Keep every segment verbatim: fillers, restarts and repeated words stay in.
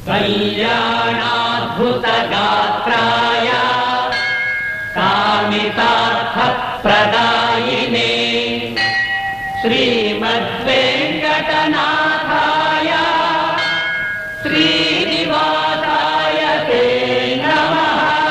कल्याणाद्भुतगात्राय कामितार्थप्रदायिने श्रीमद्वेङ्कटनाथाय श्रीनिवासाय ते नमः।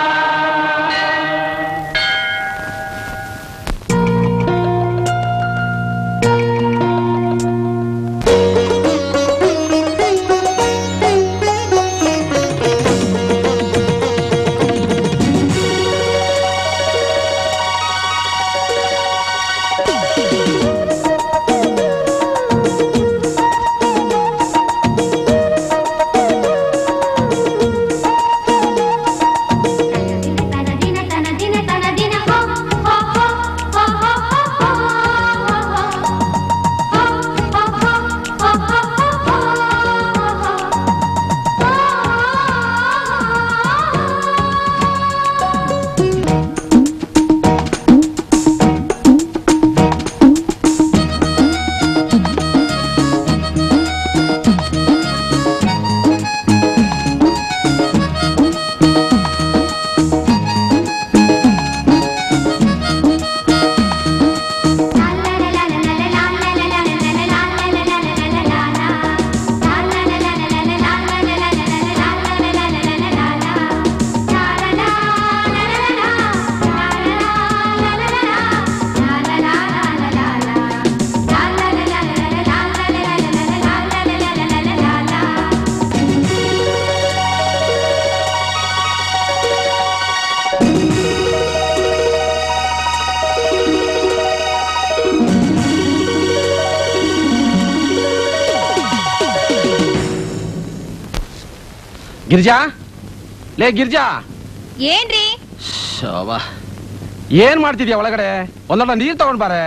ಗಿರ್ಜಾ ಲೇ ಗಿರ್ಜಾ ಏನ್ರಿ ಶೋಭಾ ಏನ್ ಮಾಡ್ತಿದ್ಯಾ ಒಳಗಡೆ ಒಂದೊಂದ ನೀರ್ ತಗೊಂಡ್ ಬಾರೆ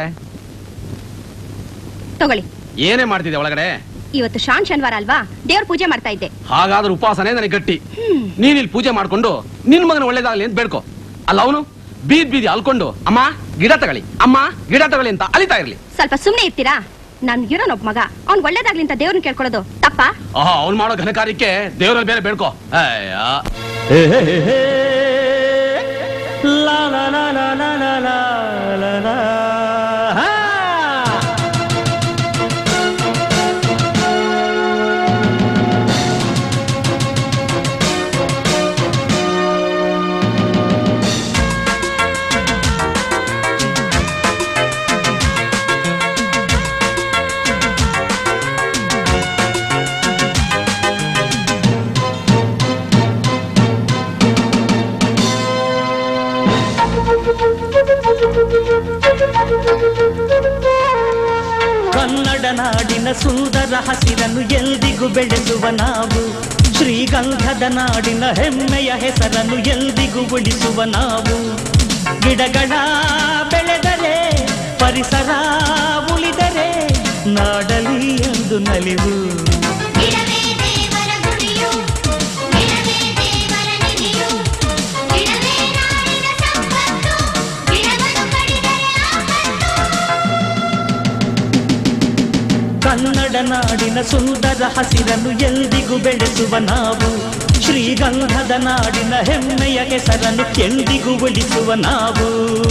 ತಗೊಳ್ಳಿ ಏನೇ ಮಾಡ್ತಿದ್ಯಾ ಒಳಗಡೆ ಇವತ್ತು ಶಾನ್ ಶನಿವಾರ ಅಲ್ವಾ ದೇವ್ರ ಪೂಜೆ ಮಾಡ್ತಾ ಇದ್ದೆ ಹಾಗಾದ್ರೆ ಉಪವಾಸನೇ ನನಗೆ ಗಟ್ಟಿ ನೀನ್ ಇಲ್ಲಿ ಪೂಜೆ ಮಾಡ್ಕೊಂಡು ನಿನ್ ಮಗನ ಒಳ್ಳೇದಾಗ್ಲಿ ಅಂತ ಬೇಡ್ಕೊ ಅಲ್ಲ ಅವನು ಬೀದ್ ಬೀದಿ ಅಲ್ಕೊಂಡು ಅಮ್ಮ ಗಿಡ ತಗೊಳ್ಳಿ ಅಮ್ಮ ಗಿಡ ತಗೊಳ್ಳಿ ಅಂತ ಅಲಿತಾ ಇರ್ಲಿ ಸ್ವಲ್ಪ ಸುಮ್ನೆ ಇರ್ತೀರಾ ನನ್ ಇರೋನೊಬ್ಬ ಮಗ ಅವ್ನ್ ಒಳ್ಳೇದಾಗ್ಲಿ ಅಂತ ದೇವ್ರನ್ನ ಕೇಳ್ಕೊಳ್ಳೋದು ತಪ್ಪ ಅವ್ನ್ ಮಾಡೋ ಘನ ಕಾರ್ಯಕ್ಕೆ ದೇವ್ರಲ್ಲಿ ಬೇರೆ ಬೇಡ್ಕೊ ಕನ್ನಡ ನಾಡಿನ ಸುಂದರ ಹಸಿರನ್ನು ಎಂದಿಗೂ ಬೆಳೆಸುವ ನಾವು ಶ್ರೀಗಂಧದ ನಾಡಿನ ಹೆಮ್ಮೆಯ ಹೆಸರನ್ನು ಎಂದಿಗೂ ಉಳಿಸುವ ನಾವು ಗಿಡಗಳ ಬೆಳೆದರೆ ಪರಿಸರ ಉಳಿದರೆ ನಾಡಲಿ ಎಂದು ನಲಿವು ಕನ್ನಡ ನಾಡಿನ ಸುಂದರ ಹಸಿರನ್ನು ಎಂದಿಗೂ ಬೆಳೆಸುವ ನಾವು ಶ್ರೀಗಂಧದ ನಾಡಿನ ಹೆಮ್ಮೆಯ ಹೆಸರನ್ನು ಎಂದಿಗೂ ಉಳಿಸುವ ನಾವು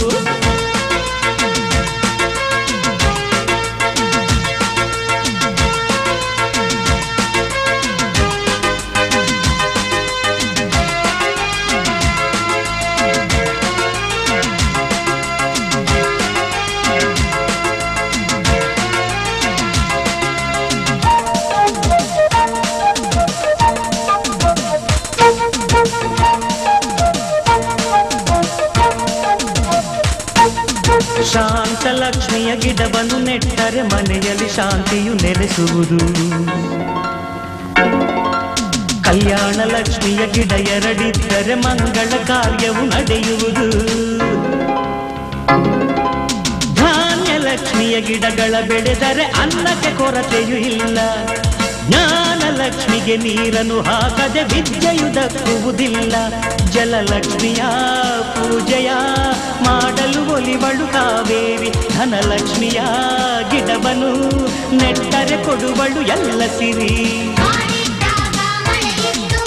ಶಾಂತಲಕ್ಷ್ಮಿಯ ಗಿಡವನ್ನು ನೆಟ್ಟರೆ ಮನೆಯಲ್ಲಿ ಶಾಂತಿಯು ನೆಲೆಸುವುದು ಕಲ್ಯಾಣ ಲಕ್ಷ್ಮಿಯ ಗಿಡ ಎರಡಿದ್ದರೆ ಮಂಗಳ ಕಾರ್ಯವು ನಡೆಯುವುದು ಧಾನ್ಯ ಲಕ್ಷ್ಮಿಯ ಗಿಡಗಳ ಬೆಳೆದರೆ ಅನ್ನಕ್ಕೆ ಕೊರತೆಯೂ ಇಲ್ಲ ಜ್ಞಾನ ಲಕ್ಷ್ಮಿಗೆ ನೀರನ್ನು ಹಾಕದೆ ವಿದ್ಯೆಯು ದಕ್ಕುವುದಿಲ್ಲ ಜಲಲಕ್ಷ್ಮಿಯ ಪೂಜೆಯ ಮಾಡಲು ಒಲಿವಳು ಕಾವೇರಿ ಧನಲಕ್ಷ್ಮಿಯ ಗಿಡವನ್ನು ನೆಟ್ಟರೆ ಕೊಡುವಳು ಎಲ್ಲ ಸಿರಿ ಮಾಡಿದ್ದಾಗ ಮಳೆಯಿತ್ತು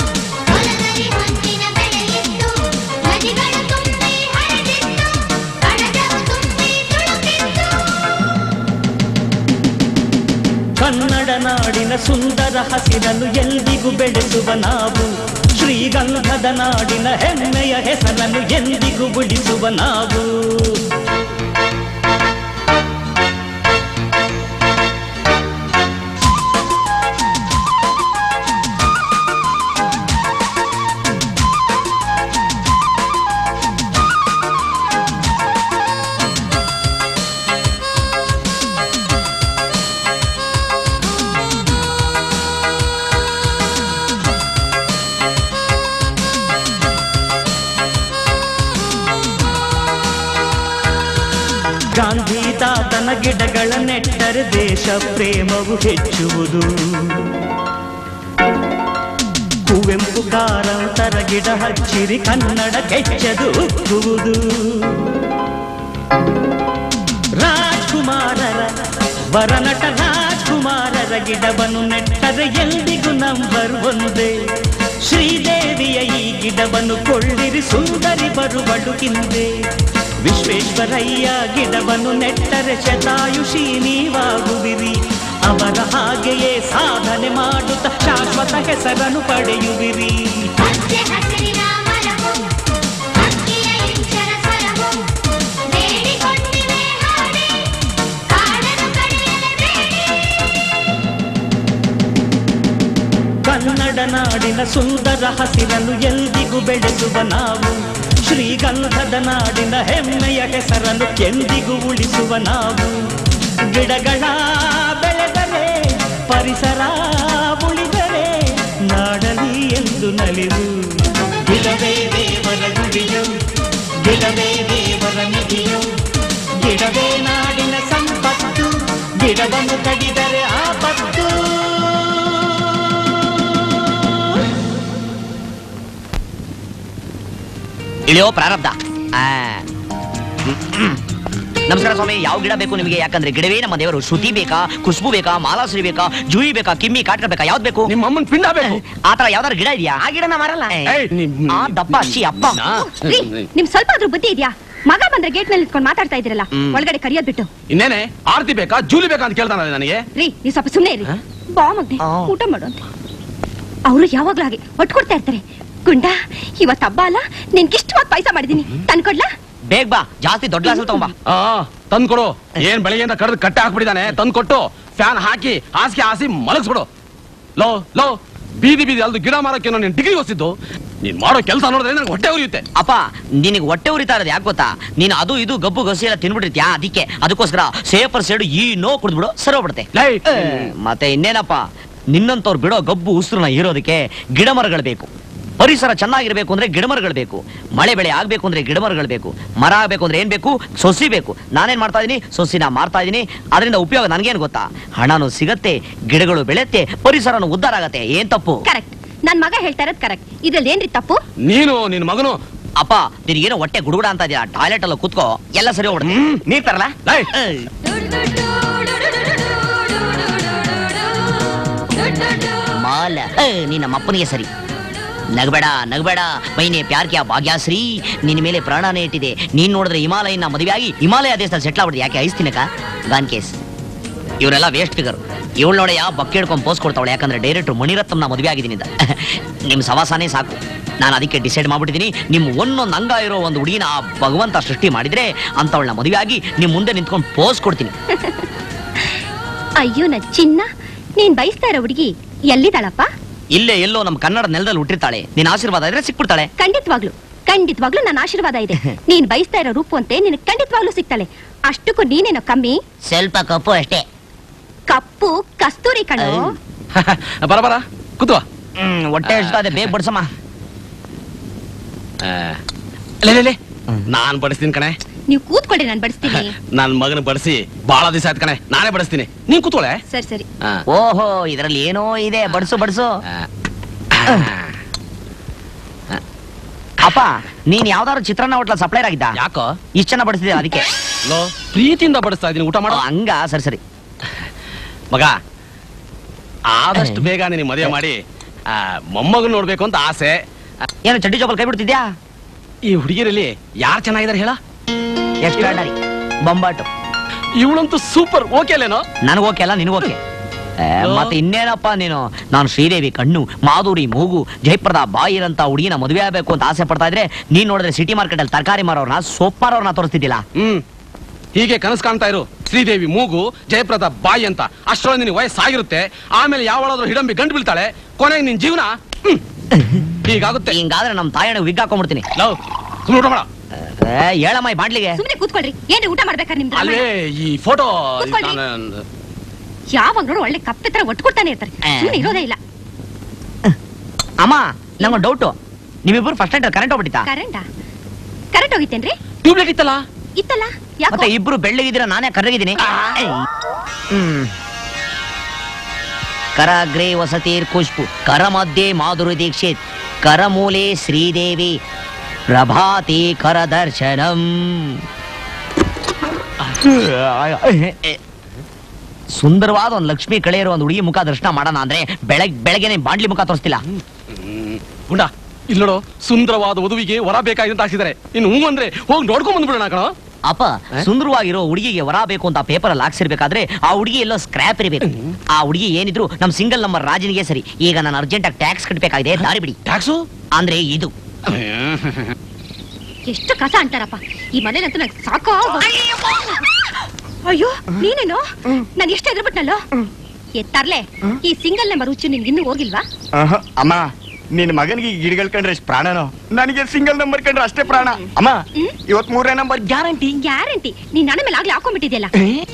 ಕನ್ನಡ ನಾಡಿನ ಸುಂದರ ಹಸಿರನ್ನು ಎಂದಿಗೂ ಬೆಳೆಸುವ ನಾವು ಶ್ರೀಗಂಧದ ನಾಡಿನ ಹೆಮ್ಮೆಯ ಹೆಸರನ್ನು ಎಂದಿಗೂ ಉಳಿಸುವ ನಾವು ಗಾಂಧಿ ತಾತನ ಗಿಡಗಳ ನೆಟ್ಟರೆ ದೇಶ ಪ್ರೇಮವು ಹೆಚ್ಚುವುದು ಕುವೆಂಪು ಕಾರಂತರ ಗಿಡ ಹಚ್ಚಿರಿ ಕನ್ನಡ ಕೆಚ್ಚದು ಉಕ್ಕುವುದು ರಾಜ್ಕುಮಾರರ ವರನಟ ರಾಜ್ಕುಮಾರರ ಗಿಡವನ್ನು ನೆಟ್ಟರೆ ಎಂದಿಗೂ ನಂಬರ್ ಒಂದೇ ಶ್ರೀದೇವಿಯ ಈ ಗಿಡವನ್ನು ಕೊಳ್ಳಿರಿ ಸುಂದರಿ ಬರುವಳು ಹಿಂದೆ ವಿಶ್ವೇಶ್ವರಯ್ಯ ಗಿಡವನ್ನು ನೆಟ್ಟರೆ ಶತಾಯುಷಿ ನೀವಾಗುವಿರಿ ಅವರ ಹಾಗೆಯೇ ಸಾಧನೆ ಮಾಡುತ್ತ ಶಾಶ್ವತ ಹೆಸರನ್ನು ಪಡೆಯುವಿರಿ ಕನ್ನಡ ನಾಡಿನ ಸುಂದರ ಹಸಿರನ್ನು ಎಂದಿಗೂ ಬೆಳೆಸುವ ನಾವು ಶ್ರೀಗಂಧದ ನಾಡಿನ ಹೆಮ್ಮೆಯ ಹೆಸರನ್ನು ಎಂದಿಗೂ ಉಳಿಸುವ ನಾವು ಗಿಡಗಳ ಬೆಳೆದರೆ ಪರಿಸರ ಉಳಿದರೆ ನಾಡಲಿ ಎಂದು ನಲಿದು ಗಿಡವೇ ದೇವರ ಗುಡಿಯು ಗಿಡವೇ ದೇವರ ನಿಧಿಯು ಗಿಡವೇ ನಾಡಿನ ಸಂಪತ್ತು ಗಿಡವನ್ನು ಕಡಿದರೆ ಆಪತ್ತು ಇಳಿಯೋ ಪ್ರಾರಬ್ಧ ನಮಸ್ಕಾರ ಸ್ವಾಮಿ ಯಾವ ಗಿಡ ಬೇಕು ನಿಮಗೆ ಯಾಕಂದ್ರೆ ಗಿಡವೇ ನಮ್ಮ ದೇವರು ಶ್ರುತಿ ಬೇಕಾ ಖುಷ್ಬು ಬೇಕಾ ಮಾಲಾಶ್ರೀ ಬೇಕಾ ಜೂಯಿ ಬೇಕಾ ಕಿಮ್ಮಿ ಕಾಟ್ರ ಬೇಕಾ ಯಾವ್ದು ಬೇಕು ನಿಮ್ಮ ಅಮ್ಮನ ಪಿಂಡ ಬೇಕು ಆತರ ಯಾವ್ದಾರು ಗಿಡ ಇದೆಯಾ ಆ ಗಿಡನ ಮಾರಲ್ಲ ಆ ದಪ್ಪ ಅಚ್ಚಿ ಅಪ್ಪ ರೀ, ನಿಮ್ ಸ್ವಲ್ಪ ಆದ್ರೂ ಬುದ್ಧಿ ಇದೆಯಾ ಮಗ ಬಂದ್ರೆ ಗೇಟ್ ಮೇಲೆ ನಿಂತ್ಕೊಂಡು ಮಾತಾಡ್ತಾ ಇದ್ರಲ್ಲ ಒಳಗಡೆ ಕರಿಯೋದ್ ಬಿಟ್ಟು ಇನ್ನೇನೆ ಆರ್ತಿ ಬೇಕಾ ಜೂಲಿ ಬೇಕಾ ಅಂತ ಕೇಳ್ತಾನೆ ನನಗೆ ರೀ ನೀವ್ ಸ್ವಲ್ಪ ಸುಮ್ನೆ ಇರಿ ಬಾ ಮಗ್ನೆ ಊಟ ಮಾಡು ಅಂತ ಅವರು ಯಾವಾಗ್ಲೂ ಹಾಗೆ ಒಟ್ಕೊಡ್ತಾ ಇರ್ತಾರೆ ಗುಂಡ ಇವತ್ ಹಬ್ಬ ಅಲ್ಲ ನಿನ್ಗಿಷ್ಟವಾದ ಪಾಯಸ ಮಾಡಿದೀನಿ ತಂದ್ಕೊಡ್ಲಾ ಬೇಗ ಬಾ ಜಾಸ್ತಿ ದೊಡ್ಡ ಗ್ಲಾಸ್ ತಗೊಂಬಾ ಆ ತಂದ್ ಕೊಡು ಏನ್ ಬೆಳಿಗ್ಗೆಯಿಂದ ಕರೆದು ಕಟ್ಟೆ ಹಾಕ್ಬಿಟ್ಟಿದ್ದಾನೆ ತಂದ್ ಕೊಟ್ಟು ಫ್ಯಾನ್ ಹಾಕಿ ಹಾಸಿಗೆ ಹಾಸಿ ಮಲಗಿಸ್ಬಿಡು ಲೋ ಲೋ ಬೀದಿ ಬೀದಿ ಅಲ್ದು ಗಿಡ ಮಾರಕ್ಕೆ ನೀನ್ ಡಿಗ್ರಿ ಓದಿದ್ದು ನೀನ್ ಮಾಡೋ ಕೆಲಸ ನೋಡಿದ್ರೆ ನಂಗೆ ಹೊಟ್ಟೆ ಉರಿಯುತ್ತೆ ಅಪ್ಪ ನಿನಗೆ ಹೊಟ್ಟೆ ಉರಿತಾ ಇರೋದು ಯಾಕೆ ಗೊತ್ತಾ ನೀನು ಅದು ಇದು ಗಬ್ಬು ಗಸಿ ಎಲ್ಲ ತಿನ್ಬಿಟ್ಟಿರ್ತೀಯಾ ಅದಕ್ಕೆ ಅದಕ್ಕೋಸ್ಕರ ಸೇಪರ್ ಸೈಡು ಈ ನೋ ಕುಡಿದ್ಬಿಡು ಸರಿ ಹೋಗ್ಬಿಡುತ್ತೆ ಮತ್ತೆ ಇನ್ನೇನಪ್ಪ ನಿನ್ನಂತವ್ರು ಬಿಡೋ ಗಬ್ಬು ಉಸಿರನ್ನ ಇರೋದಕ್ಕೆ ಗಿಡ ಮರಗಳು ಬೇಕು ಪರಿಸರ ಚೆನ್ನಾಗಿರ್ಬೇಕು ಅಂದ್ರೆ ಗಿಡ ಮರಗಳು ಬೇಕು ಮಳೆ ಬೆಳೆ ಆಗ್ಬೇಕು ಅಂದ್ರೆ ಗಿಡ ಮರಗಳು ಬೇಕು ಮರ ಆಗ್ಬೇಕು ಅಂದ್ರೆ ಏನ್ ಬೇಕು ಸೊಸಿ ಬೇಕು ನಾನೇನ್ ಮಾಡ್ತಾ ಇದೀನಿ ಸೊಸಿನ ಮಾರ್ತಾ ಇದೀನಿ ಅದರಿಂದ ಉಪಯೋಗ ನನ್ಗೇನ್ ಗೊತ್ತಾ ಹಣನು ಸಿಗತ್ತೆ ಗಿಡಗಳು ಬೆಳೆತ್ತೆ ಪರಿಸರನು ಉದ್ಧಾರ ಆಗತ್ತೆ ಏನ್ ತಪ್ಪು ಕರೆಕ್ಟ್ ನನ್ ಮಗ ಹೇಳ್ತಾ ಇರೋದ್ ಕರೆಕ್ಟ್ ಇದ್ರಲ್ಲಿ ಏನ್ರಿ ತಪ್ಪು ನೀನು ನಿನ್ ಮಗನು ಅಪ್ಪ ನಿನಗೇನೋ ಹೊಟ್ಟೆ ಗುಡುಗುಡ ಅಂತ ಇದೆಯಾ ಟಾಯ್ಲೆಟ್ ಅಲ್ಲ ಕೂತ್ಕೋ ಎಲ್ಲ ಸರಿ ಹೋಗ್ಬಿಡುತ್ತೆ ನೀರ್ ತರಲ್ಲ ಮಾಲ ನಿನ್ನ ಅಪ್ಪನಿಗೆ ಸರಿ ನಗಬೇಡ ನಗಬೇಡ ಮೈನೆ ಪ್ಯಾರ್ ಕ್ಯಾ ಭಾಗ್ಯಶ್ರೀ ನಿನ್ನ ಮೇಲೆ ಪ್ರಾಣನೇ ಇಟ್ಟಿದೆ ನೀನ್ ನೋಡಿದ್ರೆ ಹಿಮಾಲಯನ ಮದುವೆ ಆಗಿ ಹಿಮಾಲಯ ದೇಶದಲ್ಲಿ ಸೆಟ್ಲ್ ಆಗ್ಬಿಡ್ದು ಯಾಕೆ ಐಸ್ತಿನಕ ಗಾನ್ ಕೇಸ್ ಇವರೆಲ್ಲ ವೇಸ್ಟ್ ಫಿಗರ್ ಇವಳು ನೋಡ ಯಾವ ಬಕ್ಕೆ ಹಿಡ್ಕೊಂಡು ಪೋಸ್ ಕೊಡ್ತಾವಳೆ ಯಾಕಂದ್ರೆ ಡೈರೆಕ್ಟರ್ ಮಣಿರತ್ನ ಮದುವೆ ಆಗಿದ್ದೀನಿ ನಿಮ್ ಸವಾಸಾನೇ ಸಾಕು ನಾನು ಅದಕ್ಕೆ ಡಿಸೈಡ್ ಮಾಡ್ಬಿಟ್ಟಿದ್ದೀನಿ ನಿಮ್ ಒಂದೊಂದು ಅಂಗ ಇರೋ ಒಂದು ಹುಡುಗಿನ ಆ ಭಗವಂತ ಸೃಷ್ಟಿ ಮಾಡಿದ್ರೆ ಅಂತವಳನ್ನ ಮದುವೆ ಆಗಿ ನಿಮ್ ಮುಂದೆ ನಿಂತ್ಕೊಂಡು ಪೋಸ್ ಕೊಡ್ತೀನಿ ಅಯ್ಯೋ ನ ಚಿನ್ನ ನೀನ್ ಬಯಸ್ತಾ ಇರೋ ಹುಡುಗಿ ಎಲ್ಲಿದ್ದಾಳಪ್ಪ ಇಲ್ಲೇ ಎಲ್ಲೋ ನಮ್ ಕನ್ನಡ ನೆಲದಲ್ಲಿ ಹುಟ್ಟಿರ್ತಾಳೆ ನಿನ್ನ ಆಶೀರ್ವಾದ ಇದ್ರೆ ಸಿಕ್ಬಿಡ್ತಾಳೆ ಖಂಡಿತವಾಗ್ಲು ಖಂಡಿತವಾಗ್ಲು ನನ್ನ ಆಶೀರ್ವಾದ ಇದೆ ನೀನ್ ಬಯಸ್ತಾ ಇರೋ ರೂಪು ಅಂತೆ ನಿನ್ ಖಂಡಿತವಾಗ್ಲು ಸಿಗ್ತಾಳೆ ಅಷ್ಟಕ್ಕೂ ನೀನೇನೋ ಕಮ್ಮಿ ಸ್ವಲ್ಪ ಕಪ್ಪು ಅಷ್ಟೇ ಕಪ್ಪು ಕಸ್ತೂರಿ ಕಣ್ಣು ಬರ ಬರ ಕೂತ್ವಾ ಹ್ಮ್ ಹೊಟ್ಟೆ ಎಷ್ಟ ಅದೇ ಬೇಗ ಬಡ್ಸಮ್ಮ ನಾನ್ ಬಡಿಸ್ತೀನಿ ಕಣೆ ನೀವು ಕೂತ್ಕೊಳ್ಳಿ ನಾನು ಬಡಿಸ್ತೀನಿ ನನ್ ಮಗನ ಬಡಿಸಿ ಬಹಳ ದಿವಸ ಆಯ್ತು ಕಣೆ ನಾನೇ ಬಡಿಸ್ತೀನಿ ನೀನ್ ಕೂತ್ಕೊಳ್ಳೆ ಸರಿ ಸರಿ ಓಹೋ ಇದ್ರಲ್ಲಿ ಏನೋ ಇದೆ ಬಡ್ಸು ಬಡ್ಸು ಅಪ್ಪ ನೀನ್ ಯಾವ್ದಾದ್ರು ಚಿತ್ರಾನ್ನ ಹೋಟ್ಲ ಸಪ್ಲೈರ್ ಆಗಿದ್ದ ಯಾಕೋ ಇಷ್ಟ ಚೆನ್ನಾಗಿ ಬಡಿಸಿದೆ ಅದಕ್ಕೆ ಲೋ ಪ್ರೀತಿಯಿಂದ ಬಡಿಸ್ತಾ ಇದೀನಿ ಊಟ ಮಾಡೋ ಹಂಗ ಸರಿ ಸರಿ ಮಗ ಆದಷ್ಟು ಬೇಗ ನಿನಗೆ ಮದುವೆ ಮಾಡಿ ಮೊಮ್ಮಗನ್ ನೋಡ್ಬೇಕು ಅಂತ ಆಸೆ ಏನು ಚಡ್ಡಿ ಚೋಪಲ್ ಕೈ ಬಿಡ್ತಿದ್ಯಾ ಈ ಹುಡುಗಿರಲ್ಲಿ ಯಾರು ಚೆನ್ನಾಗಿದಾರೆ ಹೇಳ ಎಕ್ಸ್ಟ್ರಾಡರಿ ಬೊಂಬಾಟು ಇವಳಂತೂ ಸೂಪರ್ ಓಕೆ ಅಲ್ಲೇನೋ ನನಗೆ ಓಕೆ ಅಲ್ಲ ನಿನಗೆ ಓಕೆ ಮತ್ತೆ ಇನ್ನೇನಪ್ಪ ನೀನು, ನಾನು ಶ್ರೀದೇವಿ ಕಣ್ಣು, ಮಾಧುರಿ ಮೂಗು, ಜಯಪ್ರದ ಬಾಯಿರಂತ ಹುಡುಗಿನ ಮದುವೆ ಆಗಬೇಕು ಅಂತ ಆಸೆ ಪಡ್ತಾ ಇದ್ರೆ ನೀನ್ ನೋಡಿದ್ರೆ ಸಿಟಿ ಮಾರ್ಕೆಟ್ ಅಲ್ಲಿ ತರಕಾರಿ ಮಾರೋರ್ನ ಸೊಪ್ಪು ಮಾರೋರ್ನ ತೋರಿಸ್ತಿದ್ದಿಲ್ಲ. ಹ್ಮ್ ಹೀಗೆ ಕನಸು ಕಾಣ್ತಾ ಇರು. ಶ್ರೀದೇವಿ ಮೂಗು, ಜಯಪ್ರದ ಬಾಯಿ ಅಂತ. ಅಷ್ಟೊಳಗೆ ನಿನ್ ವಯಸ್ಸಾಗಿರುತ್ತೆ. ಆಮೇಲೆ ಯಾವಳಾದ್ರೂ ಹಿಡಂಬಿ ಗಂಟು ಬೀಳ್ತಾಳೆ. ಕೊನೆಗೆ ನಿನ್ ಜೀವನ ಹೀಗಾಗುತ್ತೆ. ಹಿಂಗಾದ್ರೆ ನಮ್ ತಾಯಣ್ಣ ವಿಗ್ ಹಾಕೊಂಡ್ಬಿಡ್ತೀನಿ. ಲವ್ ಸುಮ್ಮನೆ ಊಟ ಮಾಡ. ಹೇಳಮ್ಮ ಈ ಬಾಡ್ಲಿಗೆ. ಸುಮ್ನೆ ಕೂತ್ಕೊಳ್ರಿ. ಏನ್ರಿ ಊಟ ಮಾಡ್ಬೇಕಾ ನಿಮ್ದು? ಅಲ್ಲೇ ಈ ಫೋಟೋ ಯಾವಾಗ ನೋಡು ಒಳ್ಳೆ ಕಪ್ಪೆ ತರ ಒಟ್ಕೊಡ್ತಾನೆ ಇರ್ತಾರೆ. ಸುಮ್ನೆ ಇರೋದೇ ಇಲ್ಲ. ಅಮ್ಮ ನಂಗೊಂದು ಡೌಟು, ನೀವಿಬ್ರು ಫಸ್ಟ್ ನೈಟ್ ಕರೆಂಟ್ ಹೋಗ್ಬಿಟ್ಟಿತಾ? ಕರೆಂಟಾ? ಕರೆಂಟ್ ಹೋಗಿತ್ತೇನ್ರಿ? ಟ್ಯೂಬ್ಲೈಟ್ ಇತ್ತಲ್ಲ ಇತ್ತಲ್ಲ. ಯಾಕೋ ಮತ್ತೆ ಇಬ್ರು ಬೆಳ್ಳಗಿದ್ದೀರಾ, ನಾನೇ ಕರ್ರಗಿದ್ದೀನಿ. ಹ್ಮ್ ಕರಾಗ್ರೇ ವಸತಿರ್ ಖುಷ್ಬು, ಕರ ಮಧ್ಯೆ ಮಾಧುರಿ ದೀಕ್ಷಿತ್, ಕರಮೂಲೆ ಶ್ರೀದೇವಿ, ಪ್ರಭಾತಿ ಕರ ದರ್ಶನಂ. ಸುಂದರವಾದ ಒಂದು ಲಕ್ಷ್ಮಿ ಕಳೆಯಿರೋ ಒಂದು ಹುಡುಗಿ ಮುಖ ದರ್ಶನ ಮಾಡೋಣ ಅಂದ್ರೆ ಬೆಳಗ್ ಬೆಳಗ್ಗೆನೆ ಬಾಂಡ್ಲಿ ಮುಖ ತೋರಿಸ್ತಿಲ್ಲ. ಗುಂಡ ಇಲ್ಲಿ ನೋಡು, ಸುಂದರವಾದ ವಧುವಿಗೆ ವರ ಬೇಕಾಗಿ ಹಾಕ್ಸಿದ್ದಾರೆ. ಇನ್ನು ಹೂ ಅಂದ್ರೆ ಹೋಗಿ ನೋಡ್ಕೊಂಡ್ ಬಂದ್ಬಿಡೋಣ ಕಣೋ. ಅಪ್ಪ ಸುಂದರವಾಗಿರೋ ಹುಡುಗಿಗೆ ವರ ಬೇಕು ಅಂತ ಪೇಪರ್ ಅಲ್ಲಿ ಹಾಕ್ಸಿರ್ಬೇಕಾದ್ರೆ ಆ ಹುಡುಗಿ ಎಲ್ಲೋ ಸ್ಕ್ರಾಪ್ ಇರಬೇಕು. ಆ ಹುಡುಗಿ ಏನಿದ್ರು ನಮ್ ಸಿಂಗಲ್ ನಂಬರ್ ರಾಜನಿಗೆ ಸರಿ. ಈಗ ನಾನು ಅರ್ಜೆಂಟ್ ಆಗಿ ಟ್ಯಾಕ್ಸ್ ಕಟ್ಟಬೇಕಾಗಿದೆ, ದಾರಿ ಬಿಡಿ. ಟ್ಯಾಕ್ಸು ಅಂದ್ರೆ ಇದು ಎಷ್ಟು ಕಸ ಅಂತಾರಪ್ಪ ಈ ಮನೇಲಂತೂ ನಂಗೆ ಸಾಕೋ. ಅಯ್ಯೋ ನೀನೇನು? ನಾನು ಎಷ್ಟು ಎದ್ರಬಿಟ್ನಲ್ಲೋ. ಎತ್ತಾರ್ಲೆ ಈ ಸಿಂಗಲ್ ನಂಬರ್ ಹುಚ್ಚು ನಿನ್ಗೆ ಇನ್ನೂ ಹೋಗಿಲ್ವಾ? ಅಮ್ಮ ನಿನ್ ಮಗನಿಗೆ ಗಿಡಗಳು ಕಂಡ್ರೆ ಎಷ್ಟು ಪ್ರಾಣನೋ, ನನಗೆ ಸಿಂಗಲ್ ನಂಬರ್ ಕಂಡ್ರೆ ಅಷ್ಟೇ ಪ್ರಾಣ. ಅಮ್ಮ ಇವತ್ ಮೂರನೇ ನಂಬರ್ ಗ್ಯಾರಂಟಿ. ಗ್ಯಾರಂಟಿ? ನೀನ್ ನನ್ನ ಮೇಲೆ ಆಗ್ಲೇ ಹಾಕೊಂಡ್ಬಿಟ್ಟಿದ್ಯಲ್ಲ.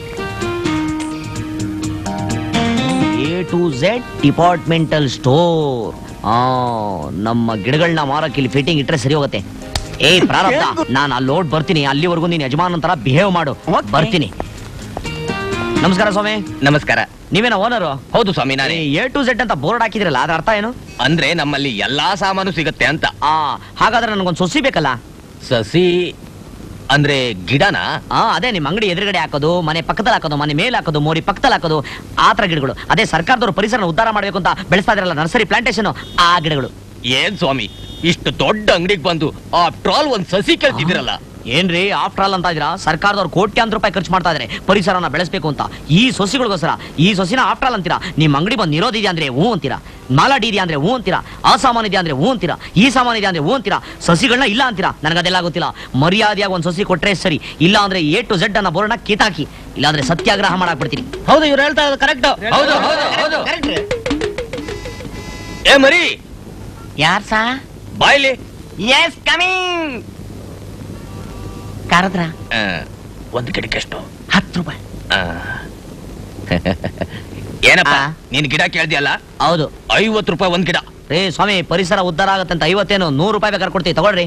A to Z departmental store. ಆ ನಮ್ಮ ಗಿಡಗಳನ್ನ ಮಾರಕ್ಕೆ ಇಲ್ಲಿ ಫಿಟ್ಟಿಂಗ್ ಇಟ್ರೆ ಸರಿ ಹೋಗುತ್ತೆ. ಏ ಪ್ರಾರಬ್ಧ, ನಾನು ಅಲ್ಲಿ ಲೋಡ್ ಬರ್ತೀನಿ. ಅಲ್ಲಿವರೆಗೂ ನೀನ್ ಯಜಮಾನ್ ತರ ಬಿಹೇವ್ ಮಾಡು. ಬರ್ತೀನಿ. ನಮಸ್ಕಾರ ಸ್ವಾಮಿ. ನಮಸ್ಕಾರ. ನೀವೇನ ಓನರು? ಹೌದು ಸ್ವಾಮಿ, ನಾನೇ. ಎ ಟು ಝೆಡ್ ಅಂತ ಬೋರ್ಡ್ ಹಾಕಿದ್ರಲ್ಲ, ಅದ್ರ ಅರ್ಥ ಏನು? ಅಂದ್ರೆ ನಮ್ಮಲ್ಲಿ ಎಲ್ಲಾ ಸಾಮಾನು ಸಿಗುತ್ತೆ ಅಂತ. ಆ ಹಾಗಾದ್ರೆ ನನಗೊಂದು ಸೊಸಿ ಬೇಕಲ್ಲ. ಸಸಿ ಅಂದ್ರೆ ಗಿಡನ? ಆ ಅದೇ ನಿಮ್ ಅಂಗಡಿ ಎದುರುಗಡೆ ಹಾಕೋದು, ಮನೆ ಪಕ್ಕದಲ್ಲಿ ಹಾಕೋದು, ಮನೆ ಮೇಲೆ ಹಾಕೋದು, ಮೋರಿ ಪಕ್ಕದಲ್ಲಿ ಹಾಕೋದು, ಆತರ ಗಿಡಗಳು. ಅದೇ ಸರ್ಕಾರದವರು ಪರಿಸರ ಉದ್ಧಾರ ಮಾಡ್ಬೇಕು ಅಂತ ಬೆಳೆಸ್ತಾ ಇದ್ರಲ್ಲ ನರ್ಸರಿ ಪ್ಲಾಂಟೇಶನ್, ಆ ಗಿಡಗಳು. ಏನ್ ಸ್ವಾಮಿ ಇಷ್ಟು ದೊಡ್ಡ ಅಂಗಡಿಗೆ ಬಂದು ಆ ಟ್ರಾಲ್ ಒಂದ್ ಸಸಿ ಕೇಳ್ತಿದಿರಲ್ಲ? ಏನ್ರಿ ಆಫ್ಟರ್ ಆಲ್ ಅಂತ ಇದ್ದೀರಾ? ಸರ್ಕಾರದವ್ರು ಕೋಟ್ಯಾಂತರ ರೂಪಾಯಿ ಖರ್ಚು ಮಾಡ್ತಾ ಇದ್ರೆ ಪರಿಸರನ ಬೆಳೆಸಬೇಕು ಅಂತ. ಈ ಸೊಸಿಗಳಿಗೋಸ್ಕರ ಈ ಸೊಸಿನ ಆಫ್ಟರ್ ಆಲ್ ಅಂತೀರಾ? ನಿಮ್ ಅಂಗಡಿ ಬಂದು ನಿರೋಧಿದ್ಯಾ ಅಂದ್ರೆ ಹೂ ಅಂತೀರಾ, ಮಾಲಾಡಿ ಇದೆಯಾ ಅಂದ್ರೆ ಹೂ ಅಂತೀರಾ, ಅಸಾಮಾನ್ ಇದೆಯಾ ಅಂದ್ರೆ ಹೂ ಅಂತೀರಾ, ಈ ಸಾಮಾನ್ ಇದೆಯಾ ಅಂದ್ರೆ ಹೂ ಅಂತೀರಾ, ಸಸಿಗಳನ್ನ ಇಲ್ಲ ಅಂತೀರಾ. ನನಗದೆಲ್ಲ ಗೊತ್ತಿಲ್ಲ. ಮರ್ಯಾದೆಯಾಗಿ ಒಂದ್ ಸಸಿ ಕೊಟ್ರೆ ಸರಿ, ಇಲ್ಲ ಅಂದ್ರೆ ಎ ಟು ಝೆಡ್ ಅನ್ನ ಬೋರ್ಡ್ನ ಕಿತ್ತಾಕಿ, ಇಲ್ಲಾಂದ್ರೆ ಸತ್ಯಾಗ್ರಹ ಮಾಡಕ್ ಬಿಡ್ತೀನಿ. ಹೌದು, ಇವ್ರು ಹೇಳ್ತಾ ಇರೋದು ಕರೆಕ್ಟ್. ಹೌದು ಹೌದು ಹೌದು. ಏ ಮರಿ, ಯಾರ್ ಸಾ ಬಾಯ್ಲಿ. Yes coming. ಕರೆದ್ರ ಒಂದು ಗಿಡಕ್ಕೆ ಎಷ್ಟು? ಹತ್ತು ರೂಪಾಯಿ. ಏನಪ್ಪ ಆ? ನೀನ್ ಗಿಡ ಕೇಳ್ದಿಯಲ್ಲ? ಹೌದು. ಐವತ್ತು ರೂಪಾಯಿ ಒಂದ್ ಗಿಡ. ರೇ ಸ್ವಾಮಿ, ಪರಿಸರ ಉದ್ಧಾರ ಆಗತ್ತೆ ಅಂತ ಐವತ್ತೇನು ನೂರು ರೂಪಾಯಿ ಬೇಕಾದ್ರೆ ಕೊಡ್ತೀವಿ, ತಗೊಳ್ರಿ.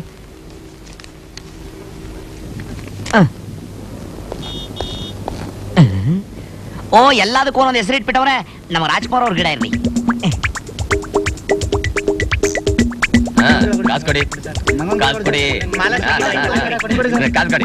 ಓ ಎಲ್ಲದಕ್ಕೂ ಒಂದೊಂದು ಹೆಸರು ಇಟ್ಬಿಟ್ಟವ್ರೆ. ನಮ್ಮ ರಾಜ್ಕುಮಾರ್ ಅವ್ರ ಗಿಡ ಇರ್ಲಿ. ಕಾಸು ಕೊಡಿ, ಕಾಸು ಕೊಡಿ, ಕಾಸು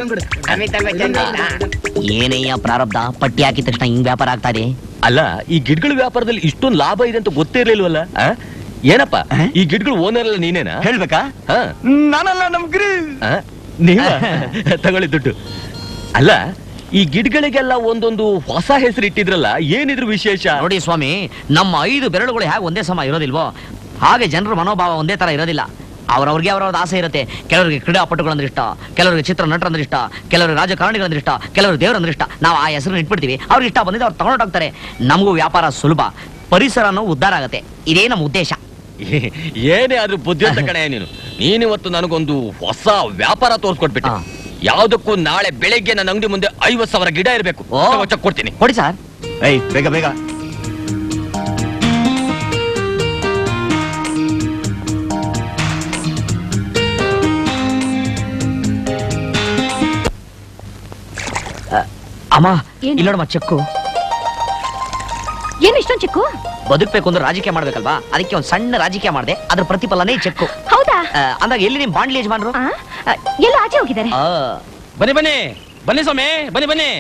ಕೊಡಿ. ಏನಯ್ಯ ಪ್ರಾರಬ್ಧ, ಪಟ್ಟಿ ಹಾಕಿದ ತಕ್ಷಣ ಹಿಂಗ್ ವ್ಯಾಪಾರ ಆಗ್ತಾ ಇದೆ? ಅಲ್ಲ, ಈ ಗಿಡಗಳ ವ್ಯಾಪಾರದಲ್ಲಿ ಇಷ್ಟೊಂದು ಲಾಭ ಇದೆ ಅಂತ ಗೊತ್ತೇ ಇರ್ಲಿಲ್ವಲ್ಲ? ಏನಪ್ಪ ಈ ಗಿಡಗಳು ಓನರ್ ಎಲ್ಲ ನೀನೇನಾ? ಹೇಳ್ಬೇಕಾ? ಹಾ, ನಾನಲ್ಲ, ನಮ್ ಗಿರಿ. ನೀವ ತಗೊಳ್ಳಿ ದುಡ್ಡು. ಅಲ್ಲ, ಈ ಗಿಡಗಳಿಗೆಲ್ಲ ಒಂದೊಂದು ಹೊಸ ಹೆಸರು ಇಟ್ಟಿದ್ರಲ್ಲ, ಏನಿದ್ರು ವಿಶೇಷ? ನೋಡಿ ಸ್ವಾಮಿ, ನಮ್ಮ ಐದು ಬೆರಳುಗಳು ಹೇಗೆ ಒಂದೇ ಸಮ ಇರೋದಿಲ್ವೋ ಹಾಗೆ ಜನರ ಮನೋಭಾವ ಒಂದೇ ತರ ಇರೋದಿಲ್ಲ. ಅವ್ರವ್ರಿಗೆ ಅವ್ರವ್ರದ್ದು ಆಸೆ ಇರುತ್ತೆ. ಕೆಲವರಿಗೆ ಕ್ರೀಡಾಪಟುಗಳಂದ್ರೆ ಇಷ್ಟ, ಕೆಲವರಿಗೆ ಚಿತ್ರ ನಟರಂದ್ರೆ ಇಷ್ಟ, ಕೆಲವರು ರಾಜಕಾರಣಿಗಳಂದ್ರೆ ಇಷ್ಟ, ಕೆಲವರು ದೇವರಂದ್ರೆ ಇಷ್ಟ. ನಾವು ಆ ಹೆಸರನ್ನ ಇಟ್ಬಿಡ್ತೀವಿ. ಅವ್ರಿಗೆ ಇಷ್ಟ ಬಂದಿದ್ದು ಅವ್ರು ತಗೊಂಡೋಗ್ತಾರೆ. ನಮಗೂ ವ್ಯಾಪಾರ ಸುಲಭ, ಪರಿಸರನೂ ಉದ್ಧಾರ ಆಗುತ್ತೆ. ಇದೇ ನಮ್ಮ ಉದ್ದೇಶ. ಏನೇ ಆದ್ರೂ ಬುದ್ಧಿವಂತ ಕಣೆ ನೀನು. ನೀನಿವತ್ತು ನನಗೊಂದು ಹೊಸ ವ್ಯಾಪಾರ ತೋರ್ಸ್ಕೊಟ್ಬಿಟ್ಟು. ಹಾ. ಯಾವ್ದಕ್ಕೂ ನಾಳೆ ಬೆಳಿಗ್ಗೆ ನನ್ನ ಅಂಗಡಿ ಮುಂದೆ ಐವತ್ ಸಾವಿರ ಗಿಡ ಇರಬೇಕು. ಓ. ಚೆಕ್ ಕೊಡ್ತೀನಿ. ಕೊಡಿ ಸರ್. ಏಯ್ ಬೇಗ ಬೇಗ. ಅಮ್ಮ ಏನು? ಇಲ್ಲಿ ನೋಡಮ್ಮ ಚೆಕ್ಕು. ಏನು ಇಷ್ಟೊಂದು ಚೆಕ್ಕು? ಬದುಕ್ಬೇಕು ಅಂದ್ರೆ ರಾಜಕೀಯ ಮಾಡ್ಬೇಕಲ್ವಾ, ಅದಕ್ಕೆ ಒಂದು ಸಣ್ಣ ರಾಜಕೀಯ ಮಾಡಿದೆ. ಅದ್ರ ಪ್ರತಿಫಲನೇ ಈ ಚೆಕ್ಕು. ಹೌದಾ? ಆ, ಅಂದಾಗ ಎಲ್ಲಿ ನಿಮ್ ಬಾಂಡ್ಲಿ ಯಜಮಾನ್ರು? ಆ, ಆ, ಎಲ್ಲ ಆಚೆ ಹೋಗಿದ್ದಾರೆ. ಆ, ಬನ್ನಿ ಬನ್ನಿ ಬನ್ನಿ ಸ್ವಾಮಿ, ಬನ್ನಿ ಬನ್ನಿ.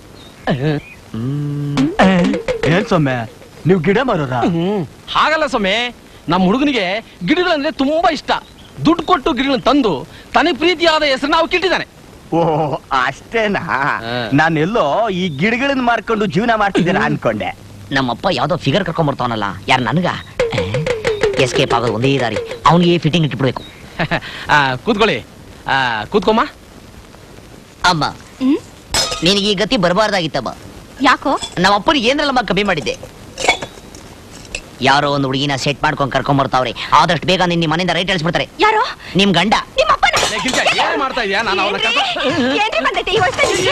ಏನ್ ಸೊಮ್ಮೆ, ನೀವು ಗಿಡ ಮಾರೋರ? ಹಾಗಲ್ಲ ಸ್ವಾಮಿ, ನಮ್ಮ ಹುಡುಗನಿಗೆ ಗಿಡಗಳಂದ್ರೆ ತುಂಬಾ ಇಷ್ಟ. ದುಡ್ಡು ಕೊಟ್ಟು ಗಿಡಗಳನ್ನ ತಂದು ತನಗೆ ಪ್ರೀತಿಯಾದ ಹೆಸರು ನಾವು ಕಿಟ್ಟಿದ್ದಾನೆ. ಓಹ್ ಅಷ್ಟೇನಾ? ನಾನೆಲ್ಲೋ ಈ ಗಿಡಗಳನ್ನ ಮಾರ್ಕೊಂಡು ಜೀವನ ಮಾಡ್ತಿದ್ದೀರಾ ಅನ್ಕೊಂಡೆ. ನಮ್ಮಪ್ಪ ಯಾವ್ದೋ ಫಿಗರ್ ಕರ್ಕೊಂಡ್ ಬರ್ತಾವನಲ್ಲ ಯಾರು ನನಗ ಎಸ್ಕೇಪ್ ಆಗೋದು ಒಂದೇ ದಾರಿ ಅವನಿಗೆ ಫಿಟ್ಟಿಂಗ್ ಇಟ್ಬಿಡ್ಬೇಕು. ಕೂತ್ಕೊಳ್ಳಿ, ಕೂತ್ಕೊಮ್ಮ. ಅಮ್ಮ ನಿನಗೆ ಈ ಗತಿ ಬರಬಾರ್ದಾಗಿತ್ತಮ್ಮ. ಯಾಕೋ? ನಮ್ಮ ಅಪ್ಪನಿಗೆ ಏನ್ರಲ್ಲಮ್ಮ ಕಮ್ಮಿ ಮಾಡಿದ್ದೆ. ಯಾರೋ ಒಂದು ಹುಡುಗಿನ ಸೆಟ್ ಮಾಡ್ಕೊಂಡ್ ಕರ್ಕೊಂಡ್ ಬರ್ತಾವ್ರೆ. ಆದಷ್ಟು ಬೇಗ ನಿನ್ನ ಮನೆಯಿಂದ ರೈಟ್ ಹೇಳಿಸ್ಬಿಡ್ತಾರೆ. ಯಾರೋ? ನಿಮ್ ಗಂಡ. ನಿಮ್ಮ ಅಪ್ಪನ? ಏನ್ ಮಾಡ್ತಾ ಇದೀಯಾ? ನಾನು ಅವನ ಏನ್ರಿ ಬಂದೈತೆ ಈ ವಯಸ್ಸಲ್ಲಿ?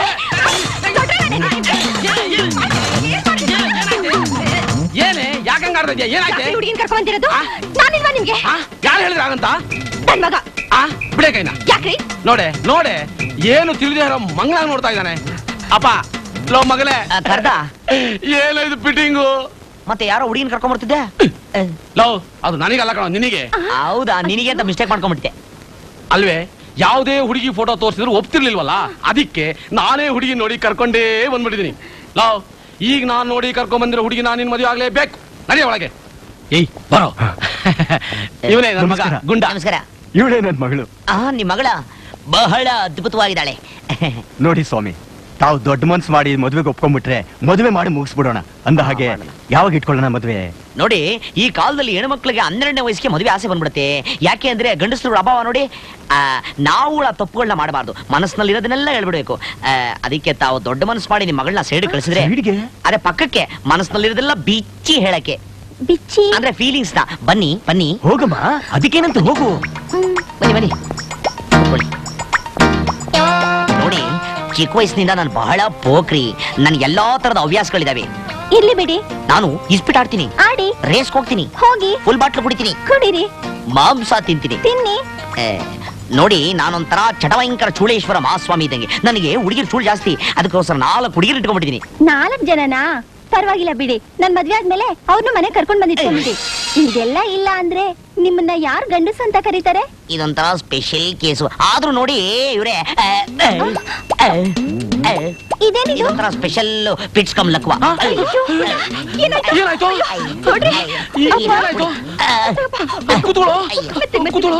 ಏನೇ ಯಾಕಂಗ ಆಡ್ತಾ ಇದೀಯಾ? ಏನಾಯ್ತೆ? ಹುಡುಗಿನ ಕರ್ಕೊಂಡ್ ಬಂದಿರೋದು ನಾನಿಲ್ವಾ ನಿಮ್ಗೆ? ಯಾರು ಹೇಳಿದ್ರ ಹಾಗಂತ? ನನ್ ಮಗ. ಆ ಬಿಡೆ ಕೈನ. ಯಾಕ್ರಿ? ನೋಡೆ ನೋಡೆ ಏನು ತಿಳಿದೇ ಇರೋ ಮಂಗಳಾಗ ನೋಡ್ತಾ ಇದ್ದಾನೆ. ಅಪ್ಪ ಲೋ ಮಗಲೇ ಕರ್ದ ಏನು ಇದು ಫಿಟ್ಟಿಂಗು? ಮತ್ತೆ ಯಾರೋ ಹುಡುಗಿನ ಕರ್ಕೊಂಡ್ ಬರ್ತಿದ್ದೆ. ಲೋ ಅದು ನನಗಲ್ಲ ಕಣ, ನಿನಗೆ. ಹೌದಾ? ನಿನಗೆ ಅಂತ ಮಿಸ್ಟೇಕ್ ಮಾಡ್ಕೊಂಡ್ಬಿಟ್ಟೆ ಅಲ್ವೇ? ಯಾವುದೇ ಹುಡುಗಿ ಫೋಟೋ ತೋರಿಸಿದ್ರು ಒಪ್ತಿರ್ಲಿಲ್ವಲ್ಲ, ಅದಕ್ಕೆ ನಾನೇ ಹುಡುಗಿ ನೋಡಿ ಕರ್ಕೊಂಡೇ ಬಂದ್ಬಿಟ್ಟಿದೀನಿ. ಲೋ ಈಗ ನಾನ್ ನೋಡಿ ಕರ್ಕೊಂಡ್ ಬಂದಿರೋ ಹುಡುಗಿ ನಾನು ನಿನ್ ಮದುವೆ ಆಗ್ಲೇಬೇಕು. ನಡೆಯ ಒಳಗೆ. ಏಯ್ ಬರೋ. ಇವನೇ ನನ್ನ ಮಗ ಗುಂಡ. ನಮಸ್ಕಾರ. ಇವಳೇ ನನ್ ಮಗಳು. ಆ ನಿಮ್ ಮಗಳ ಬಹಳ ಅದ್ಭುತವಾಗಿದ್ದಾಳೆ. ನೋಡಿ ಸ್ವಾಮಿ, ತಾವು ದೊಡ್ಡ ಮನ್ಸು ಮಾಡಿ ಮದುವೆಗೆ ಒಪ್ಕೊಂಡ್ಬಿಟ್ರೆ ಮದುವೆ ಮಾಡಿ ಮುಗಿಸ್ಬಿಡೋಣ. ಅಂದ ಹಾಗೆ ಯಾವಾಗ ಇಟ್ಕೊಳ್ಳೋಣ ಮದುವೆ? ನೋಡಿ ಈ ಕಾಲದಲ್ಲಿ ಹೆಣ್ಮಕ್ಳಿಗೆ ಹನ್ನೆರಡನೇ ವಯಸ್ಸಿಗೆ ಮದುವೆ ಆಸೆ ಬಂದ್ಬಿಡುತ್ತೆ. ಯಾಕೆ ಅಂದ್ರೆ ಗಂಡಸರ ಅಭಾವ ನೋಡಿ. ಆ ನಾವು ಆ ತಪ್ಪುಗಳನ್ನ ಮಾಡಬಾರ್ದು, ಮನಸ್ಸಿನಲ್ಲಿ ಇರೋದನ್ನೆಲ್ಲ ಹೇಳ್ಬಿಡ್ಬೇಕು. ಅದಕ್ಕೆ ತಾವು ದೊಡ್ಡ ಮನಸ್ಸು ಮಾಡಿ ನಿಮ್ ಮಗಳನ್ನ ಸೈಡ್ ಕಳಿಸಿದ್ರೆ ಅದೇ ಪಕ್ಕಕ್ಕೆ ಮನಸ್ಸಿನಲ್ಲಿ ಇರೋದೆಲ್ಲ ಬಿಚ್ಚಿ ಹೇಳಕ್ಕೆ. ಬಿಚ್ಚಿ ಅಂದ್ರೆ ಫೀಲಿಂಗ್ಸ್ ನ. ಬನ್ನಿ ಬನ್ನಿ ಹೋಗಮ್ಮ, ಅದಕ್ಕೇನಂತ ಹೋಗು. ಬನ್ನಿ ಬನ್ನಿ ಕೂತ್ಕೊಳ್ಳಿ. ನೋಡಿ ಚಿಕ್ಕ ವಯಸ್ಸಿನಿಂದ ನಾನು ಬಹಳ ಪೋಖ್ರಿ. ನನ್ ಎಲ್ಲಾ ತರದ ಹವ್ಯಾಸಗಳಿದಾವೆ. ಇರ್ಲಿ ಬಿಡಿ. ನಾನು ಇಸ್ಪಿಟ್ ಆಡ್ತೀನಿ, ಆಡಿ. ರೇಸ್ ಹೋಗ್ತೀನಿ, ಹೋಗಿ. ಫುಲ್ ಬಾಟ್ಲು ಕುಡಿತೀನಿ, ಕುಡೀರಿ. ಮಾಂಸ ತಿಂತೀನಿ. ತಿನ್ನಿ. ನೋಡಿ ನಾನೊಂಥರ ಚಟಭಯಂಕರ ಚೂಳೇಶ್ವರ ಮಹಾಸ್ವಾಮಿ ಇದ್ದಂಗೆ. ನನಗೆ ಹುಡುಗಿರ್ ಚೂಳು ಜಾಸ್ತಿ, ಅದಕ್ಕೋಸ್ಕರ ನಾಲ್ಕು ಹುಡುಗಿರ್ ಇಟ್ಕೊಂಡ್ಬಿಟ್ಟಿದ್ದೀನಿ. ನಾಲ್ಕು ಜನನಾ? ಪರವಾಗಿಲ್ಲ ಬಿಡಿ. ನನ್ ಮದ್ವೆ ಆದ್ಮೇಲೆ ಅವ್ರನ್ನ ಮನೆ ಕರ್ಕೊಂಡ್ ಬಂದಿಟ್ಕೊಂಡ್ಬಿಡಿ. ಇದೆಲ್ಲ ಇಲ್ಲ ಅಂದ್ರೆ ನಿಮ್ಮನ್ನ ಯಾರು ಗಂಡಸ ಅಂತ ಕರೀತಾರೆ? ಇದೊಂಥರ ಸ್ಪೆಷಲ್ ಕೇಸು. ಆದ್ರೂ ನೋಡಿ ಇವ್ರೆ ಇದೇನಿದು? ಇದೊಂಥರ ಸ್ಪೆಷಲ್ ಪಿಟ್ಸ್ ಕಮ್ ಲಕ್ವಾ. ಏನಾಯ್ತು? ಏನಾಯ್ತು? ಕೂತ್ಕೊಳ್ಳೋ, ಕೂತ್ಕೊಳ್ಳೋ.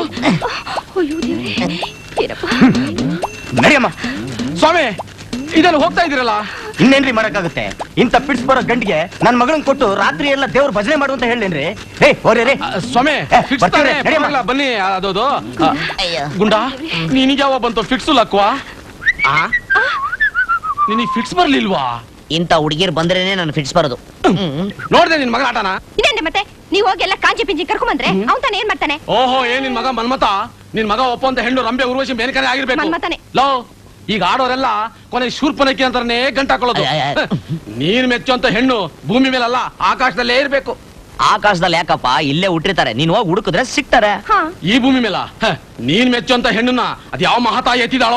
ನಡಿಯಮ್ಮ. ಸ್ವಾಮಿ ಇದೆಲ್ಲ ಹೋಗ್ತಾ ಇದೀರಲ್ಲ, ಇನ್ನೇನ್ರಿ ಮಾಡಕ್ಕಾಗುತ್ತೆ? ಇಂತ ಪಿಡ್ಸ್ ಬರೋ ಗಂಡಿಗೆ ನನ್ ಮಗಳನ್ನ ಕೊಟ್ಟು ರಾತ್ರಿ ಎಲ್ಲ ದೇವ್ರ ಭಜನೆ ಮಾಡು ಅಂತ ಹೇಳೇನ್ರಿ? ಹೇ ಹೋರಿ ರೀ ಸ್ವಾಮಿ. ಬರ್ತೀವಿ, ನಡಿಯಮ್ಮ. ಬನ್ನಿ. ಅದೋದು ಅಯ್ಯೋ ಗುಂಡ, ನಿನಗೆ ಯಾವ ಬಂತು ಫಿಟ್ಸ್ ಲಕ್ವಾ? ನಿನಗೆ ಫಿಟ್ಸ್ ಬರ್ಲಿಲ್ವಾ? ಇಂತ ಹುಡುಗಿರ್ ಬಂದ್ರೇನೆ ನಾನು ಫಿಟ್ಸ್ ಬರೋದು. ನೋಡ್ದೆ ನಿನ್ ಮಗ ಆಟನ? ಇದೇನೆ ಮತ್ತೆ ನೀವು ಹೋಗಿ ಎಲ್ಲ ಕಾಂಚಿ ಪಿಂಚಿ ಕರ್ಕೊಂಡ್ ಬಂದ್ರೆ ಅವ್ನ್ ತಾನೇ ಏನ್ ಮಾಡ್ತಾನೆ? ಓಹೋ, ಏನ್ ನಿನ್ ಮಗ ಮನ್ಮತ? ನಿನ್ ಮಗ ಒಪ್ಪಂತ ಹೆಣ್ಣು ರಂಬೆ ಉರ್ವಶಿ ಮೇನಕನೆ ಆಗಿರ್ಬೇಕು. ಮನ್ಮಥನೇ. ಲೋ ಈಗ ಆಡೋರೆಲ್ಲ ಕೊನೆ ಶೂರ್ಪನಕ್ಕಿ ಅಂತಾನೆ ಗಂಟ ಹಾಕೊಳ್ಳೋದು. ನೀನ್ ಮೆಚ್ಚುವಂತ ಹೆಣ್ಣು ಭೂಮಿ ಮೇಲಲ್ಲ ಆಕಾಶದಲ್ಲೇ ಇರ್ಬೇಕು. ಆಕಾಶದಲ್ಲಿ ಯಾಕಪ್ಪ, ಇಲ್ಲೇ ಹುಟ್ಟಿರ್ತಾರೆ. ನೀನ್ ಹೋಗಿ ಹುಡುಕಿದ್ರೆ ಸಿಗ್ತಾರೆ. ಈ ಭೂಮಿ ಮೇಲ ನೀನ್ ಮೆಚ್ಚುವಂತ ಹೆಣ್ಣನ್ನ ಅದ್ ಯಾವ ಮಹಾತಾಯಿ ಎತ್ತಿದಾಳೋ?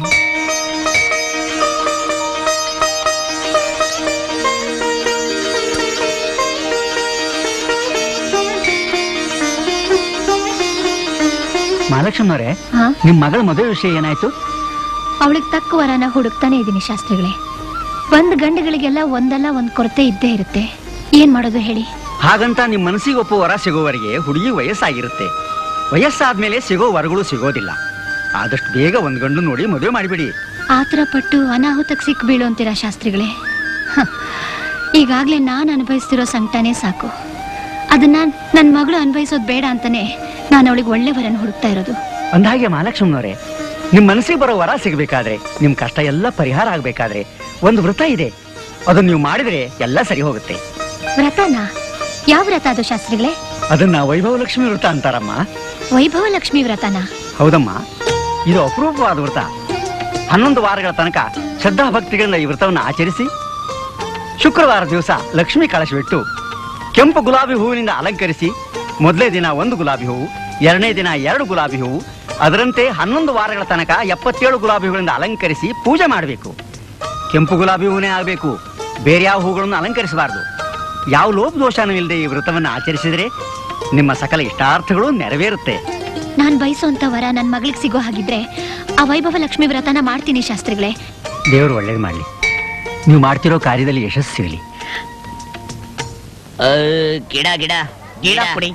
ಮಹಾಲಕ್ಷ್ಮನವರೇ, ನಿಮ್ ಮಗಳ ಮದುವೆ ವಿಷಯ ಏನಾಯ್ತು? ಅವಳಿಗೆ ತಕ್ಕ ವರನ ಹುಡುಕ್ತಾನೆ ಇದೀನಿ ಶಾಸ್ತ್ರಿಗಳೇ. ಒಂದ್ ಗಂಡುಗಳಿಗೆಲ್ಲ ಒಂದಲ್ಲ ಒಂದ್ ಕೊರತೆ ಇದ್ದೇ ಇರುತ್ತೆ. ಏನ್ ಮಾಡೋದು ಹೇಳಿ? ಹಾಗಂತ ನಿಮ್ ಮನಸ್ಸಿಗೆ ಒಪ್ಪೋ ವರ ಸಿಗೋವರೆಗೆ ಹುಡುಗಿ ವಯಸ್ಸಾಗಿರುತ್ತೆ. ವಯಸ್ಸಾದ್ಮೇಲೆ ಸಿಗೋ ವರಗಳು ಸಿಗೋದಿಲ್ಲ. ಆದಷ್ಟು ಬೇಗ ಒಂದ್ ಗಂಡು ನೋಡಿ ಮದುವೆ ಮಾಡಿಬಿಡಿ. ಆತರ ಪಟ್ಟು ಅನಾಹುತಕ್ಕೆ ಸಿಕ್ ಬೀಳು ಅಂತೀರಾ ಶಾಸ್ತ್ರಿಗಳೇ? ಈಗಾಗ್ಲೇ ನಾನ್ ಅನುಭವಿಸ್ತಿರೋ ಸಂಕಟನೇ ಸಾಕು. ಅದನ್ನ ನನ್ ಮಗಳು ಅನುಭವಿಸೋದ್ ಬೇಡ ಅಂತಾನೆ ನಾನು ಅವಳಿಗೆ ಒಳ್ಳೆ ವರನ ಹುಡುಕ್ತಾ ಇರೋದು. ಅಂದಾಗೆ ಮಹಾಲಕ್ಷ್ಮನವರೇ, ನಿಮ್ ಮನಸ್ಸಿಗೆ ಬರೋ ವರ ಸಿಗ್ಬೇಕಾದ್ರೆ, ನಿಮ್ ಕಷ್ಟ ಎಲ್ಲ ಪರಿಹಾರ ಆಗ್ಬೇಕಾದ್ರೆ ಒಂದು ವ್ರತ ಇದೆ. ಅದನ್ನ ನೀವು ಮಾಡಿದ್ರೆ ಎಲ್ಲ ಸರಿ ಹೋಗುತ್ತೆ. ವ್ರತನ? ಯಾವ ವ್ರತ ಅದು ಶಾಸ್ತ್ರಿಗಳೇ? ಅದನ್ನ ವೈಭವ ಲಕ್ಷ್ಮಿ ವ್ರತ ಅಂತಾರಮ್ಮ. ವೈಭವ ಲಕ್ಷ್ಮಿ ವ್ರತನ? ಹೌದಮ್ಮ, ಇದು ಅಪರೂಪವಾದ ವ್ರತ. ಹನ್ನೊಂದು ವಾರಗಳ ತನಕ ಶ್ರದ್ಧಾ ಭಕ್ತಿಗಳಿಂದ ಈ ವ್ರತವನ್ನು ಆಚರಿಸಿ ಶುಕ್ರವಾರ ದಿವಸ ಲಕ್ಷ್ಮೀ ಕಳಶವಿಟ್ಟು ಕೆಂಪು ಗುಲಾಬಿ ಹೂವಿನಿಂದ ಅಲಂಕರಿಸಿ, ಮೊದಲೇ ದಿನ ಒಂದು ಗುಲಾಬಿ ಹೂವು, ಎರಡನೇ ದಿನ ಎರಡು ಗುಲಾಬಿ ಹೂವು, ಅದರಂತೆ ಹನ್ನೊಂದು ವಾರಗಳ ತನಕ ಎಪ್ಪತ್ತೇಳು ಗುಲಾಬಿ ಹೂಗಳಿಂದ ಅಲಂಕರಿಸಿ ಪೂಜೆ ಮಾಡಬೇಕು. ಕೆಂಪು ಗುಲಾಬಿ ಹೂವೇ ಆಗಬೇಕು, ಬೇರೆ ಯಾವ ಹೂಗಳನ್ನು ಅಲಂಕರಿಸಬಾರದು. ಯಾವ ಲೋಪದೋಷನೂ ಇಲ್ಲದೆ ಈ ವ್ರತವನ್ನು ಆಚರಿಸಿದರೆ ನಿಮ್ಮ ಸಕಲ ಇಷ್ಟಾರ್ಥಗಳು ನೆರವೇರುತ್ತೆ. ನಾನ್ ಬಯಸುವಂತ ವರ ನನ್ ಮಗಳಿಗೆ ಸಿಗೋ ಹಾಗಿದ್ರೆ ಆ ವೈಭವ ಲಕ್ಷ್ಮಿ ವ್ರತನ ಮಾಡ್ತೀನಿ ಶಾಸ್ತ್ರಿಗಳೇ. ದೇವರು ಒಳ್ಳೇದು ಮಾಡ್ಲಿ. ನೀವು ಮಾಡ್ತಿರೋ ಕಾರ್ಯದಲ್ಲಿ ಯಶಸ್ಸು ಸಿಗಲಿ. ಗಿಡ ಗಿಡ ಗಿಡ ಕುಡಿ.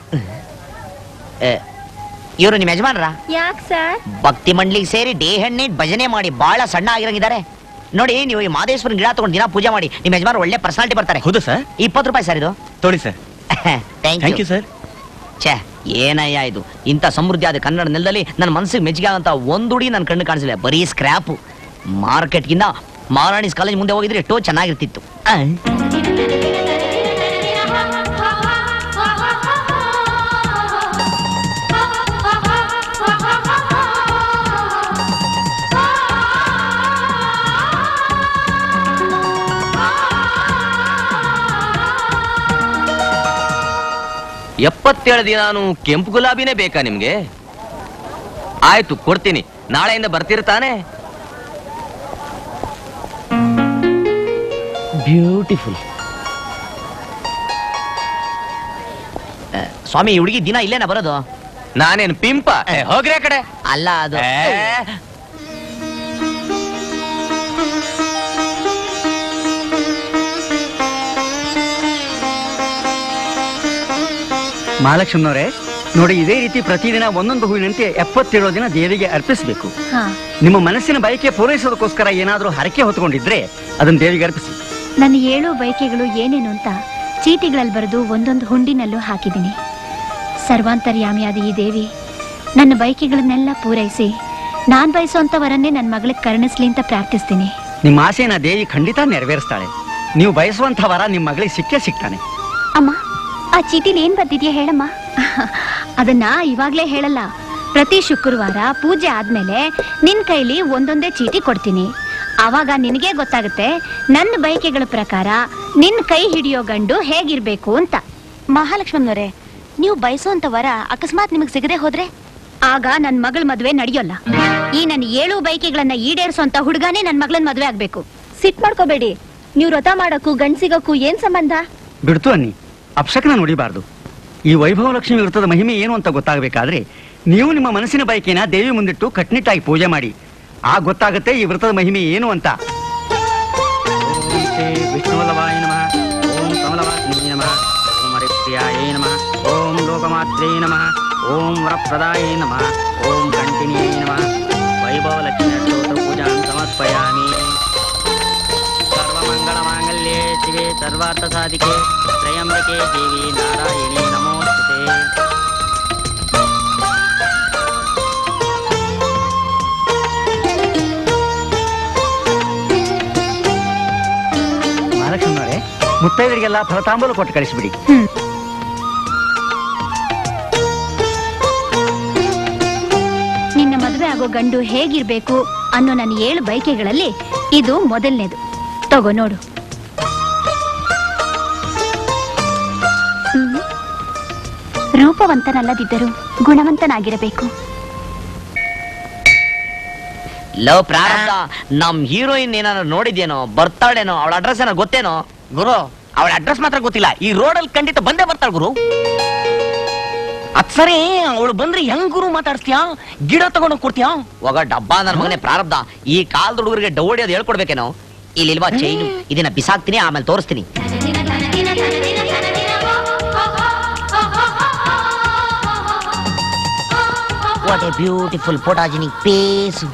ಇವರು ನಿಮ್ ಯಜಮಾನ್ರ? ಯಾಕ್ ಸರ್? ಭಕ್ತಿ ಮಂಡ್ಲಿಗೆ ಸೇರಿ ಡೇ ಹಣ್ಣಿ ಭಜನೆ ಮಾಡಿ ಬಹಳ ಸಣ್ಣ ಆಗಿರಂಗಿದ್ದಾರೆ. ನೋಡಿ ನೀವು ಈ ಮಾದೇಶ್ವರನ ಗಿಡ ತಗೊಂಡು ದಿನ ಪೂಜೆ ಮಾಡಿ ನಿಮ್ಮ ಯಜಮಾನ ಒಳ್ಳೆ ಪರ್ಸನಾಲಿಟಿ ಬರ್ತಾರೆ. ಹೌದಾ ಸರ್? ಇಪ್ಪತ್ತು ರೂಪಾಯಿ ಸರ್ ಇದು. ತೊಳಿ ಸರ್. Thank you sir. ಛೇ ಏನಯ್ಯ ಇದು, ಇಂಥ ಸಮೃದ್ಧಿ ಆದ ಕನ್ನಡ ನೆಲದಲ್ಲಿ ನನ್ನ ಮನಸ್ಸಿಗೆ ಮೆಚ್ಚುಗೆ ಆಗಂತ ಒಂದುಡಿ ನನ್ನ ಕಣ್ಣು ಕಾಣಿಸಿಲ್ಲ, ಬರೀ ಸ್ಕ್ರ್ಯಾಪು. ಮಾರ್ಕೆಟ್ಗಿಂತ ಮಹಾರಾಣಿಸ್ ಕಾಲೇಜ್ ಮುಂದೆ ಹೋಗಿದ್ರೆ ಎಷ್ಟೋ ಚೆನ್ನಾಗಿರ್ತಿತ್ತು. ಎಪ್ಪತ್ತೇಳು ದಿನ ನಾನು ಕೆಂಪು ಗುಲಾಬಿನೇ ಬೇಕಾ ನಿಮ್ಗೆ? ಆಯ್ತು ಕೊಡ್ತೀನಿ, ನಾಳೆಯಿಂದ ಬರ್ತಿರ್ತಾನೆ. ಬ್ಯೂಟಿಫುಲ್. ಸ್ವಾಮಿ ಈ ಹುಡುಗಿ ದಿನ ಇಲ್ಲೇನ ಬರೋದು? ನಾನೇನು ಪಿಂಪ? ಹೋಗ್ರಿ ಆ ಕಡೆ. ಅಲ್ಲ ಅದು ಮಹಾಲಕ್ಷ್ಮನವರೇ ನೋಡಿ, ಇದೇ ರೀತಿ ಪ್ರತಿದಿನ ಒಂದೊಂದು ಹೂವಿನಂತೆ ಎಪ್ಪತ್ತೇಳು ದಿನ ದೇವಿಗೆ ಅರ್ಪಿಸಬೇಕು. ನಿಮ್ಮ ಮನಸ್ಸಿನ ಬಯಕೆ ಪೂರೈಸೋದಕ್ಕೋಸ್ಕರ ಏನಾದ್ರೂ ಹರಕೆ ಹೊತ್ಕೊಂಡಿದ್ರೆ ಅದನ್ನ ದೇವಿಗೆ ಅರ್ಪಿಸಿ. ನನ್ನ ಏಳು ಬಯಕೆಗಳು ಏನೇನು ಅಂತ ಚೀಟಿಗಳಲ್ಲಿ ಬರೆದು ಒಂದೊಂದು ಹುಂಡಿನಲ್ಲೂ ಹಾಕಿದ್ದೀನಿ. ಸರ್ವಾಂತರ್ಯಾಮಿಯಾದ ಈ ದೇವಿ ನನ್ನ ಬಯಕೆಗಳನ್ನೆಲ್ಲ ಪೂರೈಸಿ ನಾನ್ ಬಯಸುವಂತವರನ್ನೇ ನನ್ನ ಮಗಳಿಗೆ ಕರುಣಿಸ್ಲಿ ಅಂತ ಪ್ರಾರ್ಥಿಸ್ತೀನಿ. ನಿಮ್ಮ ಆಸೆನ ದೇವಿ ಖಂಡಿತ ನೆರವೇರಿಸ್ತಾಳೆ. ನೀವು ಬಯಸುವಂತ ವರ ನಿಮ್ಮ ಮಗಳಿಗೆ ಸಿಕ್ಕೇ ಸಿಗ್ತಾನೆ. ಅಮ್ಮ, ಆ ಚೀಟಿಲಿ ಏನ್ ಬರ್ತಿದ್ಯಾ ಹೇಳಮ್ಮ. ಅದನ್ನ ಇವಾಗ್ಲೇ ಹೇಳಲ್ಲ. ಪ್ರತಿ ಶುಕ್ರವಾರ ಪೂಜೆ ಆದ್ಮೇಲೆ ನಿನ್ ಕೈಲಿ ಒಂದೊಂದೇ ಚೀಟಿ ಕೊಡ್ತೀನಿ. ಆವಾಗ ನಿನಗೆ ಗೊತ್ತಾಗುತ್ತೆ ನನ್ನ ಬಯಕೆಗಳ ಪ್ರಕಾರ ನಿನ್ ಕೈ ಹಿಡಿಯೋ ಗಂಡು ಹೇಗಿರ್ಬೇಕು ಅಂತ. ಮಹಾಲಕ್ಷ್ಮಣರೇ, ನೀವು ಬಯಸುವಂತ ವರ ಅಕಸ್ಮಾತ್ ನಿಮಗ್ ಸಿಗದೆ ಹೋದ್ರೆ ಆಗ ನನ್ ಮಗಳ ಮದ್ವೆ ನಡೆಯೋಲ್ಲ. ಈ ನನ್ನ ಏಳು ಬಯಕೆಗಳನ್ನ ಈಡೇರಿಸುವಂತ ಹುಡುಗಾನೇ ನನ್ ಮಗಳನ್ ಮದ್ವೆ ಆಗ್ಬೇಕು. ಸಿಟ್ ಮಾಡ್ಕೋಬೇಡಿ. ನೀವು ವ್ರತ ಮಾಡಕ್ಕೂ ಗಂಡ್ಸಿಗಕ್ಕೂ ಏನ್ ಸಂಬಂಧ? ಬಿಡ್ತು ಅನ್ನಿ, ಅಪಶಕನ ನುಡಿಬಾರ್ದು. ಈ ವೈಭವ ಲಕ್ಷ್ಮಿ ವ್ರತದ ಮಹಿಮೆ ಏನು ಅಂತ ಗೊತ್ತಾಗಬೇಕಾದ್ರೆ ನೀವು ನಿಮ್ಮ ಮನಸ್ಸಿನ ಬಯಕೆನ ದೇವಿ ಮುಂದಿಟ್ಟು ಕಟ್ನಿಟ್ಟಾಗಿ ಪೂಜೆ ಮಾಡಿ. ಆ ಗೊತ್ತಾಗುತ್ತೆ ಈ ವ್ರತದ ಮಹಿಮೆ ಏನು ಅಂತ. ವಿಷ್ಣುವಲ್ಲಭಾಯ ನಮಃ, ಓಂ ಕಮಲವಾಸಿನೇ ನಮಃ, ಓಂ ಹರಿಪ್ರಿಯಾಯೇ ನಮಃ, ಓಂ ಲೋಕಮಾತ್ರೇ ನಮಃ, ಓಂ ವರಪ್ರದಾಯೇ ನಮಃ, ಓಂ ಕಂಠಿನ್ಯೇ ನಮಃ. ವೈಭವ ಲಕ್ಷ್ಮಿ ಸ್ತೋತ್ರ ಪೂಜಾಂ ಸಮರ್ಪಯಾಮಿ. ಸರ್ವಮಂಗಳ ಮಾಂಗಲ್ಯೆ ಶಿವೆ ಸರ್ವಾರ್ಥ ಸಾಧಿಕೆ ತ್ರಯಂಬಕೆ ದೇವಿ ನಾರಾಯಣಿ ನಮೋಸ್ತುತೆ. ಮಹಾಲಕ್ಷ್ಮಣರೇ, ಮುತ್ತೈದರಿಗೆಲ್ಲ ಫಲತಾಂಬೂಲ ಕೊಟ್ಟು ಕಳಿಸಿಬಿಡಿ. ನಿನ್ನ ಮದುವೆ ಆಗೋ ಗಂಡು ಹೇಗಿರ್ಬೇಕು ಅನ್ನೋ ನನ್ನ ಏಳು ಬಯಕೆಗಳಲ್ಲಿ ಇದು ಮೊದಲನೇದು. ತಗೋ ನೋಡು. ರೂಪವಂತನಲ್ಲದಿದ್ದರೂ ಗುಣವಂತನಾಗಿರಬೇಕು. ಲವ್ ಪ್ರಾರಂಭ. ನಮ್ ಹೀರೋಯಿನ್ ಏನಾದ್ರು ನೋಡಿದ್ಯೇನೋ, ಬರ್ತಾಳೇನೋ, ಅವಳ ಅಡ್ರೆಸ್ ಏನೋ ಗೊತ್ತೇನೋ? ಗುರು, ಅವಳ ಅಡ್ರೆಸ್ ಮಾತ್ರ ಗೊತ್ತಿಲ್ಲ. ಈ ರೋಡಲ್ಲಿ ಖಂಡಿತ ಬಂದೇ ಬರ್ತಾಳ ಗುರು. ಅದ್ ಸರಿ, ಅವಳು ಬಂದ್ರೆ ಹೆಂಗ್ ಗುರು ಮಾತಾಡ್ಸ್ತೀಯಾ? ಗಿಡ ತಗೊಂಡು ಕೊಡ್ತೀಯಾ? ಹೋಗ ಡಬ್ಬ ನನ್ನ ಮಗನೇ ಪ್ರಾರಬ್ಧ. ಈ ಕಾಲದ ಹುಡುಗರಿಗೆ ಡೌಡಿ ಅದು ಹೇಳ್ಕೊಡ್ಬೇಕೇನೋ? ಇಲ್ಲಿಲ್ವಾ ಚೈನು? ಇದನ್ನ ಬಿಸಾಕ್ತೀನಿ, ಆಮೇಲೆ ತೋರಿಸ್ತೀನಿ. What a beautiful photogenic face.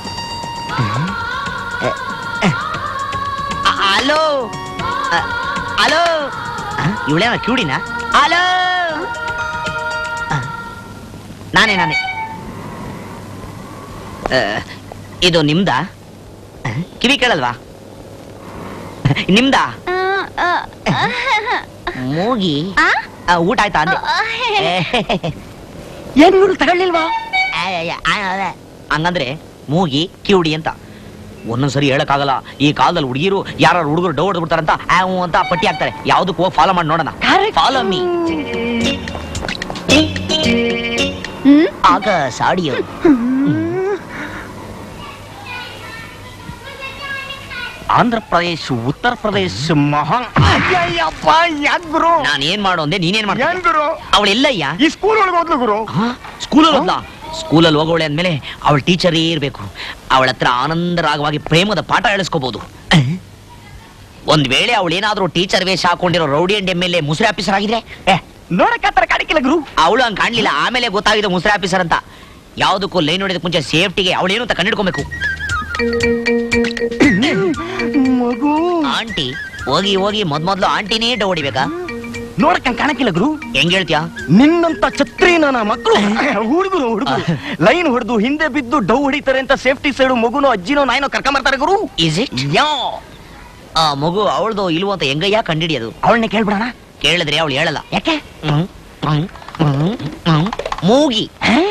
Hello hello, ಇವಳೇನ ಕ್ಯೂಡಿನ? ಹಲೋ, ನಾನೇ ನಾನೇ. ಇದು ನಿಮ್ದಾ? ಕಿವಿ ಕೇಳಲ್ವಾ? ನಿಮ್ದಾ? ಮೂಗಿ ಊಟ ಆಯ್ತಾ ಅಂದೆ. ಏನು ಇವ್ರು ತಗೊಳ್ಳಿಲ್ವಾ? ಹಂಗಂದ್ರೆ ಮೂಗಿ ಕಿವುಡಿ ಅಂತ ಒಂದೊಂದ್ಸರಿ ಹೇಳಕ್ಕಾಗಲ್ಲ. ಈ ಕಾಲದಲ್ಲಿ ಹುಡುಗಿರು ಯಾರು ಹುಡುಗರು ಡೌ ಹೊಡೆದು ಬಿಡ್ತಾರಂತ ಅಂತ ಪಟ್ಟಿ ಹಾಕ್ತಾರೆ. ಯಾವ್ದಕ್ಕೆ ಹೋಗಿ ಫಾಲೋ ಮಾಡಿ ನೋಡೋಣ. Follow me. ಆಗ ಸಾಡಿಯೋ ಆಂಧ್ರ ಪ್ರದೇಶ್, ಉತ್ತರ ಪ್ರದೇಶ್, ಮಹಾ. ನಾನು ಏನ್ ಮಾಡೋ ಅಂದೆ, ನೀನೇನ್ ಮಾಡ? ಅವಳೆಲ್ಲಯ್ಯ ಈ ಸ್ಕೂಲ್ ಒಳಗೆ ಹೋದ್ಲು ಗುರು. ಸ್ಕೂಲಲ್ಲಿ ಹೋದ್ಲಾ? ಸ್ಕೂಲಲ್ಲಿ ಹೋಗೋಳೆ ಅಂದ್ಮೇಲೆ ಅವಳ ಟೀಚರೇ ಇರ್ಬೇಕು. ಅವಳ ಹತ್ರ ಆನಂದರಾಗವಾಗಿ ಪ್ರೇಮದ ಪಾಠ ಹೇಳಿಸ್ಕೋಬಹುದು. ಒಂದ್ ವೇಳೆ ಅವಳೇನಾದ್ರೂ ಟೀಚರ್ ವೇಷ ಹಾಕೊಂಡಿರೋ rowdy and M L A ಮುಸ್ರಿ ಆಫೀಸರ್ ಆಗಿದ್ರೆ ನೋಡಕ್ಕಾತರ ಕಾಣಿಕಿಲ್ಲ ಗುರು. ಅವಳು ಹಂಗ್ ಕಾಣ್ಲಿಲ್ಲ, ಆಮೇಲೆ ಗೊತ್ತಾಗಿದೆ ಮುಸ್ರಿ ಆಫೀಸರ್ ಅಂತ. ಯಾವ್ದಕ್ಕೂ ಲೈನ್ ನೋಡಿದಕ್ಕೆ ಮುಂಚೆ ಸೇಫ್ಟಿಗೆ ಅವಳೇನು ಅಂತ ಕಂಡಿಡ್ಕೊಬೇಕು. ಮಗು ಆಂಟಿ ಹೋಗಿ ಹೋಗಿ ಮೊದ್ ಮೊದ್ಲು ಆಂಟಿನೇ ಡೌ ಹೊಡಿಬೇಕಾ? ನೋಡಕ್ ಕಾಣಕ್ಕಿಲ್ಲ ಗುರು. ಹೆಂಗ್ ಹೇಳ್ತೀಯ? ನಿನ್ನಂತ ಛತ್ರಿನ ಮಕ್ಕಳು ಹುಡುಗರು ಹುಡುಗರು ಲೈನ್ ಹೊಡೆದು ಹಿಂದೆ ಬಿದ್ದು ಡೌ ಹೊಡಿತಾರೆ ಅಂತ ಸೇಫ್ಟಿ ಸೈಡ್ ಮಗುನೋ ಅಜ್ಜಿನೋ ನಾಯಿನೋ ಕರ್ಕೊಂಬರ್ತಾರೆ ಗುರು. Is it? ಆ ಮಗು ಅವಳ್ದು ಇಲ್ವೋ ಅಂತ ಹೆಂಗಯ್ಯ ಕಂಡಿಡಿಯೋದು? ಅವಳನ್ನೇ ಕೇಳ್ಬಿಡೋಣ. ಕೇಳಿದ್ರೆ ಅವಳು ಹೇಳಲ್ಲ. ಯಾಕೆ? ಹ್ಮ್, ಹ್ಮ್, ಹ್ಮ್, ಹ್ಮ್. ಮೂಗಿ.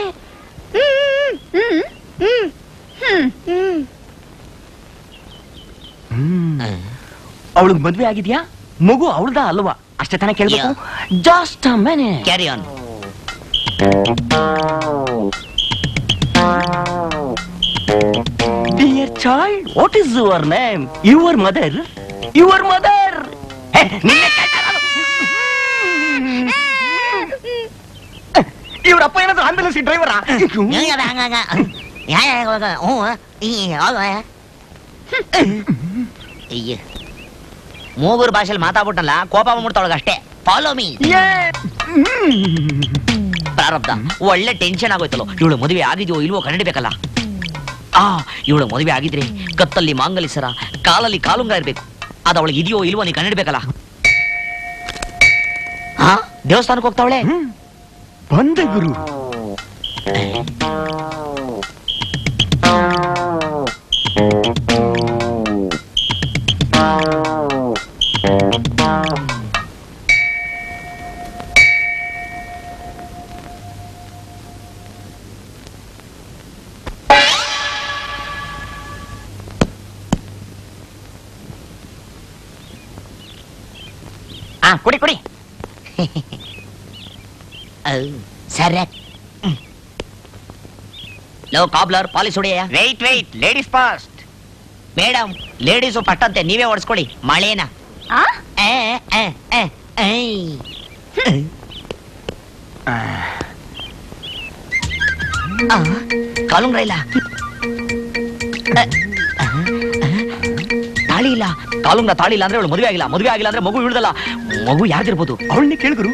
ಅವಳಿಗೆ ಮದ್ವೆ ಆಗಿದ್ಯಾ? ಮಗು ಅವಳ್ದ ಅಲ್ವಾ? ಅಷ್ಟೇ ತಾನೇ ಕೇಳ್ಬೇಕು. Just a minute. Carry on. Dear child, what is your name? Your mother? Your mother? ಇವ್ರಪ್ಪ ಏನಾದ್ರು ಆಂಬ್ಯುಲೆನ್ಸ್ ಡ್ರೈವರಾ? ಮೂಗೂರು ಭಾಷೆಯಲ್ಲಿ ಮಾತಾಡ್ಬಿಟ್ಟಲ್ಲ, ಕೋಪ ಬಂದ್ಬಿಡ್ತಾವಳಗ ಅಷ್ಟೇ. Follow me. ಪ್ರಾರಬ್ಧ. ಒಳ್ಳೆ ಟೆನ್ಷನ್ ಆಗೋಯ್ತಲ್ಲ. ಇವಳು ಮದುವೆ ಆಗಿದೆಯೋ ಇಲ್ವೋ ಕಂಡಿಡ್ಬೇಕಲ್ಲ. ಆ ಇವಳು ಮದುವೆ ಆಗಿದ್ರೆ ಕತ್ತಲ್ಲಿ ಮಾಂಗಲಿ ಸರ, ಕಾಲಲ್ಲಿ ಕಾಲುಂಗ ಇರ್ಬೇಕು. ಅದ ಅವಳಿಗೆ ಇದೆಯೋ ಇಲ್ವೋ ನೀ ಕಂಡಿಡ್ಬೇಕಲ್ಲ. ಹಾ, ದೇವಸ್ಥಾನಕ್ಕೆ ಹೋಗ್ತಾವಳೆ. ಬಂದೆ ಗುರು. ಆ ಕುಡಿ ಕುಡಿ. ಸರಿ. ಲೋ ಕಾಬ್ಲರ್, ಪಾಲಿಸ್ ಹೊಡೆಯ. Wait wait, ladies first. Madam, ladies ಪಟ್ಟಂತೆ ನೀವೇ ಓಡಿಸ್ಕೊಳ್ಳಿ ಮಳೇನ. ಆ? ಏ, ಏ, ಏ, ಏ. ಆ, ಕಾಲುಂಗ್ರ ಇಲ್ಲ, ತಾಳಿ ಇಲ್ಲ. ಕಾಲುಂಗ್ರ ತಾಳಿ ಇಲ್ಲ ಅಂದ್ರೆ ಅವಳು ಮದುವೆ ಆಗಿಲ್ಲ. ಮದುವೆ ಆಗಿಲ್ಲ ಅಂದ್ರೆ ಮಗು ಇಳ್ದಲ್ಲ. ಮಗು ಯಾರ್ದಿರ್ಬೋದು? ಅವಳನ್ನೇ ಕೇಳಿದ್ರು.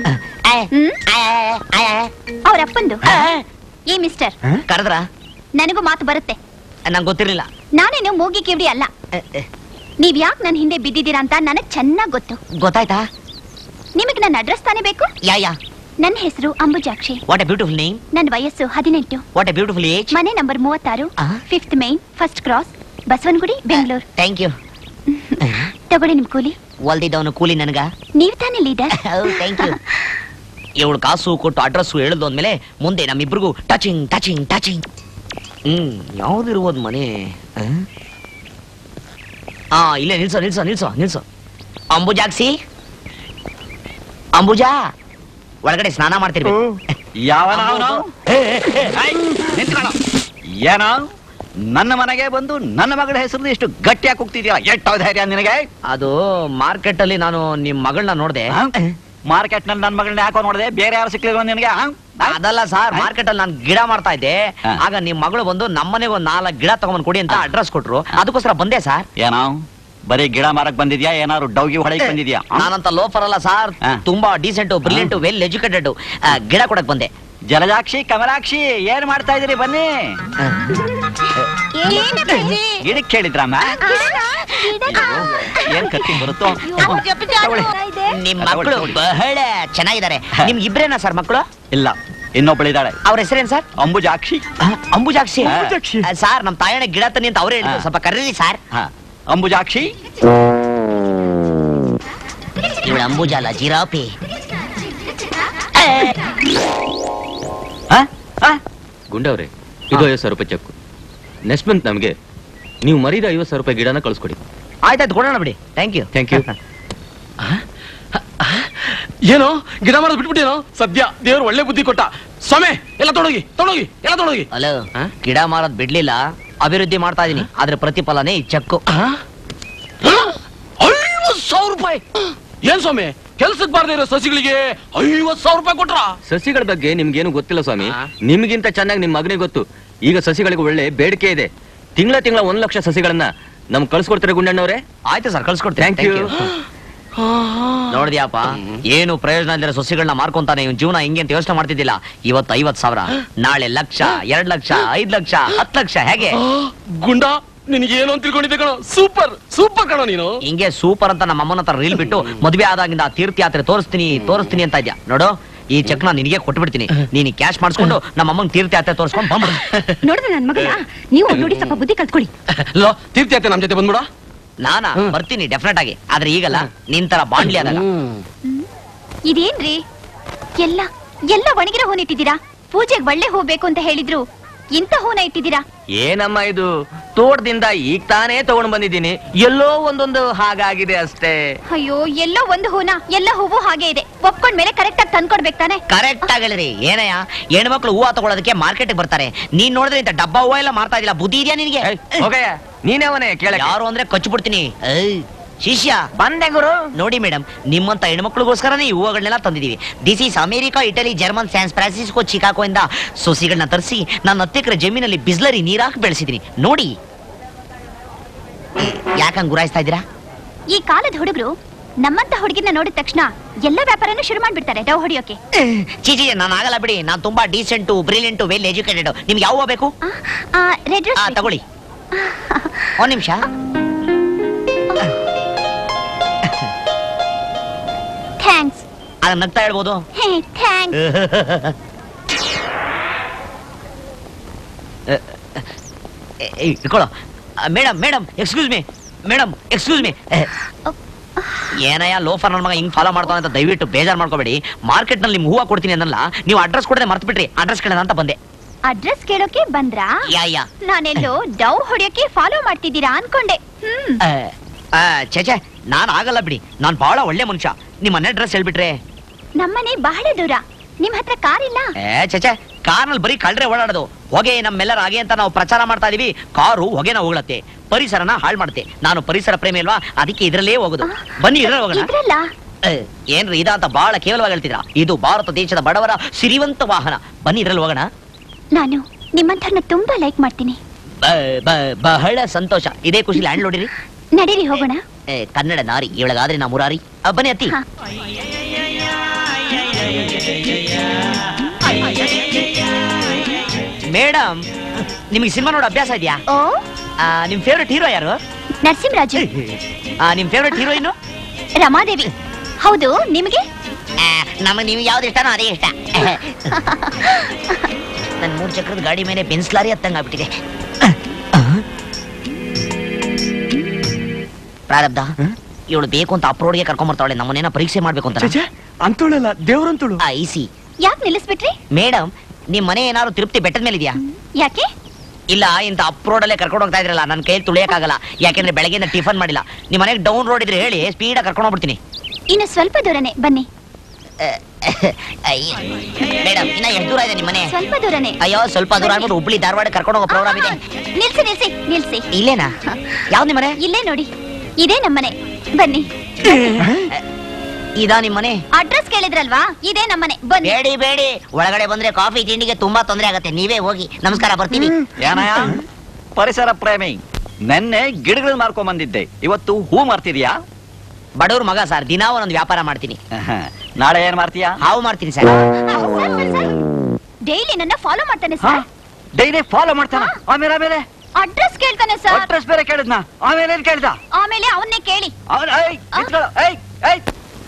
ಅವ್ರ ಅಪ್ಪಂದು. ಏ ಮಿಸ್ಟರ್, ಕರೆದ್ರ? ನನಗೂ ಮಾತು ಬರುತ್ತೆ. ನಂಗೆ ಗೊತ್ತಿರ್ಲಿಲ್ಲ. ನಾನೇನು ಮೂಗಿ ಕಿವಿಡಿ ಅಲ್ಲ. ನೀವ್ ಯಾಕೆ ನನ್ನ ಹಿಂದೆ ಬಿದ್ದಿದ್ದೀರಾ ಅಂತ ನನಗ್ ಚೆನ್ನಾಗ್ ಗೊತ್ತು. ಗೊತ್ತಾಯ್ತಾ? ನಿಮಗ್ ನನ್ನ ಅಡ್ರೆಸ್ ತಾನೇ ಬೇಕು? ಯಾ ಯಾ. ನನ್ನ ಹೆಸರು Ambujakshi. What a beautiful name. ನನ್ನ ವಯಸ್ಸು ಹದಿನೆಂಟು. What a beautiful age. ಮನೆ ನಂಬರ್ ಮೂವತ್ತಾರು, ಆ? Fifth main, first cross, Basavanagudi, Bengaluru. Thank you. ತಗೊಳ್ಳಿ ನಿಮ್ ಕೂಲಿ. ಒಲ್ದಿದ್ದವನು ಕೂಲಿ ನನಗ? ನೀವ್ ತಾನೇ ಲೀಡರ್. Thank you. ಇವಳು ಕಾಸು ಕೊಟ್ಟು ಅಡ್ರೆಸ್ ಹೇಳಿದ್ದು ಅಂದ್ಮೇಲೆ ಮುಂದೆ ನಮ್ಮಿಬ್ರಿಗೂ ಟಚಿಂಗ್ ಟಚಿಂಗ್ ಟಚಿಂಗ್. ಹ್ಮ್, ಯಾವ್ದಿರ್ಬೋದು ಮನೆ? ಹಾ, ಇಲ್ಲೇ ನಿಲ್ಸೋ ನಿಲ್ಸೋ ನಿಲ್ಸೋ ನಿಲ್ಸೋ. ಅಂಬುಜಾಕ್ಸಿ, ಅಂಬುಜಾ, ಒಳಗಡೆ ಸ್ನಾನ ಮಾಡ್ತಿರ್ಬೇಕು. ಯಾವನ ಏನೋ ನನ್ನ ಮನೆಗೆ ಬಂದು ನನ್ನ ಮಗಳ ಹೆಸರು ಎಷ್ಟು ಗಟ್ಟಿಯಾಗಿ ಹೋಗ್ತಿದ್ಯಾ? ಎಷ್ಟೋ ಧೈರ್ಯ ನಿನಗೆ? ಅದು ಮಾರ್ಕೆಟ್ ಅಲ್ಲಿ ನಾನು ನಿಮ್ ಮಗಳನ್ನ ನೋಡ್ದೆ. ಮಾರ್ಕೆಟ್ ನಲ್ಲಿ ನನ್ನ ಮಗಳನ್ನ ಯಾಕೋ ನೋಡಿದೆ? ಬೇರೆ ಯಾರು ಸಿಕ್ಲಿಲ್ವ ನಿನಗೆ? ಅದಲ್ಲ ಸರ್, ಮಾರ್ಕೆಟ್ ಅಲ್ಲಿ ನಾನು ಗಿಡ ಮಾಡ್ತಾ ಇದ್ದೆ. ಆಗ ನಿಮ್ ಮಗಳು ಬಂದು ನಮ್ಮನೆಗೆ ಒಂದ್ ನಾಲ್ಕು ಗಿಡ ತಗೊಂಡ್ ಕೊಡಿ ಅಂತ ಅಡ್ರೆಸ್ ಕೊಟ್ರು. ಅದಕ್ಕೋಸ್ಕರ ಬಂದೆ ಸರ್. ಏನೋ ಬರೀ ಗಿಡ ಮಾರಕ್ ಬಂದಿದ್ಯಾ? ಏನಾದ್ರು ಡೌಗಿ ಹೊಡೆಯಕ್ ಬಂದಿದ್ಯಾ? ನಾನಂತ ಲೋಫರ್ ಅಲ್ಲ ಸರ್, ತುಂಬಾ ಡೀಸೆಂಟ್, ಬ್ರಿಲಿಯಂಟ್, ವೆಲ್ ಎಜುಕೇಟೆಡ್. ಗಿಡ ಕೊಡಕ್ ಬಂದೆ. ಜಲಜಾಕ್ಷಿ, ಕಮಲಾಕ್ಷಿ, ಏನ್ ಮಾಡ್ತಾ ಇದೀರಿ? ಬನ್ನಿ. ಗಿಡಕ್ ಕೇಳಿದ್ರಮ್ಮ? ಏನ್ ಕತ್ತಿ ಬರುತ್ತೋ? ನಿಮ್ ಮಕ್ಕಳು ಬಹಳ ಚೆನ್ನಾಗಿದ್ದಾರೆ. ನಿಮ್ಗೆ ಇಬ್ರೇನಾ ಸರ್ ಮಕ್ಕಳು? ಇಲ್ಲ, ಇನ್ನೊಬ್ಬಳಿದ್ದಾಳೆ. ಅವ್ರ ಹೆಸರೇನ್ ಸರ್? ಅಂಬುಜಾಕ್ಷಿ. ಅಂಬುಜಾಕ್ಷಿ ಅಂಬುಜಾಕ್ಷಿ. ಸರ್, ನಮ್ ತಾಯಣ್ಣ ಗಿಡ ತನ್ನಿ ಅಂತ ಅವ್ರೇ ಹೇಳಿದ್ರು. ಸ್ವಲ್ಪ ಕರೀರಿ ಸರ್. ಅಂಬುಜಾಕ್ಷಿ. ಇವಳು ಅಂಬುಜಾಲ, ಜಿರಾಪಿ. ಗುಂಡವ್ರೆ, ಇದು ಐವತ್ತು ಸಾವಿರ ರೂಪಾಯಿ ಚೆಕ್. ನೆಕ್ಸ್ಟ್ ಮಂತ್ ನಮಗೆ ನೀವು ಮರಿದ ಐವತ್ತು ಸಾವಿರ ರೂಪಾಯಿ ಗಿಡನ ಕಳಿಸ್ಕೊಡಿ. ಆಯ್ತಾಯ್ತು, ಕೊಡೋಣ ಬಿಡಿ. Thank you thank you. ಏನೋ ಗಿಡ ಮಾಡೋದು ಬಿಟ್ಬಿಟ್ಟೇನೋ? ಸದ್ಯ ದೇವ್ರು ಒಳ್ಳೆ ಬುದ್ಧಿ ಕೊಟ್ಟ. ಸ್ವಾಮಿ, ಎಲ್ಲ ತೊಡಗಿ ತೊಡಗಿ ಎಲ್ಲ ತೊಡಗಿ. ಹಲೋ, ಗಿಡ ಮಾರೋದ್ ಬಿಡ್ಲಿಲ್ಲ, ಅಭಿವೃದ್ಧಿ ಮಾಡ್ತಾ ಇದೀನಿ. ಆದ್ರೆ ಪ್ರತಿಫಲನೇ ಈ ಚೆಕ್ಕು. ಐವತ್ತು ಸಾವಿರ ರೂಪಾಯಿ? ಏನ್ ಸ್ವಾಮಿ, ಕೆಲ್ಸಕ್ಕೆ ಬಾರದೇ ಇರೋ ಸಸಿಗಳಿಗೆ ಐವತ್ತು ಸಾವಿರ ರೂಪಾಯಿ ಕೊಟ್ರ? ಸಸಿಗಳ ಬಗ್ಗೆ ನಿಮ್ಗೇನು ಗೊತ್ತಿಲ್ಲ ಸ್ವಾಮಿ. ನಿಮ್ಗಿಂತ ಚೆನ್ನಾಗಿ ನಿಮ್ ಮಗನಿಗೆ ಗೊತ್ತು. ಈಗ ಸಸಿಗಳಿಗೆ ಒಳ್ಳೆ ಬೇಡಿಕೆ ಇದೆ. ತಿಂಗಳ ತಿಂಗಳ ಒಂದ್ ಲಕ್ಷ ಸಸಿಗಳನ್ನ ನಮ್ಗೆ ಕಳ್ಸ್ಕೊಡ್ತಾರೆ ಗುಂಡಣ್ಣವ್ರೆ? ಆಯ್ತು ಸರ್, ಕಳ್ಸ್ಕೊಡ್ತೀನಿ. Thank you. ನೋಡಿದ್ಯಾಪ, ಏನು ಪ್ರಯೋಜನ ಇಲ್ಲದೆ ಸಸಿಗಳನ್ನ ಮಾರ್ಕೊಂತಾನೆ ಇವ್ನ ಜೀವನ ಹಿಂಗೆ ಅಂತ ಯೋಚನೆ ಮಾಡ್ತಿದ್ದಿಲ್ಲ. ಇವತ್ತು ಐವತ್ ಸಾವಿರ, ನಾಳೆ ಲಕ್ಷ, ಎರಡ್ ಲಕ್ಷ, ಐದ್ ಲಕ್ಷ, ಹತ್ ಲಕ್ಷ. ಹೇಗೆ ಗುಂಡ, ನಿನಗೇನು ಅಂತ ತಿಳ್ಕೊಂಡಿದ್ದೆ ಕಣೋ, ಸೂಪರ್ ಸೂಪರ್ ಕಣೋ ನೀನು. ಹಿಂಗೆ ಸೂಪರ್ ಅಂತ ನಮ್ಮ ಅಮ್ಮನ ಹತ್ರ ರೀಲ್ ಬಿಟ್ಟು ಮದುವೆ ಆದಾಗಿಂದ ತೀರ್ಥಯಾತ್ರೆ ತೋರಿಸ್ತೀನಿ ತೋರಿಸ್ತೀನಿ ಅಂತ ಇದ್ಯಾ ನೋಡು. ಈ ಚೆಕ್ ನ ನಿನಗೆ ಕೊಟ್ಟು ಬಿಡ್ತೀನಿ, ನೀನು ಕ್ಯಾಶ್ ಮಾಡಿಸ್ಕೊಂಡು ನಮ್ಮ ಅಮ್ಮಂಗ್ ತೀರ್ಥಯಾತ್ರೆ ತೋರಿಸ್ಕೊಂಡು ಬಂದ್ಬಿಡು. ನೋಡಿದ್ರೆ ನನ್ ಮಗನ ನೀವು ನೋಡಿ ಸ್ವಲ್ಪ ಬುದ್ಧಿ ಕಲ್ತ್ಕೊಳ್ಳಿ. ಲೋ ತೀರ್ಥಯಾತ್ರೆ ನಮ್ ಜೊತೆ ಬಂದ್ಬಿಡ. ನಾನಾ ಬರ್ತೀನಿ ಡೆಫಿನೆಟ್ ಆಗಿ, ಆದ್ರೆ ಈಗಲ್ಲ, ನಿನ್ ತರ ಬಾಂಡ್ಲಿ ಅದಲ್ಲ. ಇದೇನ್ರಿ ಎಲ್ಲ ಎಲ್ಲ ಒಣಗಿರೋ ಹೂನ್ ಇಟ್ಟಿದ್ದೀರಾ? ಪೂಜೆಗೆ ಒಳ್ಳೆ ಹೂ ಬೇಕು ಅಂತ ಹೇಳಿದ್ರು, ಇಂಥ ಹೂನ ಇಟ್ಟಿದ್ದೀರಾ? ಏನಮ್ಮ ಇದು, ತೋಟದಿಂದ ಈಗ ತಾನೇ ತಗೊಂಡ್ ಬಂದಿದ್ದೀನಿ, ಎಲ್ಲೋ ಒಂದೊಂದು ಹಾಗಾಗಿದೆ ಅಷ್ಟೇ. ಅಯ್ಯೋ, ಎಲ್ಲೋ ಒಂದು ಹೂನ, ಎಲ್ಲ ಹೂವು ಹಾಗೆ ಇದೆ. ಒಪ್ಕೊಂಡ್ಮೇಲೆ ಕರೆಕ್ಟ್ ಆಗಿ ತಂದ್ಕೊಡ್ಬೇಕು ತಾನೆ? ಕರೆಕ್ಟ್ ಆಗಿ ಹೇಳಿದ್ರಿ. ಏನಯ್ಯ, ಹೆಣ್ಮಕ್ಳು ಹೂವ ತಗೊಳ್ಳೋದಕ್ಕೆ ಮಾರ್ಕೆಟ್ ಬರ್ತಾರೆ, ನೀನ್ ನೋಡಿದ್ರೆ ಇಂತ ಡಬ್ಬಾ ಹೂವ ಎಲ್ಲ ಮಾರ್ತಾ ಇದಿಲ್ಲ. ಬುದ್ಧಿ ಇದೆಯಾ ನಿನಗೆ? ಹೋಗಯ್ಯ, ನೀನೇವನೇ ಕೇಳ. ಯಾರು ಅಂದ್ರೆ ಕಚ್ಚು ಬಿಡ್ತೀನಿ. ಶಿಷ್ಯ ಬಂದೆ ಗುರು. ನೋಡಿ ಮೇಡಮ್, ನಿಮ್ಮಂತ ಹೆಣ್ಮಕ್ಳಿಗೋಸ್ಕರನೇ ಈ ಹೂವುಗಳನ್ನೆಲ್ಲ ತಂದಿದೀವಿ. This is America, Italy, German, San Francisco, Chicago ಇಂದ ಸೊಸಿಗಳನ್ನ ತರಿಸಿ ನನ್ನ ಹತ್ತು ಎಕರೆ ಜಮೀನಲ್ಲಿ ಬಿಸ್ಲರಿ ನೀರಾಕಿ ಬೆಳೆಸಿದೀನಿ ನೋಡಿ. ಯಾಕಂಗ್ ಗುರಾಯಿಸ್ತಾ ಇದ್ದೀರಾ? ಈ ಕಾಲದ ಹುಡುಗರು ನಮ್ಮಂತ ಹುಡುಗಿನ ನೋಡಿದ ತಕ್ಷಣ ಎಲ್ಲ ವ್ಯಾಪಾರನೂ ಶುರು ಮಾಡ್ಬಿಡ್ತಾರೆ ಡವ್ ಹೊಡಿಯೋಕೆ. ಚೀಚಿ, ನಾನು ಆಗಲ್ಲ ಬಿಡಿ. ನಾನು ತುಂಬಾ ಡೀಸೆಂಟು, ಬ್ರಿಲಿಯಂಟು, ವೆಲ್ ಎಜುಕೇಟೆಡ್. ನಿಮ್ಗೆ ಯಾವ ಹೂವು ಬೇಕು? ರೆಡ್ ರೋಸ್ ತಗೊಳ್ಳಿ. ಒಂದ್ ನಿಮಿಷ. ಥ್ಯಾಂಕ್ಸ್. ಅದನ್ನ ನಗ್ತಾ ಹೇಳ್ಬೋದು. ಥ್ಯಾಂಕ್ಸ್. ಇಟ್ಕೊಳ್ಳೋ. Madam madam excuse me madam excuse me. ಏನಯ್ಯ ಲೋಫರ್ ನನ್ನ ಮಗ ಹಿಂಗ್ ಫಾಲೋ ಮಾಡ್ತಾನೆ ಅಂತ ದಯವಿಟ್ಟು ಬೇಜಾರ್ ಮಾಡ್ಕೋಬೇಡಿ. ಮಾರ್ಕೆಟ್ ನಲ್ಲಿ ನಿಮ್ಗೆ ಹೂವ ಕೊಡ್ತೀನಿ ಅನ್ನಲ್ಲ, ನೀವು ಅಡ್ರೆಸ್ ಕೊಡದೆ ಮರ್ತು ಬಿಟ್ರಿ. ಅಡ್ರೆಸ್ ಕೇಳೋಣ ಅಂತ ಬಂದೆ. ಅಡ್ರೆಸ್ ಕೇಳೋಕೆ ಬಂದ್ರಾ? ಯಾ ಯಾ ನಾನೆಲ್ಲೋ ಡವ್ ಹೊಡಿಯೋಕೆ ಫಾಲೋ ಮಾಡ್ತಿದ್ದೀರಾ ಅನ್ಕೊಂಡೆ. ಹ್ಮ್ ಚೇಚೆ, ನಾನ್ ಆಗಲ್ಲ ಬಿಡಿ. ನಾನ್ ಬಹಳ ಒಳ್ಳೆ ಮನುಷ್ಯ. ನಿಮ್ಮ ಮನೆ ಅಡ್ರೆಸ್ ಹೇಳ್ಬಿಟ್ರೆ? ನಮ್ಮನೆ ಬಹಳ ದೂರ. ನಿಮ್ ಹತ್ರ ಕಾರ್ ಇಲ್ಲ? ಏ ಚೇಚೆ, ಕಾರ್ನಲ್ಲಿ ಬರೀ ಕಳ್ರೆ ಓಡಾಡೋದು. ಹೊಗೆ ನಮ್ಮೆಲ್ಲರ ಹಾಗೆ ಅಂತ ನಾವು ಪ್ರಚಾರ ಮಾಡ್ತಾ ಇದೀವಿ. ಕಾರು ಹೊಗೆನ ಹೋಗ್ಲತ್ತೆ, ಪರಿಸರನ ಹಾಳು ಮಾಡುತ್ತೆ. ನಾನು ಪರಿಸರ ಪ್ರೇಮಿ ಅಲ್ವಾ, ಅದಕ್ಕೆ ಇದ್ರಲ್ಲೇ ಹೋಗುದು. ಬನ್ನಿ ಇದ್ರಲ್ಲಿ ಹೋಗೋಣ. ಏನ್ರಿ ಇದ ಅಂತ ಬಹಳ ಕೇವಲವಾಗಿ ಹೇಳ್ತಿದ್ರ? ಇದು ಭಾರತ ದೇಶದ ಬಡವರ ಸಿರಿವಂತ ವಾಹನ. ಬನ್ನಿ ಇದ್ರಲ್ಲಿ ಹೋಗೋಣ. ನಾನು ನಿಮ್ಮಂಥವ್ರನ್ನ ತುಂಬಾ ಲೈಕ್ ಮಾಡ್ತೀನಿ. ಬಹಳ ಸಂತೋಷ. ಇದೇ ಖುಷಿ ಲ್ಯಾಂಡ್ ನೋಡಿರಿ. ನಡೀರಿ ಹೋಗೋಣ. ಕನ್ನಡ ನಾರಿ ಇವಳಗಾದ್ರೆ ನಾ ಮುರಾರಿ. ಬನ್ನಿ ಅತ್ತಿ. ಮೇಡಮ್, ನಿಮ್ಗೆ ಸಿನಿಮಾ ನೋಡೋ ಅಭ್ಯಾಸ ಇದೆಯಾ? ಓ, ನಿಮ್ ಫೇವ್ರೆಟ್ ಹೀರೋ ಯಾರು? ನರಸಿಂಹರಾಜು. ನಿಮ್ ಫೇವ್ರೆಟ್ ಹೀರೋಯಿನ್? ರಮಾದೇವಿ. ಹೌದು, ನಿಮಗೆ? ನಮಗೆ ನೀವು ಯಾವ್ದು ಇಷ್ಟನೋ ಅದೇ ಇಷ್ಟ. ನನ್ ಮೂರ್ ಚಕ್ರದ ಗಾಡಿ ಮೇಲೆ ಬೆನ್ಸ್ ಲಾರಿ ಹತ್ತಂಗ ಆಗ್ಬಿಟ್ಟಿದೆ. ಪ್ರಾರಬ್ಧ, ಇವಳು ಬೇಕು ಅಂತ ಅಪ್ರೋಡ್ಗೆ ಕರ್ಕೊಂಡ್ ಬರ್ತಾವಳೆ. ನಮ್ಮನೇನ ಪರೀಕ್ಷೆ ಮಾಡ್ಬೇಕು ಅಂತ. ಅಂತೋಳಲ್ಲ, ದೇವ್ರಂತೋಳು. ಐಸಿ. ಯಾಕೆ ನಿಲ್ಲಿಸ್ಬಿಟ್ರಿ? ಮೇಡಮ್, ನಿಮ್ ಮನೆ ಏನಾದ್ರು ತಿರುಪತಿ ಬೆಟ್ಟದ ಮೇಲೆ ಇದೆಯಾ? ಯಾಕೆ? ಇಲ್ಲ, ಇಂತ ಅಪ್ ರೋಡ್ ಅಲ್ಲೇ ಕರ್ಕೊಂಡು ಹೋಗ್ತಾ ಇದ್ರಲ್ಲ, ನನ್ನ ಕೈಯಲ್ಲಿ ತುಳಿಯಕ್ಕಾಗಲ್ಲ. ಯಾಕೆಂದ್ರೆ ಬೆಳಗ್ಗೆಯಿಂದ ಟಿಫನ್ ಮಾಡಿಲ್ಲ. ನಿಮ್ ಮನೆಗೆ ಡೌನ್ ರೋಡ್ ಇದ್ರೆ ಹೇಳಿ, ಸ್ಪೀಡ್ ಆಗಿ ಕರ್ಕೊಂಡು ಹೋಗ್ಬಿಡ್ತೀನಿ. ಇನ್ನು ಸ್ವಲ್ಪ ದೂರನೇ, ಬನ್ನಿ. ಮೇಡಮ್, ಇನ್ನ ಎಷ್ಟು ದೂರ ಇದೆ ನಿಮ್ ಮನೆ? ಸ್ವಲ್ಪ ದೂರನೇ. ಅಯ್ಯೋ, ಸ್ವಲ್ಪ ದೂರ ಆಗ್ಬಿಟ್ಟು ಹುಬ್ಳಿ ಧಾರವಾಡ ಕರ್ಕೊಂಡು ಹೋಗೋ ಪ್ರೋಗ್ರಾಮ್ ಇದೆ. ನಿಲ್ಸಿ ನಿಲ್ಸಿ ನಿಲ್ಸಿ. ಇಲ್ಲೇನಾ? ಯಾವ್ದು ನಿಮ್ ಮನೆ? ಇಲ್ಲೇ ನೋಡಿ, ಇದೇ ನಮ್ಮನೆ. ಬನ್ನಿ. ಇದಾ ನಿಮ್ ಮನೆ? ಅಡ್ರೆಸ್ ಕೇಳಿದ್ರಲ್ವಾ, ಇದೇ ನಮ್ಮನೆ. ಬನ್ನಿ. ಬೇಡಿ ಬೇಡಿ, ಒಳಗಡೆ ಬಂದ್ರೆ ಕಾಫಿ ತಿಂಡಿಗೆ ತುಂಬಾ ತೊಂದರೆ ಆಗತ್ತೆ. ನೀವೇ ಹೋಗಿ. ನಮಸ್ಕಾರ, ಬರ್ತೀವಿ. ಏನಯ್ಯ ಪರಿಸರ ಪ್ರೇಮಿ, ನೆನ್ನೆ ಗಿಡಗಳನ್ನ ಮಾರ್ಕೊಂಡ್ ಬಂದಿದ್ದೆ, ಇವತ್ತು ಹೂ ಮಾರ್ತಿದ್ಯಾ? ಬಡವ್ರ ಮಗ ಸರ್, ದಿನಾ ಒಂದೊಂದು ವ್ಯಾಪಾರ ಮಾಡ್ತೀನಿ. ನಾಳೆ ಏನ್ ಮಾಡ್ತೀಯಾ? ಹಾವು ಮಾಡ್ತೀನಿ ಸರ್. ಡೈಲಿ ನನ್ನ ಫಾಲೋ ಮಾಡ್ತಾನೆ ಸರ್. ಡೈಲಿ ಫಾಲೋ ಮಾಡ್ತಾನ? ಆಮೇಲೆ ಆಮೇಲೆ ಅಡ್ರೆಸ್ ಕೇಳ್ತಾನೆ ಸರ್. ಅಡ್ರೆಸ್ ಬೇರೆ ಕೇಳಿದ್ನ? ಆಮೇಲೆ ಏನ್ ಕೇಳ್ದ? ಆಮೇಲೆ ಅವನ್ನೇ ಕೇಳಿ. ಅವನ್ ಏಯ್ ನಿಂತ್ಕೊಳ್ಳೋ, ಏಯ್ ಏಯ್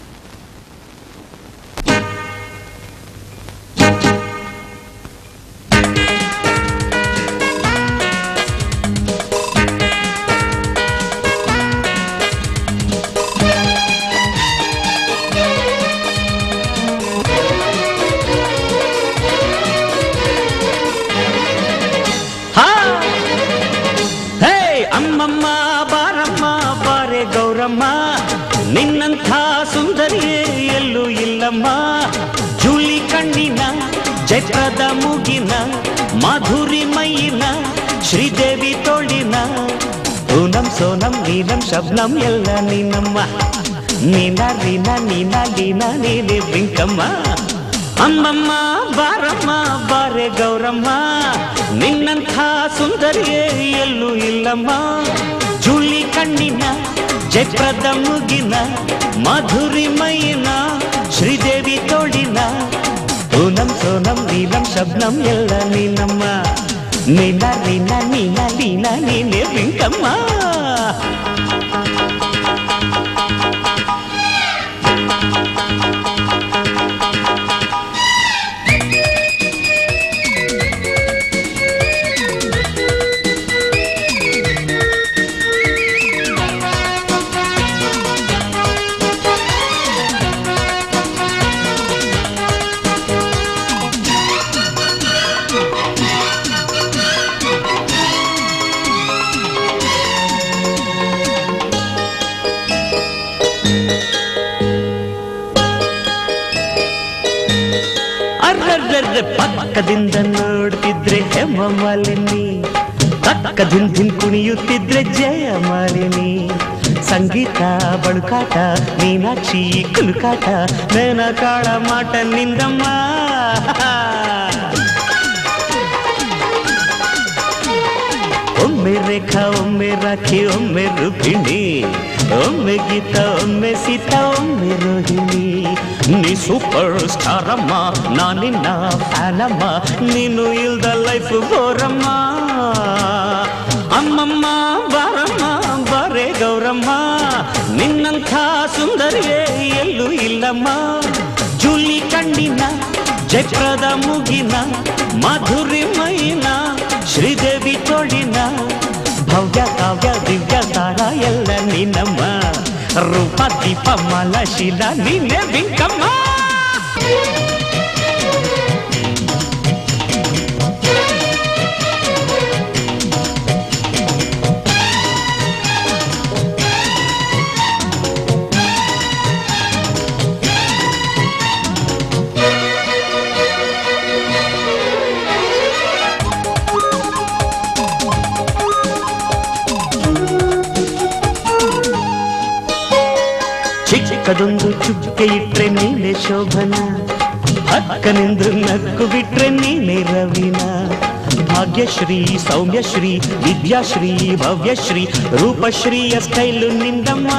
ಅಮ್ಮಮ್ಮ ಬಾರಮ್ಮ ಬಾರೆ ಗೌರಮ್ಮ, ನಿನ್ನಂಥ ಸುಂದರಿಯೇ ಎಲ್ಲೂ ಇಲ್ಲಮ್ಮ. ಜೂಲಿ ಕಣ್ಣಿನ ಜಯಪ್ರದ ಮುಗಿನ ಮಾಧುರಿ ಮೈಯಿನ ಶ್ರೀದೇವಿ ತೋಳಿನ ಪೂನಂ ಸೋನಂ ನೀನಂ ಶಬ್ನಂ ಎಲ್ಲ ನೀನಮ್ಮ. ನೀನ ರೀನ ನೀನ ಲೀನ ನೀನೆ ಬಿಂಕಮ್ಮ. ಅಮ್ಮಮ್ಮ ಬಾರಮ್ಮ ಬಾರೆ ಗೌರಮ್ಮ, ನಿನ್ನಂಥ ಸುಂದರಿಯೇ ಎಲ್ಲೂ ಇಲ್ಲಮ್ಮ. ಜೂಲಿ ಕಣ್ಣಿನ ಜಯಪ್ರದ ಮುಗಿನ ಮಾಧುರಿ ಮೈಯಿನ ಶ್ರೀದೇವಿ ತೋಳಿನ ಪೂನಂ ಸೋನಂ ನೀಲಂ ಶಬ್ನಂ ಎಲ್ಲ ನೀನಮ್ಮ. ನೀನಾ ರೀನಾ ನೀನಾ ಲೀನಾ ನೀನೇ ಬಿಂಕಮ್ಮ. ಪಕ್ಕದಿಂದ ನೋಡ್ತಿದ್ರೆ ಹೇಮ ಮಾಲಿನಿ, ತಕ್ಕದಿಂದ ಹಿಂದ್ ಕುಣಿಯುತ್ತಿದ್ರೆ ಜಯ ಮಾಲಿನಿ. ಸಂಗೀತ ಬಳುಕಾಟ ಮೀನಾಕ್ಷಿ ಕುಲುಕಾಟ ನೇನ ಕಾಳ ಮಾಟ ನಿಂದಮ್ಮ. ಒಮ್ಮೆ ರೇಖಾ ಒಮ್ಮೆ ರಾಖಿ ಒಮ್ಮೆ ರುಕ್ಮಿಣಿ, ಒಮ್ಮೆ ಗೀತಾ ಒಮ್ಮೆ ಸೀತಾ ಒಮ್ಮೆ ರೋಹಿಣಿ. ನೀ ಸೂಪರ್ ಸ್ಟಾರ್ ಅಮ್ಮ, ನಾನಿನ್ನ ಫ್ಯಾನಮ್ಮ, ನೀನು ಇಲ್ದ ಲೈಫ್ ಬೋರಮ್ಮ. ಅಮ್ಮಮ್ಮ ಬಾರಮ್ಮ ಬಾರೆ ಗೌರಮ್ಮ, ನಿನ್ನಂಥ ಸುಂದರಿಯೇ ಎಲ್ಲೂ ಇಲ್ಲಮ್ಮ. ಜೂಲಿ ಕಣ್ಣಿನ ಜಯಪ್ರದ ಮುಗಿನ ಮಾಧುರಿ ಮೈನ ಶ್ರೀದೇವಿ ತೋಳಿನ ಭವ್ಯ ಕಾವ್ಯ ದಿವ್ಯ ತಾರ ಎಲ್ಲ ನಿನ್ನಮ್ಮ. ರೂಪ ದೀಪ ಮಾಲ ಶೀಲ ನೀನೇ ಬಿಂಕಮ್ಮ. ಚಿಕ್ಕದೊಂದು ಚುಕ್ಕೆ ಇಟ್ರೆ ನೀನೆ ಶೋಭನ, ಹಕ್ಕನೆಂದು ನಕ್ಕು ಬಿಟ್ರೆ ನೀನೆ ರವಿನ. ಭಾಗ್ಯಶ್ರೀ ಸೌಮ್ಯಶ್ರೀ ವಿದ್ಯಾಶ್ರೀ ಭವ್ಯಶ್ರೀ ರೂಪಶ್ರೀಯ ಸ್ಟೈಲು ನಿಂದಮ್ಮ.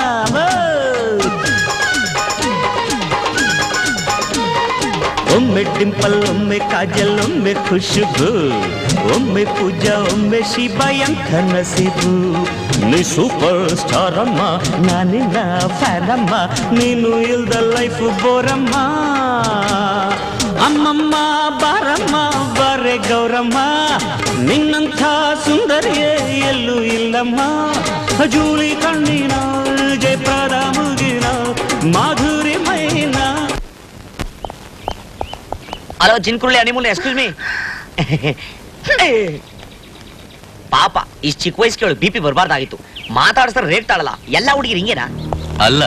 ಒಮ್ಮೆ ಡಿಂಪಲ್ ಒಮ್ಮೆ ಕಾಜಲ್ ಒಮ್ಮೆ ಖುಷ್ಬು, ಒಮ್ಮೆ ಪೂಜಾ ಒಮ್ಮೆ ಶಿಬಾ ಎಂಥ ನಸೀಬು. ನೀ ಸೂಪರ್ ಸ್ಟಾರ್ ಅಮ್ಮ, ನಾನಿನ್ನ ಫ್ಯಾನಮ್ಮ, ನೀನು ಇಲ್ದ ಲೈಫ್ ಬೋರಮ್ಮ. ಅಮ್ಮಮ್ಮ ಬಾರಮ್ಮ ಬಾರೆ ಗೌರಮ್ಮ, ನಿನ್ನಂಥ ಸುಂದರಿಯೇ ಎಲ್ಲೂ ಇಲ್ಲಮ್ಮ. ಜೂಲಿ ಕಣ್ಣಿನ ಜಯಪ್ರದ ಮುಗಿನ ಮಾಧುರಿ ಮೈನ. ಹಲೋ ಜಿನ್ಕುರುಳಿ ಅನಿಮೂಲ್, ಎಕ್ಸ್ಕ್ಯೂಸ್ ಮೀ. ಪಾಪ ಇಷ್ಟು ಚಿಕ್ಕ ವಯಸ್ಸಿಗೆ ಅವಳು ಬಿ ಪಿ ಬರಬಾರ್ದಾಗಿತ್ತು. ಮಾತಾಡಿಸ್ತಾರೆ ರೇಟ್ ತಾಳಲ್ಲ. ಎಲ್ಲ ಹುಡುಗಿರು ಹಿಂಗೇನಾ? ಅಲ್ಲ.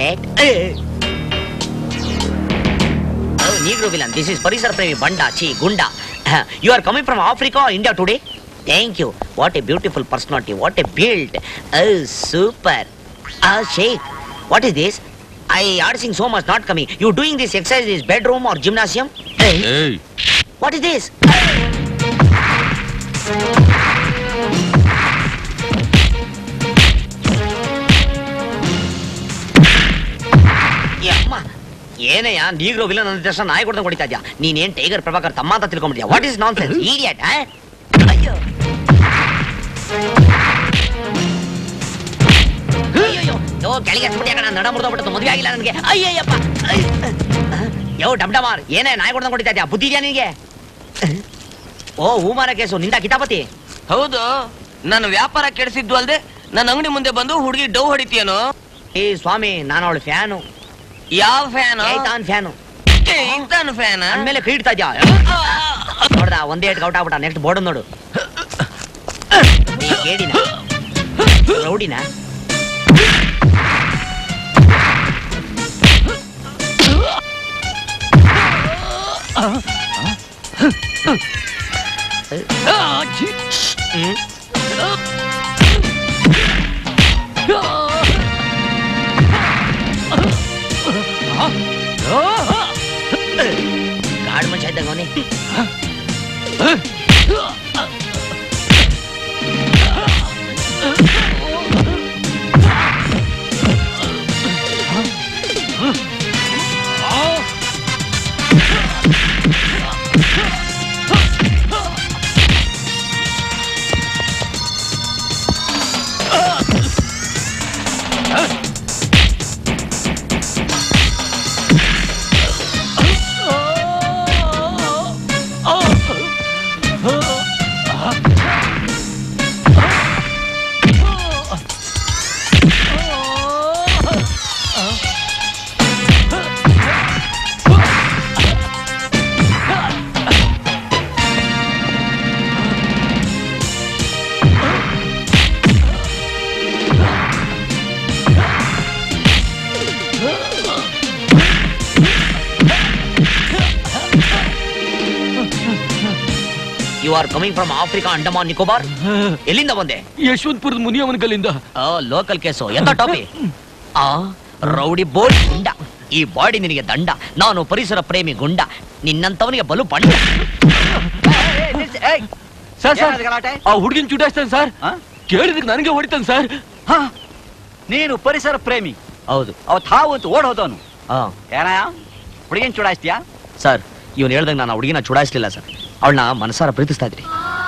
ನೀಗ್ರೋ ವಿಲನ್, ದಿಸ್ ಇಸ್ ಪರಿಸರ ಪ್ರೇಮಿ ಬಂಡ ಚಿ ಗುಂಡ. You are coming from Africa or India today? Thank you. What a beautiful personality, what a build. Super. Shake, what is this? I arsing so much not coming. You doing this exercise in bedroom or gymnasium? Hey. Hey. What is this? ಯಮ್ಮ ಏನಯ್ಯ negro villain ಅಂದ ತಕ್ಷಣ ನಾಯಿ ಕೊಡ್ದಂಗೆ ಹೊಡಿತಾ ಇದ್ಯಾ? ನೀನೇನ್ tiger Prabhakar ತಮ್ಮ ಅಂತ ತಿಳ್ಕೊಂಡ್ಬಿಡ್ಯಾ? What is nonsense idiot? ಅಯ್ಯೋ ಯೋ ಕೆಳಗೆ ಎಸ್ಬಿಟ್ಯಾಕ ನಡ ಮುರಿದೋಗ್ಬಿಟ್ಟು ಮದುವೆ ಆಗಿಲ್ಲ ನನಗೆ. ಅಯ್ಯಯ್ಯಪ್ಪ. ಯೋ ಡಮ್ ಡಮಾರ್, ಏನೇ ನಾಯಿ ಕೊಡ್ದಂಗೆ ಹೊಡಿತಾ ಇದ್ಯಾ? ಬುದ್ಧಿ ಇದೆಯಾ ನಿನಗೆ? ಓ ಹೂಮಾರ ಕೇಸು ನಿಂದ ಕಿತಾಪತಿ? ಹೌದು, ನನ್ನ ವ್ಯಾಪಾರ ಕೆಡಿಸಿದ್ದು ಅಲ್ದೆ ನನ್ನ ಅಂಗಡಿ ಮುಂದೆ ಬಂದು ಹುಡುಗಿ ಡೌ ಹೊಡಿತೀಯನು? ಏ ಸ್ವಾಮಿ, ನಾನು ಅವಳು ಫ್ಯಾನು. ಯಾವ ಫ್ಯಾನು? ತಾನ್ ಫ್ಯಾನು. ಇಂತಾನು ಫ್ಯಾನ್ ಅಂದ್ಮೇಲೆ ಕೈ ಇಡ್ತಾ ಇದ್ಯಾ? ನೋಡ್ದ ಒಂದೇ ಏಟ್ ಔಟ್ ಆಗ್ಬಿಟ್ಟ. ನೆಕ್ಸ್ಟ್ ಬೋರ್ಡ್ ನೋಡು. ಕೇಳಿನ ರೌಡಿನ ಗಾಡ್ ಮನುಷ್ಯ ಇದ್ದಂಗ ಅವನೇ. You are coming from Africa Andaman Nicobar. ಎಲ್ಲಿಂದ ಬಂದೆ? ಯಶವಂತಪುರದ ಮುನಿಯವನ ಕಲ್ಲಿಂದ. Local case. ಎಂತ ಟಾಪಿ? ಆ ರೌಡಿ ಬೋರ್ಡ್ ಗುಂಡ. ಈ ಬಾಡಿ ನಿನಗೆ ದಂಡ. ನಾನು ಪರಿಸರ ಪ್ರೇಮಿ ಗುಂಡ. ನಿನ್ನಂತವನಿಗೆ ಬಲು ಪಂಡ. ಸರ್ ಸರ್ ಆ ಹುಡುಗಿನ ಚುಟಾಯಿಸ್ತಾನೆ ಸರ್. ಕೇಳಿದಕ್ಕೆ ನನಗೆ ಹೊಡಿತಾನೆ ಸರ್. ನೀನು ಪರಿಸರ ಪ್ರೇಮಿ? ಹೌದು. ಅವತ್ ಹಾವು ಅಂತ ಓಡ್ ಹೋದವನು. ಏನಯ್ಯ ಹುಡುಗಿನ ಚುಡಾಯಿಸ್ತೀಯಾ? ಸರ್ ಇವನು ಹೇಳ್ದಂಗೆ ನಾನು ಹುಡುಗಿನ ಚುಡಾಯಿಸ್ಲಿಲ್ಲ ಸರ್. ಅವಳನ್ನ ಮನಸಾರ ಪ್ರೀತಿಸ್ತಾ ಇದ್ರಿ.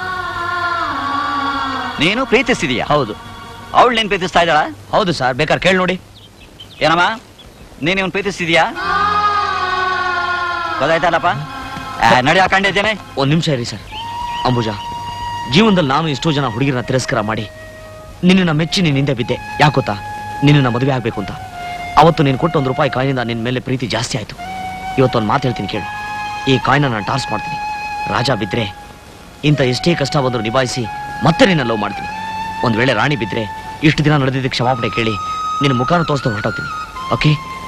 ನೀನು ಪ್ರೀತಿಸ್ತಿದೀಯಾ? ಹೌದು. ಅವಳು ನೀನ್ ಪ್ರೀತಿಸ್ತಾ ಇದ್ದಾಳ? ಹೌದು ಸರ್, ಬೇಕಾದ್ರೆ ಕೇಳಿ ನೋಡಿ. ಏನಮ್ಮ ನೀನ್ ಇವನ್ ಪ್ರೀತಿಸ್ತಿದೀಯಾ? ಗೊತ್ತಾಯ್ತಲ್ಲಪ್ಪ, ನಡಿ ಹಾಕೊಂಡಿದ್ದೇನೆ. ಒಂದ್ ನಿಮಿಷ ಇರಿ ಸರ್. ಅಂಬುಜಾ, ಜೀವನದಲ್ಲಿ ನಾನು ಎಷ್ಟೋ ಜನ ಹುಡುಗಿರನ್ನ ತಿರಸ್ಕಾರ ಮಾಡಿ ನಿನ್ನ ಮೆಚ್ಚಿ ನಿನ್ನ ಹಿಂದೆ ಬಿದ್ದೆ. ಯಾಕೊತ್ತಾ? ನಿನ್ನ ಮದುವೆ ಆಗ್ಬೇಕು ಅಂತ. ಅವತ್ತು ನೀನು ಕೊಟ್ಟು ಒಂದು ರೂಪಾಯಿ ಕಾಯಿನಿಂದ ನಿನ್ನ ಮೇಲೆ ಪ್ರೀತಿ ಜಾಸ್ತಿ ಆಯ್ತು. ಇವತ್ತೊಂದು ಮಾತು ಹೇಳ್ತೀನಿ ಕೇಳು. ಈ ಕಾಯಿನ ನಾನು ಟಾರ್ಸ್ ಮಾಡ್ತೀನಿ. ರಾಜ ಬಿದ್ರೆ ಇಂಥ ಎಷ್ಟೇ ಕಷ್ಟ ಬಂದರೂ ನಿಭಾಯಿಸಿ ಮತ್ತೆ ನಿನ್ನ ಲವ್ ಮಾಡ್ತೀನಿ. ಒಂದ್ ವೇಳೆ ರಾಣಿ ಬಿದ್ರೆ ಇಷ್ಟು ದಿನ ನಡೆದಿದ್ದಕ್ಕೆ ಕ್ಷಮಾಪಣೆ ಕೇಳಿ ನಿನ್ನ ಮುಖಾನ ತೋರಿಸ್ತಾ ಹೊರಟೋಗ್ತೀನಿ. ಓಕೆ?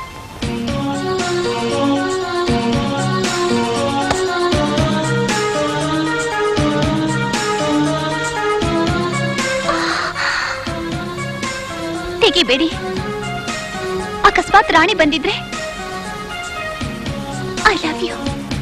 ತೆಗಿಬೇಡಿ. ಅಕಸ್ಮಾತ್ ರಾಣಿ ಬಂದಿದ್ರೆ ಐ ಲವ್ ಯು.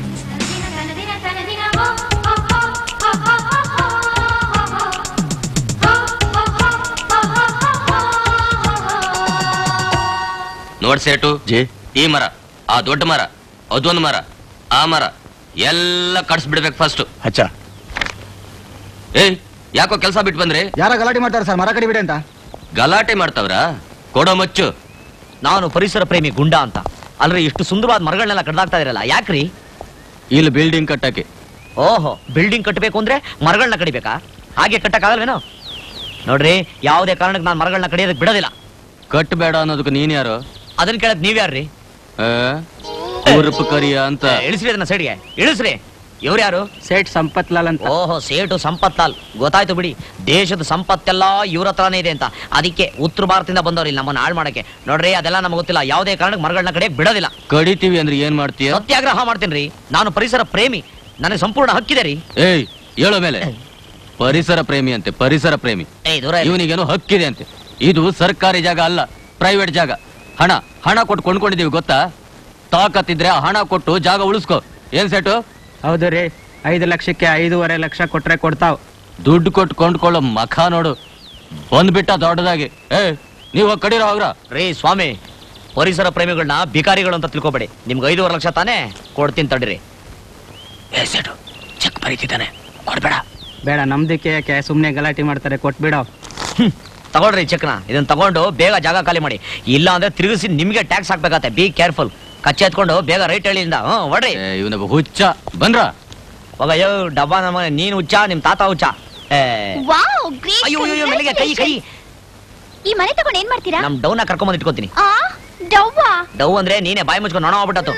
ನೋಡ್ ಸೇಟು ಜಿ, ಈ ಮರ, ಆ ದೊಡ್ಡ ಮರ, ಅದೊಂದು ಮರ, ಆ ಮರ ಎಲ್ಲ ಕಡ್ಸ್ಬಿಡ್ಬೇಕು ಫಸ್ಟ್. ಅಚ್ಚ ಏಯ್, ಯಾಕೋ ಕೆಲಸ ಬಿಟ್ಟು ಬಂದ್ರೆ? ಯಾರ ಗಲಾಟೆ ಮಾಡ್ತಾರೆ ಸರ್, ಮರ ಕಡಿಬಿಡಿ ಅಂತ. ಗಲಾಟೆ ಮಾಡ್ತಾವ್ರ? ಕೊಡೋ ಮಚ್ಚು. ನಾನು ಪರಿಸರ ಪ್ರೇಮಿ ಗುಂಡ ಅಂತ. ಅಲ್ರಿ ಇಷ್ಟು ಸುಂದರವಾದ ಮರಗಳನ್ನೆಲ್ಲ ಕಡ್ದಾಕ್ತಾ ಇರಲ್ಲ ಯಾಕ್ರಿ? ಇಲ್ಲಿ ಬಿಲ್ಡಿಂಗ್ ಕಟ್ಟಕ್ಕೆ. ಓಹೋ, ಬಿಲ್ಡಿಂಗ್ ಕಟ್ಟಬೇಕು ಅಂದ್ರೆ ಮರಗಳನ್ನ ಕಡಿಬೇಕಾ? ಹಾಗೆ ಕಟ್ಟಕ್ಕಾಗಲ್ವೇನೋ? ನೋಡ್ರಿ, ಯಾವುದೇ ಕಾರಣಕ್ಕೆ ನಾನು ಮರಗಳನ್ನ ಕಡಿಯೋದಕ್ಕೆ ಬಿಡೋದಿಲ್ಲ. ಕಟ್ಟಬೇಡ ಅನ್ನೋದಕ್ಕೆ ನೀನ್ ಯಾರು? ಅದನ್ನ ಕೇಳಕ್ ನೀವ್ಯಾರ್ರಿ? ಉರುಪು ಕರಿಯ ಅಂತ. ಇಳಿಸ್ರಿ ಅದನ್ನ ಸೈಡ್ಗೆ, ಇಳಿಸ್ರಿ. ಇವ್ರು ಯಾರು? ಸೇಠ್ ಸಂಪತ್ ಲಾಲ್ ಅಂತ. ಓಹೋ, ಸೇಟು ಸಂಪತ್ ಲಾಲ್. ಗೊತ್ತಾಯ್ತು ಬಿಡಿ, ದೇಶದ ಸಂಪತ್ತೆಲ್ಲ ಇವ್ರ ಹತ್ರನೇ ಇದೆ ಅಂತ. ಅದಕ್ಕೆ ಉತ್ತರ ಭಾರತದಿಂದ ಬಂದವ್ರು ಇಲ್ಲಿ ನಮ್ಮನ್ನ ಹಾಳು ಮಾಡಕ್ಕೆ. ನೋಡ್ರಿ, ಅದೆಲ್ಲ ನಮ್ಗೆ ಗೊತ್ತಿಲ್ಲ. ಯಾವುದೇ ಕಾರಣಕ್ಕೆ ಮರಗಳನ್ನ ಕಡಿಯಕ್ ಬಿಡೋದಿಲ್ಲ. ಕಡಿತೀವಿ ಅಂದ್ರೆ ಏನ್ ಮಾಡ್ತೀಯ? ಸತ್ಯಾಗ್ರಹ ಮಾಡ್ತೀನಿ. ನಾನು ಪರಿಸರ ಪ್ರೇಮಿ, ನನಗೆ ಸಂಪೂರ್ಣ ಹಕ್ಕಿದೆ ರೀ. ಏಯ್, ಹೇಳೋ ಮೇಲೆ ಪರಿಸರ ಪ್ರೇಮಿ ಅಂತೆ. ಪರಿಸರ ಪ್ರೇಮಿ. ಏಯ್ ದೂರ. ಇವನಿಗೇನೋ ಹಕ್ಕಿದೆ ಅಂತೆ. ಇದು ಸರ್ಕಾರಿ ಜಾಗ ಅಲ್ಲ, ಪ್ರೈವೇಟ್ ಜಾಗ. ಹಣ ಹಣ ಕೊಟ್ಟು ಕೊಂಡ್ಕೊಂಡಿದೀವಿ ಗೊತ್ತಾ? ತಾಕತ್ತಿದ್ರೆ ಆ ಹಣ ಕೊಟ್ಟು ಜಾಗ ಉಳಿಸ್ಕೋ. ಏನ್ ಸೆಟು? ಹೌದು ರೀ, ಐದು ಲಕ್ಷಕ್ಕೆ ಐದೂವರೆ ಲಕ್ಷ ಕೊಟ್ರೆ ಕೊಡ್ತಾವ್. ದುಡ್ಡು ಕೊಟ್ಟು ಕೊಂಡ್ಕೊಳ್ಳೋ ಮಖ ನೋಡು. ಬಂದ್ಬಿಟ್ಟ ದೊಡ್ಡದಾಗಿ. ಏ, ನೀವು ಕಡಿರೋ ಅವ್ರ ರೀ ಸ್ವಾಮಿ, ಪರಿಸರ ಪ್ರೇಮಿಗಳನ್ನ ಭಿಕಾರಿಗಳು ಅಂತ ತಿಳ್ಕೊಬೇಡಿ. ನಿಮ್ಗೆ ಐದೂವರೆ ಲಕ್ಷ ತಾನೇ ಕೊಡ್ತೀನಿ ತಡಿರಿ. ಏ ಸೆಟು, ಚೆಕ್ ಬರೀತಿದ್ದಾನೆ, ಕೊಡ್ಬೇಡ. ಬೇಡ, ನಮ್ದಕ್ಕೆ ಯಾಕೆ ಸುಮ್ನೆ ಗಲಾಟೆ ಮಾಡ್ತಾರೆ, ಕೊಟ್ಬಿಡ. ತಗೊಳ್ರಿ ಚೆಕ್ನ. ಇದನ್ನ ತಗೊಂಡು ಬೇಗ ಜಾಗ ಖಾಲಿ ಮಾಡಿ, ಇಲ್ಲ ಅಂದ್ರೆ ತಿರುಗಿಸಿ ನಿಮ್ಗೆ ಟ್ಯಾಕ್ಸ್ ಹಾಕ್ಬೇಕಾಗತ್ತೆ. Be careful. ಕಚ್ಚೆ ಎತ್ಕೊಂಡು ಬೇಗ ರೈಟ್ ಹೇಳಿಂದ. ಹ್ಮ್ ಹೊಡ್ರಿ. ಇವನ ಹುಚ್ಚ ಬಂದ್ರ ಹೋಗಯ್ಯೋ ಡಬ್ಬ. ನಮ್ಮ ನೀನ್ ಹುಚ್ಚ, ನಿಮ್ ತಾತ ಹುಚ್ಚ. Wow, great. ಅಯ್ಯೋ ಅಯ್ಯೋ, ಮೇಲೆಗೆ ಕೈ ಕೈ. ಈ ಮನೆ ತಗೊಂಡು ಏನ್ ಮಾಡ್ತೀರಾ? ನಮ್ ಡೌನ ಕರ್ಕೊಂಡ್ ಇಟ್ಕೋತೀನಿ. ಆ ಡವ್ವಾ? ಡವ್ ಅಂದ್ರೆ ನೀನೇ ಬಾಯಿ ಮುಚ್ಕೊಂಡು ನೊಣ ಆಗ್ಬಿಟ್ಟತು.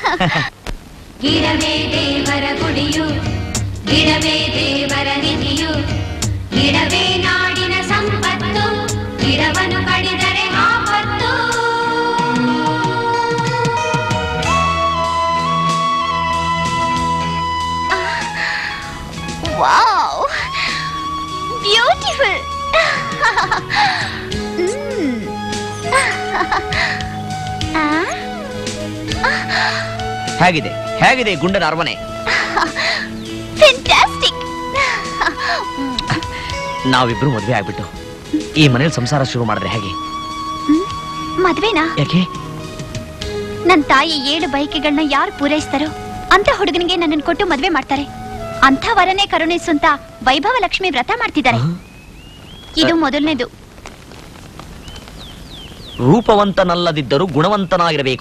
ಗಿಡವೇ ದೇವರ ಗುಡಿಯು, ಗಿಡವೇ ದೇವರ ನಿಧಿಯು, ಗಿಡವೇ ನಾಡಿನ ಸಂಪತ್ತು, ಗಿಡವನ್ನು ಕಡಿದರೆ ಆಪತ್ತು. Wow, beautiful. ಹೇಗಿದೆ ಹೇಗಿದೆ ಗುಂಡನ ಅರಮನೆ? ಫ್ಯಾಂಟಾಸ್ಟಿಕ್. ನಾವಿಬ್ರು ಮದ್ವೆ ಆಗ್ಬಿಟ್ಟು ಈ ಮನೇಲಿ ಸಂಸಾರ ಶುರು ಮಾಡಿದ್ರೆ ಹೇಗೆ? ಮದ್ವೆನಾ? ಯಾಕೆ? ನನ್ ತಾಯಿ ಏಳು ಬಯಕೆಗಳನ್ನ ಯಾರು ಪೂರೈಸ್ತಾರೋ ಅಂತ ಹುಡುಗನಿಗೆ ನನ್ನನ್ನು ಕೊಟ್ಟು ಮದ್ವೆ ಮಾಡ್ತಾರೆ. ಅಂಥ ವರನೇ ಕರುಣಿಸು ಅಂತ ವೈಭವ ಲಕ್ಷ್ಮಿ ವ್ರತ ಮಾಡ್ತಿದ್ದಾರೆ. ಇದು ಮೊದಲನೇದು. ರೂಪವಂತನಲ್ಲದಿದ್ದರೂ ಗುಣವಂತನಾಗಿರಬೇಕು,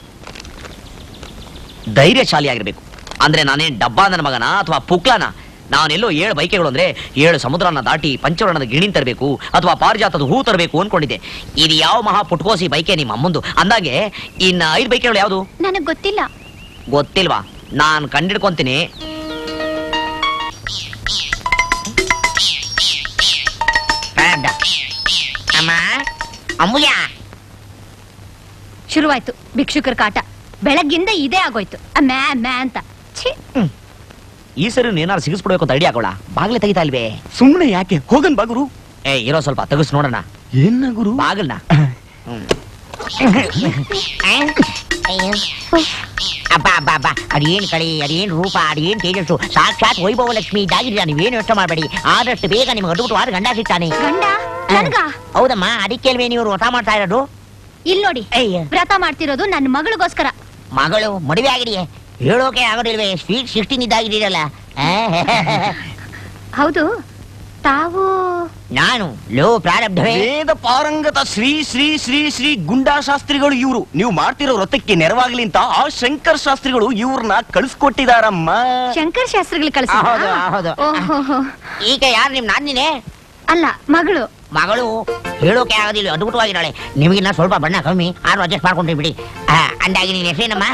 ಧೈರ್ಯಶಾಲಿಯಾಗಿರ್ಬೇಕು. ಅಂದ್ರೆ ನಾನೇನ್ ಡಬ್ಬ ನನ್ನ ಮಗನ ಅಥವಾ ಪುಕ್ಲನ? ನಾನೆಲ್ಲೋ ಏಳು ಬೈಕೆಗಳು ಅಂದ್ರೆ ಏಳು ಸಮುದ್ರನ ದಾಟಿ ಪಂಚವರ್ಣದ ಗಿಣಿನ್ ತರಬೇಕು ಅಥವಾ ಪಾರಿಜಾತದ ಹೂ ತರಬೇಕು ಅನ್ಕೊಂಡಿದ್ದೆ. ಇದು ಯಾವ ಮಹಾ ಪುಟ್ಕೋಸಿ ಬೈಕೆ ನಿಮ್ಮ ಅಮ್ಮಂದು ಅಂದಾಗೆ. ಇನ್ನ ಐದು ಬೈಕೆಗಳು ಯಾವುದು ನನಗ್ ಗೊತ್ತಿಲ್ಲ. ಗೊತ್ತಿಲ್ವಾ? ನಾನ್ ಕಂಡಿಡ್ಕೊಂತೀನಿ. ಅಮ್ಮ ಅಮ್ಮಯ್ಯ ಶುರುವಾಯ್ತು ಭಿಕ್ಷುಕರ ಕಾಟ. ಬೆಳಗ್ಗಿಂದ ಇದೇ ಆಗೋಯ್ತು ಮ್ಯಾ ಮ್ಯಾ ಅಂತ. ಛೀ. ಈ ಸರಿ ಏನಾರು ಸಿಗಿಸ್ಬಿಡ್ಬೇಕು ಅಂತ ಐಡಿಯಾ ಹಾಕೋಳ. ಬಾಗ್ಲೆ ತೆಗಿತಾ ಇಲ್ವೇ? ಸುಮ್ನೆ ಯಾಕೆ ಹೋಗನ್ ಬಾ ಗುರು. ಏ ಇರೋ ಸ್ವಲ್ಪ ತೆಗಿಸ್ ನೋಡೋಣ. ಏನ ಗುರು? ಬಾಗಲ್ನ ಅಬ್ಬ ಅಬ್ಬ ಅಬ್ಬ ಅದೇನ್ ಕಳಿ, ಅದೇನ್ ರೂಪ, ಅದೇನ್ ತೇಜಸ್ಸು, ಸಾಕ್ಷಾತ್ ವೈಭವ ಲಕ್ಷ್ಮಿ ಇದ್ದಾಗಿದ್ದೀರಾ. ನೀವೇನು ಯೋಚನೆ ಮಾಡಬೇಡಿ, ಆದಷ್ಟು ಬೇಗ ನಿಮ್ಗೆ ಅಡ್ಬಿಟ್ಟು ಆರು ಗಂಡ ಸಿಗ್ತಾನೆ. ಗಂಡ ನನ್ಗ? ಹೌದಮ್ಮ, ಅದಕ್ಕೆ ಅಲ್ವೇ ನೀವು ವ್ರತ ಮಾಡ್ತಾ ಇರೋದು? ಇಲ್ ನೋಡಿ, ವ್ರತ ಮಾಡ್ತಿರೋದು ನನ್ನ ಮಗಳಿಗೋಸ್ಕರ. ಮಗಳು ಮದುವೆ ಆಗಿದೆಯೇ? ಹೇಳೋಕೆ ಆಗೋದಿಲ್ವೇ? Sweet sixteen ಇದ್ದಾಗಿದ್ದೀರಲ್ಲ. ಹೌದು, ತಾವು? ನಾನು ಲೋ ಪ್ರಾರಬ್ಧವೇ. ವೇದ ಪಾರಂಗತ ಶ್ರೀ ಶ್ರೀ ಶ್ರೀ ಶ್ರೀ ಗುಂಡಾ ಶಾಸ್ತ್ರಿಗಳು ಇವರು. ನೀವು ಮಾಡ್ತಿರೋ ವ್ರತಕ್ಕೆ ನೆರವಾಗ್ಲಿ ಅಂತ ಆ ಶಂಕರ್ ಶಾಸ್ತ್ರಿಗಳು ಇವ್ರನ್ನ ಕಳಿಸ್ಕೊಟ್ಟಿದಾರಮ್ಮ. ಶಂಕರ್ ಶಾಸ್ತ್ರಿಗಳು ಕಳಿಸ? ಹೌದು ಹೌದು. ಈಗ ಯಾರು ನಿಮ್ ನಾನಿನೇ? ಅಲ್ಲ, ಮಗಳು. ಮಗಳು ಹೇಳೋಕೆ ಆಗೋದಿಲ್ಲ, ಅದ್ಭುತವಾಗಿದ್ದಾಳೆ. ನಿಮಗಿನ್ನ ಸ್ವಲ್ಪ ಬಣ್ಣ ಕಮ್ಮಿ, ಆರು ಅಡ್ಜಸ್ಟ್ ಮಾಡ್ಕೊಂಡ್ರಿ ಬಿಡಿ. ಅಂದಾಗಿ ನೀನ್ ಹೆಸರೇನಮ್ಮ?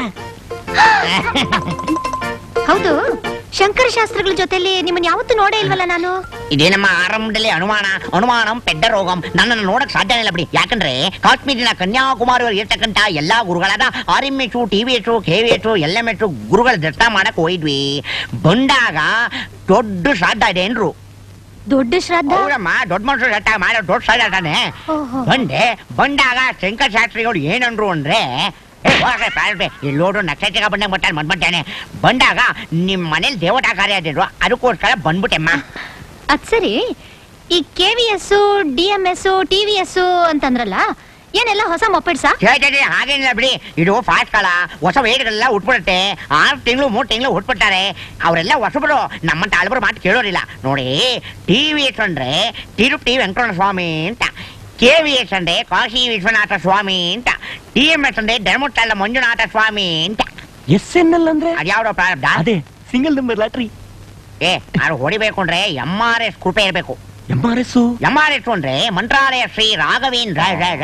ಹೌದು, ಶಂಕರ ಶಾಸ್ತ್ರಿಗಳ ಜೊತೆಲಿ ನಿಮ್ಮನ್ನ ಯಾವತ್ತೂ ನೋಡೇ ಇಲ್ವಲ್ಲ ನಾನು. ಇದೇನಮ್ಮ ಆರಂಭದಲ್ಲಿ ಅನುಮಾನ. ಅನುಮಾನಂ ಪೆದ್ದ ರೋಗಂ. ನನ್ನನ್ನು ನೋಡಕ್ ಸಾಧ್ಯ ಇಲ್ಲ ಬಿಡಿ. ಯಾಕಂದ್ರೆ ಕಾಶ್ಮೀರಿನ ಕನ್ಯಾಕುಮಾರಿ ಇರ್ತಕ್ಕಂತ ಎಲ್ಲಾ ಗುರುಗಳಾದ R M H, T V H, K V H, L M H ಗುರುಗಳ ದರ್ಶನ ಮಾಡಕ್ ಹೋಯ್ದ್ವಿ. ಬಂದಾಗ ದೊಡ್ಡ ಶ್ರಾದ್ದ ಇದೆ ಏನ್ರು. ದೊಡ್ಡ ಶ್ರಾದ್ದ? ಹೌದಮ್ಮ, ದೊಡ್ಡ ಮನುಷ್ಯರು ರಟ್ಟ ಮಾಡೋ ದೊಡ್ಡ ಶ್ರಾದ್ದ ತಾನೆ. ಬಂದೆ ಬಂದಾಗ ಶಂಕರ ಶಾಸ್ತ್ರಿಗಳು ಏನಂದ್ರು ಅಂದ್ರೆ, ಇಲ್ಲಿ ನೋಡು ನಕ್ಷತ್ರ ಬಂದಾಗ ಬರ್ತಾನೆ ಬಂದ್ಬಿಟ್ಟಾನೆ. ಬಂದಾಗ ನಿಮ್ ಮನೇಲಿ ದೇವಟ ಕಾರ್ಯ ಆದಿದ್ರು, ಅದಕ್ಕೋಸ್ಕರ ಬಂದ್ಬಿಟ್ಟೆಮ್ಮ. ಅದ್ ಸರಿ, ಈ K V S, D M S, T V S ಅಂತಂದ್ರಲ್ಲ, ಏನೆಲ್ಲ ಹೊಸ ಮೊಪೆಡ್ಸ? ಹಾಗೇನಿಲ್ಲ ಬಿಡಿ, ಇದು ಫಾಸ್ಟ್ ಕಾಲ. ಹೊಸ ವೇಗಗಳೆಲ್ಲ ಉಟ್ಬಿಡುತ್ತೆ. ಆರು ತಿಂಗಳು ಮೂರು ತಿಂಗಳು ಉಟ್ಬಿಡ್ತಾರೆ. ಅವರೆಲ್ಲ ಹೊಸಬರು, ನಮ್ಮಂತ ಹಳಬರು ಮಾತು ಕೇಳೋರಿಲ್ಲ ನೋಡಿ. ಟಿ ವಿ ಎಸ್ ಅಂದ್ರೆ ತಿರುಪತಿ ವೆಂಕಟರಮಣ ಸ್ವಾಮಿ ಅಂತ, ಕೆ ವಿ ಎಸ್ ಅಂದ್ರೆ ಕಾಶಿ ವಿಶ್ವನಾಥ ಸ್ವಾಮಿ ಅಂತ, ಟಿ ಎಂ ಎಸ್ ಅಂದ್ರೆ ಧರ್ಮಸ್ಥಳ ಮಂಜುನಾಥ ಸ್ವಾಮಿ ಅಂತ. ಎಸ್ ಎನ್ ಎಲ್ ಅಂದ್ರೆ ಅದ್ಯಾವ್ದೋ ಪ್ರಾರಂಭ? ಅದೇ ಸಿಂಗಲ್ ನಂಬರ್ ಲಾಟ್ರಿ. ಏ ಅದು ಹೊಡಿಬೇಕು ಅಂದ್ರೆ ಎಂ ಆರ್ ಎಸ್ ಕೃಪೆ ಇರಬೇಕು. M R S M R S Mantralaya ಮಂತ್ರಾಲಯ ಶ್ರೀ ರಾಘವೇಂದ್ರ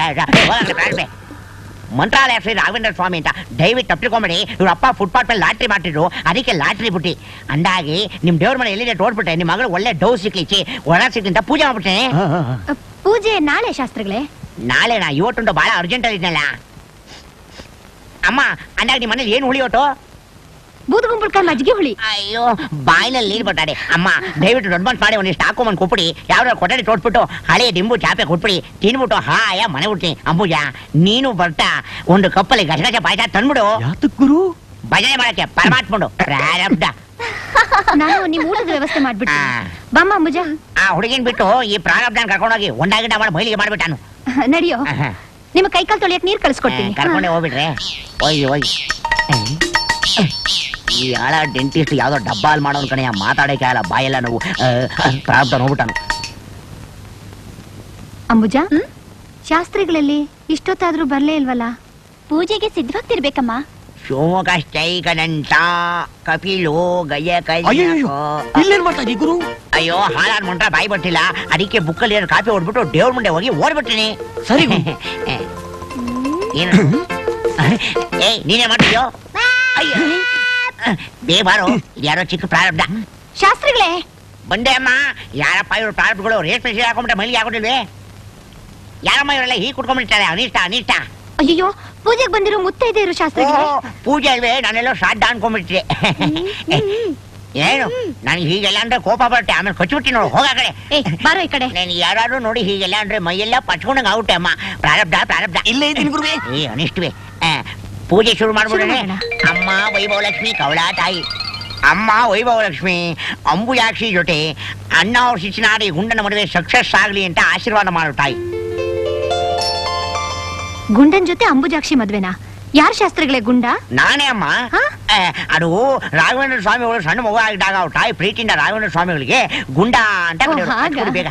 ಮಂತ್ರಾಲಯ ಶ್ರೀ ರಾಘವೇಂದ್ರ ಸ್ವಾಮಿ ಅಂತ. ದಯವಿಟ್ಟು ತಪ್ಪಿಕೊಂಬೇಡಿ. ಇವ್ರ ಅಪ್ಪ ಫುಟ್ಪಾತ್ ಮೇಲೆ ಲಾಟ್ರಿ ಮಾಡ್ತಿದ್ರು, ಅದಕ್ಕೆ ಲಾಟ್ರಿ ಬಿಟ್ಟಿ. ಅಂದಾಗಿ ನಿಮ್ ದೇವ್ರ ಮನೆ ಎಲ್ಲಿದೆ ತೋಡ್ಬಿಟ್ಟೆ, ನಿಮ್ ಮಗಳು ಒಳ್ಳೆ ಡೌ ಸಿಕ್ಲಿಚ್ಚಿ ಒಳ ಸಿಕ್ಕಿಂತ ಪೂಜೆ ಮಾಡ್ಬಿಟ್ಟೆ. ಪೂಜೆ ನಾಳೆ ಶಾಸ್ತ್ರಗಳೇ? ನಾಳೆನಾ? ಇವತ್ತುಂಟು ಬಹಳ ಅರ್ಜೆಂಟ್ ಅಲ್ಲಿ ಇದ್ನಲ್ಲ ಅಮ್ಮ. ಅಂದಾಗ ನಿಮ್ ಮನೇಲಿ ಏನು ಹುಳಿಯೋಟು? ಬೂದ್ಗುಂಬಳಕಾಯಿ ಮಜ್ಜಿಗೆ ಹುಳಿ. ಅಯ್ಯೋ, ಬಾಯಿನಲ್ಲಿ ನೀರು ಬರ್ತಾರೆ ಅಮ್ಮ. ದಯವಿಟ್ಟು ದೊಡ್ಡ ಮನ್ಸು ಮಾಡಿ ಒಂದಿಷ್ಟು ಹಾಕೊಂಬಂದು ಕೊಟ್ಬಿಡಿ. ಯಾವ್ದಾರು ಕೊಠಡಿ ತೋಡ್ಬಿಟ್ಟು ಹಳೆ ದಿಂಬು ಚಾಪೆ ಕೊಟ್ಬಿಡಿ. ತಿನ್ಬಿಟ್ಟು ಹಾಯ ಮನೆ ಬಿಡ್ತೀನಿ. ಅಂಬುಜ, ನೀನು ಬರ್ತಾ ಒಂದು ಕಪ್ಪಲ್ಲಿ ಗಸಗಸೆ ಪಾಯಸ ತಂದ್ಬಿಡು. ಗುರು ಭಜನೆ ಮಾಡಕ್ಕೆ ಪರಮಾತ್ಮಂಡು ಪ್ರಾರಬ್ಧ. ನಾನು ನಿಮ್ ಊಟದ ವ್ಯವಸ್ಥೆ ಮಾಡ್ಬಿಟ್ಟು ಬಮ್ಮ ಅಂಬುಜ. ಆ ಹುಡುಗಿನ್ ಬಿಟ್ಟು ಈ ಪ್ರಾರಬ್ಧನ ಕರ್ಕೊಂಡೋಗಿ ಒಂದಾಗಿಂದ ಮಾಡಿ ಮೈಲಿಗೆ ಮಾಡ್ಬಿಟ್ಟಾನು. ನಡಿಯೋ, ನಿಮ್ಮ ಕೈಕಾಲು ತೊಳೆಯಕ್ ನೀರ್ ಕಳಿಸ್ಕೊಡ್ತೀನಿ. ಕರ್ಕೊಂಡೆ ಹೋಗ್ಬಿಟ್ರೆ ಹೋಗಿ ಹೋಗಿ. ಈ ಆಳ ಡೆಂಟಿಸ್ಟ್ ಯಾವ್ದೋ ಡಬ್ಬ ಅಲ್ಲಿ ಮಾಡೋನ್ ಕಣೆ, ಮಾತಾಡಕ್ಕೆ ಆಗಲ್ಲ, ಬಾಯೆಲ್ಲ ನಾವು ಪ್ರಾರಬ್ಧ ಹೋಗ್ಬಿಟ್ಟಾನು. ಅಂಬುಜ, ಶಾಸ್ತ್ರಿಗಳಲ್ಲಿ ಇಷ್ಟೊತ್ತಾದ್ರೂ ಬರ್ಲೇ ಇಲ್ವಲ್ಲ? ಪೂಜೆಗೆ ಸಿದ್ಧವಾಗ್ತಿರ್ಬೇಕಮ್ಮ. ಸೋಮಕಶ್ಚೈಕದಂತ ಕಪಿಲೋ ಗಯ ಕೈ. ಇಲ್ಲೇನ್ ಮಾಡ್ತಾ ಇದೀ ಗುರು? ಅಯ್ಯೋ, ಹಾಲಾಡ್ ಮಂತ್ರ ಬಾಯಿ ಬರ್ತಿಲ್ಲ, ಅದಕ್ಕೆ ಬುಕ್ಕಲ್ಲಿ ಎರಡು ಕಾಪಿ ಹೊಡ್ಬಿಟ್ಟು ದೇವ್ರ ಮುಂದೆ ಹೋಗಿ ಓಡ್ಬಿಡ್ತೀನಿ. ಸರಿ. ಏನು ಏ ನೀನೇ ಮಾಡ್ತೀಯೋ? ಅಯ್ಯೋ ಬೇ ಬಾರೋ, ಯಾರೋ ಚಿಕ್ಕ ಪ್ರಾರಬ್ಧ. ಶಾಸ್ತ್ರಿಗಳೇ ಬಂದೆ ಅಮ್ಮ. ಯಾರಪ್ಪ ಇವ್ರು ಪ್ರಾರಬ್ಧಗಳು? ರೇಷ್ಮೆ ಸೀರೆ ಹಾಕೊಂಡ್ಬಿಟ್ಟೆ ಮೈಲಿಗೆ ಹಾಕೊಂಡಿಲ್ವೇ? ಯಾರಮ್ಮ ಇವರೆಲ್ಲ ಹೀಗೆ ಕುಟ್ಕೊಂಡ್ಬಿಡ್ತಾರೆ? ಅನಿಷ್ಟ ಅನಿಷ್ಟ. ಅಯ್ಯೋ, ಪೂಜೆಗೆ ಬಂದಿರೋ ಮುತ್ತೈದೆಯರು ಶಾಸ್ತ್ರಿಗಳೇ. ಪೂಜೆ ಅಲ್ವೇ? ನಾನೆಲ್ಲೋ ಶ್ರಾದ್ದ ಅನ್ಕೊಂಡ್ಬಿಟ್ರೆ. ಏನು ನನಗೆ ಹೀಗೆಲ್ಲ ಅಂದ್ರೆ ಕೋಪ ಬರುತ್ತೆ, ಆಮೇಲೆ ಕಚ್ಬಿಟ್ಟಿ ನೋಡು. ಹೋಗ ಕಡೆ ಬಾರೋ ಈ ಕಡೆ. ನಾನು ಯಾರು ನೋಡಿ ಹೀಗೆಲ್ಲ ಅಂದ್ರೆ ಮೈಯೆಲ್ಲ ಪಚ್ಕೊಂಡಂಗ ಆಗುತ್ತೆ ಅಮ್ಮ. ಪ್ರಾರಬ್ಧ ಪ್ರಾರಬ್ಧ. ಇಲ್ಲೇ ಇದ್ದೀನಿ ಗುರುವೆ. ಏ ಅನಿಷ್ಟವೇ. ಪೂಜೆ ಶುರು ಮಾಡ್ಬಿಡೋಣ. ಅಮ್ಮ ವೈಭವ ಲಕ್ಷ್ಮಿ ಕವಳ ತಾಯಿ, ಅಮ್ಮ ವೈಭವ ಲಕ್ಷ್ಮಿ ಅಂಬುಜಾಕ್ಷಿ ಜೊತೆ ಅಣ್ಣ ಅವ್ರ ಶಿಕ್ಷನಾಡಿ ಗುಂಡನ ಮದುವೆ ಸಕ್ಸಸ್ ಆಗ್ಲಿ ಅಂತ ಆಶೀರ್ವಾದ ಮಾಡೋ ತಾಯಿ. ಗುಂಡನ್ ಜೊತೆ ಅಂಬುಜಾಕ್ಷಿ ಮದ್ವೆನಾ? ಯಾರ್ ಶಾಸ್ತ್ರಿಗಳೇ ಗುಂಡ? ನಾನೇ ಅಮ್ಮ. ಅದು ರಾಘವೇಂದ್ರ ಸ್ವಾಮಿಗಳು ಸಣ್ಣ ಮಗು ಆಗಿದ್ದಾಗ ಅವ್ರ ತಾಯಿ ಪ್ರೀತಿಯಿಂದ ರಾಘವೇಂದ್ರ ಸ್ವಾಮಿಗಳಿಗೆ ಗುಂಡ ಅಂತ ಬೇಗ.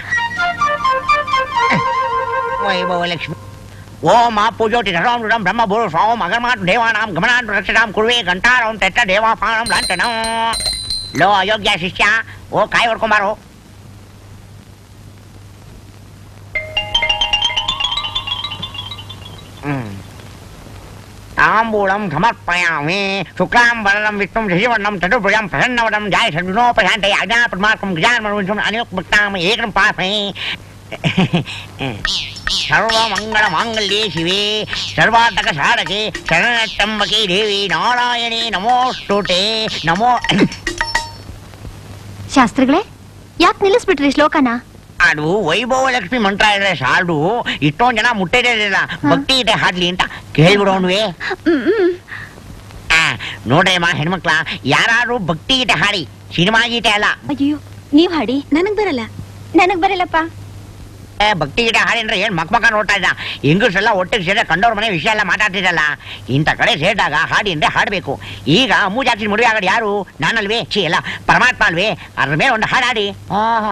ವೈಭವ ಲಕ್ಷ್ಮಿ ಓಂ ಆ ಪೂಜೋಟಿ ಧರಾಂ ರುಡಂ ಬ್ರಹ್ಮ ಬೋರು ಸ್ವಾಮ ಅಗರ್ಮಾಟ್ ದೇವಾನಾಂ ಗಮನಾಂತ ರಕ್ಷಣಾಂ ಕುರುವೆ ಗಂಟಾರಾಂ ತೆಟ್ಟ ದೇವಾಪಾನಂ ಲಾಂಛನಂ. ಲೋ ಅಯೋಗ್ಯ ಶಿಷ್ಯ, ಓ ಕಾಯಿ ಹೊಡ್ಕೊಂಬಾರು. ಹ್ಮ್ ತಾಂಬೂಲಂ ಸಮರ್ಪಯಾಮಿ. ಶುಕ್ಲಾಂ ವರದಂ ವಿಷ್ಣುಂ ಶಶಿವರ್ಣಂ ಚತುರ್ಭುಜಂ ಪ್ರಸನ್ನವದಂ ಜಾಯ ಷಡ್ಗುಣೋಪಶಾಂತೈ ಅಜ್ಞಾ ಪದ್ಮಾರ್ಕಂ ಗಜಾನನಂ ಅನಿಯೋಕ್ತಾಮ ಏಕಂ ಪಾಪೈ. ಸರ್ವಮಂಗಳ ಮಾಂಗಲ್ಯೇ ಶಿವೆ ಸರ್ವಾರ್ಥಕ ಸಾಧಕೆ ಶರಣತ್ತಂಬಕೆ ದೇವಿ ನಾರಾಯಣಿ ನಮೋಸ್ತುತೆ. ನಮೋ. ಶಾಸ್ತ್ರಿಗಳೇ, ಯಾಕೆ ನಿಲ್ಲಿಸ್ಬಿಟ್ರಿ ಶ್ಲೋಕನ? ಅದು ವೈಭವ ಲಕ್ಷ್ಮಿ ಮಂತ್ರ ಇದ್ರೆ ಸಾಲು, ಇಷ್ಟೊಂದ್ ಜನ ಮುಟ್ಟೈದಿಲ್ಲ, ಭಕ್ತಿ ಇದೆ ಹಾಡ್ಲಿ ಅಂತ ಕೇಳ್ಬಿಡೋಣ್ವೆ. ನೋಡ್ರಿ ಅಮ್ಮ ಹೆಣ್ಮಕ್ಳ, ಯಾರು ಭಕ್ತಿ ಗೀತೆ ಹಾಡಿ, ಸಿನಿಮಾ ಗೀತೆ ಅಲ್ಲ. ಅಯ್ಯೋ, ನೀವ್ ಹಾಡಿ, ನನಗ್ ಬರಲ್ಲ. ನನಗ್ ಬರಲ್ಲಪ್ಪ. ಭಕ್ತಿ ಗೀತೆ ಹಾಡಿ ಅಂದ್ರೆ ಏನ್ ಮಕ್ ಮಕ್ಕ ನೋಡ್ತಾ ಇದ್ದ. ಇಂಗ್ಲಿಷ್ ಎಲ್ಲ ಒಟ್ಟಿಗೆ ಸೇರಿ ಕಂಡವ್ರ ಮನೆ ವಿಷಯ ಎಲ್ಲ ಮಾತಾಡ್ತಿದ್ದಲ್ಲ. ಇಂಥ ಕಡೆ ಸೇರಿದಾಗ ಹಾಡಿ ಅಂದ್ರೆ ಹಾಡ್ಬೇಕು. ಈಗ ಮೂಜಾಕ್ಷಿ ಮದುವೆ ಆಗಡ್ ಯಾರು? ನಾನಲ್ವೇ? ಛೀ ಎಲ್ಲ ಪರಮಾತ್ಮ ಅಲ್ವೇ? ಅದ್ರ ಮೇಲೆ ಒಂದು ಹಾಡಾಡಿ. ಆಹಾ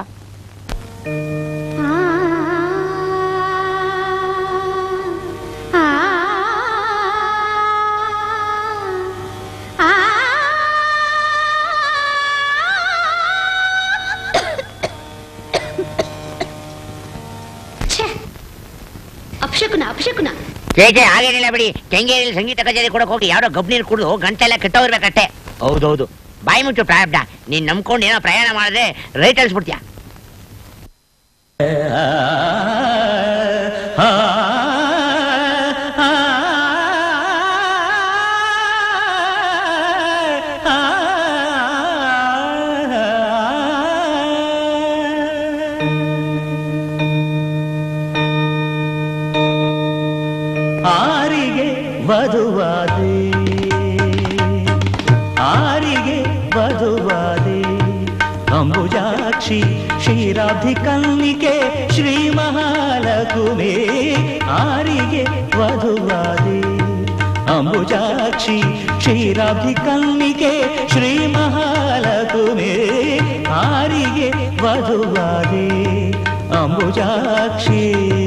ಅಪಶಕುನ ಅಪಶಕುನ. ಕೇಕೆ ಹಾಗೇನಿಲ್ಲ ಬಿಡಿ. ಕೆಂಗೇರಿಯಲ್ಲಿ ಸಂಗೀತ ಕಚೇರಿ ಕೊಡಕ್ ಹೋಗಿ ಯಾರೋ ಗಬ್ನೀರ್ ಕುಡಿದು ಗಂಟೆಲ್ಲ ಕೆಟ್ಟೋಗಿರ್ಬೇಕಷ್ಟೇ. ಹೌದೌದು, ಬಾಯಿ ಮುಚ್ಚು ಪ್ರಾರಬ್ಧ. ನೀನ್ ನಂಬ್ಕೊಂಡು ಏನೋ ಪ್ರಯಾಣ ಮಾಡಿದ್ರೆ ರೈಟ್ ಅಳಿಸ್ಬಿಡ್ತೀಯ. ಆರಿಗೆ ವಧುವಾದೆ, ಆರಿಗೆ ವಧುವಾದೆ, ಅಂಬುಜಾಕ್ಷಿ ಕ್ಷೀರಾಬ್ಧಿ ಕನ್ನಿಕೆ ಶ್ರೀ ಮಹಾಲಕ್ಷ್ಮಿ. ಆರಿಗೆ ವಧುವಾದೆ, ಅಂಬುಜಾಕ್ಷಿ ಕ್ಷೀರಾಬ್ಧಿ ಕನ್ನಿಕೆ ಶ್ರೀ ಮಹಾಲಕ್ಷ್ಮಿ. ಆರಿಗೆ ವಧುವಾದೆ, ಅಂಬುಜಾಕ್ಷಿ.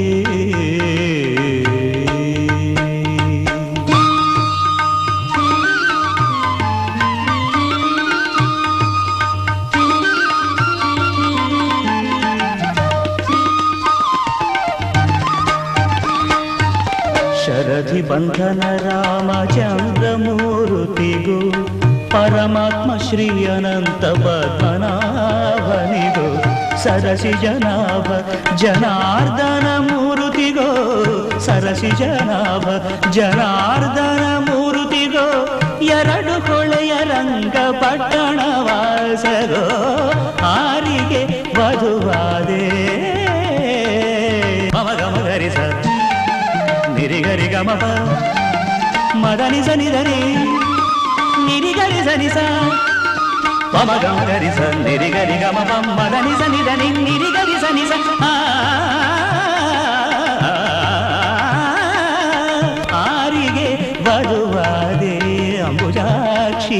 ಶರಧಿ ಬಂಧನ ರಾಮಚಂದ್ರಮೂರ್ತಿಗೂ ಪರಮಾತ್ಮ ಶ್ರೀ ಅನಂತ ಪದ್ಮನಾಭನಿಗೂ ಸರಸಿ ಜನಾಭ ಜನಾರ್ದನ ಮೂರ್ತಿಗೋ, ಸರಸಿ ಜನಾಭ ಜನಾರ್ದನ ಮೂರ್ತಿಗೋ, ಎರಡು ಹೊಳೆಯ ರಂಗ ಪಟ್ಟಣ ವಾಸಗೋ. ಆರಿಗೆ ವಧುವಾದೆ, ಮಮ ಗಮ ಗರಿಸ ನಿರಿಗರಿ ಗಮ ಮದನಿ ಸನಿ ಧನಿ ನಿರಿಗರಿ ಸನಿ ಸ ಮಮ ಗಮ ಗರಿ ಸ ನಿರಿಗರಿ ಗಮ ಮದನಿ ಸನಿ ಧನಿ ನಿರಿಗರಿ ಸನಿ ಸ. ಆರಿಗೆ ವಧುವಾದೆ, ಅಂಬುಜಾಕ್ಷಿ.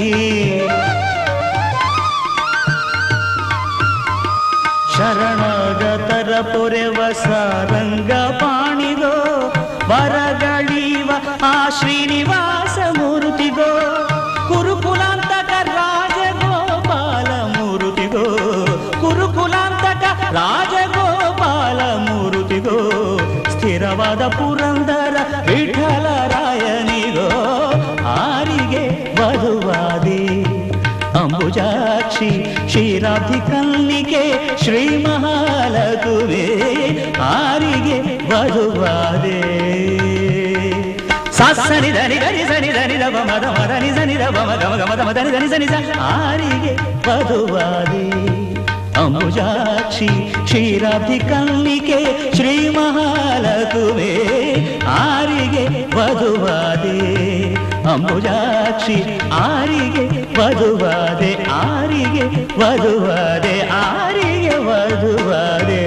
ಶರಣಾಗತರ ಪೊರೆವ ಸಾರಂಗ ಪಾಣಿಗೋ, ವರಗಳೀವ ಆ ಶ್ರೀನಿವಾಸ ಮೂರ್ತಿಗೋ, ಕುರುಕುಲಾಂತಕ ರಾಜಗೋಪಾಲ ಮೂರ್ತಿಗೋ, ಕುರುಕುಲಾಂತಕ ರಾಜಗೋಪಾಲ ಮೂರ್ತಿಗೋ, ಸ್ಥಿರವಾದ ಪುರಂದರ ವಿಠಲರಾಯನಿಗೋ. ಆರಿಗೆ ವಧುವಾದೆ, ಅಂಬುಜಾಕ್ಷಿ ಕ್ಷೀರಾಬ್ಧಿ ಕನ್ನಿಕೆ ಶ್ರೀ ಮಹಾಲಕ್ಷ್ಮಿ. ಆರಿಗೆ ವಧುವಾದೆ. ಸನಿ ಧನಿ ಗರಿ ಸನಿ ಧನಿ ದ ಮದ ಮದ ನಿ ಸನಿ ದ ಮಮ ಗಮ ಗಮದ ಮದ ನಿ ಧನಿ ಸನಿ ಸ. ಆರಿಗೆ ವಧುವಾದೆ, ಅಂಬುಜಾಕ್ಷಿ ಕ್ಷೀರಾಬ್ಧಿ ಕನ್ನಿಕೆ ಶ್ರೀ ಮಹಾಲಕ್ಷ್ಮಿ. ಆರಿಗೆ ವಧುವಾದೆ, ಅಂಬುಜಾಕ್ಷಿ. ಆರಿಗೆ ವಧುವಾದೆ, ಆರಿಗೆ ವಧುವಾದೆ, ಆರಿಗೆ ವಧುವಾದೆ,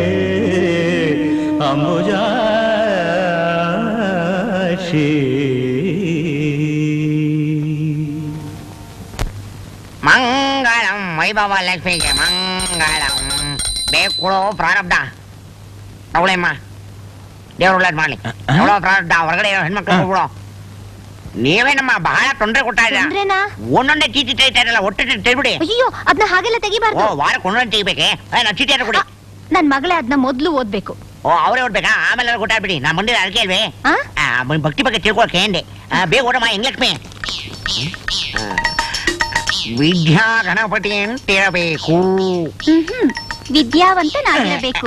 ಅಂಬುಜಾಕ್ಷಿ. ಮಂಗಳಂ ವೈಭವ ಲಕ್ಷ್ಮಿಗೆ ಮಂಗಳಂ. ಬೇಕು ಪ್ರಾರಬ್ಧ ತಗೊಳ್ಳಿಮ್ಮ, ದೇವ್ರ ಒಳ್ಳೇದ್ ಮಾಡ್ಲಿ. ನೋಡೋ ಪ್ರಾರಬ್ಧ ಹೊರಗಡೆ ಹೆಣ್ಮಕ್ಳು ಹೋಗ್ಬಿಡೋ. ನೀವೇನಮ್ಮ ಬಹಳ ತೊಂದರೆ ಕೊಡ್ತಾ ಇದ್ದೀರಾ ತೊಂದ್ರೆನಾ? ಒಂದೊಂದೇ ಚೀಟಿ ತೆಗಿತಾ ಇರಲ್ಲ ಒಟ್ಟು ತೆಗ್ಬಿಡಿ. ಅಯ್ಯೋ ಅದನ್ನ ಹಾಗೆಲ್ಲ ಓ ತೆಗಿಬಾರ್ದು. ವಾರಕ್ಕೆ ಒಂದೊಂದು ತೆಗಿಬೇಕೆ ನಾ ಚೀಟಿ ಯಾರು ಕೊಡಿ. ನನ್ ಮಗಳೇ ಅದನ್ನ ಮೊದ್ಲು ಓದ್ಬೇಕು. ಓ ಅವರೇ ಓಡ್ಬೇಕಾ ಆಮೇಲೆ ಗೊತ್ತಾಗ್ಬಿಡಿ ನಾ ಬಂದಿರ ಅದಕ್ಕೆ ಅಲ್ವೇ ಆ? ಆ, ಬ- ಭಕ್ತಿ ಬಗ್ಗೆ ತಿಳ್ಕೊಳಕ್ಕೆ ಏನ್ದೆ ಬೇಗ ಓಡಮ್ಮ ಹೆಂಗ್ಲಕ್ಷ್ಮಿ. ವಿದ್ಯಾ ಗಣಪತಿ ಅಂತಿರಬೇಕು. ಹ್ಮ್ ವಿದ್ಯಾವಂತನಾಗಿರಬೇಕು.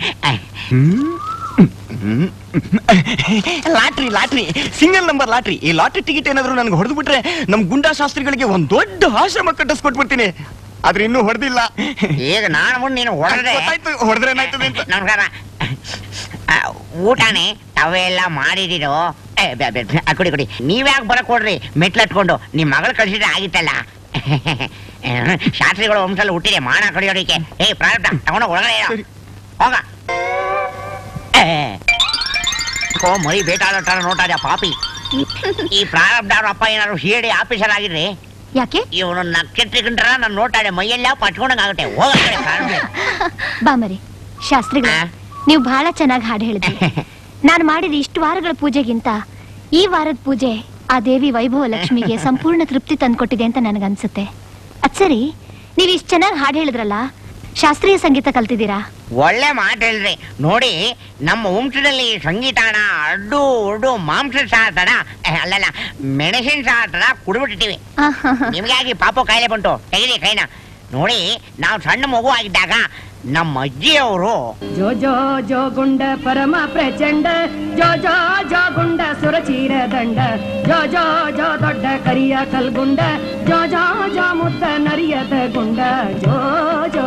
Lottery lottery single number lottery. ಈ ಲಾಟ್ರಿ ಟಿಕೆಟ್ ಏನಾದ್ರು ನನ್ಗೆ ಹೊಡೆದು ಬಿಟ್ರೆ ನಮ್ ಗುಂಡಾ ಶಾಸ್ತ್ರಿಗಳಿಗೆ ಒಂದ್ ದೊಡ್ಡ ಆಶ್ರಮ ಕಟ್ಟಿಸ್ಕೊಟ್ಬಿಡ್ತೀನಿ. ಆದ್ರೆ ಇನ್ನೂ ಹೊಡೆದಿಲ್ಲ. ಈಗ ನಾನು ಮುಂದೆ ನೀನು ಹೊಡೆದ್ರೆ ಹೊಡೆದ್ರೆ ಏನಾಯ್ತದೆ ಅಂತ. ನಮಸ್ಕಾರ. ಆ, ಊಟನೇ ತಾವೆಲ್ಲ ಮಾಡಿದಿರೋ ಕುಡಿ ಕುಡಿ ನೀವ್ಯಾಕೆ ಬರಕ್ ಕೊಡ್ರಿ ಮೆಟ್ಲಟ್ಕೊಂಡು ನಿಮ್ ಮಗಳು ಕಳ್ಸಿದ್ರೆ ಆಗಿತ್ತಲ್ಲ. ಶಾಸ್ತ್ರಿಗಳು ವಂಶಲ್ಲಿ ಹುಟ್ಟಿದೆ ಮಾನ ಕಡಿಯೋಡಿಕೆ. ಏ ಪ್ರಾರಬ್ಧ ತಗೊಂಡು ಒಳಗಡೆ ಇರೋ. ಹೋಗ ಏ, ಓ ಮರಿ ಬೇಟಾಡ ತರ ನೋಟಾದ ಪಾಪಿ. ಈ ಪ್ರಾರಬ್ಧ ಅವ್ರ ಅಪ್ಪ ಏನಾದ್ರು ಸಿ ಐ ಡಿ ಆಫೀಸರ್ ಆಗಿದ್ರೆ ಯಾಕೆ ಇವನು ನಕ್ಷತ್ರಕ್ಕಂತರ ನಾನು ನೋಟಾಡೆ ಮೈಯೆಲ್ಲ ಪಚ್ಕೊಂಡಂಗಾಗುತ್ತೆ. ಹೋಗ ಬಾಮರಿ ಶಾಸ್ತ್ರಿಗಳ ನೀವು ಬಹಳ ಚೆನ್ನಾಗಿ ಹಾಡು ಹೇಳಿದ್ರಿ. ನಾನು ಮಾಡಿದ ಇಷ್ಟು ವಾರಗಳ ಪೂಜೆಗಿಂತ ಈ ವಾರದ ಪೂಜೆ ಆ ದೇವಿ ವೈಭವ ಲಕ್ಷ್ಮಿಗೆ ಸಂಪೂರ್ಣ ತೃಪ್ತಿ ತಂದ್ಕೊಟ್ಟಿದೆ ಅಂತ ನನಗನ್ಸುತ್ತೆ. ಅದ್ ಸರಿ ನೀವ್ ಇಷ್ಟು ಚೆನ್ನಾಗಿ ಹಾಡು ಹೇಳಿದ್ರಲ್ಲ, ಶಾಸ್ತ್ರೀಯ ಸಂಗೀತ ಕಲ್ತಿದ್ದೀರಾ? ಒಳ್ಳೆ ಮಾತು ಹೇಳ್ರಿ. ನೋಡಿ ನಮ್ಮ ವಂಶದಲ್ಲಿ ಸಂಗೀತನ ಅಡ್ಡು ಉಡ್ಡು ಮಾಂಸ ಸಾತರ ಅಲ್ಲಲ್ಲ ಮೆಣಸಿನ ಸಾತರ ಕುಡ್ಬಿಟ್ಟಿರ್ತೀವಿ. ನಿಮ್ಗಾಗಿ ಪಾಪ ಕಾಯಿಲೆ ಬಂತು ತೆಗಿರಿ ಕೈನ. ನೋಡಿ ನಾವು ಸಣ್ಣ ಮಗು ಆಗಿದ್ದಾಗ ನಮ್ಮ ಅಜ್ಜಿಯವರು ಜೋ ಜೋ ಜೋ ಗುಂಡ ಪರಮ ಪ್ರಚಂಡ ಜೋ ಜೋ ಜೋ ಗುಂಡ ಸುರಚೀರ ದಂಡ ಜೋ ಜೋ ಜೋ ದೊಡ್ಡ ಕರಿಯ ಕಲ್ಗುಂಡ ಜೋ ಜೋ ಜೋ ಮುದ್ದ ನರಿಯದ ಗುಂಡ ಜೋ ಜೋ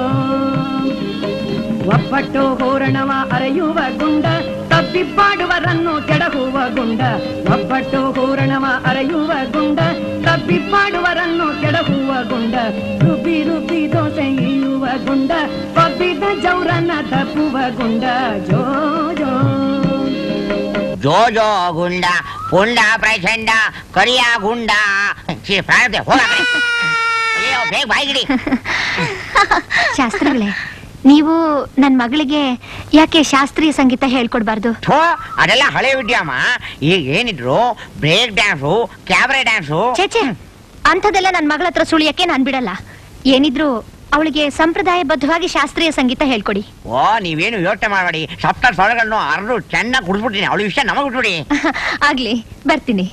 ಒಪ್ಪಟ್ಟು ಹೂರಣವ ಅರೆಯುವ ಗುಂಡ ತಬ್ಬಿಬ್ಬಾಡುವರನ್ನು ಕೆಡಹುವ ಗುಂಡ ಒಬ್ಬಟ್ಟು ಹೂರಣವ ಅರೆಯುವ ಗುಂಡ ತಬ್ಬಿಬ್ಬಾಡುವರನ್ನು ಕೆಡಹುವ ಗುಂಡ ರುಬಿ ರುಬಿ ದೋಸೆ ಇಯುವ ಗುಂಡ ಕೊಬ್ಬಿದ ಜೌರನ್ನ ತಪ್ಪುವ ಗುಂಡ ಜೋ ಜೋ ಜೋ ಜೋ ಗುಂಡ ಪುಂಡ ಪ್ರಚಂಡ ಕರಿಯ ಗುಂಡ ಹೋಗ ಬೇಗ ಬಾಯಿಗಿಡಿ. ಶಾಸ್ತ್ರಿಗಳೇ, ನೀವು ನನ್ ಮಗಳಿಗೆ ಯಾಕೆ ಶಾಸ್ತ್ರೀಯ ಸಂಗೀತ ಹೇಳ್ಕೊಡ್ಬಾರ್ದು? ಥೋ ಅದೆಲ್ಲ ಹಳೆ ವಿದ್ಯಾಮ. ಈಗ ಏನಿದ್ರು ಬ್ರೇಕ್ ಡ್ಯಾನ್ಸು ಕ್ಯಾಬ್ರೆ ಡ್ಯಾನ್ಸು. ಚೇಚೆ ಅಂಥದೆಲ್ಲ ನನ್ ಮಗಳ ಹತ್ರ ಸುಳಿಯಕ್ಕೆ ನಾನ್ ಬಿಡಲ್ಲ. ಏನಿದ್ರು ಅವಳಿಗೆ ಸಂಪ್ರದಾಯಬದ್ಧವಾಗಿ ಶಾಸ್ತ್ರೀಯ ಸಂಗೀತ ಹೇಳ್ಕೊಡಿ. ಓ ನೀವೇನು ಯೋಚನೆ ಮಾಡಬೇಡಿ. ಸಪ್ತ ಸ್ವರಗಳನ್ನು ಅರ್ದು ಚೆನ್ನಾಗಿ ಕುಡಿಸ್ಬಿಡ್ತೀನಿ. ಅವಳ ವಿಷಯ ನಮಗ್ ಬಿಟ್ಬಿಡಿ. ಆಗ್ಲಿ ಬರ್ತೀನಿ.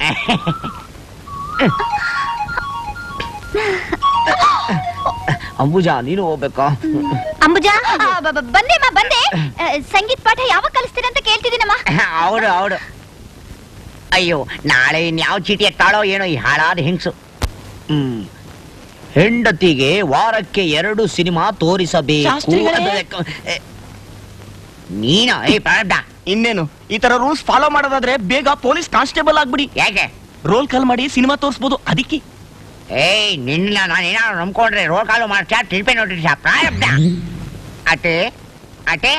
ಅಂಬುಜಾ ನೀನು ಹೋಗ್ಬೇಕಾ? ಅಂಬುಜಾ ಬಂದೇಮ್ಮ ಬಂದೆ. ಸಂಗೀತ ಪಾಠ ಯಾವಾಗ ಕಲಿಸ್ತೀರ ಅಂತ ಕೇಳ್ತಿದ್ದೀನಮ್ಮ. ಹೌದು ಹೌದು. ಅಯ್ಯೋ ನಾಳೆ ಇನ್ಯಾವ ಚೀಟಿ ಎತ್ತಾಳೋ ಏನೋ ಈ ಹಾಳಾದ ಹೆಂಗ್ಸು. ಹ್ಮ್ ಹೆಂಡತಿಗೆ ವಾರಕ್ಕೆ ಎರಡು ಸಿನಿಮಾ ತೋರಿಸಬೇಕು. ನೀನ ಏ ಪ್ರಾರಬ್ಧ ಇನ್ನೇನು ಈ ತರ ರೂಲ್ಸ್ ಫಾಲೋ ಮಾಡೋದಾದ್ರೆ ಬೇಗ ಪೊಲೀಸ್ ಕಾನ್ಸ್ಟೇಬಲ್ ಆಗ್ಬಿಡಿ. ಯಾಕೆ ರೋಲ್ ಕಾಲ್ ಮಾಡಿ ಸಿನಿಮಾ ತೋರಿಸಬಹುದು ಅದಕ್ಕೆ. ಏಯ್ ನಿನ್ನ ನಾನು ಏನಾದ್ರು ನಂಬ್ಕೊಂಡ್ರೆ ರೋಲ್ ಕಾಲು ಮಾಡ್ತಾ ತಿಳ್ಪೆ ನೋಡ್ರಿ ಪ್ರಾರಬ್ಧ. ಅಟೆ ಅಟೆ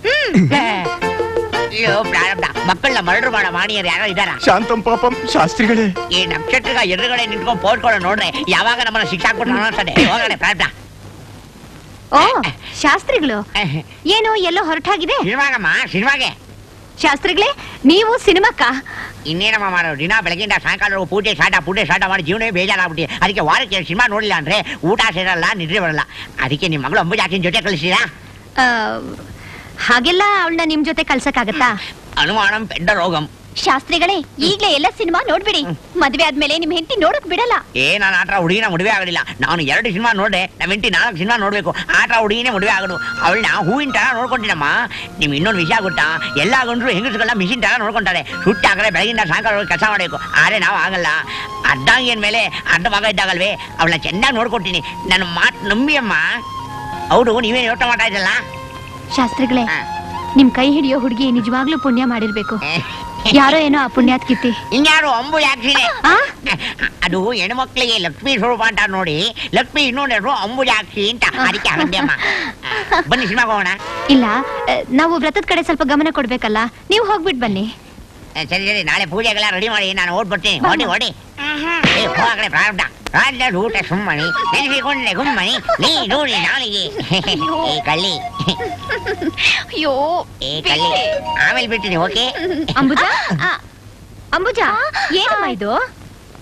ಅಯ್ಯೋ ಪ್ರಾರಬ್ಧ ಮಕ್ಕಳನ್ನ ಮರಳು ಮಾಡ ಮಾಡಿಯರು ಯಾರೋ ಇದಾರ? ಶಾಂತಂ ಪಾಪಂ ಶಾಸ್ತ್ರಿಗಳೇ. ಈ ನಕ್ಷತ್ರ ಎದುರುಗಡೆ ನಿಂತ್ಕೊಂಡು ಪೋಟ್ಕೊಳ್ಳೋ ನೋಡ್ರೆ ಯಾವಾಗ ನಮ್ಮನ್ನ ಶಿಕ್ಷಾ ಕೊಟ್ಟು ಅನ್ಸದೆ. ಹೋಗಣೆ ಪ್ರಾರಬ್ಧ. ಓ ಶಾಸ್ತ್ರಿಗಳು ಏನು ಎಲ್ಲೋ ಹೊರಟಾಗಿದೆ? ಸಿನಿಮಾಗಮ್ಮ ಸಿನಿಮಾಗೆ. ಶಾಸ್ತ್ರಿಗಳೇ ನೀವು ಸಿನಿಮಾಕ್ಕ? ಇನ್ನೇನಮ್ಮ ಮಾಡೋದು ದಿನ ಬೆಳಗಿಂದ ಸಾಯಂಕಾಲ ಪೂಜೆ ಶಾಟ ಪೂಜೆ ಶಾಟ ಮಾಡಿ ಜೀವನವೇ ಬೇಜಾರಾಗ್ಬಿಟ್ಟು ಅದಕ್ಕೆ ವಾರಕ್ಕೆ ಸಿನಿಮಾ ನೋಡಿಲ್ಲ ಅಂದ್ರೆ ಊಟ ಸೇರಲ್ಲ ನಿದ್ರೆ ಬರಲ್ಲ. ಅದಕ್ಕೆ ನಿಮ್ಮ ಮಗಳು ಅಂಬುಜಾಕಿನ ಜೊತೆ ಕಳಿಸಿರಾ? ಹಾಗೆಲ್ಲ ಅವಳನ್ನ ನಿಮ್ ಜೊತೆ ಕಳ್ಸಕ್ಕಾಗತ್ತಾ? ಅನುಮಾನಂ ಪೆದ್ದ ರೋಗಂ. ಶಾಸ್ತ್ರಿಗಳೇ ಈಗ್ಲೇ ಎಲ್ಲ ಸಿನಿಮಾ ನೋಡ್ಬಿಡಿ. ಮದ್ವೆ ಆದ್ಮೇಲೆ ನಿಮ್ ಹೆಂಡತಿ ನೋಡಕ್ ಬಿಡಲ್ಲ. ಏ ನಾನು ಆಟ ಹುಡುಗಿನ ಮದುವೆ ಆಗಲಿಲ್ಲ. ನಾನು ಎರಡು ಸಿನಿಮಾ ನೋಡ್ದೆ. ನಮ್ಮ ಹೆಂಡತಿ ನಾಲ್ಕು ಸಿನಿಮಾ ನೋಡ್ಬೇಕು. ಆಟ ಹುಡುಗಿನೇ ಮದುವೆ ಆಗೋದು. ಅವಳನ್ನ ಹೂವಿನ ತರ ನೋಡ್ಕೊಂಡಿನಮ್ಮ. ನಿಮ್ ಇನ್ನೊಂದು ವಿಷಯ ಗೊತ್ತಾ? ಎಲ್ಲ ಗಂಡ್ರು ಹೆಂಗಸುಗಳನ್ನ ಮಿಷಿನ್ ತರ ನೋಡ್ಕೊಂತಾರೆ. ಸುಟ್ಟಿ ಆಗಲೇ ಬೆಳಗಿಂದ ಸಾಯಂಕಾಲ ಕೆಲಸ ಮಾಡಬೇಕು. ಆದ್ರೆ ನಾವು ಆಗಲ್ಲ. ಅರ್ಧಾಂಗಿನ ಮೇಲೆ ಅರ್ಧ ಭಾಗ ಇದ್ದಾಗಲ್ವೇ ಅವಳನ್ನ ಚೆನ್ನಾಗಿ ನೋಡ್ಕೊಡ್ತೀನಿ. ನನ್ನ ಮಾತು ನಂಬಿ ಅಮ್ಮ. ಹೌದು ನೀವೇನು ಯೋಚನೆ ಮಾಡ್ತಾ ಇದ್ದಲ್ಲ? ಶಾಸ್ತ್ರಿಗಳೇ ನಿಮ್ ಕೈ ಹಿಡಿಯೋ ಹುಡುಗಿ ನಿಜವಾಗ್ಲೂ ಪುಣ್ಯ ಮಾಡಿರ್ಬೇಕು. ಯಾರೋ ಏನೋ ಆ ಪುಣ್ಯಾತ್ ಕಿತ್ತಿ. ಇನ್ಯಾರು ಅಂಬು ಯಾಕ್ಸಿದೆ? ಅದು ಹೆಣ್ಮಕ್ಳಿಗೆ ಲಕ್ಷ್ಮೀ ಸ್ವರೂಪ ಅಂತ ನೋಡಿ ಲಕ್ಷ್ಮಿ ಇನ್ನೊಂದು ಅಂಬು ಯಾಕ್ಸಿ ಅಂತ ಅದಕ್ಕೆ ಅಮ್ಮ. ಬನ್ನಿ ಸಿನಿಮಾಗೆ ಹೋಗೋಣ. ಇಲ್ಲ ನಾವು ವ್ರತದ ಕಡೆ ಸ್ವಲ್ಪ ಗಮನ ಕೊಡ್ಬೇಕಲ್ಲ, ನೀವು ಹೋಗ್ಬಿಟ್ ಬನ್ನಿ. ಸರಿ ಸರಿ ನಾಳೆ ಪೂಜೆಗೆಲ್ಲ ರೆಡಿ ಮಾಡಿ ನಾನು ಓಡ್ಬಿಡ್ತೀನಿ. ಹೊಡಿ ಹೊಡಿ ಏ ಹೋಗಡೆ ಪ್ರಾರಬ್ಧ. ರಾಜ್ಯದ ಊಟ ಸುಮ್ಮನಿ ನೆನೆಸಿಕೊಂಡೆ ಗುಮ್ಮನಿ ನೀ ನೋಡಿ ನಾಳಿಗೆ ಏ ಕಳ್ಳಿ ಅಯ್ಯೋ ಏ ಕಳ್ಳಿ ಆಮೇಲೆ ಬಿಡ್ತೀನಿ. ಓಕೆ ಅಂಬುಜಾ ಅಂಬುಜಾ ಏನಮ್ಮ ಇದು?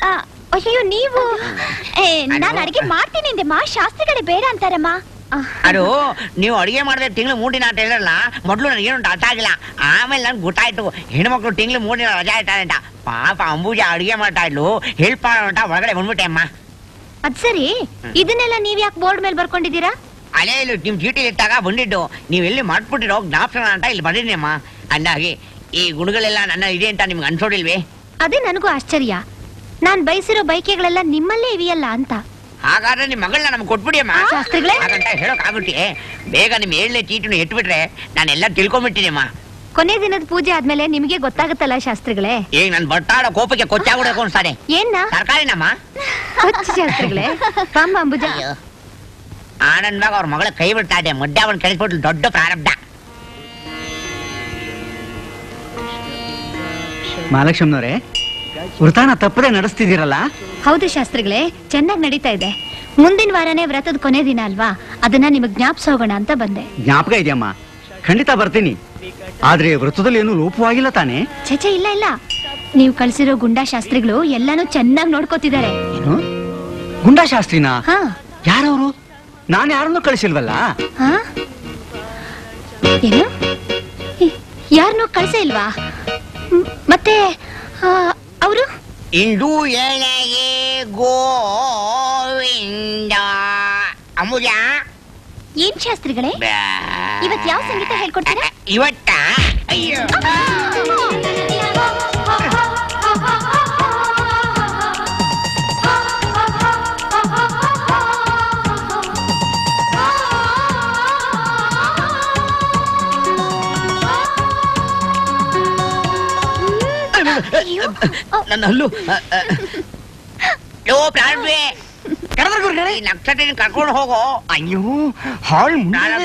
ಅಯ್ಯೋ ನೀವು ನಾನು ಅಡಿಗೆ ಮಾಡ್ತೀನಿ ಅಂದೆ ಮಾ ಶಾಸ್ತ್ರಿಗಳೇ ಬೇಡ ಅಂತಾರಮ್ಮ. ಅದು ನೀವು ಅಡಿಗೆ ಮಾಡಿದ್ರೆ ತಿಂಗಳು ಮೂರು ದಿನ ಅಂತ ಹೇಳಿರಲ್ಲ, ಮೊದಲು ನನಗೇನು ಅರ್ಥ ಆಗಿಲ್ಲ. ಆಮೇಲೆ ನನ್ಗೆ ಗೊತ್ತಾಯ್ತು ಹೆಣ್ಮಕ್ಳು ತಿಂಗಳು ಮೂರು ದಿನ ರಜಾ ಇರ್ತಾರೆ ಅಂತ. ಪಾಪ ಅಂಬೂಜ ಅಡಿಗೆ ಮಾಡ್ತಾ ಇದ್ಲು, ಹೆಲ್ಪ್ ಮಾಡೋಣ ಅಂತ ಒಳಗಡೆ ಬಂದ್ಬಿಟ್ಟೆ ಅಮ್ಮ. ಅದ್ ಸರಿ, ಇದನ್ನೆಲ್ಲ ನೀವ್ ಯಾಕೆ ಬೋರ್ಡ್ ಮೇಲೆ ಬರ್ಕೊಂಡಿದ್ದೀರಾ? ಅಲ್ಲೇ ಇಲ್ಲಿ ನಿಮ್ ಚೀಟಿ ಇಟ್ಟಾಗ ಬಂದಿದ್ದು, ನೀವ್ ಎಲ್ಲಿ ಮಾಡ್ಬಿಟ್ಟಿರೋ ಜ್ಞಾಪನ ಅಂತ ಇಲ್ಲಿ ಬಂದಿದ್ದೀನಿ ಅಮ್ಮ. ಅಂದಾಗಿ ಈ ಗುಣಗಳೆಲ್ಲ ನನ್ನ ಇದೆ ಅಂತ ನಿಮ್ಗೆ ಅನ್ಸೋಡಿಲ್ವೇ? ಅದೇ ನನಗೂ ಆಶ್ಚರ್ಯ, ನಾನ್ ಬಯಸಿರೋ ಬೈಕೆಗಳೆಲ್ಲ ನಿಮ್ಮಲ್ಲೇ ಇವೆಯಲ್ಲ ಅಂತ. ಹಾಗಾದ್ರೆ ನಿಮ್ ಮಗಳನ್ನ ನಮ್ಗೆ ಕೊಟ್ಬಿಡಿ ಅಮ್ಮ. ಶಾಸ್ತ್ರಿಗಳೇ ಹಾಗಂತ ಹೇಳೋಕ್ ಆಗುತ್ತೆ? ಬೇಗ ನಿಮ್ ಏಳನೇ ಚೀಟಿನ ಎಟ್ಬಿಟ್ರೆ ನಾನೆಲ್ಲ ತಿಳ್ಕೊಂಡ್ಬಿಟ್ಟಿನಿ ಅಮ್ಮ. ಕೊನೆ ದಿನದ ಪೂಜೆ ಆದ್ಮೇಲೆ ನಿಮಗೆ ಗೊತ್ತಾಗುತ್ತಲ್ಲ ಶಾಸ್ತ್ರಿಗಳೇ. ಈಗ ನನ್ ಬರ್ತಾಡೋ ಕೋಪಕ್ಕೆ ಕೊಚ್ಚಾಗ್ಬಿಡಬೇಕು ಅನ್ಸ್ತಾನೆ. ಏನ್ನ ತರಕಾರಿನಮ್ಮ ಶಾಸ್ತ್ರಿಗಳೇ? ಪಾಂಬ ಅಂಬುಜ ಆನಂದವಾಗ ಅವ್ರ ಮಗಳ ಕೈ ಬಿಡ್ತಾ ಇದೆ. ಮುಡ್ಡವನ್ ಕಳಿಸ್ಬಿಟ್ಲು, ದೊಡ್ಡ ಪ್ರಾರಬ್ಧ. ಮಹಾಲಕ್ಷ್ಮನವರೇ, ವೃತಾನ ತಪ್ಪದೆ ನಡೆಸ್ತಿದ್ದೀರಲ್ಲ? ಹೌದು ಶಾಸ್ತ್ರಿಗಳೇ, ಚೆನ್ನಾಗಿ ನಡೀತಾ ಇದೆ. ಮುಂದಿನ ವಾರನೇ ವ್ರತದ ಕೊನೆ ದಿನ ಅಲ್ವಾ, ಅದನ್ನ ನಿಮಗ್ ಜ್ಞಾಪಿಸೋಗೋಣ ಅಂತ ಬಂದೆ. ಜ್ಞಾಪಕ ಇದೆಯಮ್ಮ, ಖಂಡಿತ ಬರ್ತೀನಿ. ಆದ್ರೆ ವೃತ್ತದಲ್ಲಿ ಏನು ಲೋಪವಾಗಿಲ್ಲ ತಾನೆ? ಛೆ ಇಲ್ಲ ಇಲ್ಲ, ನೀವು ಕಳ್ಸಿರೋ ಗುಂಡಾ ಶಾಸ್ತ್ರಿಗಳು ಎಲ್ಲಾನು ಚೆನ್ನಾಗಿ ನೋಡ್ಕೋತಿದ್ದಾರೆ. ಏನು ಗುಂಡಾ ಶಾಸ್ತ್ರಿನಾ? ಹಾ. ಯಾರವರು? ನಾನು ಯಾರನ್ನೂ ಕಳಿಸಿಲ್ವಲ್ಲ. ಹಾ? ಏನು ಯಾರನ್ನೂ ಕಳ್ಸೇ ಇಲ್ವಾ? ಮತ್ತೆ ಅವರು ಇಂದು ಏಳೆಗೆ ಗೋವಿಂದ. ಅಮೂಲ್ಯ, ಏನ್ ಶಾಸ್ತ್ರಿಗಳೇ ಇವತ್ ಯಾವ ಸಂಗೀತ ಹೇಳ್ಕೊಡ್ತೀರಾ? ಇವತ್ತ ಅಯ್ಯೋ ನನ್ನ ಹಲ್ಲು ಯೋ ಪ್ರಾರಂಭೆ ನಕ್ಷತ್ರ ಕರ್ಕೊಂಡು ಹೋಗೋ. ಅಯ್ಯೋ ಹಾಳು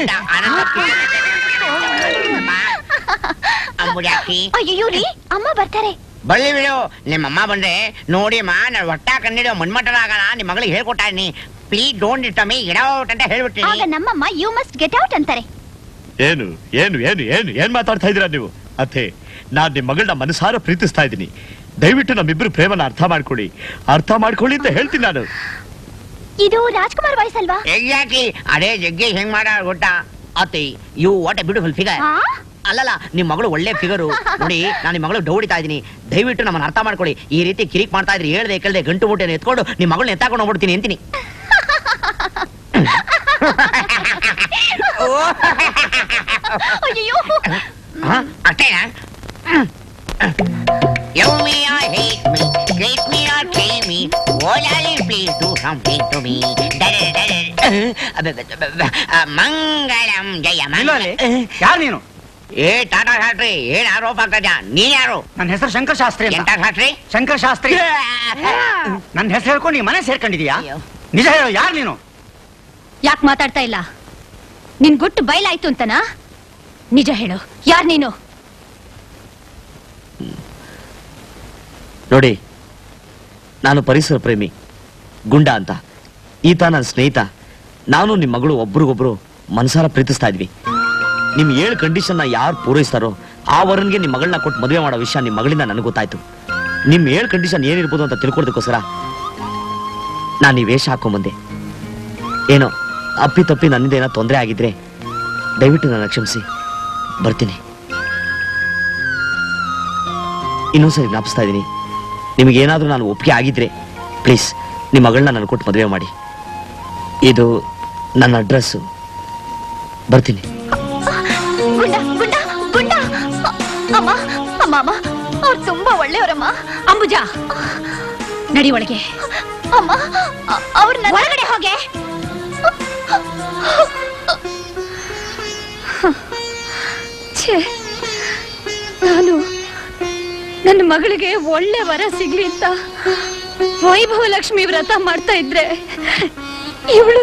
ಅಯ್ಯೋ ರೀ, ಅಮ್ಮ ಬರ್ತಾರೆ. ಬಳ್ಳಿ ಬಿಡು, ನಿಮ್ಮಮ್ಮ ಬಂದ್ರೆ ನೋಡಿ ಅಮ್ಮ, ನಾನು ಹೊಟ್ಟ ಕಣ್ಣಿಡೋ ಮನ್ಮಟನಾಗಣ ನಿಮ್ಮ ಮಗಳಿಗೆ ಹೇಳ್ಕೊಟ್ಟ ನೀ. Please don't disturb me, get out ಅಂತ ಹೇಳ್ಬಿಡ್ತೀನಿ. ಆಗ ನಮ್ಮಮ್ಮ ಯು ಮಸ್ಟ್ ಗೆಟ್ ಔಟ್ ಅಂತಾರೆ. ಏನು ಏನು ಏನು ಏನು ಏನ್ ಮಾತಾಡ್ತಾ ಇದೀರಾ ನೀವು? ಅತ್ತೆ, ನಾನ್ ನಿಮ್ ಮಗಳನ್ನ ಮನಸಾರ ಪ್ರೀತಿಸ್ತಾ ಇದ್ದೀನಿ. ದಯವಿಟ್ಟು ನಮ್ಮಿಬ್ರು ಪ್ರೇಮನ ಅರ್ಥ ಮಾಡ್ಕೊಳ್ಳಿ, ಅರ್ಥ ಮಾಡ್ಕೊಳ್ಳಿ ಅಂತ ಹೇಳ್ತೀನಿ ನಾನು. ಇದು ರಾಜ್ಕುಮಾರ್ ವಾಯ್ಸ್ ಅಲ್ವಾ? ಎಕ್ಸಾಕ್ಟ್ಲಿ, ಅದೇ ಜಗ್ಗಿ ಹೆಂಗ್ ಮಾಡ ಗೊತ್ತಾ ಅತ್ತೆ? You what a beautiful figure. ಅಲ್ಲಲ್ಲ, ನಿಮ್ ಮಗಳು ಒಳ್ಳೆ ಫಿಗರು ನೋಡಿ. ನಾನು ನಿಮ್ ಮಗಳು ದೌಡಿತಾ ಇದೀನಿ, ದಯವಿಟ್ಟು ನಮ್ಮನ್ನ ಅರ್ಥ ಮಾಡ್ಕೊಳ್ಳಿ. ಈ ರೀತಿ ಕಿರಿಕ್ ಮಾಡ್ತಾ ಇದ್ರಿ, ಹೇಳ್ದೆ ಕೇಳ್ದೆ ಗಂಟು ಮುಟ್ಟೆ ಎತ್ಕೊಂಡು ನಿಮ್ ಮಗಳನ್ನ ಎತ್ತಾಕೊಂಡು ಹೋಗ್ಬಿಡ್ತೀನಿ ಅಂತೀನಿ. ಅಷ್ಟೇನಾ? Love me or hate me, treat me or treat me, oh darling, please do something to me. ಮಂಗಳಂ ಜಯ ಮಂಗಲ. ಯಾರು ನೀನು? ಏ ಟಾಟಾ ಶಾಸ್ತ್ರಿ, ಏನ್ ಆರೋಪ ಆಗ್ತದ? ನೀನ್ ಯಾರು? ನನ್ನ ಹೆಸರು ಶಂಕರ್ ಶಾಸ್ತ್ರಿ. ಎಂತ ಶಾಸ್ತ್ರಿ? ಶಂಕರ್ ಶಾಸ್ತ್ರಿ. ನನ್ನ ಹೆಸರು ಹೇಳ್ಕೊಂಡು ನೀ ಮನೆ ಸೇರ್ಕೊಂಡಿದೀಯಾ? ನಿಜ ಹೇಳು, ಯಾರು ನೀನು? ಯಾಕೆ ಮಾತಾಡ್ತಾ ಇಲ್ಲ? ನಿನ್ ಗುಟ್ಟು ಬಯಲಾಯ್ತು ಅಂತನಾ? ನಿಜ ಹೇಳು, ಯಾರ್ ನೀನು? ನೋಡಿ, ನಾನು ಪರಿಸರ ಪ್ರೇಮಿ ಗುಂಡ ಅಂತ. ಈತ ನನ್ನ ಸ್ನೇಹಿತ. ನಾನು ನಿಮ್ಮ ಮಗಳು ಒಬ್ರಿಗೊಬ್ರು ಮನಸಾರ ಪ್ರೀತಿಸ್ತಾ ಇದ್ವಿ. ನಿಮ್ ಏಳು ಕಂಡೀಷನ್ ಯಾರು ಪೂರೈಸ್ತಾರೋ ಆ ವರನ್ಗೆ ನಿಮ್ ಮಗಳನ್ನ ಕೊಟ್ಟು ಮದುವೆ ಮಾಡೋ ವಿಷಯ ನಿಮ್ ಮಗಳಿಂದ ನನಗೆ ಗೊತ್ತಾಯ್ತು. ನಿಮ್ ಏಳು ಕಂಡೀಷನ್ ಏನಿರ್ಬೋದು ಅಂತ ತಿಳ್ಕೊಳೋದಕ್ಕೋಸ್ಕರ ನಾನು ಈ ವೇಷ ಹಾಕೊಂಬಂದೆ. ಏನೋ ಅಪ್ಪಿ ತಪ್ಪಿ ನನ್ನಿಂದ ಏನೋ ತೊಂದರೆ ಆಗಿದ್ರೆ ದಯವಿಟ್ಟು ನನ್ನ ಕ್ಷಮಿಸಿ. ಬರ್ತೀನಿ. ಇನ್ನೊಂದ್ಸರಿ ಜ್ಞಾಪಿಸ್ತಾ ಇದ್ದೀನಿ, ನಿಮಗೇನಾದ್ರೂ ನಾನು ಒಪ್ಪಿಗೆ ಆಗಿದ್ರೆ ಪ್ಲೀಸ್ ನಿಮ್ಮ ಮಗಳನ್ನ ನನಗೆ ಕೊಟ್ಟು ಮದುವೆ ಮಾಡಿ. ಇದು ನನ್ನ ಅಡ್ರೆಸ್ಸು. ಬರ್ತೀನಿ. ಗುಂಡ ಗುಂಡ ಗುಂಡ ಅಮ್ಮ ಅಮ್ಮ ಅಮ್ಮ, ಅವ್ರು ತುಂಬಾ ಒಳ್ಳೆಯವರಮ್ಮ. ಅಂಬುಜಾ, ನಡಿ ಒಳಗೆ. ಅಮ್ಮ, ಅವ್ರನ್ನ ಒಳಗಡೆ ಹೋಗೆ. ನಾನು ನನ್ನ ಮಗಳಿಗೆ ಒಳ್ಳೆ ವರ ಸಿಗ್ಲಿ ಅಂತ ವೈಭವ ಲಕ್ಷ್ಮಿ ವ್ರತ ಮಾಡ್ತಾ ಇದ್ರೆ ಇವಳು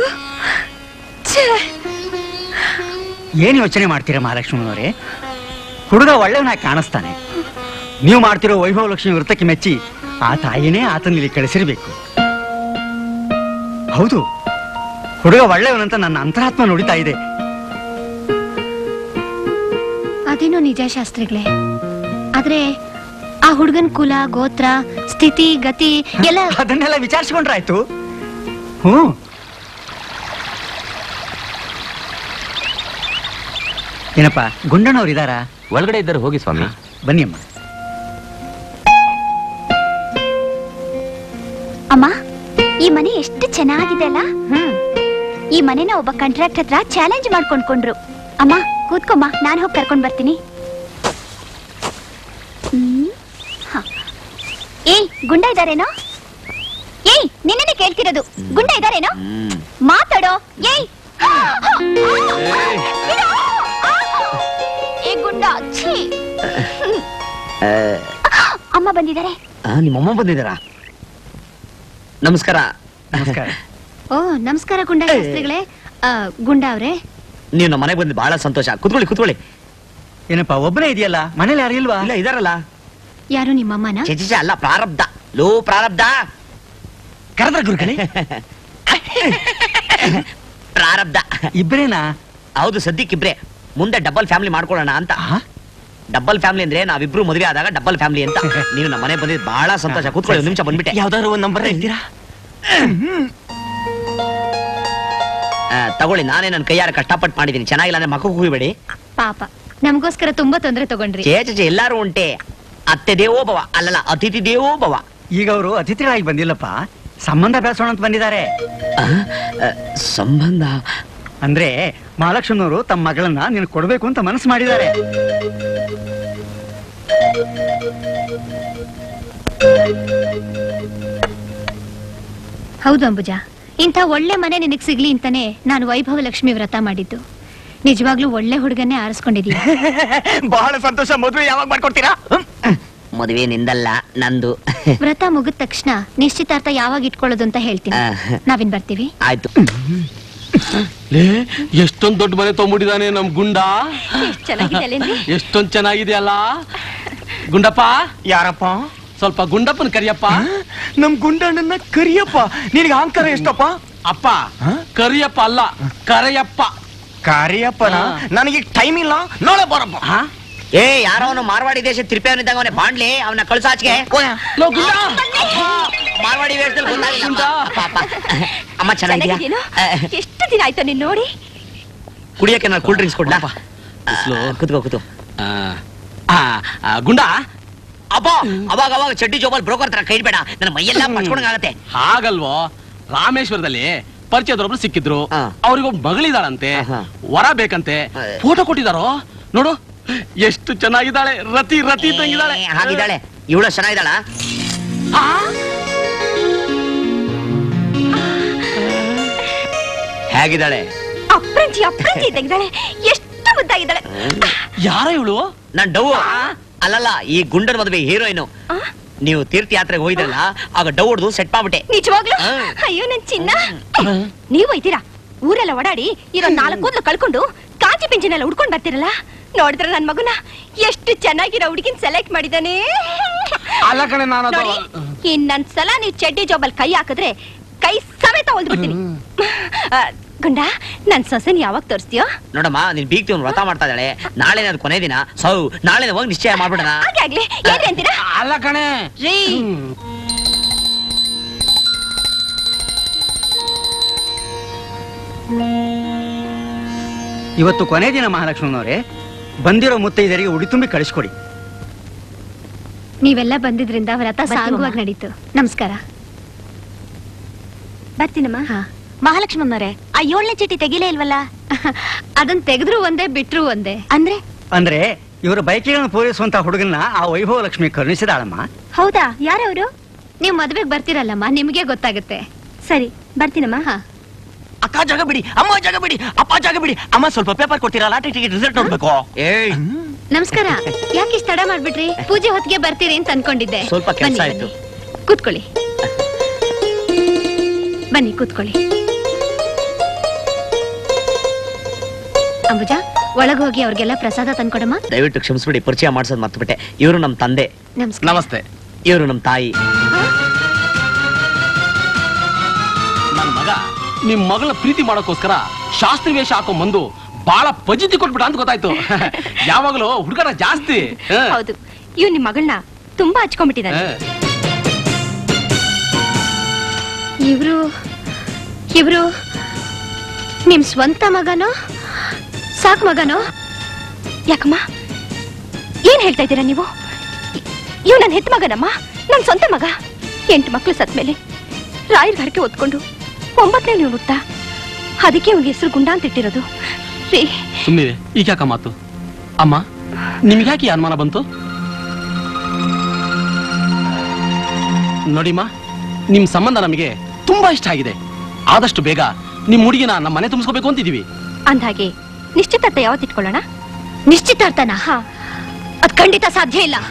ಏನ್ ಯೋಚನೆ ಮಾಡ್ತೀರಾ ಮಹಾಲಕ್ಷ್ಮಣವರೇ? ಹುಡುಗ ಒಳ್ಳೆಯವನಾಗಿ ಕಾಣಿಸ್ತಾನೆ. ನೀವು ಮಾಡ್ತಿರೋ ವೈಭವ ಲಕ್ಷ್ಮಿ ವೃತ್ತಕ್ಕೆ ಮೆಚ್ಚಿ ಆ ತಾಯಿನೇ ಆತನಲ್ಲಿ ಕಳಿಸಿರ್ಬೇಕು. ಹೌದು, ಹುಡುಗ ಒಳ್ಳೆಯವನಂತ ನನ್ನ ಅಂತರಾತ್ಮ ನುಡಿತಾ ಇದೆ. ಅದೇನೋ ನಿಜ ಶಾಸ್ತ್ರಿಗಳೇ, ಆದ್ರೆ ಆ ಹುಡುಗನ್ ಕುಲ ಗೋತ್ರ ಸ್ಥಿತಿ ಗತಿ ಎಲ್ಲ ಅದನ್ನೆಲ್ಲ ವಿಚಾರಿಸ್ಕೊಂಡ್ರಾಯ್ತು. ಹ್ಮ್ ಏನಪ್ಪ ಗುಂಡಣ್ಣವ್ರು ಇದಾರಾ? ಒಳಗಡೆ ಇದ್ದಾರೆ, ಹೋಗಿ ಸ್ವಾಮಿ. ಬನ್ನಿ ಅಮ್ಮ. ಅಮ್ಮ, ಈ ಮನೆ ಎಷ್ಟು ಚೆನ್ನಾಗಿದೆ ಅಲ್ಲ. ಹ್ಮ್ ಈ ಮನೆನ ಒಬ್ಬ ಕಾಂಟ್ರಾಕ್ಟ್ ಹತ್ರ ಚಾಲೆಂಜ್ ಮಾಡ್ಕೊಂಡ್ಕೊಂಡ್ರು. ಅಮ್ಮ ಕೂತ್ಕೊಮ್ಮ, ನಾನು ಹೋಗಿ ಕರ್ಕೊಂಡ್ ಬರ್ತೀನಿ. ಹ್ಮ್ ಹ. ಏಯ್ ಗುಂಡ ಇದಾರೇನೋ? ಏಯ್ ನಿನ್ನೆ ಕೇಳ್ತಿರೋದು, ಗುಂಡ ಇದಾರೇನೋ? ಮಾತಾಡೋ. ಏಯ್ ಏ ಗುಂಡ, ಛೀ. ಅಮ್ಮ ಬಂದಿದ್ದಾರೆ. ನಿಮ್ಮಮ್ಮ ಬಂದಿದ್ದಾರಾ? ನಮಸ್ಕಾರ. ನಮಸ್ಕಾರ. ಓ ನಮಸ್ಕಾರ ಗುಂಡ ಶಾಸ್ತ್ರಿಗಳೇ. ಗುಂಡ ಅವ್ರೆ, ನೀವು ನಮ್ಮ ಮನೆಗೆ ಬಂದು ಬಹಳ ಸಂತೋಷ. ಕುತ್ಕೊಳ್ಳಿ ಕುತ್ಕೊಳ್ಳಿ. ಏನಪ್ಪ ಒಬ್ಬನೇ ಇದೆಯಲ್ಲ, ಮನೇಲಿ ಯಾರು ಇಲ್ವಾ? ಇಲ್ಲ ಇದಾರಲ್ಲ. ಯಾರು ನಿಮ್ಮಮ್ಮನ? ಚೇಚಿಚ ಅಲ್ಲ, ಪ್ರಾರಬ್ಧ. ಲೋ ಪ್ರಾರಬ್ಧ. ಕರೆದ್ರ ಗುರುಗಳೇ? ಪ್ರಾರಬ್ಧ. ಇಬ್ರೇನಾ? ಹೌದು, ಸದ್ಯಕ್ಕಿಬ್ರೆ. ಮುಂದೆ ಡಬಲ್ ಫ್ಯಾಮಿಲಿ ಮಾಡ್ಕೊಳ್ಳೋಣ ಅಂತ. ಡಬಲ್ ಫ್ಯಾಮಿಲಿ ಅಂದ್ರೆ ನಾವಿಬ್ರು ಮದುವೆ ಆದಾಗ ಡಬಲ್ ಫ್ಯಾಮಿಲಿ ಅಂತ. ನೀವು ನಮ್ಮ ಮನೆ ಬಂದಿದ್ದು ಬಹಳ ಸಂತೋಷ. ಕೂತ್ಕೊಳ್ಳಿ, ಒಂದು ನಿಮಿಷ ಬಂದ್ಬಿಟ್ಟೆ. ಯಾವ್ದಾದ್ರು ಒಂದ್ ನಂಬರ್ ಇದ್ದೀರಾ? ತಗೊಳ್ಳಿ, ನಾನೇ ನನ್ನ ಕೈಯಾರ ಕಷ್ಟಪಟ್ಟು ಮಾಡಿದ್ದೀನಿ. ಚೆನ್ನಾಗಿಲ್ಲ ಅಂದ್ರೆ ಮಕ್ಕ ಹೋಗಿಬೇಡಿ. ಪಾಪ ನಮಗೋಸ್ಕರ ತುಂಬಾ ತೊಂದರೆ ತಗೊಂಡ್ರಿ. ಚೇಚೆ ಎಲ್ಲಾರು ಉಂಟೆ. ಅತ್ತೆ ದೇವೋ ಭವ, ಅಲ್ಲಲ್ಲ ಅತಿಥಿ ದೇವೋ ಭವ. ಈಗ ಅವರು ಅತಿಥಿಗಳಾಗಿ ಬಂದಿಲ್ಲಪ್ಪ, ಸಂಬಂಧ ಬೆಳೆಸೋಣ ಅಂತ ಬಂದಿದ್ದಾರೆ. ಸಂಬಂಧ ಅಂದ್ರೆ ಮಹಾಲಕ್ಷ್ಮನವರು ತಮ್ಮ ಮಗಳನ್ನ ನೀನು ಕೊಡ್ಬೇಕು ಅಂತ ಮನಸ್ಸು ಮಾಡಿದ್ದಾರೆ. ಹೌದು ಅಂಬುಜಾ, ಇಂಥ ಒಳ್ಳೆ ಮನೆ ನಿನಗ್ ಸಿಗ್ಲಿ ಅಂತಾನೆ ನಾನು ವೈಭವ ಲಕ್ಷ್ಮಿ ವ್ರತ ಮಾಡಿದ್ದು. ನಿಜವಾಗ್ಲೂ ಒಳ್ಳೆ ಹುಡುಗನ್ನೇ ಆರಿಸ್ಕೊಂಡಿದೀಯ. ಬಹಳ ಸಂತೋಷ. ಮದುವೆ ಯಾವಾಗ ಮಾಡ್ಕೊಡ್ತೀರಾ? ಮದುವೆ ನಿಂದಲ್ಲ, ನಂದು. ವ್ರತ ಮುಗಿದ ತಕ್ಷಣ ನಿಶ್ಚಿತಾರ್ಥ ಯಾವಾಗ ಇಟ್ಕೊಳ್ಳೋದು ಅಂತ ಹೇಳ್ತೀನಿ. ನಾವಿನ್ ಬರ್ತೀವಿ. ಆಯ್ತು. ಎಷ್ಟೊಂದ್ ದೊಡ್ಡ ಮನೆ ತಗೊಂಡ್ಬಿಟ್ಟಿದಾನೆ ನಮ್ ಗುಂಡ. ಎಷ್ಟೊಂದ್ ಚೆನ್ನಾಗಿದೆ ಅಲ್ಲ ಗುಂಡಪ್ಪ. ಯಾರಪ್ಪ? ಸ್ವಲ್ಪ ಗುಂಡಪ್ಪನ ಕರಿಯಪ್ಪ. ನಮ್ ಗುಂಡಣ್ಣನ ಕರಿಯಪ್ಪ. ನಿನಗೆ ಅಹಂಕಾರ ಎಷ್ಟಪ್ಪ? ಅಪ್ಪ ಕರಿಯಪ್ಪ ಅಲ್ಲ, ಕರೆಯಪ್ಪ. ಕರಿಯಪ್ಪನ? ನನಗೆ ಟೈಮ್ ಇಲ್ಲ, ನಾಳೆ ಬರಪ್ಪ. ಏ ಯಾರೋ ಅವನು ಮಾರ್ವಾಡಿ ದೇಶ ತಿರುಪೇವನಿದ್ದಾಗ ಅವನೇ ಬಾಂಡ್ಲಿ, ಅವನ ಕಳ್ಸಾಚ್ಗೆ. ಮಾರ್ವಾಡಿ ವೇಷದಲ್ಲಿ ಗೊತ್ತಾಗಿಲ್ಲ. ಪಾಪ. ಅಮ್ಮ ಚೆನ್ನಾಗಿದ್ಯಾ? ಎಷ್ಟು ದಿನ ಆಯ್ತು ನೀನ್ ನೋಡಿ. ಕುಡಿಯಕ್ಕೆ ನಾನು ಕೂಲ್ ಡ್ರಿಂಕ್ಸ್ ಕೊಡ್ಲಾ? ಕುತ್ಕೋ ಕುತ್ಕೋ. ಗುಂಡ ಅಬ್ಬ, ಅವಾಗ ಅವಾಗ ಚಡ್ಡಿ ಜೋಬಲ್ ಬ್ರೋಕರ್ ತರ ಕೈ ಬೇಡ, ನನ್ನ ಮೈಯೆಲ್ಲ ಮಚ್ಕೊಂಡಾಗತ್ತೆ. ಹಾಗಲ್ವೋ, ರಾಮೇಶ್ವರದಲ್ಲಿ ಪರಿಚಯದೊಬ್ರು ಸಿಕ್ಕಿದ್ರು. ಅವ್ರಿಗೊಬ್ಬ ಮಗಳಿದಾಳಂತೆ, ವರ ಬೇಕಂತೆ. ಫೋಟೋ ಕೊಟ್ಟಿದಾರೋ ನೋಡು, ಎಷ್ಟು ಚೆನ್ನಾಗಿದ್ದಾಳೆ. ರತಿ ರತಿ ತಂಗಿದ್ದಾಳೆ. ಹಾಗಿದ್ದಾಳೆ. ಇವಳು ಚೆನ್ನಾಗಿದ್ದಾಳ? ಹೇಗಿದ್ದಾಳೆ? ಅಪ್ರಂಜಿ ಅಪ್ರಂಜಿ ತೆಗ್ದಾಳೆ. ಎಷ್ಟು ಮುದ್ದಾಗಿದ್ದಾಳೆ. ಯಾರ ಇವಳು? ನಾನ್ ಡವ್. ಅಲ್ಲಲ್ಲ, ಈ ಗುಂಡನ ಮದುವೆ ಹೀರೋಯಿನ್. ನೀವು ತೀರ್ಥಯಾತ್ರೆಗೆ ಹೋಗಿದ್ರಲ್ಲ, ಆಗ ಡವ್ ಹೊಡೆದು ಸೆಟ್ ಮಾಡ್ಬಿಟ್ಟೆ. ನಿಜವಾಗ್ಲು? ಅಯ್ಯೋ ನನ್ ಚಿನ್ನ. ನೀವು ಒಯ್ತೀರಾ? ಊರೆಲ್ಲ ಓಡಾಡಿ ಇರೋ ನಾಲ್ಕು ಕೂದಲು ಕಳ್ಕೊಂಡು ಕಾಂಚಿ ಪಿಂಚಿನೆಲ್ಲ ಉಡ್ಕೊಂಡ್ ಬರ್ತಿರಲ್ಲ, ನೋಡಿದ್ರೆ ನನ್ ಮಗುನ ಎಷ್ಟು ಚೆನ್ನಾಗಿರೋ ಹುಡುಗಿನ ಸೆಲೆಕ್ಟ್ ಮಾಡಿದಾನೆ. ಅಲ್ಲ ಕಣೆ, ನಾನು ಇನ್ನೊಂದ್ ಸಲ ನೀವು ಚಡ್ಡಿ ಜೋಬಲ್ ಕೈ ಹಾಕಿದ್ರೆ ಕೈ ಸಮೇತ ಹೊಲ್ದ್ಬಿಡ್ತೀನಿ. ಗುಂಡ, ನನ್ ಸೊಸೆನ್ ಯಾವಾಗ ತೋರಿಸ್ತೀಯೋ? ನೋಡಮ್ಮ, ನೀನ್ ಬೀಗ್ತಿ ಒಂದು ವ್ರತ ಮಾಡ್ತಾ ಇದ್ದಾಳೆ. ನಾಳೆ ಅದು ಕೊನೆ ದಿನ. ಸೌ ನಾಳೆ ಹೋಗಿ ನಿಶ್ಚಯ ಮಾಡ್ಬಿಡೋಣ. ಆಗ್ಲಿ. ಏನ್ರಿ ಅಂತೀರಾ? ಅಲ್ಲ ಕಣೆ ರೀ, ಇವತ್ತು ಕೊನೆ ದಿನ ಮಹಾಲಕ್ಷ್ಮನವರೇ. ಬಂದಿರೋ ಮುತ್ತೈದರಿಗೆ ಉಡಿ ತುಂಬಿ ಕಳಿಸ್ಕೊಡಿ. ನೀವೆಲ್ಲ ಬಂದಿದ್ರಿಂದ ವ್ರತ ಸಾಂಗವಾಗಿ ನಡೀತು. ನಮಸ್ಕಾರ. ಬರ್ತೀನಮ್ಮ. ಮಹಾಲಕ್ಷ್ಮಮ್ಮನವರೇ, ಆ ಏಳನೇ ಚೀಟಿ ತೆಗಿಲೇ ಇಲ್ವಲ್ಲ? ಅದನ್ನ ತೆಗೆದ್ರು ಒಂದೇ, ಬಿಟ್ರು ಒಂದೇ. ಅಂದ್ರೆ ಅಂದ್ರೆ ಇವರ ಬೈಕಿಗಳನ್ನು ಪೂರೈಸುವಂತ ಹುಡುಗನ್ನ ಆ ವೈಭವ ಲಕ್ಷ್ಮಿ ಕರುಣಿಸಿದಾಳಮ್ಮ. ಹೌದಾ? ಯಾರವರು? ನೀವು ಮದ್ವೆಗ್ ಬರ್ತೀರಲ್ಲಮ್ಮ, ನಿಮ್ಗೆ ಗೊತ್ತಾಗುತ್ತೆ. ಸರಿ, ಬರ್ತೀನಮ್ಮ. ಹಾ. ಅಕ್ಕ ಜಾಗ ಬಿಡಿ, ಅಮ್ಮ ಜಾಗ ಬಿಡಿ, ಅಪ್ಪ ಜಾಗ ಬಿಡಿ. ಅಮ್ಮ ಸ್ವಲ್ಪ ಪೇಪರ್ ಕೊಡ್ತೀರಾ? ಲಾಟರಿ ಟಿಕೆಟ್ ರಿಸಲ್ಟ್ ನೋಡ್ಬೇಕು. ಏಯ್, ನಮಸ್ಕಾರ. ಯಾಕೆ ಇಷ್ಟ ತಡ ಮಾಡ್ಬಿಟ್ರಿ? ಪೂಜೆ ಹೊತ್ತಿಗೆ ಬರ್ತೀರಿ ಅಂತ ಅನ್ಕೊಂಡಿದ್ದೆ. ಸ್ವಲ್ಪ ಕೆಲಸ ಆಯ್ತು. ಕೂತ್ಕೊಳ್ಳಿ. ಬನ್ನಿ ಕೂತ್ಕೊಳ್ಳಿ. ಅಂಬುಜಾ, ಒಳಗ್ ಹೋಗಿ ಅವ್ರಿಗೆಲ್ಲ ಪ್ರಸಾದ ತಂದ್ಕೊಡಮ್ಮ. ದಯವಿಟ್ಟು ಕ್ಷಮಿಸ್ಬಿಡಿ, ಪರಿಚಯ ಮಾಡ್ಸೋದ್ ಮರ್ತ್ಬಿಟ್ಟೆ. ಇವರು ನಮ್ ತಂದೆ. ನಮಸ್ತೆ. ಇವರು ನಮ್ ತಾಯಿ. ನನ್ ಮಗ ನಿಮ್ ಮಗಳ ಪ್ರೀತಿ ಮಾಡೋಕೋಸ್ಕರ ಶಾಸ್ತ್ರಿ ವೇಷ ಹಾಕೊಂಡ್ ಬಂದು ಬಾಳ ಪಜಿತಿ ಕೊಟ್ಬಿಟ್ಟ ಅಂತ ಗೊತ್ತಾಯ್ತು. ಯಾವಾಗಲೂ ಹುಡುಗರ ಜಾಸ್ತಿ. ಹೌದು, ಇವ್ ನಿಮ್ ಮಗಳನ್ನ ತುಂಬಾ ಹಚ್ಕೊಂಡ್ಬಿಟ್ಟಿದ್ದಾನೆ. ಇವ್ರು ಇವ್ರು ನಿಮ್ ಸ್ವಂತ ಮಗನೋ ಸಾಕ್ ಮಗನೋ? ಯಾಕಮ್ಮ ಏನ್ ಹೇಳ್ತಾ ಇದ್ದೀರಾ ನೀವು? ಇವ್ ನನ್ ಹೆತ್ತ ಮಗನಮ್ಮ, ನನ್ ಸ್ವಂತ ಮಗ. ಎಂಟು ಮಕ್ಳು ಸತ್ಮೇಲೆ ರಾಯರ್ ಘರಕ್ಕೆ ಓದ್ಕೊಂಡು ಒಂಬತ್ತನೇ ನೀವು ಹುಟ್ಟ, ಅದಕ್ಕೆ ಅವ್ನ ಹೆಸರು ಗುಂಡ ಅಂತ ಇಟ್ಟಿರೋದು. ಸುಮ್ಮನೆ ಈಗ ಯಾಕ ಮಾತು? ಅಮ್ಮ ನಿಮ್ಗ್ಯಾಕೆ ಅನುಮಾನ ಬಂತು? ನೋಡಿಮ್ಮ, ನಿಮ್ ಸಂಬಂಧ ನಮಗೆ ತುಂಬಾ ಇಷ್ಟ ಆಗಿದೆ. ಆದಷ್ಟು ಬೇಗ ನಿಮ್ ಹುಡುಗಿನ ನಮ್ಮ ಮನೆ ತುಂಬಿಸ್ಕೋಬೇಕು ಅಂತಿದೀವಿ. ಅಂದ್ಹಾಗೆ ನಿಶ್ಚಿತಾರ್ಥ ಯಾವತ್ತು ಇಟ್ಕೊಳ್ಳೋಣ? ನಿಶ್ಚಿತಾರ್ಥನ? ಹಾ, ಅದ್ ಖಂಡಿತ ಸಾಧ್ಯ ಇಲ್ಲ.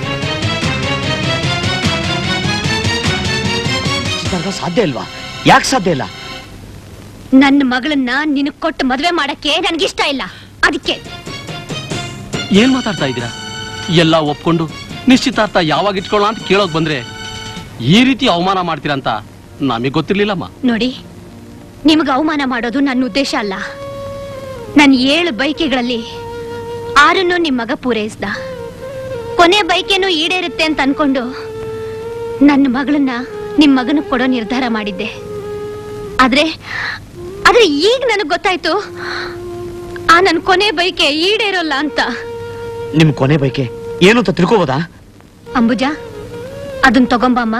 ಸಾಧ್ಯ ಇಲ್ವಾ? ಯಾಕೆ ಸಾಧ್ಯ ಇಲ್ಲ? ನನ್ನ ಮಗಳನ್ನ ನಿನಗ್ ಕೊಟ್ಟು ಮದ್ವೆ ಮಾಡಕ್ಕೆ ನನ್ಗಿಷ್ಟ ಇಲ್ಲ. ಅದಕ್ಕೆ ಏನ್ ಮಾತಾಡ್ತಾ ಇದ್ದೀರಾ? ಎಲ್ಲ ಒಪ್ಕೊಂಡು ನಿಶ್ಚಿತಾರ್ಥ ಯಾವಾಗ ಇಟ್ಕೊಳ್ಳೋಣ ಅಂತ ಕೇಳೋಕ್ ಬಂದ್ರೆ ಈ ರೀತಿ ಅವಮಾನ ಮಾಡ್ತೀರಾ ಅಂತ ನಮಗ್ ಗೊತ್ತಿರ್ಲಿಲ್ಲಮ್ಮ. ನೋಡಿ, ನಿಮ್ಗೆ ಅವಮಾನ ಮಾಡೋದು ನನ್ನ ಉದ್ದೇಶ ಅಲ್ಲ. ನನ್ ಏಳು ಬೈಕೆಗಳಲ್ಲಿ ಆರನ್ನು ನಿಮ್ ಮಗ ಪೂರೈಸ್ದ. ಕೊನೆ ಬೈಕೇನು ಈಡೇರುತ್ತೆ ಅಂತ ಅನ್ಕೊಂಡು ನನ್ನ ಮಗಳನ್ನ ನಿಮ್ ಮಗನ ಕೊಡೋ ನಿರ್ಧಾರ ಮಾಡಿದ್ದೆ. ಆದ್ರೆ ಆದ್ರೆ ಈಗ ನನಗ್ ಗೊತ್ತಾಯ್ತು, ಆ ನನ್ ಕೊನೆ ಬೈಕೆ ಈಡೇರೋಲ್ಲ ಅಂತ. ನಿಮ್ ಕೊನೆ ಬೈಕೆ ಏನು ಅಂತ ತಿಳ್ಕೋಬೋದಾ? ಅಂಬುಜಾ, ಅದನ್ ತಗೊಂಬಮ್ಮ.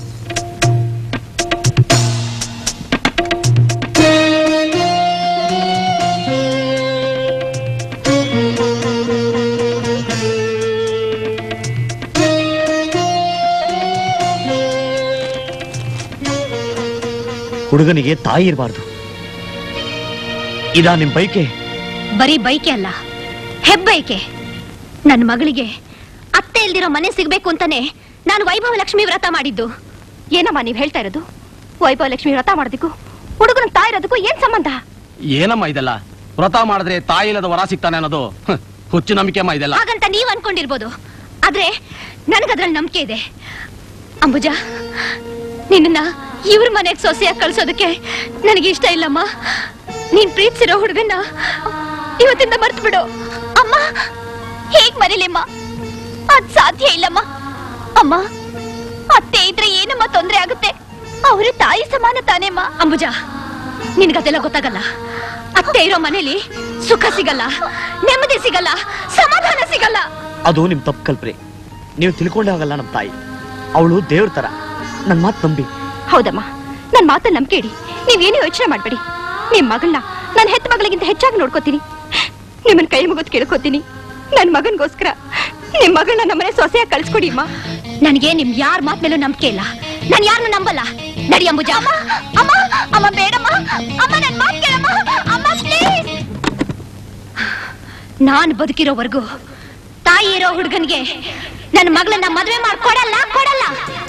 ಹುಡುಗನಿಗೆ ತಾಯಿ ಇರಬಾರ್ದು. ಇದಾ ನಿಮ್ ಬೈಕೆ? ಬರೀ ಬೈಕೆ ಅಲ್ಲ, ಹೆಬ್ಬೈಕೆ. ನನ್ನ ಮಗಳಿಗೆ ಅತ್ತೆ ಇಲ್ದಿರೋ ಮನೆ ಸಿಗ್ಬೇಕು ಅಂತಾನೆ ನಾನು ವೈಭವ ಲಕ್ಷ್ಮಿ ವ್ರತ ಮಾಡಿದ್ದು. ಏನಮ್ಮ ನೀವ್ ಹೇಳ್ತಾ ಇರೋದು? ವೈಭವ ಲಕ್ಷ್ಮಿ ವ್ರತ ಮಾಡೋದಕ್ಕೂ ಹುಡುಗನ ತಾಯಿ ಇರೋದಕ್ಕೂ ಏನ್ ಸಂಬಂಧ? ಏನಮ್ಮ ಇದೆಲ್ಲ? ವ್ರತ ಮಾಡಿದ್ರೆ ತಾಯಿ ಇಲ್ಲದ ವರ ಸಿಗ್ತಾನೆ ಅನ್ನೋದು ಹುಚ್ಚು ನಂಬಿಕೆ ಅಮ್ಮ ಇದೆಲ್ಲ. ಹಾಗಂತ ನೀವ್ ಅನ್ಕೊಂಡಿರ್ಬೋದು, ಆದ್ರೆ ನನಗದ್ರಲ್ಲಿ ನಂಬಿಕೆ ಇದೆ. ಅಂಬುಜಾ, ನಿನ್ನ ಇವ್ರ ಮನೆಗ್ ಸೊಸೆಯಾಗಿ ಕಳ್ಸೋದಕ್ಕೆ ನನಗೆ ಇಷ್ಟ ಇಲ್ಲಮ್ಮ. ನೀನ್ ಪ್ರೀತಿಸಿರೋ ಹುಡುಗನ್ನ ಇವತ್ತಿಂದ ಮರ್ತು ಬಿಡು. ಅಮ್ಮ, ಹೇಗ್ ಮರೀಲಿಮ್ಮ? ಅದ್ ಸಾಧ್ಯ ಇಲ್ಲಮ್ಮ. ಅಮ್ಮ, ಅತ್ತೆ ಇದ್ರೆ ಏನಮ್ಮ ತೊಂದ್ರೆ ಆಗುತ್ತೆ? ಅವರು ತಾಯಿ ಸಮಾನ ತಾನೇಮ್ಮ. ಅಂಬುಜಾ, ನಿನ್ಗದೆಲ್ಲ ಗೊತ್ತಾಗಲ್ಲ. ಅತ್ತೆ ಇರೋ ಮನೇಲಿ ಸುಖ ಸಿಗಲ್ಲ, ನೆಮ್ಮದಿ ಸಿಗಲ್ಲ, ಸಮಾಧಾನ ಸಿಗಲ್ಲ. ಅದು ನಿಮ್ ತಪ್ಪು ಕಲ್ಪನೆ. ನೀವು ತಿಳ್ಕೊಂಡೇ ಆಗಲ್ಲ. ನಮ್ ತಾಯಿ ಅವಳು ದೇವ್ರ ತರ. ನನ್ ಮಾತು ನಂಬಿ. ಹೌದಮ್ಮ, ನನ್ ಮಾತನ್ನ ನಂಬಿಕೆ ಇಡಿ. ನೀವೇನು ಯೋಚನೆ ಮಾಡ್ಬೇಡಿ. ನಿಮ್ ಮಗಳನ್ನ ನಾನು ಹೆತ್ತ ಮಗಳಿಗಿಂತ ಹೆಚ್ಚಾಗಿ ನೋಡ್ಕೋತೀನಿ. ನಿಮ್ಮನ್ ಕೈ ಮುಗಿದ್ ಕೇಳ್ಕೋತೀನಿ. ನನ್ ಮಗನ್ಗೋಸ್ಕರ ನಿಮ್ ಮಗಳನ್ನ ನಮ್ಮನೆ ಸೊಸೆಯಾಗಿ ಕಳ್ಸ್ಕೊಡಿ ಅಮ್ಮ. ನನಗೆ ನಿಮ್ ಯಾರ ಮಾತ್ ಮೇಲೂ ನಂಬಿಕೆ ಇಲ್ಲ. ನಾನು ಯಾರನ್ನು ನಂಬಲ್ಲ. ನಡಿ ಅಂಬುಜಾ. ಅಮ್ಮ, ಅಮ್ಮ ಬೇಡಮ್ಮ. ಅಮ್ಮ ನನ್ ಮಾತ್ ಕೇಳಮ್ಮ. ಅಮ್ಮ ಪ್ಲೀಸ್. ನಾನ್ ಬದುಕಿರೋವರೆಗೂ ತಾಯಿ ಇರೋ ಹುಡುಗನ್ಗೆ ನನ್ನ ಮಗಳನ್ನ ಮದ್ವೆ ಮಾಡ್ಕೊಡಲ್ಲ, ಕೊಡಲ್ಲ.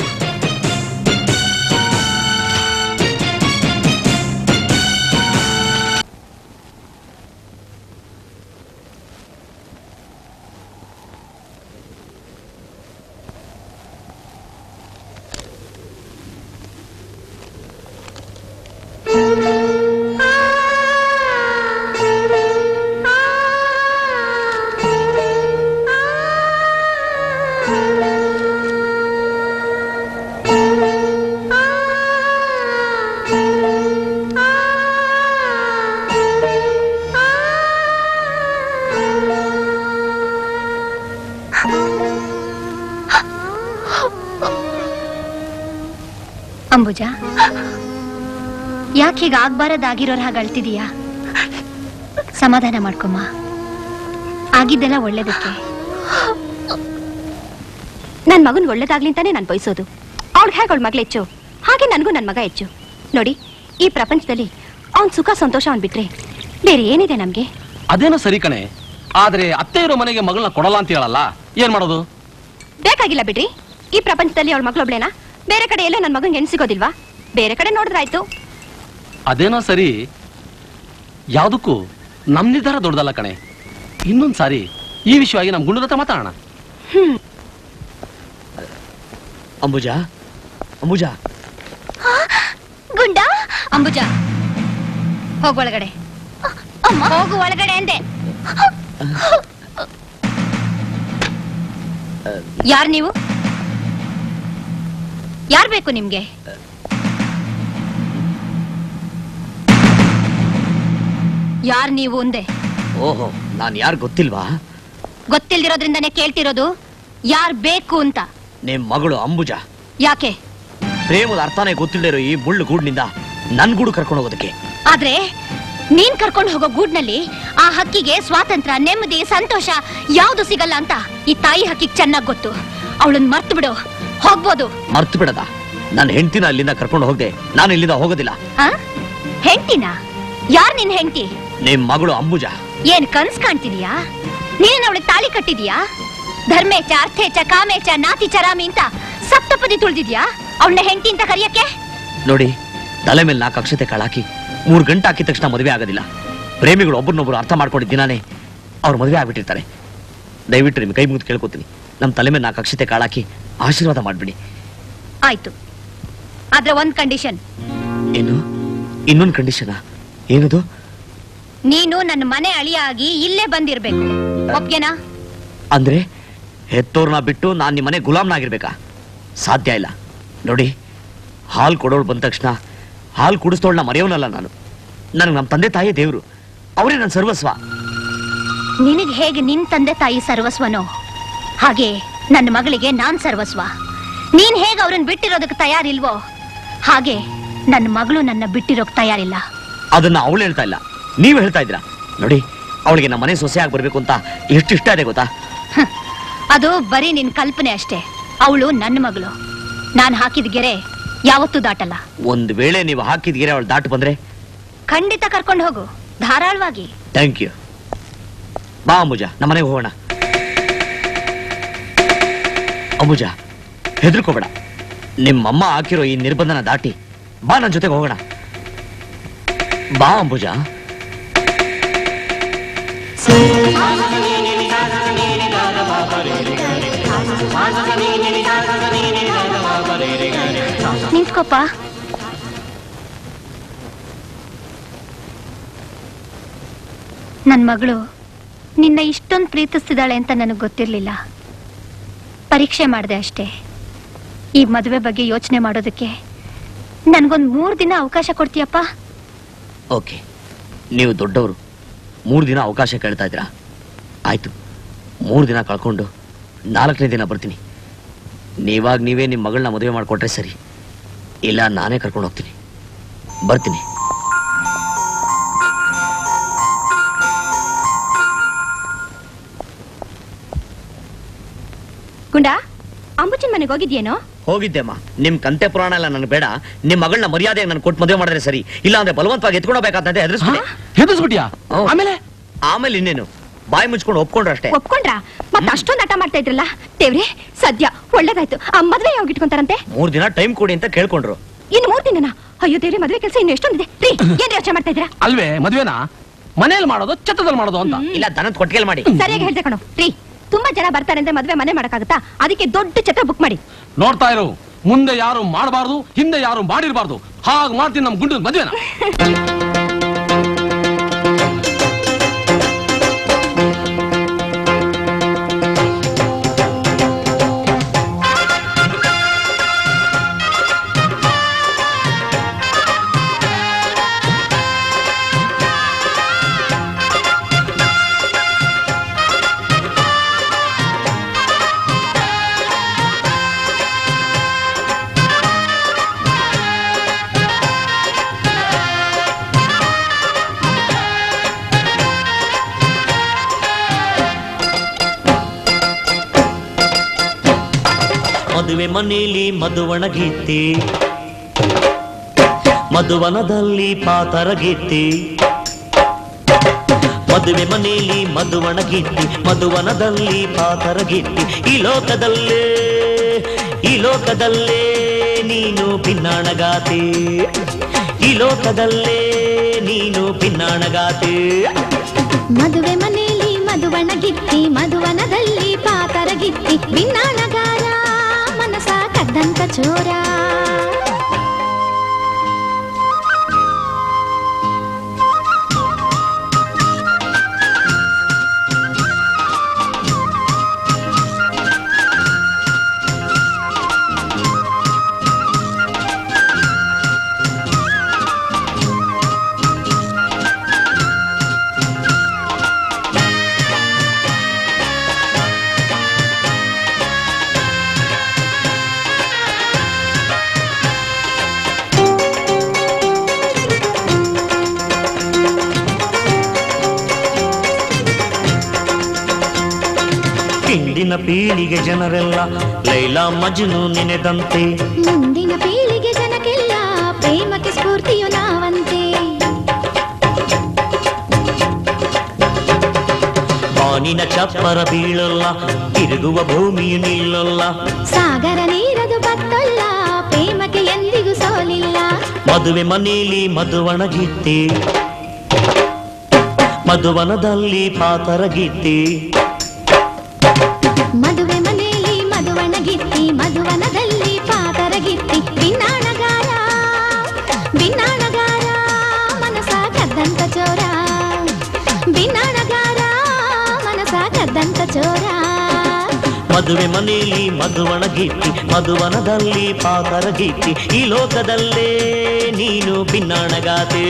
ಅಂಬುಜಾ, ಯಾಕೆ ಹೀಗ ಆಗ್ಬಾರದಾಗಿರೋರ್ ಹಾಗೆ ಅಳ್ತಿದೀಯಾ? ಸಮಾಧಾನ ಮಾಡ್ಕೊಮ್ಮ. ಆಗಿದ್ದೆಲ್ಲ ಒಳ್ಳೇದಕ್ಕೆ. ನನ್ ಮಗನ್ ಒಳ್ಳೇದಾಗ್ಲಿ ಅಂತಾನೆ ನಾನ್ ಬಯಸೋದು. ಅವ್ಳಿಗೆ ಹೇಗೆ ಅವಳ ಮಗಳು ಹೆಚ್ಚು, ಹಾಗೆ ನನ್ಗೂ ನನ್ ಮಗ ಹೆಚ್ಚು. ನೋಡಿ, ಈ ಪ್ರಪಂಚದಲ್ಲಿ ಅವ್ನ್ ಸುಖ ಸಂತೋಷ ಅವ್ನ್ ಬಿಟ್ರೆ ಬೇರೆ ಏನಿದೆ ನಮ್ಗೆ? ಅದೇನೋ ಸರಿ ಕಣೆ, ಆದ್ರೆ ಅತ್ತೆ ಇರೋ ಮನೆಗೆ ಮಗಳನ್ನ ಕೊಡಲ್ಲ ಅಂತ ಹೇಳಲ್ಲ, ಏನ್ ಮಾಡೋದು? ಬೇಕಾಗಿಲ್ಲ ಬಿಡ್ರಿ. ಈ ಪ್ರಪಂಚದಲ್ಲಿ ಅವಳ ಮಗಳೊಬ್ಳೇನಾ? ಬೇರೆ ಕಡೆ ಎಲ್ಲ ನನ್ ಮಗನ್ ಹೆಣ್ ಸಿಗೋದಿಲ್ವಾ? ಬೇರೆ ಕಡೆ ನೋಡಿದ್ರಾಯ್ತು. ಅದೇನೋ ಸರಿ, ಯಾವ್ದಕ್ಕೂ ನಮ್ ನಿರ್ಧಾರ ದೊಡ್ಡದಲ್ಲ ಕಣೆ. ಇನ್ನೊಂದ್ ಸಾರಿ ಈ ವಿಷಯವಾಗಿ ನಮ್ ಗುಂಡದ ಹತ್ರ ಮಾತಾಡೋಣ. ಹ್ಮ್. ಅಂಬುಜಾ, ಅಂಬುಜಾ. ಗುಂಡ. ಅಂಬುಜಾ, ಹೋಗು ಒಳಗಡೆ. ಹೋಗು ಒಳಗಡೆ ಅಂದೆ. ಯಾರು ನೀವು? ಯಾರ್ ಬೇಕು ನಿಮ್ಗೆ? ಯಾರ್ ನೀವು ಅಂದೆ? ಓಹೋ, ನಾನ್ ಯಾರು ಗೊತ್ತಿಲ್ವಾ? ಗೊತ್ತಿಲ್ದಿರೋದ್ರಿಂದಾನೇ ಕೇಳ್ತಿರೋದು ಯಾರ್ ಬೇಕು ಅಂತ. ನಿಮ್ ಮಗಳು ಅಂಬುಜ. ಯಾಕೆ? ಪ್ರೇಮದ ಅರ್ಥನೇ ಗೊತ್ತಿಲ್ಲದಿರೋ ಈ ಮುಳ್ಳು ಗೂಡ್ನಿಂದ ನನ್ ಗೂಡು ಕರ್ಕೊಂಡು ಹೋಗೋದಕ್ಕೆ. ಆದ್ರೆ ನೀನ್ ಕರ್ಕೊಂಡು ಹೋಗೋ ಗೂಡ್ನಲ್ಲಿ ಆ ಹಕ್ಕಿಗೆ ಸ್ವಾತಂತ್ರ್ಯ, ನೆಮ್ಮದಿ, ಸಂತೋಷ ಯಾವ್ದು ಸಿಗಲ್ಲ ಅಂತ ಈ ತಾಯಿ ಹಕ್ಕಿಗೆ ಚೆನ್ನಾಗ್ ಗೊತ್ತು. ಅವಳನ್ನ ಮರ್ತು ಬಿಡು, ಹೋಗ್ಬೋದು. ಮರ್ತು ಬಿಡದ? ನನ್ನ ಹೆಂಡತಿನ ಅಲ್ಲಿಂದ ಕರ್ಕೊಂಡು ಹೋಗದೆ ನಾನು ಇಲ್ಲಿಂದ ಹೋಗೋದಿಲ್ಲ. ಹೆಂಡತಿನ? ಯಾರ್ ನಿನ್ ಹೆಂಡತಿ? ನಿಮ್ ಮಗಳು ಅಂಬುಜ. ಏನ್ ಕನ್ಸ್ ಕಾಣ್ತಿದೀಯಾ? ನೀನ್ ಅವಳಿಗೆ ತಾಳಿ ಕಟ್ಟಿದೀಯಾ? ಧರ್ಮೇಚ, ಅರ್ಥೇಚ, ಕಾಮೇಚ, ನಾತಿ ಚರಾಮಿ ಅಂತ ಸಪ್ತಪದಿ ತುಳಿದಿದ್ಯಾ ಅವಳನ್ನ ಹೆಂಡತಿ ಅಂತ ಕರಿಯಕ್ಕೆ? ನೋಡಿ, ತಲೆ ಮೇಲೆ ನಾಲ್ಕು ಅಕ್ಷತೆ ಕಾಳಾಕಿ ಮೂರ್ ಗಂಟೆ ಹಾಕಿದ ತಕ್ಷಣ ಮದುವೆ ಆಗೋದಿಲ್ಲ. ಪ್ರೇಮಿಗಳು ಒಬ್ಬರನ್ನೊಬ್ರು ಅರ್ಥ ಮಾಡ್ಕೊಂಡಿದ್ದ ದಿನಾನೇ ಅವ್ರು ಮದುವೆ ಆಗ್ಬಿಟ್ಟಿರ್ತಾರೆ. ದಯವಿಟ್ಟು ನಿಮ್ ಕೈ ಮುಗಿದು ಕೇಳ್ಕೊತೀನಿ, ನಮ್ ತಲೆ ಮೇಲೆ ನಾಲ್ಕು ಅಕ್ಷತೆ ಕಾಳಾಕಿ ಆಶೀರ್ವಾದ ಮಾಡ್ಬಿಡಿ. ಆಯ್ತು, ಆದ್ರೆ ಒಂದ್ ಕಂಡೀಷನ್. ಏನು? ಇನ್ನೊಂದು ಕಂಡೀಷನಾ? ಏನದು? ನೀನು ನನ್ನ ಮನೆ ಅಳಿಯಾಗಿ ಇಲ್ಲೇ ಬಂದಿರ್ಬೇಕು. ಒಪ್ಗೆನಾ? ಅಂದ್ರೆ ಹೆತ್ತೋರ್ನ ಬಿಟ್ಟು ನಾನ್ ನಿಮ್ ಮನೆ ಗುಲಾಮ್ನಾಗಿರ್ಬೇಕಾ? ಸಾಧ್ಯ ಇಲ್ಲ. ನೋಡಿ, ಹಾಲ್ ಕೊಡೋಳು ಬಂದ ತಕ್ಷಣ ಹಾಲ್ ಕುಡಿಸ್ತೋಳ್ನ ಮರೆಯೋನಲ್ಲ ನಾನು. ನನಗೆ ನಮ್ಮ ತಂದೆ ತಾಯಿ ದೇವ್ರು, ಅವರೇ ನನ್ನ ಸರ್ವಸ್ವ. ನಿನಗೆ ಹೇಗೆ ನಿನ್ ತಂದೆ ತಾಯಿ ಸರ್ವಸ್ವನೋ ಹಾಗೆ ನನ್ನ ಮಗಳಿಗೆ ನಾನ್ ಸರ್ವಸ್ವ. ನೀನ್ ಹೇಗೆ ಅವ್ರನ್ನ ಬಿಟ್ಟಿರೋದಕ್ಕೆ ತಯಾರಿಲ್ವೋ ಹಾಗೆ ನನ್ನ ಮಗಳು ನನ್ನ ಬಿಟ್ಟಿರೋಕ್ ತಯಾರಿಲ್ಲ. ಅದನ್ನ ಅವಳು ಹೇಳ್ತಾ ಇಲ್ಲ, ನೀವು ಹೇಳ್ತಾ ಇದ್ದೀರಾ. ನೋಡಿ, ಅವಳಿಗೆ ನಮ್ಮ ಮನೆ ಸೊಸೆಯಾಗಿ ಬರ್ಬೇಕು ಅಂತ ಎಷ್ಟು ಇಷ್ಟ ಇದೆ ಗೊತ್ತಾ? ಅದು ಬರೀ ನಿನ್ ಕಲ್ಪನೆ ಅಷ್ಟೇ. ಅವಳು ನನ್ನ ಮಗಳು. ನಾನ್ ಹಾಕಿದ ಗೆರೆ ಯಾವತ್ತೂ ದಾಟಲ್ಲ. ಒಂದ್ ವೇಳೆ ನೀವು ಹಾಕಿದ ಗೆರೆ ಅವಳು ದಾಟು ಬಂದ್ರೆ ಖಂಡಿತ ಕರ್ಕೊಂಡು ಹೋಗು, ಧಾರಾಳವಾಗಿ. Thank you. ಬಾ ಅಂಬುಜ, ನಮ್ಮನೆಗೆ ಹೋಗೋಣ. ಅಂಬುಜ, ಹೆದರ್ಕೋಬೇಡ. ನಿಮ್ಮಮ್ಮ ಹಾಕಿರೋ ಈ ನಿರ್ಬಂಧನ ದಾಟಿ ಬಾ, ನನ್ನ ಜೊತೆಗೆ ಹೋಗೋಣ. ಬಾ ಅಂಬುಜ. ನಿಂತ್ಕೋಪ. ನನ್ ಮಗಳು ನಿನ್ನ ಇಷ್ಟೊಂದು ಪ್ರೀತಿಸ್ತಿದ್ದಾಳೆ ಅಂತ ನನಗೆ ಗೊತ್ತಿರ್ಲಿಲ್ಲ. ಪರೀಕ್ಷೆ ಮಾಡಿದೆ ಅಷ್ಟೇ. ಈ ಮದುವೆ ಬಗ್ಗೆ ಯೋಚನೆ ಮಾಡೋದಕ್ಕೆ ನನ್ಗೊಂದ್ ಮೂರ್ ದಿನ ಅವಕಾಶ ಕೊಡ್ತೀಯಪ್ಪ? ಓಕೆ, ನೀವು ದೊಡ್ಡವರು, ಮೂರು ದಿನ ಅವಕಾಶ ಕೇಳ್ತಾ ಇದ್ದೀರಾ. ಆಯ್ತು, ಮೂರು ದಿನ ಕಳ್ಕೊಂಡು ನಾಲ್ಕನೇ ದಿನ ಬರ್ತೀನಿ. ನೀವಾಗ ನೀವೇ ನಿಮ್ಮ ಮಗಳನ್ನ ಮದುವೆ ಮಾಡಿಕೊಟ್ರೆ ಸರಿ, ಇಲ್ಲ ನಾನೇ ಕರ್ಕೊಂಡು ಹೋಗ್ತೀನಿ. ಬರ್ತೀನಿ. ಗುಂಡ, ಅಂಬುಜನ್ ಮನೆಗೆ ಹೋಗಿದ್ಯೇನೋ? ಹೋಗಿದ್ದೆಮ್ಮ. ನಿಮ್ ಕಂತೆ ಪುರಾಣ ಎಲ್ಲ ನನಗೆ ಬೇಡ. ನಿಮ್ ಮಗಳನ್ನ ಮರ್ಯಾದೆಗೆ ನಾನು ಕೊಟ್ಟು ಮದುವೆ ಮಾಡಿದ್ರೆ ಸರಿ, ಇಲ್ಲ ಅಂದ್ರೆ ಬಲವಂತವಾಗಿ ಎತ್ಕೊಂಡೋಗ್ಬೇಕಾದಂತೆ ಹೆದರ್ಸ್ಬಿಟ್ಟೆ. ಹೆದರ್ಸ್ಬಿಟ್ಯಾ? ಆಮೇಲೆ ಆಮೇಲೆ ಇನ್ನೇನು, ಬಾಯಿ ಮುಚ್ಕೊಂಡು ಒಪ್ಕೊಂಡ್ರು ಅಷ್ಟೇ. ಒಪ್ಕೊಂಡ್ರ? ಮತ್ತೆ ಅಷ್ಟೊಂದು ಆಟ ಮಾಡ್ತಾ ಇದ್ರಲ್ಲ ದೇವ್ರೆ, ಸದ್ಯ ಒಳ್ಳೇದಾಯ್ತು. ಆ ಮದ್ವೆ ಯಾವಾಗ ಇಟ್ಕೊಂತಾರಂತೆ? ಮೂರ್ ದಿನ ಟೈಮ್ ಕೊಡಿ ಅಂತ ಕೇಳ್ಕೊಂಡ್ರು. ಇನ್ನು ಮೂರ್ ದಿನನಾ? ಅಯ್ಯೋ ದೇವ್ರೆ, ಮದ್ವೆ ಕೆಲಸ ಇನ್ನು ಎಷ್ಟೊಂದಿದೆ. ರೀ, ಏನ್ ಯೋಚನೆ ಮಾಡ್ತಾ ಇದ್ದೀರಾ? ಅಲ್ವೇ, ಮದ್ವೆನಾ ಮನೇಲಿ ಮಾಡೋದು ಛತ್ತದಲ್ಲಿ ಮಾಡೋದು ಅಂತ? ಇಲ್ಲ, ದನದ ಕೊಟ್ಟಿಗೆ ಮಾಡಿ. ಸರಿಯಾಗಿ ಹೇಳ್ದೆ ಕಣೋ. ರೀ, ತುಂಬಾ ಜನ ಬರ್ತಾರೆ ಅಂದ್ರೆ ಮದ್ವೆ ಮನೆ ಮಾಡಕ್ಕಾಗತ್ತಾ? ಅದಕ್ಕೆ ದೊಡ್ಡ ಛತ್ರ ಬುಕ್ ಮಾಡಿ. ನೋಡ್ತಾ ಇರು, ಮುಂದೆ ಯಾರು ಮಾಡಬಾರ್ದು, ಹಿಂದೆ ಯಾರು ಮಾಡಿರಬಾರ್ದು. ಹಾಗೆ ಮಾಡ್ತೀನಿ ನಮ್ ಗುಂಡದ ಮದ್ವೆನ. ಮದುವೆ ಮನೆಯಲ್ಲಿ ಮಧುವಣ ಗೀತೆ, ಮಧುವನದಲ್ಲಿ ಪಾತರ ಗೀತೆ. ಮದುವೆ ಮನೆಯಲ್ಲಿ ಮಧುವಣ ಗೀತೆ, ಮಧುವನದಲ್ಲಿ ಪಾತರ ಗೀತೆ. ಈ ಲೋಕದಲ್ಲೇ ಈ ಲೋಕದಲ್ಲೇ ನೀನು ಭಿನ್ನಾಣಗಾತೆ, ಈ ಲೋಕದಲ್ಲೇ ನೀನು ಭಿನ್ನಾಣಗಾತೆ. ಮದುವೆ ಮನೆಯಲ್ಲಿ ಮಧುವಣ ಗಿತ್ತಿ, ಮಧುವನದಲ್ಲಿ ಪಾತರ ಗಿತ್ತಿ. ಭಿನ್ನಾಣಗಾರ ಮನಸ ಕದ್ದಂತ ಚೋರ. ಪೀಳಿಗೆ ಜನರೆಲ್ಲ ಲೈಲಾ ಮಜ್ನು ನೆನೆದಂತೆ ಮುಂದಿನ ಪೀಳಿಗೆ ಜನಕ್ಕೆಲ್ಲ ಪ್ರೇಮಕ್ಕೆ ಸ್ಫೂರ್ತಿಯು ನಾವಂತೆ ಬಾನಿನ ಚಪ್ಪರ ಬೀಳಲ್ಲ ತಿರುಗುವ ಭೂಮಿಯು ನಿಲ್ಲಲ್ಲ ಸಾಗರ ನೀರದು ಬತ್ತಲ್ಲ ಪ್ರೇಮಕ್ಕೆ ಎಂದಿಗೂ ಸೋಲಿಲ್ಲ ಮದುವೆ ಮನೆಯಲ್ಲಿ ಮಧುವಣಗಿತ್ತಿ ಮಧುವನದಲ್ಲಿ ಪಾತರಗಿತ್ತಿ ಮದುವೆ ಮನೆಯಲ್ಲಿ ಮಧುವಣಗಿತ್ತಿ ಮಧುವನದಲ್ಲಿ ಪಾತರಗಿತ್ತಿ ಭಿನ್ನಾಣಗಾರ ಭಿನ್ನಾಣಗಾರ ಮನಸ ಕದ್ದಂತ ಚೋರ ಭಿನ್ನಾಣಗಾರ ಮನಸ ಕದ್ದಂತ ಚೋರ ಮದುವೆ ಮನೆಯಲ್ಲಿ ಮಧುವಣಗಿತ್ತಿ ಮಧುವನದಲ್ಲಿ ಪಾತರಗಿತ್ತಿ ಈ ಲೋಕದಲ್ಲೇ ನೀನು ಭಿನ್ನಾಣಗಾತೆ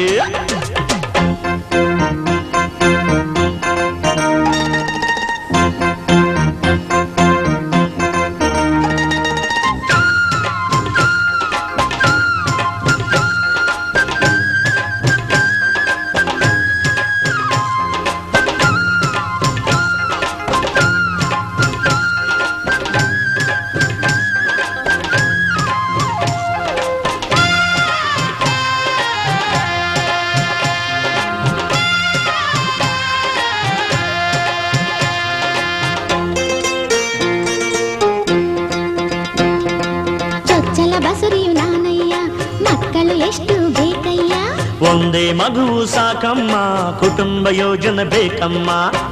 ಒಂದೇ ಮಗುವು ಸಾಕಮ್ಮ ಕುಟುಂಬ ಯೋಜನೆ ಬೇಕಮ್ಮ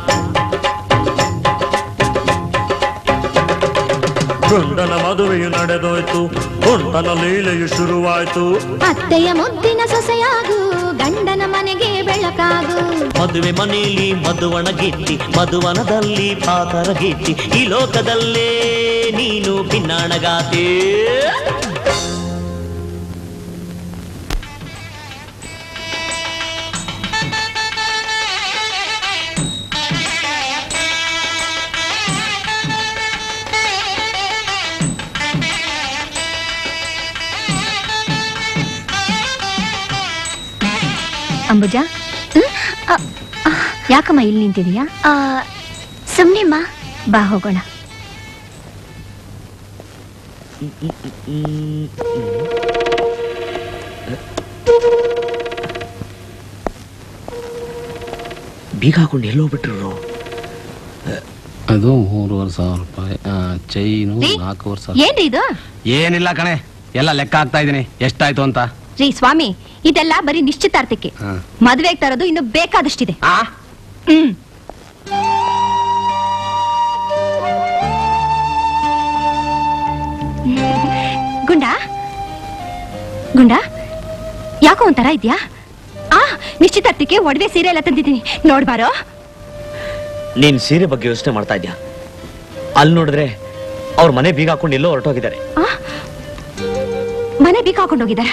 ಗಂಡನ ಮದುವೆಯು ನಡೆದೋಯ್ತು ಗಂಡನ ಲೀಲೆಯು ಶುರುವಾಯ್ತು ಅತ್ತೆಯ ಮುದ್ದಿನ ಸೊಸೆಯಾಗು ಗಂಡನ ಮನೆಗೆ ಬೆಳಕಾಗು ಮದುವೆ ಮನೆಯಲ್ಲಿ ಮಧುವಣಗಿತ್ತಿ ಮಧುವನದಲ್ಲಿ ಪಾತರಗಿತ್ತಿ ಈ ಲೋಕದಲ್ಲೇ ನೀನು ಭಿನ್ನಾಣಗಾತೆ ಅಂಬುಜಾ ಯಾಕಮ್ಮ ಇಲ್ಲಿ ನಿಂತಿದೀಯಾ ಸುಮ್ನೆಮ್ಮ ಬಾ ಹೋಗೋಣ ಬೀಗ ಹಾಕೊಂಡು ಎಲ್ಲೋ ಬಿಟ್ರು ಅದು ಮೂರುವರೆ ಸಾವಿರ ರೂಪಾಯಿ ಚೈನು ನಾಲ್ಕೂವರೆ ಸಾವಿರ ಏನ್ರಿ ಇದು ಏನಿಲ್ಲ ಕಣೆ ಎಲ್ಲ ಲೆಕ್ಕ ಆಗ್ತಾ ಇದೀನಿ ಎಷ್ಟಾಯ್ತು ಅಂತ ರೀ ಸ್ವಾಮಿ ಇದೆಲ್ಲ ಬರೀ ನಿಶ್ಚಿತಾರ್ಥಕ್ಕೆ ಮದುವೆ ತರೋದು ಇನ್ನು ಬೇಕಾದಷ್ಟಿದೆ ಹ್ಮ್ ಗುಂಡ ಗುಂಡ ಯಾಕೋ ಒಂಥರ ಇದ್ಯಾ ಆ ನಿಶ್ಚಿತಾರ್ಥಕ್ಕೆ ಒಡವೆ ಸೀರೆ ಎಲ್ಲ ತಂದಿದ್ದೀನಿ ನೋಡ್ಬಾರೋ ನೀನ್ ಸೀರೆ ಬಗ್ಗೆ ಯೋಚನೆ ಮಾಡ್ತಾ ಇದ್ಯಾ ಅಲ್ಲಿ ನೋಡಿದ್ರೆ ಅವ್ರ ಮನೆ ಬೀಗ ಹಾಕೊಂಡು ಎಲ್ಲೋ ಹೊರಟೋಗಿದ್ದಾರೆ ಮನೆ ಬೀಗ ಹಾಕೊಂಡು ಹೋಗಿದಾರ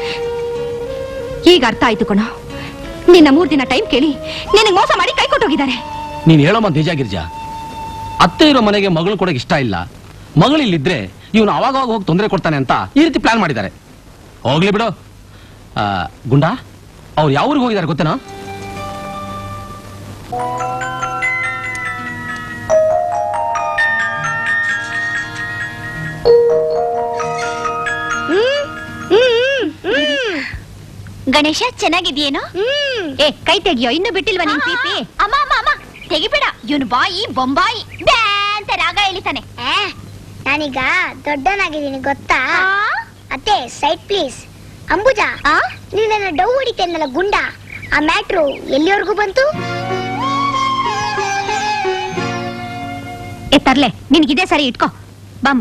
ಈಗ ಅರ್ಥ ಆಯ್ತು ಕಣೋ ನಿನ್ನ ಮೂರ್ ದಿನ ಟೈಮ್ ಕೇಳಿ ನಿನಗೆ ಮೋಸ ಮಾಡಿ ಕೈ ಕೊಟ್ಟೋಗಿದ್ದಾರೆ ನೀನ್ ಹೇಳೋ ಮತ್ ನಿಜ ಗಿರ್ಜಾ ಅತ್ತೆ ಇರೋ ಮನೆಗೆ ಮಗಳು ಕೊಡಕ್ಕೆ ಇಷ್ಟ ಇಲ್ಲ ಮಗಳು ಇಲ್ಲಿದ್ರೆ ಇವನು ಅವಾಗ ಹೋಗಿ ತೊಂದರೆ ಕೊಡ್ತಾನೆ ಅಂತ ಈ ರೀತಿ ಪ್ಲಾನ್ ಮಾಡಿದ್ದಾರೆ ಹೋಗ್ಲಿ ಬಿಡು ಗುಂಡಾ ಅವ್ರು ಯಾವ ಊರಿಗೆ ಹೋಗಿದ್ದಾರೆ ಗೊತ್ತೇನಾ ಗಣೇಶ ಚೆನ್ನಾಗಿದ್ಯೇನೋ ಏ ಕೈ ತೆಗಿಯೋ ಇನ್ನು ಬಿಟ್ಟಿಲ್ವಾ ನಿನ್ ಪೀಪಿ ಅಮ್ಮ ಅಮ್ಮ ಅಮ್ಮ ತೆಗಿಬೇಡ ಇವನು ಬಾಯಿ ಬೊಂಬಾಯಿ ಬ್ಯಾ ಅಂತ ರಾಗ ಎಳಿತಾನೆ ನಾನೀಗ ದೊಡ್ಡನಾಗಿದ್ದೀನಿ ಗೊತ್ತಾ ಅತ್ತೆ ಸೈಡ್ ಪ್ಲೀಸ್ ಅಂಬುಜಾ ನೀನ ಡೌ ಹೊಡಿತೇನಲ್ಲ ಗುಂಡ ಆ ಮ್ಯಾಟ್ರು ಎಲ್ಲಿವರೆಗೂ ಬಂತು ಏ ತರ್ಲೆ ನಿನ್ಗಿದೇ ಸರಿ ಇಟ್ಕೋ ಬಾಮ್ಮ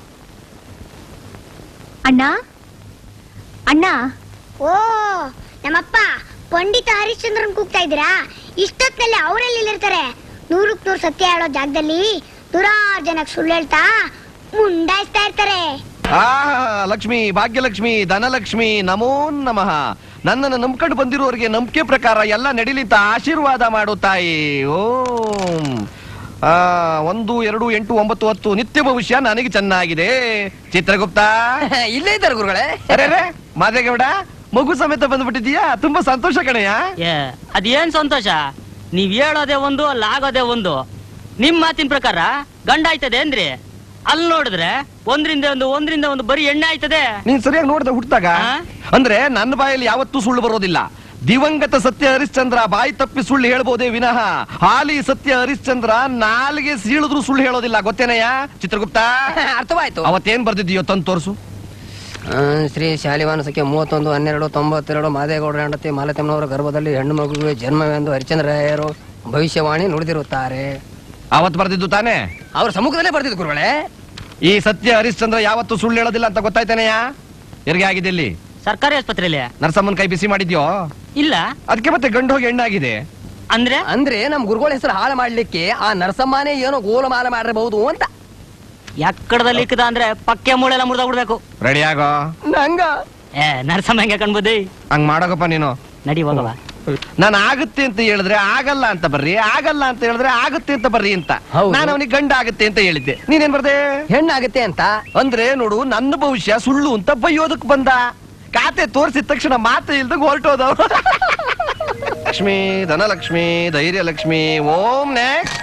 ಅಣ್ಣ ಅಣ್ಣ ಓ ನಮ್ಮಪ್ಪ ಪಂಡಿತ ಹರಿಶ್ಚಂದ್ರನ್ ಕೂಗ್ತಾ ಇದ್ದೀರಾ ಇಷ್ಟೊತ್ತಲ್ಲಿ ಅವರೆಲ್ಲಿ ಇರ್ತಾರೆ ನೂರಕ್ ನೂರು ಸತ್ಯ ಹೇಳೋ ಜಾಗದಲ್ಲಿ ನೂರಾರು ಜನಕ್ಕೆ ಸುಳ್ಳು ಹೇಳ್ತಾ ಮುಂಡಾಯಿಸ್ತಾ ಇರ್ತಾರೆ ಆ ಲಕ್ಷ್ಮಿ ಭಾಗ್ಯಲಕ್ಷ್ಮಿ ಧನಲಕ್ಷ್ಮಿ ನಮೋ ನಮಃ ನನ್ನನ್ನು ನಂಬ್ಕೊಂಡು ಬಂದಿರುವವರಿಗೆ ನಂಬಿಕೆ ಪ್ರಕಾರ ಎಲ್ಲ ನಡಿಲಿಂತ ಆಶೀರ್ವಾದ ಮಾಡು ತಾಯಿ ಓಂ ಆ ಒಂದು ಎರಡು ಎಂಟು ಒಂಬತ್ತು ಹತ್ತು ನಿತ್ಯ ಭವಿಷ್ಯ ನನಗೆ ಚೆನ್ನಾಗಿದೆ ಚಿತ್ರಗುಪ್ತ ಇಲ್ಲೇ ಇದ್ದಾರೆ ಗುರುಗಳೇ ಅರೆ ಮಾದೇಗೌಡ ಮಗು ಸಮೇತ ಬಂದ್ಬಿಟ್ಟಿದ್ಯಾ ತುಂಬಾ ಸಂತೋಷ ಕಣಯ್ಯ ಅದೇನ್ ಸಂತೋಷ ನೀವ್ ಹೇಳೋದೇ ಒಂದು ಅಲ್ಲಿ ಆಗೋದೇ ಒಂದು ನಿಮ್ ಮಾತಿನ ಪ್ರಕಾರ ಗಂಡ ಆಯ್ತದೆ ಅಂದ್ರೆ ಅಲ್ಲಿ ನೋಡಿದ್ರೆ ಒಂದ್ರಿಂದ ಒಂದು ಒಂದ್ರಿಂದ ಒಂದು ಬರೀ ಎಣ್ಣೆ ಆಯ್ತದೆ. ನೀನ್ ಸರಿಯಾಗಿ ನೋಡ್ದೆ ಹುಟ್ಟಾಗ ಅಂದ್ರೆ ನನ್ನ ಬಾಯಲ್ಲಿ ಯಾವತ್ತೂ ಸುಳ್ಳು ಬರೋದಿಲ್ಲ. ದಿವಂಗತ ಸತ್ಯ ಹರಿಶ್ಚಂದ್ರ ಬಾಯಿ ತಪ್ಪಿ ಸುಳ್ಳು ಹೇಳ್ಬೋದೇ ವಿನಃ ಹಾಲಿ ಸತ್ಯ ಹರಿಶ್ಚಂದ್ರ ನಾಲ್ಗೆ ಸೀಳಿದ್ರು ಸುಳ್ಳು ಹೇಳೋದಿಲ್ಲ. ಗೊತ್ತೇನಯ್ಯ ಚಿತ್ರಗುಪ್ತ? ಅರ್ಥವಾಯ್ತು. ಅವತ್ತೇನ್ ಬರ್ದಿದ್ದೀಯೋ ತಂದು ತೋರ್ಸು. ಶ್ರೀ ಶಾಲಿವಾನ ಸಂಖ್ಯೆ ಮೂವತ್ತೊಂದು ಹನ್ನೆರಡು ತೊಂಬತ್ತೆರಡು ಮಾದೇಗೌಡರ ಹೆಂಡತಿ ಮಾಲತಮ್ಮನವರ ಗರ್ಭದಲ್ಲಿ ಹೆಣ್ಣು ಮಗುವಿಗೆ ಜನ್ಮವೆಂದು ಹರಿಶ್ಚಂದ್ರರಾಯರು ಭವಿಷ್ಯವಾಣಿ ನುಡಿದಿರುತ್ತಾರೆ. ಅವತ್ತು ಬರ್ದಿದ್ದು ತಾನೇ? ಅವ್ರ ಸಮ್ಮುಖದಲ್ಲೇ ಬರ್ದಿದ್ದು ಗುರುಗಳೇ. ಈ ಸತ್ಯ ಹರಿಶ್ಚಂದ್ರ ಯಾವತ್ತೂ ಸುಳ್ಳು ಹೇಳೋದಿಲ್ಲ ಅಂತ ಗೊತ್ತಾಯ್ತೇನೆಯಾ? ಹೆರಿಗೆ ಆಗಿದೆ ಇಲ್ಲಿ ಸರ್ಕಾರಿ ಆಸ್ಪತ್ರೆಯಲ್ಲಿ. ನರಸಮ್ಮನ್ ಕೈ ಬಿಸಿ ಮಾಡಿದ್ಯೋ? ಇಲ್ಲ. ಅದಕ್ಕೆ ಮತ್ತೆ ಗಂಡು ಹೋಗಿ ಹೆಣ್ಣಾಗಿದೆ. ಅಂದ್ರೆ ಅಂದ್ರೆ ನಮ್ ಗುರುಗಳ ಹೆಸರು ಹಾಳು ಮಾಡ್ಲಿಕ್ಕೆ ಆ ನರಸಮ್ಮನೇ ಏನೋ ಗೋಲಮಾಲ ಮಾಡಿರಬಹುದು ಅಂತ. ಎಕ್ಕಡದಲ್ಲಿ ಇಕ್ಕದ ಅಂದ್ರೆ ಪಕ್ಕೆ ಮೂಳೆಲ್ಲ ಮುರಿದ ಬಿಡ್ಬೇಕು. ರೆಡಿ ಆಗೋ. ನಂಗ ಏ ನರಸಮ್ಮ ಹೆಂಗೆ ಕಣ್ಬೋದಿ? ಹಂಗ್ ಮಾಡೋಕಪ್ಪ ನೀನು. ನಡಿ ಹೋಗವ. ನಾನು ಆಗುತ್ತೆ ಅಂತ ಹೇಳಿದ್ರೆ ಆಗಲ್ಲ ಅಂತ ಬರ್ರಿ, ಆಗಲ್ಲ ಅಂತ ಹೇಳಿದ್ರೆ ಆಗುತ್ತೆ ಅಂತ ಬರ್ರಿ ಅಂತ. ನಾನು ಅವನಿಗೆ ಗಂಡ ಆಗುತ್ತೆ ಅಂತ ಹೇಳಿದ್ದೆ, ನೀನೇನ್ ಬರ್ದೆ ಹೆಣ್ಣಾಗುತ್ತೆ ಅಂತ. ಅಂದ್ರೆ ನೋಡು ನನ್ನ ಭವಿಷ್ಯ ಸುಳ್ಳು ಅಂತ ಬೈಯೋದಕ್ ಬಂದ. ಖಾತೆ ತೋರಿಸಿದ ತಕ್ಷಣ ಮಾತೆ ಇಲ್ದಾಗ ಹೊರಟೋದ. ಲಕ್ಷ್ಮಿ ಧನಲಕ್ಷ್ಮಿ ಧೈರ್ಯ ಲಕ್ಷ್ಮಿ ಓಂ ನೆಕ್ಸ್ಟ್.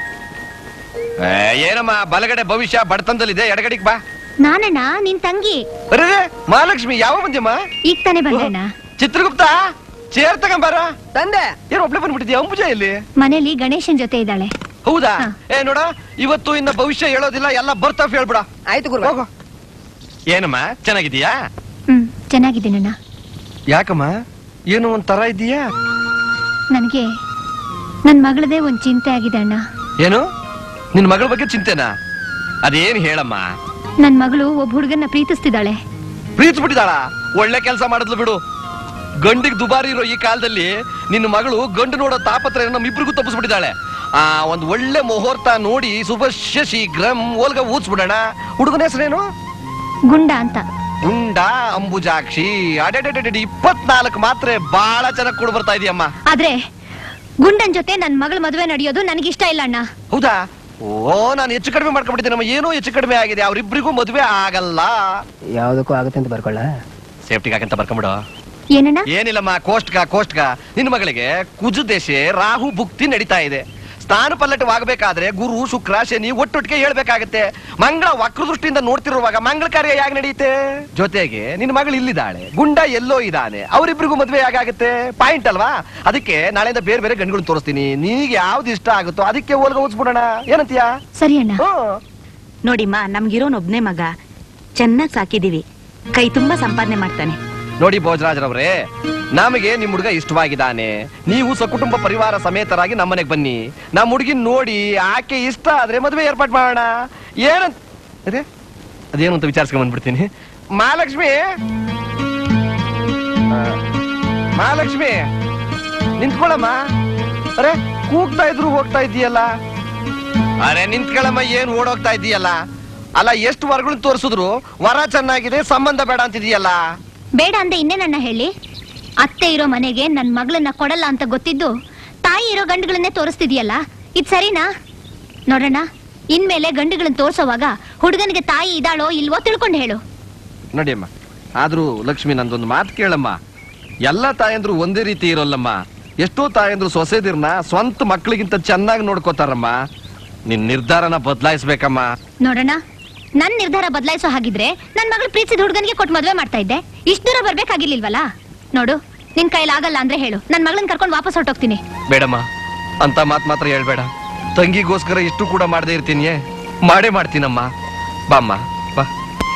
ಏನಮ್ಮ ಬಲಗಡೆ ಭವಿಷ್ಯ ಬಡತನದಲ್ಲಿದೆ, ಎಡಗಡಿಗೆ ಬಾ. ನಾನಣ್ಣ ನಿನ್ ತಂಗಿ. ಅರೇ ಮಹಾಲಕ್ಷ್ಮಿ ಯಾವ ಬಂದ್ಯಮ್ಮ? ಈಗ ತಾನೇ ಬಂದಣ್ಣ. ಚಿತ್ರಗುಪ್ತ ಚೇರ್ ತಗೊಂಬಾರ. ತಂದೆ ಏನು ಒಬ್ಳೆ ಬಂದ್ಬಿಟ್ಟಿದ್ಯಾ? ಅಂಬುಜ ಇಲ್ಲಿ ಮನೇಲಿ ಗಣೇಶನ್ ಜೊತೆ ಇದ್ದಾಳೆ. ಹೌದಾ? ಏ ನೋಡ ಇವತ್ತು ಇನ್ನ ಭವಿಷ್ಯ ಹೇಳೋದಿಲ್ಲ, ಎಲ್ಲ ಬರ್ತಾವ್ ಹೇಳ್ಬಿಡ. ಆಯ್ತು ಗುರು. ಹೋಗು. ಏನಮ್ಮ ಚೆನ್ನಾಗಿದೀಯಾ? ಹ್ಮ್ ಚೆನ್ನಾಗಿದ್ದೀನಣ್ಣ. ಯಾಕಮ್ಮ ಏನು ಒಂದ್ ತರ ಇದೀಯಾ? ನನಗೆ ನನ್ ಮಗಳದೇ ಒಂದ್ ಚಿಂತೆ ಆಗಿದೆ ಅಣ್ಣ. ಏನು ನಿನ್ ಮಗಳ ಬಗ್ಗೆ ಚಿಂತೆನಾ? ಅದೇನ್ ಹೇಳಮ್ಮ. ನನ್ ಮಗಳು ಒಬ್ಬ ಹುಡುಗನ್ನ ಪ್ರೀತಿಸ್ತಿದ್ದಾಳೆ. ಪ್ರೀತಿಸ್ಬಿಟ್ಟಿದಾಳ? ಒಳ್ಳೆ ಕೆಲಸ ಮಾಡಿದ್ಲು ಬಿಡು. ಗಂಡಿಗೆ ದುಬಾರಿ ಇರೋ ಈ ಕಾಲದಲ್ಲಿ ನಿನ್ನ ಮಗಳು ಗಂಡು ನೋಡೋ ತಾಪತ್ರ ನಮ್ಮಿಬ್ರಿಗೂ ತಪ್ಪಿಸ್ಬಿಟ್ಟಿದ್ದಾಳೆ. ಆ ಒಂದ್ ಒಳ್ಳೆ ಮುಹೂರ್ತ ನೋಡಿ ಶುಭಶ್ಯ ಶೀಘ್ರಂ ಓಲ್ಗ ಊದ್ಸ್ಬಿಡೋಣ. ಹುಡುಗನ ಹೆಸರೇನು? ಗುಂಡ ಅಂತ. ಗುಂಡ ಅಂಬುಜಾಕ್ಷಿ. ಅಡೆಡೆಡೆಡೆ ಇಪ್ಪತ್ನಾಲ್ಕು ಮಾತ್ರ ಬಹಳ ಚೆನ್ನಾಗಿ ಕೂಡ ಬರ್ತಾ ಇದೆಯಮ್ಮ. ಆದ್ರೆ ಗುಂಡನ್ ಜೊತೆ ನನ್ ಮಗಳ ಮದುವೆ ನಡೆಯೋದು ನನಗಿಷ್ಟ ಇಲ್ಲ ಅಣ್ಣ. ಹೌದಾ? ಓ ನಾನು ಹೆಚ್ಚು ಕಡಿಮೆ ಮಾಡ್ಕೊಂಡ್ಬಿಟ್ಟಿದ್ದೇನೆ. ಏನೋ ಹೆಚ್ಚು ಕಡಿಮೆ ಆಗಿದೆ, ಅವ್ರಿಬ್ರಿಗೂ ಮದುವೆ ಆಗಲ್ಲ. ಯಾವ್ದಕ್ಕೂ ಆಗುತ್ತೆ ಅಂತ ಬರ್ಕೊಳ್ಳ. ಸೇಫ್ಟಿಗಾಗಂತ ಬರ್ಕೊಂಬಿಡು. ಏನಣ್ಣ? ಏನಿಲ್ಲಮ್ಮ, ಕೋಸ್ಟ್ಗ ಕೋಸ್ಟ್ಗ ನಿನ್ನ ಮಗಳಿಗೆ ಕುಜ ದೇಶ ರಾಹು ಭುಕ್ತಿ ನಡೀತಾ ಇದೆ. ಸ್ಥಾನ ಪಲ್ಲಟವಾಗಬೇಕಾದ್ರೆ ಗುರು ಶುಕ್ರ ಶನಿ ಒಟ್ಟೊಟ್ಟಿಗೆ ಹೇಳ್ಬೇಕಾಗತ್ತೆ. ಮಂಗಳ ವಕ್ರ ದೃಷ್ಟಿಯಿಂದ ನೋಡ್ತಿರುವಾಗ ಮಂಗಳ ಕಾರ್ಯ ಯಾಕೆ ನಡೆಯುತ್ತೆ? ಜೊತೆಗೆ ನಿನ್ನ ಮಗಳು ಇಲ್ಲಿದ್ದಾಳೆ, ಗುಂಡ ಎಲ್ಲೋ ಇದ್ದಾನೆ, ಅವರಿಬ್ರಿಗೂ ಮದುವೆ ಯಾಕಾಗತ್ತೆ? ಪಾಯಿಂಟ್ ಅಲ್ವಾ? ಅದಕ್ಕೆ ನಾಳೆಯಿಂದ ಬೇರೆ ಬೇರೆ ಗಂಡುಗಳನ್ನ ತೋರಿಸ್ತೀನಿ. ನೀಗೆ ಯಾವ್ದು ಇಷ್ಟ ಆಗುತ್ತೋ ಅದಕ್ಕೆ ಹೋಲ್ಗ ಓದಿಸ್ಬಿಡೋಣ. ಏನಂತೀಯಾ? ಸರಿ ಅಣ್ಣ. ನೋಡಿಮ್ಮ, ನಮ್ಗಿರೋನೊಬ್ನೇ ಮಗ, ಚೆನ್ನಾಗ್ ಸಾಕಿದೀವಿ, ಕೈ ತುಂಬಾ ಸಂಪಾದನೆ ಮಾಡ್ತಾನೆ. ನೋಡಿ ಭೋಜರಾಜ್ರವ್ರೆ, ನಮಗೆ ನಿಮ್ ಹುಡುಗ ಇಷ್ಟವಾಗಿದ್ದಾನೆ. ನೀವು ಸಕುಟುಂಬ ಪರಿವಾರ ಸಮೇತರಾಗಿ ನಮ್ಮನೆಗೆ ಬನ್ನಿ. ನಮ್ಮ ಹುಡುಗಿನ ನೋಡಿ ಆಕೆ ಇಷ್ಟ ಆದ್ರೆ ಮದುವೆ ಏರ್ಪಾಟ್ ಮಾಡೋಣ. ಏನಂತ ಅದೇ ಅದೇನು ಅಂತ ವಿಚಾರಿಸ್ಕೊಂಡ್ ಬಂದ್ಬಿಡ್ತೀನಿ. ಮಹಾಲಕ್ಷ್ಮಿ ಮಹಾಲಕ್ಷ್ಮಿ ನಿಂತ್ಕೊಳ್ಳಮ್ಮ. ಅರೆ ಕೂಗ್ತಾ ಇದ್ರು ಹೋಗ್ತಾ ಇದೀಯಲ್ಲ. ಅರೆ ನಿಂತ್ಕೊಳ್ಳಮ್ಮ, ಏನ್ ಓಡೋಗ್ತಾ ಇದೀಯಲ್ಲ? ಅಲ್ಲ ಎಷ್ಟು ವರಗಳನ್ನ ತೋರಿಸಿದ್ರು ವರ ಚೆನ್ನಾಗಿದೆ, ಸಂಬಂಧ ಬೇಡ ಅಂತಿದೀಯಲ್ಲ. ಬೇಡ ಅಂದೆ ಇನ್ನೇನಣ್ಣ ಹೇಳಿ? ಅತ್ತೆ ಇರೋ ಮನೆಗೆ ನನ್ ಮಗಳನ್ನ ಕೊಡಲ್ಲ ಅಂತ ಗೊತ್ತಿದ್ದು ತಾಯಿ ಇರೋ ಗಂಡುಗಳನ್ನೇ ತೋರಿಸ್ತಿದ್ಯಲ್ಲ, ಇದ್ ಸರಿನಾ? ನೋಡೋಣ, ಇನ್ಮೇಲೆ ಗಂಡುಗಳನ್ನ ತೋರ್ಸೋವಾಗ ಹುಡುಗನಿಗೆ ತಾಯಿ ಇದಾಳೋ ಇಲ್ವೋ ತಿಳ್ಕೊಂಡು ಹೇಳು. ನಡಿಯಮ್ಮ. ಆದ್ರೂ ಲಕ್ಷ್ಮಿ ನಂದೊಂದು ಮಾತು ಕೇಳಮ್ಮ. ಎಲ್ಲಾ ತಾಯಂದ್ರು ಒಂದೇ ರೀತಿ ಇರೋಲ್ಲಮ್ಮ. ಎಷ್ಟೋ ತಾಯಂದ್ರು ಸೊಸೆದಿರ್ನ ಸ್ವಂತ ಮಕ್ಕಳಿಗಿಂತ ಚೆನ್ನಾಗಿ ನೋಡ್ಕೋತಾರಮ್ಮ. ನಿನ್ ನಿರ್ಧಾರನ ಬದಲಾಯಿಸ್ಬೇಕಮ್ಮ. ನೋಡೋಣ, ನನ್ ನಿರ್ಧಾರ ಬದಲಾಯಿಸೋ ಹಾಗಿದ್ರೆ ನನ್ ಮಗಳು ಪ್ರೀತಿಸಿದ ಹುಡುಗನಿಗೆ ಕೊಟ್ಟು ಮದ್ವೆ ಮಾಡ್ತಾ ಇದ್ದೆ. ಇಷ್ಟ ದೂರ ಬರ್ಬೇಕಾಗಿರ್ಲಿಲ್ವಲ್ಲ? ನೋಡು, ನಿನ್ ಕೈಲಾಗಲ್ಲ ಅಂದ್ರೆ ಹೇಳು, ನನ್ ಮಗಳನ್ನ ಕರ್ಕೊಂಡು ವಾಪಸ್ ಹೊರಟೋಗ್ತೀನಿ. ಬೇಡಮ್ಮ, ಅಂತ ಮಾತ್ ಮಾತ್ರ ಹೇಳ್ಬೇಡ. ತಂಗಿಗೋಸ್ಕರ ಇಷ್ಟು ಕೂಡ ಮಾಡದೇ ಇರ್ತೀನಿ, ಮಾಡೇ ಮಾಡ್ತೀನಮ್ಮ. ಬಾಮ್ಮ ಬಾ.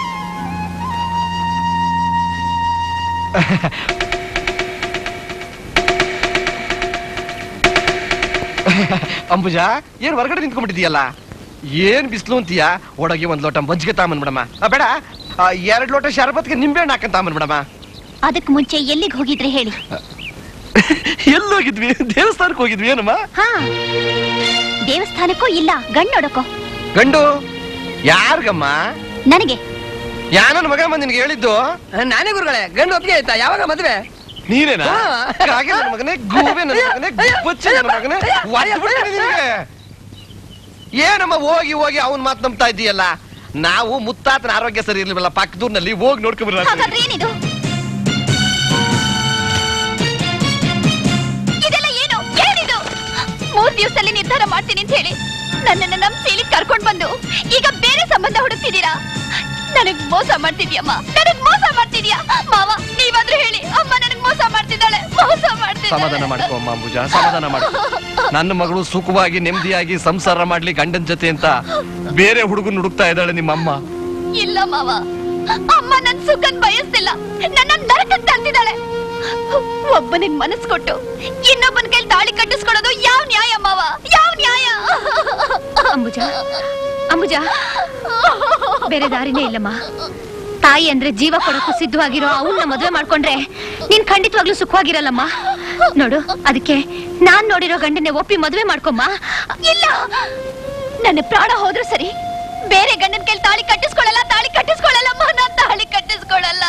ಅಂಬುಜಾ, ಏನ್ ಹೊರಗಡೆ ನಿಂತ್ಕೊಂಡ್ಬಿಟ್ಟಿದ್ಯಲ್ಲ? ಏನ್ ಬಿಸ್ಲು ಅಂತೀಯ? ಒಳಗೆ ಒಂದ್ ಲೋಟ ಮಜ್ಜಿಗೆ ತಾಂಬನ್ಬಿಡಮ್ಮ. ಬೇಡ, ಎರಡ್ ಲೋಟ ಶರಬತ್ಗೆ ನಿಂಬೆ ಹಣ್ಣು ಹಾಕಂತ ತಾಂಬನ್ಬಿಡಮ್ಮ. ಅದಕ್ ಮುಂಚೆ ಎಲ್ಲಿಗೆ ಹೋಗಿದ್ರೆ ಹೇಳಿ? ಎಲ್ಲಿ ಹೋಗಿದ್ವಿ? ದೇವಸ್ಥಾನಕ್ಕೆ ಹೋಗಿದ್ವಿ. ಏನಮ್ಮ? ಹಾ, ದೇವಸ್ಥಾನಕ್ಕೂ ಇಲ್ಲ, ಗಂಡು ನೋಡಕೋ. ಗಂಡು ಯಾರ್ಗಮ್ಮ? ನನಗೆ. ಯಾನ ಮಗ ನಿನ್ಗೆ ಹೇಳಿದ್ದು? ನಾನೇ ಗುರುಗಳೇ. ಗಂಡು ಒಪ್ಪಿಗೆ ಆಯ್ತಾ? ಯಾವಾಗ ಮದ್ವೆ? ನೀನೇನಾ? ನನ್ನ ಮಗನೇ, ಗೂಬೆ ನನ್ನ ಮಗನೇ, ಬಚ್ಚೆ ನನ್ನ ಮಗನೇ, ಏನಮ್ಮ ಹೋಗಿ ಹೋಗಿ ಅವನ್ ಮಾತು ನಂಬ್ತಾ ಇದೀಯಲ್ಲ? ನಾವು ಮುತ್ತಾತನ ಆರೋಗ್ಯ ಸರಿ ಇರ್ಲಿಲ್ಲ, ಪಕ್ಕದೂರ್ನಲ್ಲಿ ಹೋಗಿ ನೋಡ್ಕೊಂಡ್ಬರ. ಏನಿದು? ಇದೆಲ್ಲ ಏನು? ಏನಿದು? ಮೂರ್ ದಿವಸದಲ್ಲಿ ನಿರ್ಧಾರ ಮಾಡ್ತೀನಿ ಅಂತ ಹೇಳಿ ನನ್ನನ್ನ ನಂಬಿಸಿ ಇಲ್ಲಿ ಕರ್ಕೊಂಡ್ ಬಂದು ಈಗ ಬೇರೆ ಸಂಬಂಧ ಹುಡುಕ್ತಿದ್ದೀರಾ? ನನಗ್ ಮೋಸ ಮಾಡ್ತಿದ್ಯಮ್ಮ, ನನಗ್ ಮೋಸ ಮಾಡ್ತಿದ್ಯಾ ಮಾವ? ನೀವಾದ್ರೂ ಹೇಳಿ, ಅಮ್ಮ ನನಗ್ ಮೋಸ ಮಾಡ್ತಿದ್ದಾಳೆ, ಮೋಸ ಮಾಡ್ತಿದ್ದಾಳೆ. ಸಮಾಧಾನ ಮಾಡ್ಕೋ ಅಮ್ಮ ಅಂಬುಜಾ, ಸಮಾಧಾನ ಮಾಡ್ಕೋ. ನನ್ನ ಮಗಳು ಸುಖವಾಗಿ ನೆಮ್ಮದಿಯಾಗಿ ಸಂಸಾರ ಮಾಡ್ಲಿ ಗಂಡನ ಜೊತೆ ಅಂತ ಬೇರೆ ಹುಡುಗನ್ ಹುಡುಕ್ತಾ ಇದ್ದಾಳೆ ನಿಮ್ಮಮ್ಮ. ಇಲ್ಲ ಮಾವ, ಅಮ್ಮ ನನ್ ಸುಖನ್ ಬಯಸ್ತಿಲ್ಲ, ನನ್ನ ನರಕಕ್ಕೆ ತಂದಿದ್ದಾಳೆ. ಒಬ್ಬನಿಗೆ ಮನಸ್ಸು ಕೊಟ್ಟು ಇನ್ನೊಬ್ಬನ ಕೈಲಿ ತಾಳಿ ಕಟ್ಟಿಸ್ಕೊಡೋದು ಯಾವ ನ್ಯಾಯ ಮಾವ? ಯಾವ ನ್ಯಾಯ? ಅಂಬುಜಾ ಅಂಬುಜಾ ಬೇರೆ ದಾರಿನೇ ಇಲ್ಲಮ್ಮ. ತಾಯಿ ಅಂದ್ರೆ ಜೀವ ಕೊಡಕ್ಕೂ ಸಿದ್ಧವಾಗಿರೋ ಅವನ್ನ ಮದುವೆ ಮಾಡ್ಕೊಂಡ್ರೆ ನೀನ್ ಖಂಡಿತವಾಗ್ಲೂ ಸುಖವಾಗಿರಲ್ಲಮ್ಮ. ನೋಡು, ಅದಕ್ಕೆ ನಾನ್ ನೋಡಿರೋ ಗಂಡನ್ನೇ ಒಪ್ಪಿ ಮದುವೆ ಮಾಡ್ಕೊಮ್ಮ. ಇಲ್ಲ, ನನ್ನ ಪ್ರಾಣ ಹೋದ್ರು ಸರಿ, ಬೇರೆ ಗಂಡನ ಕೈಲಿ ತಾಳಿ ಕಟ್ಟಿಸ್ಕೊಳ್ಳಲ್ಲ, ತಾಳಿ ಕಟ್ಟಿಸ್ಕೊಳ್ಳಲ್ಲಮ್ಮ, ನಾನ್ ತಾಳಿ ಕಟ್ಟಿಸ್ಕೊಳ್ಳಲ್ಲ.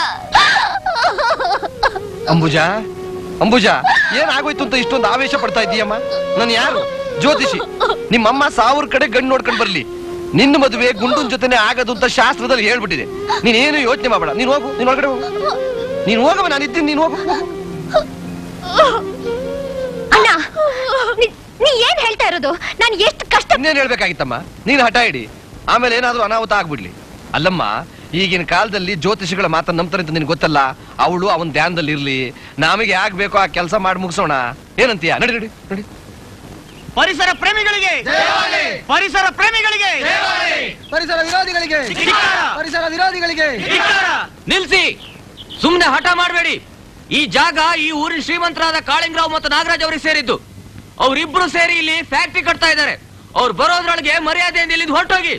ಅಂಬುಜಾ ಅಂಬುಜಾ ಏನಾಗೋಯ್ತು ಅಂತ ಇಷ್ಟೊಂದು ಆವೇಶ ಪಡ್ತಾ ಇದೀಯಮ್ಮ? ನಾನು ಯಾರು? ಜ್ಯೋತಿಷಿ. ನಿಮ್ಮಮ್ಮ ಸಾವಿರ ಕಡೆ ಗಂಡು ನೋಡ್ಕೊಂಡ್ ಬರ್ಲಿ, ನಿನ್ನ ಮದುವೆ ಗುಂಡನ್ ಜೊತೆನೆ ಆಗದು ಅಂತ ಶಾಸ್ತ್ರದಲ್ಲಿ ಹೇಳ್ಬಿಟ್ಟಿದೆ. ನೀನೇನು ಯೋಚನೆ ಮಾಡಬೇಡ, ನೀನ್ ಹೋಗು, ನೀನ್ ಒಳಗಡೆ ಹೋಗು, ನೀನ್ ಹೋಗವ, ನಾನು ಇದ್ದೀನಿ, ನೀನ್ ಹೋಗು. ಅಣ್ಣ, ನೀ ಏನ್ ಹೇಳ್ತಾ ಇರೋದು? ನಾನು ಎಷ್ಟು ಕಷ್ಟ. ಇನ್ನೇನ್ ಹೇಳ್ಬೇಕಾಗಿತ್ತಮ್ಮ? ನೀನ್ ಹಠ ಇಡಿ, ಆಮೇಲೆ ಏನಾದ್ರೂ ಅನಾಹುತ ಆಗ್ಬಿಡ್ಲಿ. ಅಲ್ಲಮ್ಮ, ಈಗಿನ ಕಾಲದಲ್ಲಿ ಜ್ಯೋತಿಷಿಗಳ ಮಾತನ್ನ ನಂಬ್ತಾರೆ ಅಂತ ನಿನ್ಗೆ ಗೊತ್ತಲ್ಲ. ಅವಳು ಅವನ್ ಧ್ಯಾನದಲ್ಲಿ ಇರ್ಲಿ, ನಮಗೆ ಯಾಕೆ ಬೇಕೋ ಆ ಕೆಲಸ ಮಾಡಿ ಮುಗಿಸೋಣ. ಏನಂತೀಯ? ನಡಿ ನಡಿ ನಡಿ. ಪರಿಸರ ಪ್ರೇಮಿಗಳಿಗೆ, ಪರಿಸರ ಪ್ರೇಮಿಗಳಿಗೆ, ಪರಿಸರ ವಿರೋಧಿಗಳಿಗೆ, ಪರಿಸರ ವಿರೋಧಿಗಳಿಗೆ ನಿಲ್ಸಿ, ಸುಮ್ನೆ ಹಠ ಮಾಡಬೇಡಿ. ಈ ಜಾಗ ಈ ಊರಿನ ಶ್ರೀಮಂತರಾದ ಕಾಳಿಂಗರಾವ್ ಮತ್ತು ನಾಗರಾಜ್ ಅವರಿಗೆ ಸೇರಿದ್ದು. ಅವರಿಬ್ರು ಸೇರಿ ಇಲ್ಲಿ ಫ್ಯಾಕ್ಟ್ರಿ ಕಟ್ತಾ ಇದ್ದಾರೆ. ಅವ್ರು ಬರೋದ್ರೊಳಗೆ ಮರ್ಯಾದೆಯಿಂದ ಇಲ್ಲಿಂದ ಹೊರಟೋಗಿ.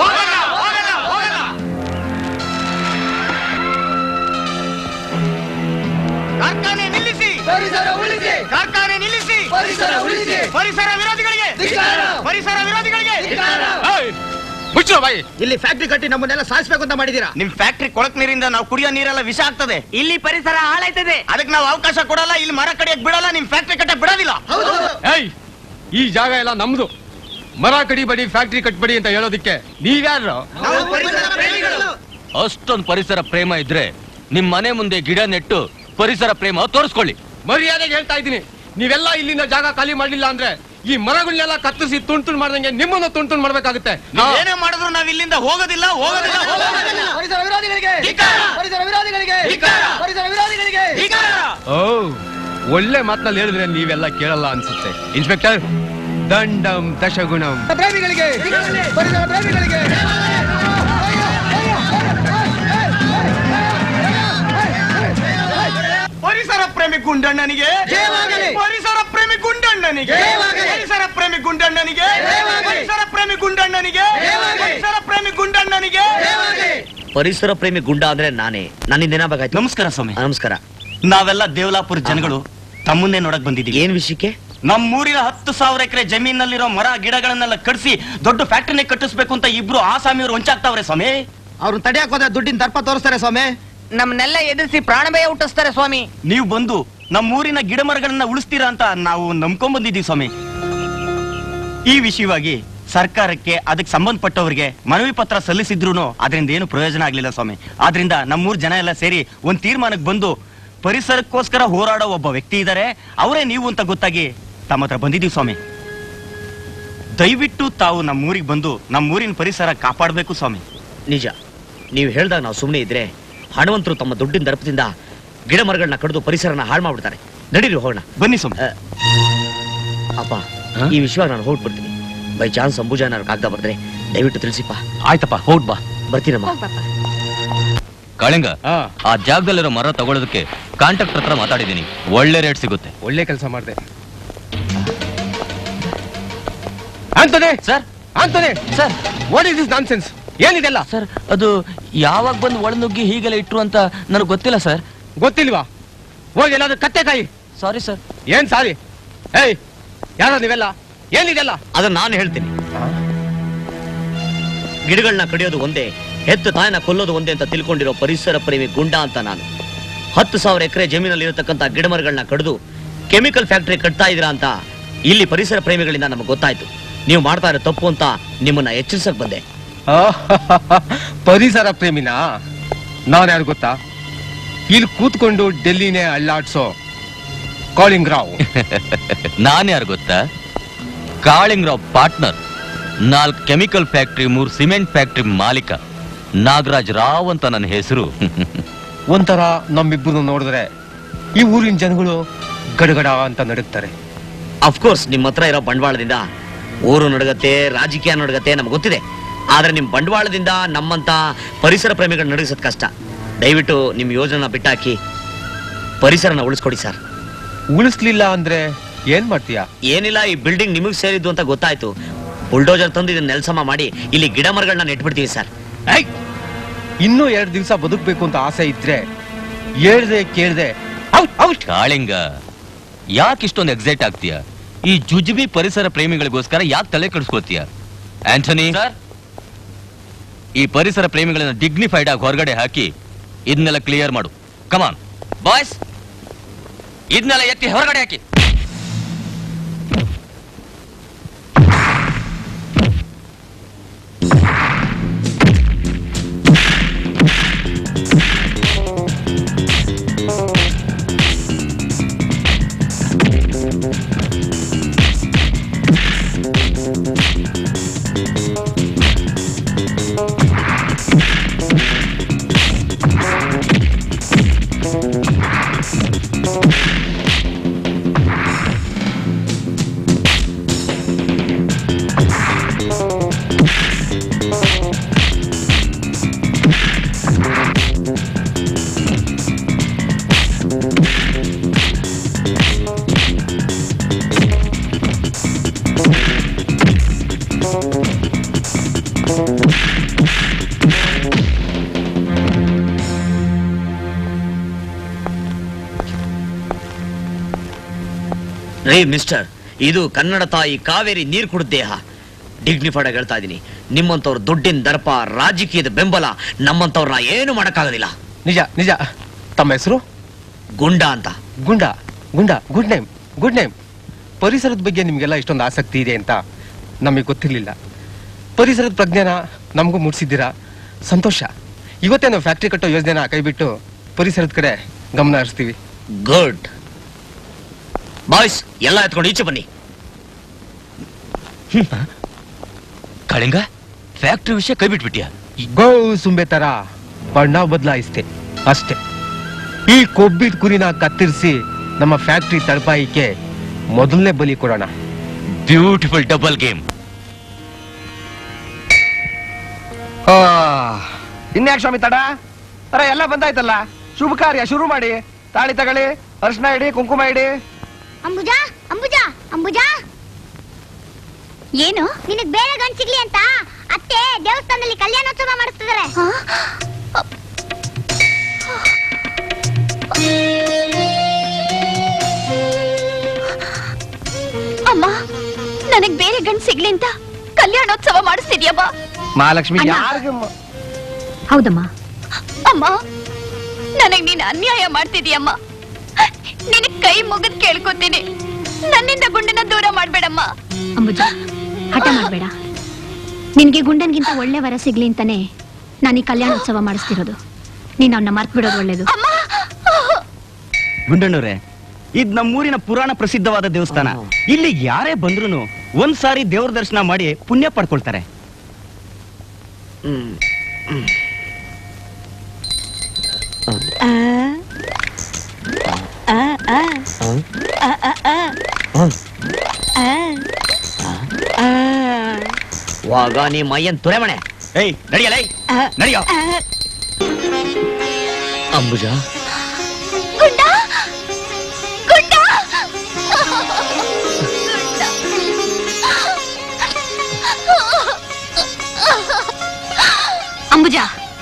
ಕಾರ್ಖಾನೆ ನಿಲ್ಲಿಸಿ, ಪರಿಸರ ಉಳಿಸಿ, ಕಾರ್ಖಾನೆ ನಿಲ್ಲಿಸಿ, ಪರಿಸರ ಉಳಿಸಿ, ಪರಿಸರ ವಿರೋಧಿಗಳಿಗೆ, ಪರಿಸರ ವಿರೋಧಿಗಳಿಗೆ. ಮುಚ್ಚೋ ಬಾಯಿ. ಇಲ್ಲಿ ಫ್ಯಾಕ್ಟ್ರಿ ಕಟ್ಟಿ ನಮ್ಮನ್ನೆಲ್ಲ ಸಾಯಿಸ್ಬೇಕು ಅಂತ ಮಾಡಿದೀರಾ? ನಿಮ್ ಫ್ಯಾಕ್ಟ್ರಿ ಕೊಳಕ್ ನೀರಿಂದ ನಾವು ಕುಡಿಯೋ ನೀರೆಲ್ಲ ವಿಷ ಆಗ್ತದೆ. ಇಲ್ಲಿ ಪರಿಸರ ಹಾಳಾಯ್ತದೆ, ಅದಕ್ಕೆ ನಾವು ಅವಕಾಶ ಕೊಡಲ್ಲ. ಇಲ್ಲಿ ಮರ ಕಡಿಯಕ್ ಬಿಡಲ್ಲ, ನಿಮ್ ಫ್ಯಾಕ್ಟ್ರಿ ಕಟ್ಟಕ್ ಬಿಡೋದಿಲ್ಲ. ಏಯ್, ಈ ಜಾಗ ಎಲ್ಲ ನಮ್ದು. ಮರ ಕಡಿಬೇಡಿ, ಫ್ಯಾಕ್ಟ್ರಿ ಕಟ್ಬೇಡಿ ಅಂತ ಹೇಳೋದಿಕ್ಕೆ ನೀವ್ಯಾರು? ಅಷ್ಟೊಂದು ಪರಿಸರ ಪ್ರೇಮ ಇದ್ರೆ ನಿಮ್ ಮನೆ ಮುಂದೆ ಗಿಡ ನೆಟ್ಟು ಪರಿಸರ ಪ್ರೇಮ ತೋರಿಸ್ಕೊಳ್ಳಿ. ಮರ್ಯಾದೆಗೆ ಹೇಳ್ತಾ ಇದ್ದೀನಿ, ನೀವೆಲ್ಲ ಇಲ್ಲಿಂದ ಜಾಗ ಖಾಲಿ ಮಾಡ್ಲಿಲ್ಲ ಅಂದ್ರೆ ಈ ಮರಗಳನ್ನೆಲ್ಲ ಕತ್ತರಿಸಿ ತುಂಡು ತುಂಡು ಮಾಡ್ದಂಗೆ ನಿಮ್ಮನ್ನು ತುಂಡು ತುಂಡು ಮಾಡ್ಬೇಕಾಗುತ್ತೆ. ಏನೇ ಮಾಡಿದ್ರು ನಾವ್ ಇಲ್ಲಿಂದ ಹೋಗೋದಿಲ್ಲ, ಹೋಗೋದಿಲ್ಲ, ಹೋಗೋದಿಲ್ಲ. ಪರಿಸರ ವಿರೋಧಿಗಳಿಗೆ, ಪರಿಸರ ವಿರೋಧಿಗಳಿಗೆ, ಪರಿಸರ ವಿರೋಧಿಗಳಿಗೆ. ಓ, ಒಳ್ಳೆ ಮಾತಲ್ಲಿ ಹೇಳಿದ್ರೆ ನೀವೆಲ್ಲ ಕೇಳಲ್ಲ ಅನ್ಸುತ್ತೆ. ಇನ್ಸ್ಪೆಕ್ಟರ್, ದಂಡಂ ದಶಗುಣಂ. ಪ್ರೇಮಿಗಳಿಗೆ, ಪರಿಸರ ಪ್ರೇಮಿಗಳಿಗೆ. ಪರಿಸರ ಪ್ರೇಮಿ ಗುಂಡಣ್ಣನಿಗೆ, ಪರಿಸರ ಪ್ರೇಮಿ ಗುಂಡಣ್ಣನಿಗೆ, ಪರಿಸರ ಪ್ರೇಮಿ ಗುಂಡಣ್ಣನಿಗೆ, ಪರಿಸರ ಪ್ರೇಮಿ ಗುಂಡಣ್ಣನಿಗೆ, ಪರಿಸರ ಪ್ರೇಮಿ ಗುಂಡಣ್ಣನಿಗೆ. ಪರಿಸರ ಪ್ರೇಮಿ ಗುಂಡ ಅಂದ್ರೆ ನಾನೇ. ನನ್ನಿಂದ ಏನಾಗಬೇಕಾಯ್ತು? ನಮಸ್ಕಾರ ಸ್ವಾಮಿ. ನಮಸ್ಕಾರ. ನಾವೆಲ್ಲ ದೇವಲಾಪುರ ಜನಗಳು ತಮ್ಮನ್ನೇ ನೋಡಕ್ ಬಂದಿದ್ದೀವಿ. ಏನ್ ವಿಷಯಕ್ಕೆ? ನಮ್ಮೂರಿನ ಹತ್ತು ಸಾವಿರ ಎಕರೆ ಜಮೀನಲ್ಲಿರೋ ಮರ ಗಿಡಗಳನ್ನೆಲ್ಲ ಕಡಿಸಿ ದೊಡ್ಡ ಫ್ಯಾಕ್ಟರಿನೇ ಕಟ್ಟಿಸ್ಬೇಕು ಅಂತ ಇಬ್ರು ಆಸಾಮಿಯವರು ಹೊಂಚಾಗ್ತಾವ್ರೆ ಸ್ವಾಮಿ. ಅವ್ರನ್ನ ತಡೆಯಕ್ ಹೋದ್ರೆ ದುಡ್ಡಿನ ದರ್ಪ ತೋರಿಸ್ತಾರೆ ಸ್ವಾಮಿ. ನಮ್ಮನ್ನೆಲ್ಲ ಎದುರಿಸಿ ಪ್ರಾಣಭಯ ಹುಟ್ಟಿಸ್ತಾರೆ ಸ್ವಾಮಿ. ನೀವು ಬಂದು ನಮ್ಮೂರಿನ ಗಿಡ ಮರಗಳನ್ನ ಉಳಿಸ್ತೀರಾ ಅಂತ ನಾವು ನಂಬ್ಕೊಂಡ್ ಬಂದಿದ್ದೀವಿ ಸ್ವಾಮಿ. ಈ ವಿಷಯವಾಗಿ ಸರ್ಕಾರಕ್ಕೆ ಅದಕ್ಕೆ ಸಂಬಂಧಪಟ್ಟವರಿಗೆ ಮನವಿ ಪತ್ರ ಸಲ್ಲಿಸಿದ್ರು ಅದರಿಂದ ಏನು ಪ್ರಯೋಜನ ಆಗ್ಲಿಲ್ಲ ಸ್ವಾಮಿ. ಆದ್ರಿಂದ ನಮ್ಮೂರ್ ಜನ ಎಲ್ಲ ಸೇರಿ ಒಂದ್ ತೀರ್ಮಾನಕ್ಕೆ ಬಂದು ಪರಿಸರಕ್ಕೋಸ್ಕರ ಹೋರಾಡೋ ಒಬ್ಬ ವ್ಯಕ್ತಿ ಇದ್ದಾರೆ, ಅವರೇ ನೀವು ಅಂತ ಗೊತ್ತಾಗಿ ತಮ್ಮ ಹತ್ರ ಬಂದಿದ್ದೀವಿ ಸ್ವಾಮಿ. ದಯವಿಟ್ಟು ತಾವು ನಮ್ಮೂರಿಗೆ ಬಂದು ನಮ್ಮೂರಿನ ಪರಿಸರ ಕಾಪಾಡಬೇಕು ಸ್ವಾಮಿ. ನಿಜ, ನೀವು ಹೇಳ್ದಾಗ ನಾವು ಸುಮ್ಮನೆ ಇದ್ರೆ ಹಣವಂತರು ತಮ್ಮ ದುಡ್ಡಿನ ದರ್ಪದಿಂದ ಗಿಡ ಮರಗಳನ್ನ ಕಡಿದು ಪರಿಸರನ ಹಾಳು ಮಾಡ್ಬಿಡ್ತಾರೆ. ನಡೀರಿ ಹೋಗೋಣ. ಬನ್ನಿ ಸ್ವಾಮಿ. ಅಪ್ಪ, ಈ ವಿಷಯವಾಗಿ ನಾನು ಹೊರಟ್ಬಿಡ್ತೀನಿ. ಬೈ ಚಾನ್ಸ್ ಅಂಬುಜಾ ಏನಾದ್ರು ಕಾಗ್ದ ಬರ್ದ್ರೆ ದಯವಿಟ್ಟು ತಿಳಿಸಿಪ್ಪ. ಆಯ್ತಪ್ಪ, ಹೋಗ್ ಬಾ. ಬರ್ತೀನಮ್ಮ. ಕಾಳಿಂಗ, ಆ ಜಾಗದಲ್ಲಿರೋ ಮರ ತಗೊಳ್ಳೋದಕ್ಕೆ ಕಾಂಟ್ರಾಕ್ಟರ್ ಹತ್ರ ಮಾತಾಡಿದ್ದೀನಿ. ಒಳ್ಳೆ ರೇಟ್ ಸಿಗುತ್ತೆ. ಒಳ್ಳೆ ಕೆಲಸ ಮಾಡಿದೆ. Antony sir, Antony sir, what is this nonsense? ಏನಿದೆಲ್ಲ? ಸರ್, ಅದು ಯಾವಾಗ ಬಂದು ಒಳನುಗ್ಗಿ ಹೀಗೆಲ್ಲ ಇಟ್ರು ಅಂತ ನನಗೆ ಗೊತ್ತಿಲ್ಲ ಸರ್. ಗೊತ್ತಿಲ್ವಾ? ಹೋಗಿ ಎಲ್ಲಾದ್ರೂ ಕತ್ತೆ ಕಾಯಿ. Sorry sir. ಏನ್ ಸಾರಿ? ಏಯ್, ಯಾರ ನೀವೆಲ್ಲ? ಏನಿದೆಲ್ಲ? ಅದನ್ನ ನಾನು ಹೇಳ್ತೀನಿ. ಗಿಡಗಳನ್ನ ಕಡಿಯೋದು ಒಂದೇ, ಹೆತ್ತು ತಾಯಿನ ಕೊಲ್ಲೋದು ಒಂದೇ ಅಂತ ತಿಳ್ಕೊಂಡಿರೋ ಪರಿಸರ ಪ್ರೇಮಿ ಗುಂಡ ಅಂತ ನಾನು. ಹತ್ತು ಸಾವಿರ ಎಕರೆ ಜಮೀನಲ್ಲಿ ಇರತಕ್ಕಂತ ಗಿಡ ಮರಗಳನ್ನ ಕಡಿದು ಕೆಮಿಕಲ್ ಫ್ಯಾಕ್ಟರಿ ಕಟ್ತಾ ಇದ್ದೀರಾ ಅಂತ ಇಲ್ಲಿ ಪರಿಸರ ಪ್ರೇಮಿಗಳಿಂದ ನಮಗೆ ಗೊತ್ತಾಯ್ತು. ನೀವು ಮಾಡ್ತಾ ಇರೋ ತಪ್ಪು ಅಂತ ನಿಮ್ಮನ್ನ ಎಚ್ಚರಿಸಕ್ ಬಂದೆ. ಪರಿಸರ ಪ್ರೇಮಿನ ನಾನು ಯಾರು ಗೊತ್ತಾ? ಇಲ್ಲಿ ಕೂತ್ಕೊಂಡು ಡೆಲ್ಲಿನೇ ಅಳ್ಳಾಡ್ಸೋ ಕಾಳಿಂಗರಾವ್. ನಾನು ಯಾರು ಗೊತ್ತಾ? ಕಾಳಿಂಗರಾವ್ ಪಾರ್ಟ್ನರ್. ನಾಲ್ಕು ಕೆಮಿಕಲ್ ಫ್ಯಾಕ್ಟ್ರಿ, ಮೂರು ಸಿಮೆಂಟ್ ಫ್ಯಾಕ್ಟ್ರಿ ಮಾಲೀಕ ನಾಗರಾಜ್ ರಾವ್ ಅಂತ ನನ್ನ ಹೆಸರು. ಒಂಥರ ನಮ್ಮಿಬ್ಬರು ನೋಡಿದ್ರೆ ಈ ಊರಿನ ಜನಗಳು ಗಡಗಡ ಅಂತ ನಡುತ್ತಾರೆ. ಅಫ್ಕೋರ್ಸ್ ನಿಮ್ಮ ಹತ್ರ ಇರೋ ಬಂಡವಾಳದಿಂದ ಊರು ನಡಗತ್ತೆ, ರಾಜಕೀಯ ನಡಗತ್ತೆ ನಮ್ಗೆ ಗೊತ್ತಿದೆ. ಆದ್ರೆ ನಿಮ್ ಬಂಡವಾಳದಿಂದ ನಮ್ಮಂತ ಪರಿಸರ ಪ್ರೇಮಿಗಳನ್ನ ನಡಗಿಸೋದ್ ಕಷ್ಟ. ದಯವಿಟ್ಟು ನಿಮ್ ಯೋಜನೆ ಬಿಟ್ಟಾಕಿ ಪರಿಸರನ ಉಳಿಸ್ಕೊಡಿ ಸರ್. ಉಳಿಸ್ಲಿಲ್ಲ ಅಂದ್ರೆ ಏನ್ ಮಾಡ್ತೀಯಾ? ಏನಿಲ್ಲ, ಈ ಬಿಲ್ಡಿಂಗ್ ನಿಮಗ್ ಸೇರಿದ್ದು ಅಂತ ಗೊತ್ತಾಯ್ತು. ಬುಲ್ಡೋಜರ್ ತಂದು ಇದನ್ನ ನೆಲಸಮ ಮಾಡಿ ಇಲ್ಲಿ ಗಿಡ ಮರಗಳನ್ನ ನೆಟ್ಬಿಡ್ತೀವಿ ಸರ್. ಇನ್ನೂ ಎರಡು ದಿವಸ ಬದುಕಬೇಕು ಅಂತ ಆಸೆ ಇದ್ರೆ ಹೇಳ್ದೆ ಕೇಳ್ದೆ ಕಾಳಿಂಗ, ಯಾಕೆ ಇಷ್ಟೊಂದು ಎಕ್ಸೈಟ್ ಆಗ್ತೀಯ? ಈ ಜುಜುಬಿ ಪರಿಸರ ಪ್ರೇಮಿಗಳಿಗೋಸ್ಕರ ಯಾಕೆ ತಲೆ ಕೆಡಿಸ್ಕೋತೀಯ? ಆಂಟನಿ ಸರ್, ಈ ಪರಿಸರ ಪ್ರೇಮಿಗಳನ್ನ ಡಿಗ್ನಿಫೈಡ್ ಆಗಿ ಹೊರಗಡೆ ಹಾಕಿ ಇದನ್ನೆಲ್ಲ ಕ್ಲಿಯರ್ ಮಾಡು. ಕಮಾನ್ ಬಾಯ್ಸ್, ಇದನ್ನೆಲ್ಲ ಎತ್ತಿ ಹೊರಗಡೆ ಹಾಕಿ. ರೇ ಮಿಸ್ಟರ್, ಇದು ಕನ್ನಡ ತಾಯಿ ಕಾವೇರಿ ನೀರು ಕುಡಿದ ದೇಹ. ಡಿಗ್ನಿಫೈಡ್ ಆಗಿ ಹೇಳ್ತಾ ಇದೀನಿ, ನಿಮ್ಮಂತವ್ರ ದುಡ್ಡಿನ ದರ್ಪ, ರಾಜಕೀಯದ ಬೆಂಬಲ ನಮ್ಮಂತವ್ರನ್ನ ಏನು ಮಾಡಕ್ಕಾಗೋದಿಲ್ಲ. ನಿಜ ನಿಜ. ತಮ್ಮ ಹೆಸರು? ಗುಂಡ ಅಂತ. ಗುಂಡ ಗುಂಡ ಗುಡ್ ನೇಮ್, ಗುಡ್ ನೇಮ್. ಪರಿಸರದ ಬಗ್ಗೆ ನಿಮ್ಗೆಲ್ಲ ಇಷ್ಟೊಂದು ಆಸಕ್ತಿ ಇದೆ ಅಂತ ನಮಗೆ ಗೊತ್ತಿರ್ಲಿಲ್ಲ. ಪರಿಸರದ ಪ್ರಜ್ಞಾನ ನಮಗೂ ಮೂಡಿಸಿದ್ದೀರಾ, ಸಂತೋಷ. ಇವತ್ತೇ ನಾವು ಫ್ಯಾಕ್ಟ್ರಿ ಕಟ್ಟೋ ಯೋಜನೆನ ಕೈ ಬಿಟ್ಟು ಪರಿಸರದ ಕಡೆ ಗಮನ ಹರಿಸ್ತೀವಿ. ಗುಡ್ ಬಾಯ್ಸ್, ಎಲ್ಲ ಎತ್ಕೊಂಡು ಈಚೆ ಬನ್ನಿ. ಕಾಳಿಂಗ, ಫ್ಯಾಕ್ಟ್ರಿ ವಿಷಯ ಕೈ ಬಿಟ್ಬಿಟ್ಯಾ? ಗೋ ಸುಂಬೆ ತರ ಬಣ್ಣ ಬದಲಾಯಿಸ್ತೆ ಅಷ್ಟೇ. ಈ ಕೊಬ್ಬಿದ ಕುರಿನ ಕತ್ತರಿಸಿ ನಮ್ಮ ಫ್ಯಾಕ್ಟ್ರಿ ತಳಪಾಯಿಕೆ ಮೊದಲನೇ ಬಲಿ ಕೊಡೋಣ. Beautiful double game. ಇನ್ಯಾಕ್ ಸ್ವಾಮಿ ತಡ? ಅರೆ ಎಲ್ಲ ಬಂದಾಯ್ತಲ್ಲ, ಶುಭ ಕಾರ್ಯ ಶುರು ಮಾಡಿ. ತಾಳಿ ತಗೊಳ್ಳಿ, ಅರ್ಶನ ಇಡಿ, ಕುಂಕುಮ ಇಡಿ. ಅಂಬುಜಾ ಅಂಬುಜಾ ಅಂಬುಜಾ, ಏನು ನಿನಗ್ ಬೇರೆ ಗಂಡ್ ಸಿಗ್ಲಿ ಅಂತ ಅತ್ತೆ ದೇವಸ್ಥಾನದಲ್ಲಿ ಕಲ್ಯಾಣೋತ್ಸವ ಮಾಡಿಸ್ತಿದ್ದಾರೆ. ಅಮ್ಮ, ನನಗ್ ಬೇರೆ ಗಂಡ್ ಸಿಗ್ಲಿ ಅಂತ ಕಲ್ಯಾಣೋತ್ಸವ ಮಾಡಿಸ್ತಿದ್ಯಮ್ಮ. ಮಹಾಲಕ್ಷ್ಮಿ ಅಣ್ಣ. ಯಾರಿಗಮ್ಮ? ಹೌದಮ್ಮ. ಅಮ್ಮ, ನನಗ್ ನೀನ್ ಅನ್ಯಾಯ ಮಾಡ್ತಿದ್ಯಮ್ಮ. ನಿನಗ್ ಕೈ ಮುಗಿದ್ ಕೇಳ್ಕೊತೀನಿ, ನನ್ನಿಂದ ಗುಂಡನ ದೂರ ಮಾಡ್ಬೇಡಮ್ಮ. ಅಂಬುಜ, ಹಠ ಮಾಡ್ಬೇಡ. ನಿನ್ಗೆ ಗುಂಡನ್ಗಿಂತ ಒಳ್ಳೆ ವರ ಸಿಗ್ಲಿ ಅಂತಾನೆ ನಾನು ಈ ಕಲ್ಯಾಣೋತ್ಸವ ಮಾಡಿಸ್ತಿರೋದು. ನೀನ್ ಅವನ್ನ ಮರ್ತ್ ಬಿಡೋದು ಒಳ್ಳೇದು. ಗುಂಡಣ್ಣವ್ರೆ, ಇದ್ ನಮ್ಮೂರಿನ ಪುರಾಣ ಪ್ರಸಿದ್ಧವಾದ ದೇವಸ್ಥಾನ. ಇಲ್ಲಿ ಯಾರೇ ಬಂದ್ರು ಒಂದ್ ಸಾರಿ ದೇವ್ರ ದರ್ಶನ ಮಾಡಿ ಪುಣ್ಯ ಪಡ್ಕೊಳ್ತಾರೆ. ವಾಗ ನೀ ಮೈಯನ್ ತುರೆಮಣೆ. ಏಯ್ ನಡಿಯಲೇ, ನಡಿಯೋ. ಅಂಬುಜ, ಗುಂಡ ಗುಂಡ ಅಂಬುಜ,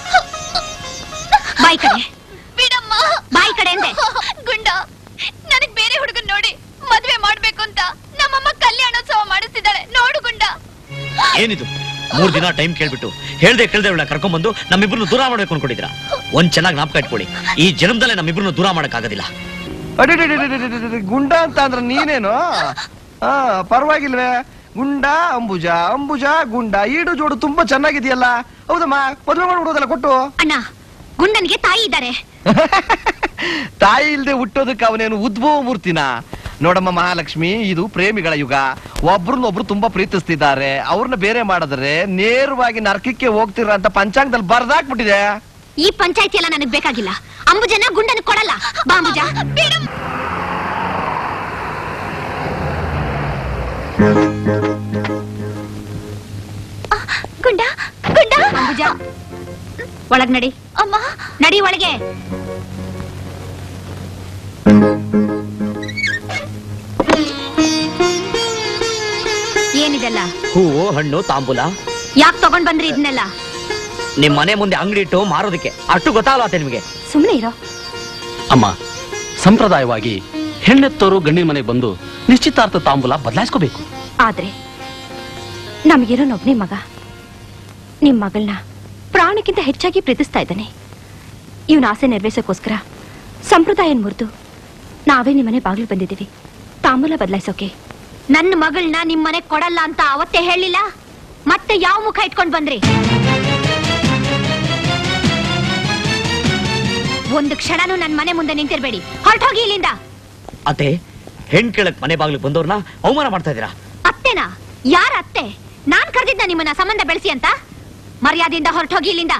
ಬಾಯಿ ಕಡೆ, ಬಿಡಮ್ಮ. ಬಾಯಿ ಕಡೆ ಅಂದೆ. ಗುಂಡ, ನನಗ್ ಬೇರೆ ಹುಡುಗನ್ ನೋಡಿ ಮದ್ವೆ ಮಾಡ್ಬೇಕು ಅಂತ ನಮ್ಮಮ್ಮ ಕಲ್ಯಾಣೋತ್ಸವ ಮಾಡಿಸ್ತಿದ್ದಾಳೆ. ನೋಡು ಗುಂಡ. ಏನಿದು ಮೂರ್ ದಿನ ಟೈಮ್ ಕೇಳ್ಬಿಟ್ಟು ಹೇಳ್ದೆ ಕೇಳ್ದೆ ಇವಳ ಕರ್ಕೊಂಡ್ ಬಂದು ನಮ್ಮಿಬ್ರನ್ನು ದೂರ ಮಾಡ್ಬೇಕು ಅನ್ಕೊಂಡಿದ್ರ? ಒಂದ್ ಚೆನ್ನಾಗಿ ನಾಪಕ ಇಟ್ಕೊಳ್ಳಿ, ಈ ಜನ್ಮದಲ್ಲೇ ನಮ್ಮಿಬ್ರನ್ನು ದೂರ ಮಾಡಕ್ ಆಗೋದಿಲ್ಲ. ಗುಂಡ ಅಂತ ಅಂದ್ರೆ ನೀನೇನು? ಹಾ, ಪರವಾಗಿಲ್ವೇ? ಗುಂಡ ಅಂಬುಜ, ಅಂಬುಜ ಗುಂಡ, ಈಡು ಜೋಡು ತುಂಬಾ ಚೆನ್ನಾಗಿದೆಯಲ್ಲ. ಹೌದಮ್ಮ, ಮದುವೆ ಮಾಡ್ಬಿಡೋದಲ್ಲ ಕೊಟ್ಟು. ಅಣ್ಣ, ಗುಂಡನಿಗೆ ತಾಯಿ ಇದ್ದಾರೆ. ತಾಯಿ ಇಲ್ದೆ ಹುಟ್ಟೋದಕ್ಕೆ ಅವನೇನು ಉದ್ಭವ ಮೂರ್ತಿನ? ನೋಡಮ್ಮ ಮಹಾಲಕ್ಷ್ಮಿ, ಇದು ಪ್ರೇಮಿಗಳ ಯುಗ. ಒಬ್ರನ್ನೊಬ್ರು ತುಂಬಾ ಪ್ರೀತಿಸ್ತಿದ್ದಾರೆ. ಅವ್ರನ್ನ ಬೇರೆ ಮಾಡಿದ್ರೆ ನೇರವಾಗಿ ನರಕಕ್ಕೆ ಹೋಗ್ತಿರ ಅಂತ ಪಂಚಾಂಗದಲ್ಲಿ ಬರ್ದಾಕ್ಬಿಟ್ಟಿದೆ. ಈ ಪಂಚಾಯತಿ ಎಲ್ಲ ನನಗ್ ಬೇಕಾಗಿಲ್ಲ. ಅಂಬುಜನ ಗುಂಡನ ಕೊಡಲ್ಲ. ಬಾ ಅಂಬುಜ. ಗುಂಡ ಗುಂಡ ಅಂಬುಜ ಒಳಗ್ ನಡಿ. ಅಮ್ಮ ನಡಿ ಒಳಗೆ. ಏನಿದೆಲ್ಲ? ಹೂವು ಹಣ್ಣು ತಾಂಬೂಲ. ಯಾಕೆ ತಗೊಂಡ್ ಬಂದ್ರಿ ಇದನ್ನೆಲ್ಲ? ನಿಮ್ ಮನೆ ಮುಂದೆ ಅಂಗಡಿ ಇಟ್ಟು ಮಾರೋದಕ್ಕೆ. ಅಷ್ಟು ಗೊತ್ತಾಗಲ್ಲ ನಿಮ್ಗೆ? ಸುಮ್ನೆ ಇರೋ. ಅಮ್ಮ, ಸಂಪ್ರದಾಯವಾಗಿ ಹೆಣ್ಣೆತ್ತೋರು ಗಂಡಿನ ಮನೆಗೆ ಬಂದು ನಿಶ್ಚಿತಾರ್ಥ ತಾಂಬೂಲ ಬದಲಾಯಿಸ್ಕೋಬೇಕು. ಆದ್ರೆ ನಮಗಿರೋನೊಬ್ನೇ ಮಗ. ನಿಮ್ ಮಗಳನ್ನ ಪ್ರಾಣಕ್ಕಿಂತ ಹೆಚ್ಚಾಗಿ ಪ್ರೀತಿಸ್ತಾ ಇದ್ದಾನೆ. ಇವನ ಆಸೆ ನೆರವೇರ್ಸೋಕೋಸ್ಕರ ಸಂಪ್ರದಾಯ ಮುರಿದು ನಾವೇ ನಿಮ್ಮನೆ ಬಾಗಿಲು ಬಂದಿದ್ದೀವಿ ತಾಂಬೂಲ ಬದಲಾಯಿಸೋಕೆ. ನನ್ನ ಮಗಳನ್ನ ನಿಮ್ ಮನೆ ಕೊಡಲ್ಲ ಅಂತ ಅವತ್ತೇ ಹೇಳಿಲ್ಲ. ಮತ್ತೆ ಯಾವ ಮುಖ ಇಟ್ಕೊಂಡ್ ಬಂದ್ರಿ? ಒಂದು ಕ್ಷಣನೂ ನನ್ ಮನೆ ಮುಂದೆ ನಿಂತಿರ್ಬೇಡಿ. ಹೊರಟೋಗಿ ಇಲ್ಲಿಂದ. ಅತ್ತೆ, ಹೆಣ್ ಕೇಳಕ್ ಮನೆ ಬಾಗ್ಲಿಗೆ ಬಂದವ್ರನ್ನ ಅವಮಾನ ಮಾಡ್ತಾ ಇದೀರಾ. ಅತ್ತೆನಾ? ಯಾರ ಅತ್ತೆ? ನಾನ್ ಕರೆದಿದ್ದ ನಿಮ್ಮನ್ನ ಸಂಬಂಧ ಬೆಳೆಸಿ ಅಂತ? ಮರ್ಯಾದೆಯಿಂದ ಹೊರಟೋಗಿ ಇಲ್ಲಿಂದ.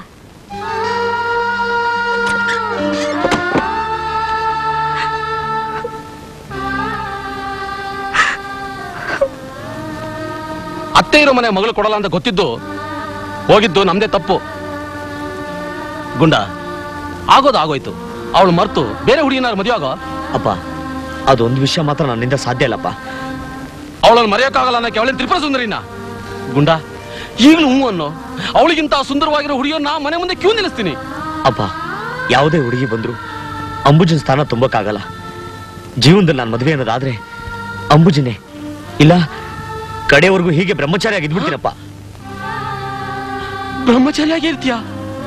ಅತ್ತೆ ಇರೋ ಮನೆ ಮಗಳು ಕೊಡಲ್ಲ ಅಂತ ಗೊತ್ತಿದ್ದು ಹೋಗಿದ್ದು ನಮ್ದೇ ತಪ್ಪು. ಗುಂಡ, ಆಗೋದು ಆಗೋಯ್ತು. ಅವಳು ಮರ್ತು ಬೇರೆ ಹುಡುಗಿನಾರು ಮದುವೆ ಆಗೋ. ಅಪ್ಪ, ಅದೊಂದು ವಿಷಯ ಮಾತ್ರ ನನ್ನಿಂದ ಸಾಧ್ಯ ಇಲ್ಲಪ್ಪ. ಅವಳನ್ನು ಮರೆಯೋಕ್ಕಾಗಲ್ಲ ಅನ್ನಕ್ಕೆ ಅವಳಿನ ತ್ರಿಪುರ ಸುಂದರಿನ. ಗುಂಡ, ಈಗಲೂ ಹೂ ಅನ್ನೋ. ಅವಳಿಗಿಂತ ಸುಂದರವಾಗಿರೋ ಹುಡುಗಿಯನ್ನ ಮನೆ ಮುಂದೆ ಕ್ಯೂ ನಿಲ್ಲಿಸ್ತೀನಿ. ಅಪ್ಪ, ಯಾವುದೇ ಹುಡುಗಿ ಬಂದ್ರು ಅಂಬುಜನ್ ಸ್ಥಾನ ತುಂಬಕ್ಕಾಗಲ್ಲ. ಜೀವನದಲ್ಲಿ ನಾನು ಮದುವೆ ಅನ್ನೋದಾದ್ರೆ ಅಂಬುಜನೇ, ಇಲ್ಲ ಕಡೆವರೆಗೂ ಹೀಗೆ ಬ್ರಹ್ಮಚಾರಿಯಾಗಿ ಇದ್ಬಿಡ್ತೀನಪ್ಪ. ಬ್ರಹ್ಮಚಾರಿಯಾಗಿ ಇರ್ತೀಯ?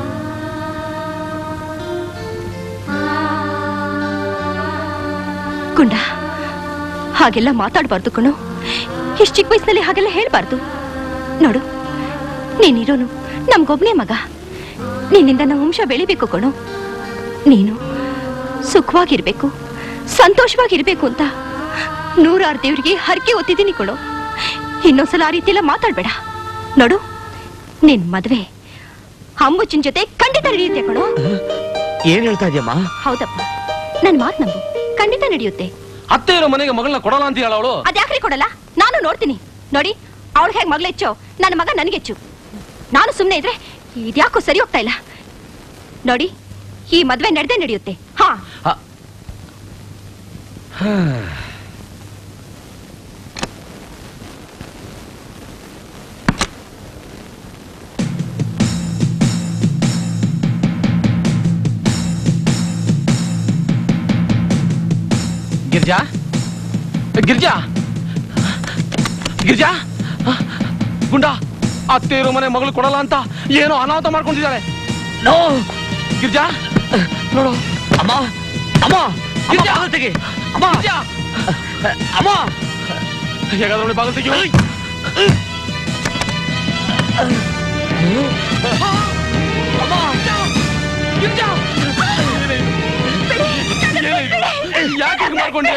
ಗುಂಡ, ಹಾಗೆಲ್ಲ ಮಾತಾಡಬಾರ್ದು ಕಣೋ. ಇಷ್ಟು ಚಿಕ್ಕ ವಯಸ್ಸಿನಲ್ಲಿ ಹಾಗೆಲ್ಲ ಹೇಳ್ಬಾರ್ದು. ನೋಡು, ನೀನಿರೋನು ನಮ್ಗೊಬ್ನೇ ಮಗ. ನಿನ್ನಿಂದ ನಮ್ಮ ವಂಶ ಬೆಳಿಬೇಕು ಕಣೋ. ನೀನು ಸುಖವಾಗಿರ್ಬೇಕು, ಸಂತೋಷವಾಗಿರ್ಬೇಕು ಅಂತ ನೂರಾರು ದೇವರಿಗೆ ಹರಕೆ ಒತ್ತಿದ್ದೀನಿ ಕಣೋ. ಇನ್ನೊಂದ್ಸಲ ಆ ರೀತಿ ಎಲ್ಲ ಮಾತಾಡ್ಬೇಡ. ನೋಡು, ನಿನ್ ಮದ್ವೆ ಅಂಬುಜನ್ ಜೊತೆ ಖಂಡಿತ ನಡೆಯುತ್ತೆ ಕಣೋ. ಏನ್ ಹೇಳ್ತಾ ಇದೆಯಮ್ಮ? ಹೌದಪ್ಪ, ನನ್ ಮಾತ್ ನಂಬು. ಖಂಡಿತ ನಡೆಯುತ್ತೆ. ಅತ್ತೆ ಇರೋ ಮನೆಗೆ ಮಗಳನ್ನ ಕೊಡಲ್ಲ ಅಂತ ಹೇಳ ಅವಳು. ಅದ್ಯಾಕ್ರಿ ಕೊಡಲ್ಲ? ನಾನು ನೋಡ್ತೀನಿ. ನೋಡಿ, ಅವಳು ಹೇಗ್ ಮಗಳು ಹೆಚ್ಚು, ನನ್ನ ಮಗ ನನಗೆಚ್ಚು. ನಾನು ಸುಮ್ನೆ ಇದ್ರೆ ಇದ್ಯಾಕೋ ಸರಿ ಹೋಗ್ತಾ ಇಲ್ಲ. ನೋಡಿ, ಈ ಮದ್ವೆ ನಡೆದೇ ನಡೆಯುತ್ತೆ. ಹಾ ಗಿರ್ಜಾ, ಗಿರ್ಜಾ, ಗಿರ್ಜಾ, ಗುಂಡ, ಅತ್ತೆ ಇರೋ ಮನೆ ಮಗಳು ಕೊಡಲ್ಲ ಅಂತ ಏನೋ ಅನಾಹುತ ಮಾಡ್ಕೊಂಡಿದ್ದಾಳೆ. ನೋ ಗಿರ್ಜಾ, ನೋಡು. ಅಮ್ಮ, ಅಮ್ಮ, ಗಿರ್ಜಾ, ಬಾಗಿಲು ತೆಗಿ. ಅಮ್ಮ, ಅಮ್ಮ, ಹೇಗಾದ್ರೂ ಬಾಗಿಲು ತೆಗಿ. ಗಿರ್ಜಾ, ಯಾಕೆ ಮಾಡ್ಕೊಂಡೆ?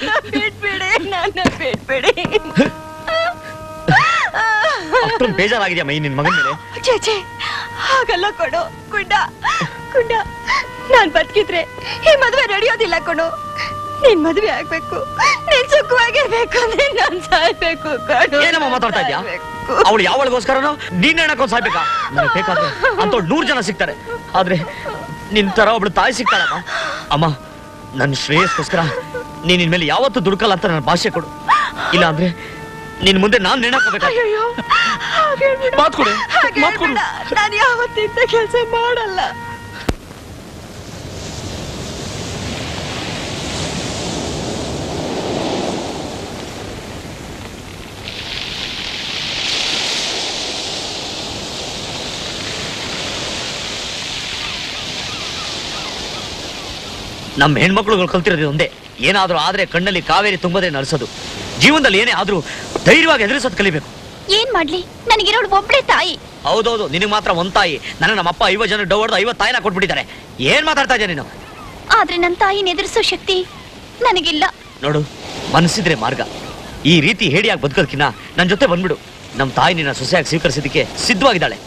ಅಷ್ಟೊಂದು ಬೇಜಾರಾಗಿದೆಯಮ್ಮ ಈ ನಿನ್ ಮಗನ ಮೇಲೆ? ಚೇಚೆ, ಹಾಗಲ್ಲ ಕೊಡು ಗುಂಡ. ಗುಂಡ, ನಾನ್ ಬದುಕಿದ್ರೆ ಈ ಮದ್ವೆ ನಡೆಯೋದಿಲ್ಲ ಕೊಡು. ನಿನ್ ಮದ್ವೆ ಆಗ್ಬೇಕು, ನೀನ್ ಸುಖವಾಗಿರ್ಬೇಕು ಅಂದ್ರೆ ನಾನ್ ಸಾಯ್ಬೇಕು ಕಣೋ. ಏನಮ್ಮ ಮಾತಾಡ್ತಾ ಇದ್ಯಾ? ಅವಳು ಯಾವಳಿಗೋಸ್ಕರನೋ ನೀನ್ ಹೇಳಕ್ಕೊಂದ್ ಸಾಯ್ಬೇಕಾ? ನನಗೆ ಬೇಕಾದ್ರೆ ಅಂತ ನೂರ್ ಜನ ಸಿಗ್ತಾರೆ, ಆದ್ರೆ ನಿನ್ ತರ ಒಬ್ಳು ತಾಯಿ ಸಿಗ್ತಾಳಮ್ಮ. ಅಮ್ಮ, ನನ್ನ ಶ್ರೇಯಸ್ಗೋಸ್ಕರ ನೀನ್ ಇನ್ಮೇಲೆ ಯಾವತ್ತೂ ದುಡ್ಕಲ್ಲ ಅಂತ ನನ್ನ ಭಾಷೆ ಕೊಡು. ಇಲ್ಲ ಅಂದ್ರೆ ನಿನ್ ಮುಂದೆ ನಾನ್ ನೆನಕೋಬೇಕಾ? ಮಾತ್ ಕೊಡು, ಮಾತ್ ಕೊಡು. ನಾನು ಯಾವತ್ತಿಂತ ಕೆಲಸ ಮಾಡಲ್ಲ. ನಮ್ಮ ಹೆಣ್ಮಕ್ಳುಗಳು ಕಲ್ತಿರೋದು ಒಂದೇ, ಏನಾದ್ರೂ ಆದ್ರೆ ಕಣ್ಣಲ್ಲಿ ಕಾವೇರಿ ತುಂಬದೆ ನಡೆಸೋದು. ಜೀವನದಲ್ಲಿ ಏನೇ ಆದ್ರೂ ಧೈರ್ಯವಾಗಿ ಎದುರಿಸೋದು ಕಲಿಬೇಕು. ಏನ್ ಮಾಡ್ಲಿ, ನನಗಿರೋಳು ಒಬ್ಳೆ ತಾಯಿ. ಹೌದೌದು, ನಿನಗೆ ಮಾತ್ರ ಒಂದ್ ತಾಯಿ. ನನ್ನ ನಮ್ಮಪ್ಪ ಐವತ್ತು ಜನ ಡೌ ಹೊಡೆದು ಐವತ್ತು ತಾಯಿನ ಕೊಟ್ಬಿಟ್ಟಿದ್ದಾರೆ. ಏನ್ ಮಾತಾಡ್ತಾ ಇದ್ಯಾ ನೀನು? ಆದ್ರೆ ನನ್ನ ತಾಯಿನ ಎದುರಿಸೋ ಶಕ್ತಿ ನನಗಿಲ್ಲ. ನೋಡು, ಮನಸ್ಸಿದ್ರೆ ಮಾರ್ಗ. ಈ ರೀತಿ ಹೇಡಿಯಾಗಿ ಬದುಕೋದಕ್ಕಿನ್ನ ನನ್ನ ಜೊತೆ ಬಂದ್ಬಿಡು. ನಮ್ಮ ತಾಯಿ ನಿನ್ನ ಸೊಸೆಯಾಗಿ ಸ್ವೀಕರಿಸಿದ್ದಕ್ಕೆ ಸಿದ್ಧವಾಗಿದ್ದಾಳೆ.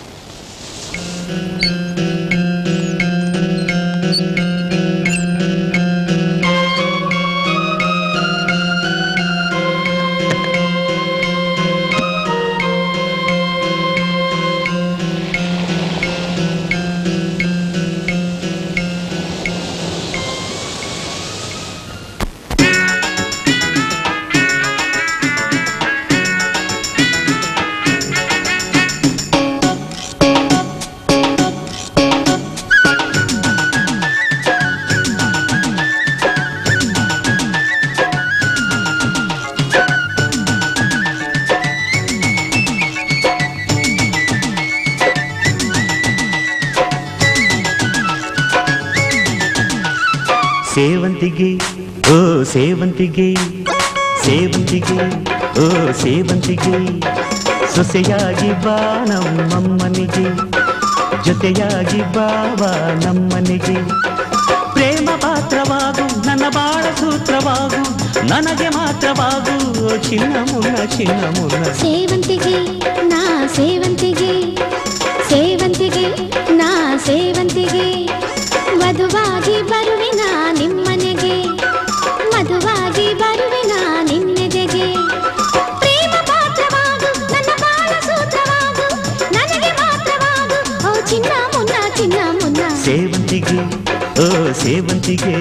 ಸೇವಂತಿಗೆ ಓ ಸೇವಂತಿಗೆ ಸೇವಂತಿಗೆ ಓ ಸೇವಂತಿಗೆ ಸೊಸೆಯಾಗಿ ಬಾ ನಮ್ಮಮ್ಮನಿಗೆ ಜೊತೆಯಾಗಿ ಬಾವ ನಮ್ಮನಿಗೆ ಪ್ರೇಮ ಪಾತ್ರವಾಗು ನನ್ನ ಬಾಳ ಸೂತ್ರವಾಗು ನನಗೆ ಮಾತ್ರವಾಗು ಚಿನ್ನ ಮುನ್ನ ಚಿನ್ನ ಮುನ್ನ ಸೇವಂತಿಗೆ ನಾ ಸೇವಂತಿಗೆ ಸೇವಂತಿಗೆ ನಾ ಸೇವಂತಿಗೆ ಮಧುವಾಗಿ ಬರುವಿನ ನಿಮ್ಮನೆಗೆ ಮಧುವಾಗಿ ಬರುವಿನ ನಿನ್ನೆದೆಗೆ ಪ್ರೇಮ ಪಾತ್ರವಾಗು ನನ್ನ ಬಾಳ ಸೂತ್ರವಾಗು ನನಗೆ ಮಾತ್ರವಾಗು ಓ ಚಿನ್ನ ಮುನ್ನ ಚಿನ್ನ ಮುನ್ನ ಸೇವಂತಿಗೆ ಓ ಸೇವಂತಿಗೆ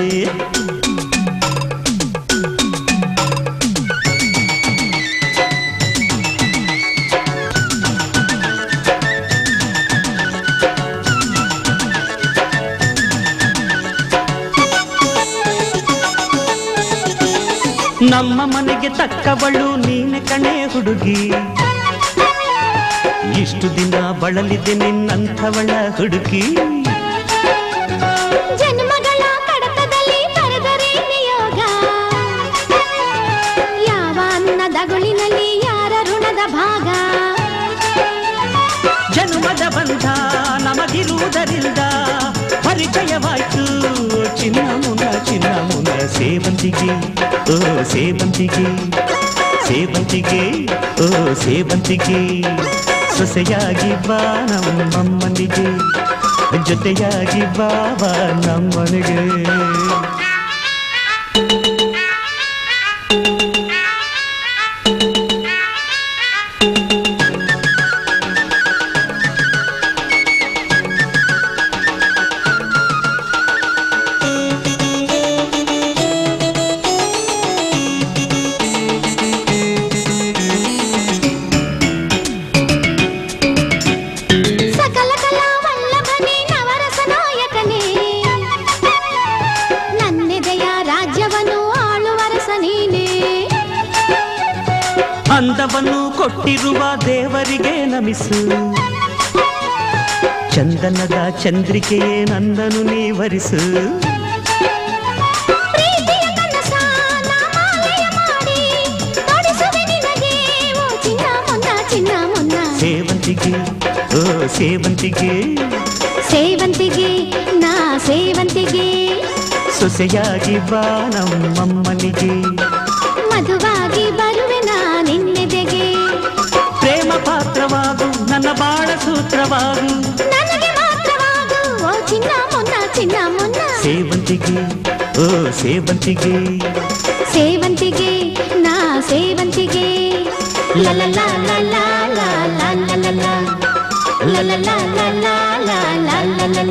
ನಮ್ಮ ಮನೆಗೆ ತಕ್ಕವಳು ನೀನೆ ಕಣೆ ಹುಡುಗಿ ಇಷ್ಟು ದಿನ ಬಳಲಿದೆ ನಿನ್ನಂಥವಳ ಹುಡುಗಿ ಜನ್ಮಗಳ ಕಡತದಲ್ಲಿ ಬರೆದರೆ ನಿಯೋಗ ಯಾವ ಅನ್ನದಗುಳಿನಲ್ಲಿ ಯಾರ ಋಣದ ಭಾಗ ಜನ್ಮದ ಬಂಧ ನಮಗಿರುವುದರಿಂದ ಪರಿಚಯವಾಯ್ತು ಚಿನ್ನ ಮುನ್ನ ಚಿನ್ನ ಮುನ್ನ ಸೇವಂತಿಗೆ ಓ ಸೇವಂತಿಗೆ ಸೇವಂತಿಗೆ ಓ ಸೇವಂತಿಗೆ ಸೊಸೆಯಾಗಿ ಬಾ ನಮ್ಮಮ್ಮನಿಗೆ ಜೊತೆಯಾಗಿ ಬಾವ ನಮ್ಮನಿಗೆ ಅಂದವನ್ನು ಕೊಟ್ಟಿರುವ ದೇವರಿಗೆ ನಮಿಸು ಚಂದನದ ಚಂದ್ರಿಕೆಯೇ ನನ್ನನ್ನು ನೀವರಿಸು ಸೇವಂತಿಗೆ ಓ ಸೇವಂತಿಗೆ ಸೇವಂತಿಗೆ ನಾ ಸೇವಂತಿಗೆ ಸೊಸೆಯಾಗಿ ಬಾ ನಮ್ಮಮ್ಮನಿಗೆ ಮಧುವಾಗಿ ಬರುವೆ ನಾ ನಿನ್ನೆದೆಗೆ ಪ್ರೇಮ ಪಾತ್ರವಾಗು ನನ್ನ ಬಾಳ ಸೂತ್ರವಾಗು ನನಗೆ ಮಾತ್ರವಾಗು ಓ ಚಿನ್ನ ಮುನ್ನ ಚಿನ್ನ ಮುನ್ನ ಸೇವಂತಿಗೆ ಓ ಸೇವಂತಿಗೆ ಸೇವಂತಿಗೆ ನಾ ಸೇವಂತಿಗೆ ಲ ಲ ಲ ಲ ಲ ಲ ಲ ಲ ಲ ಲ ಲ ಲ ಲ ಲ ಲ ಲ ಲ ಲ ಲ.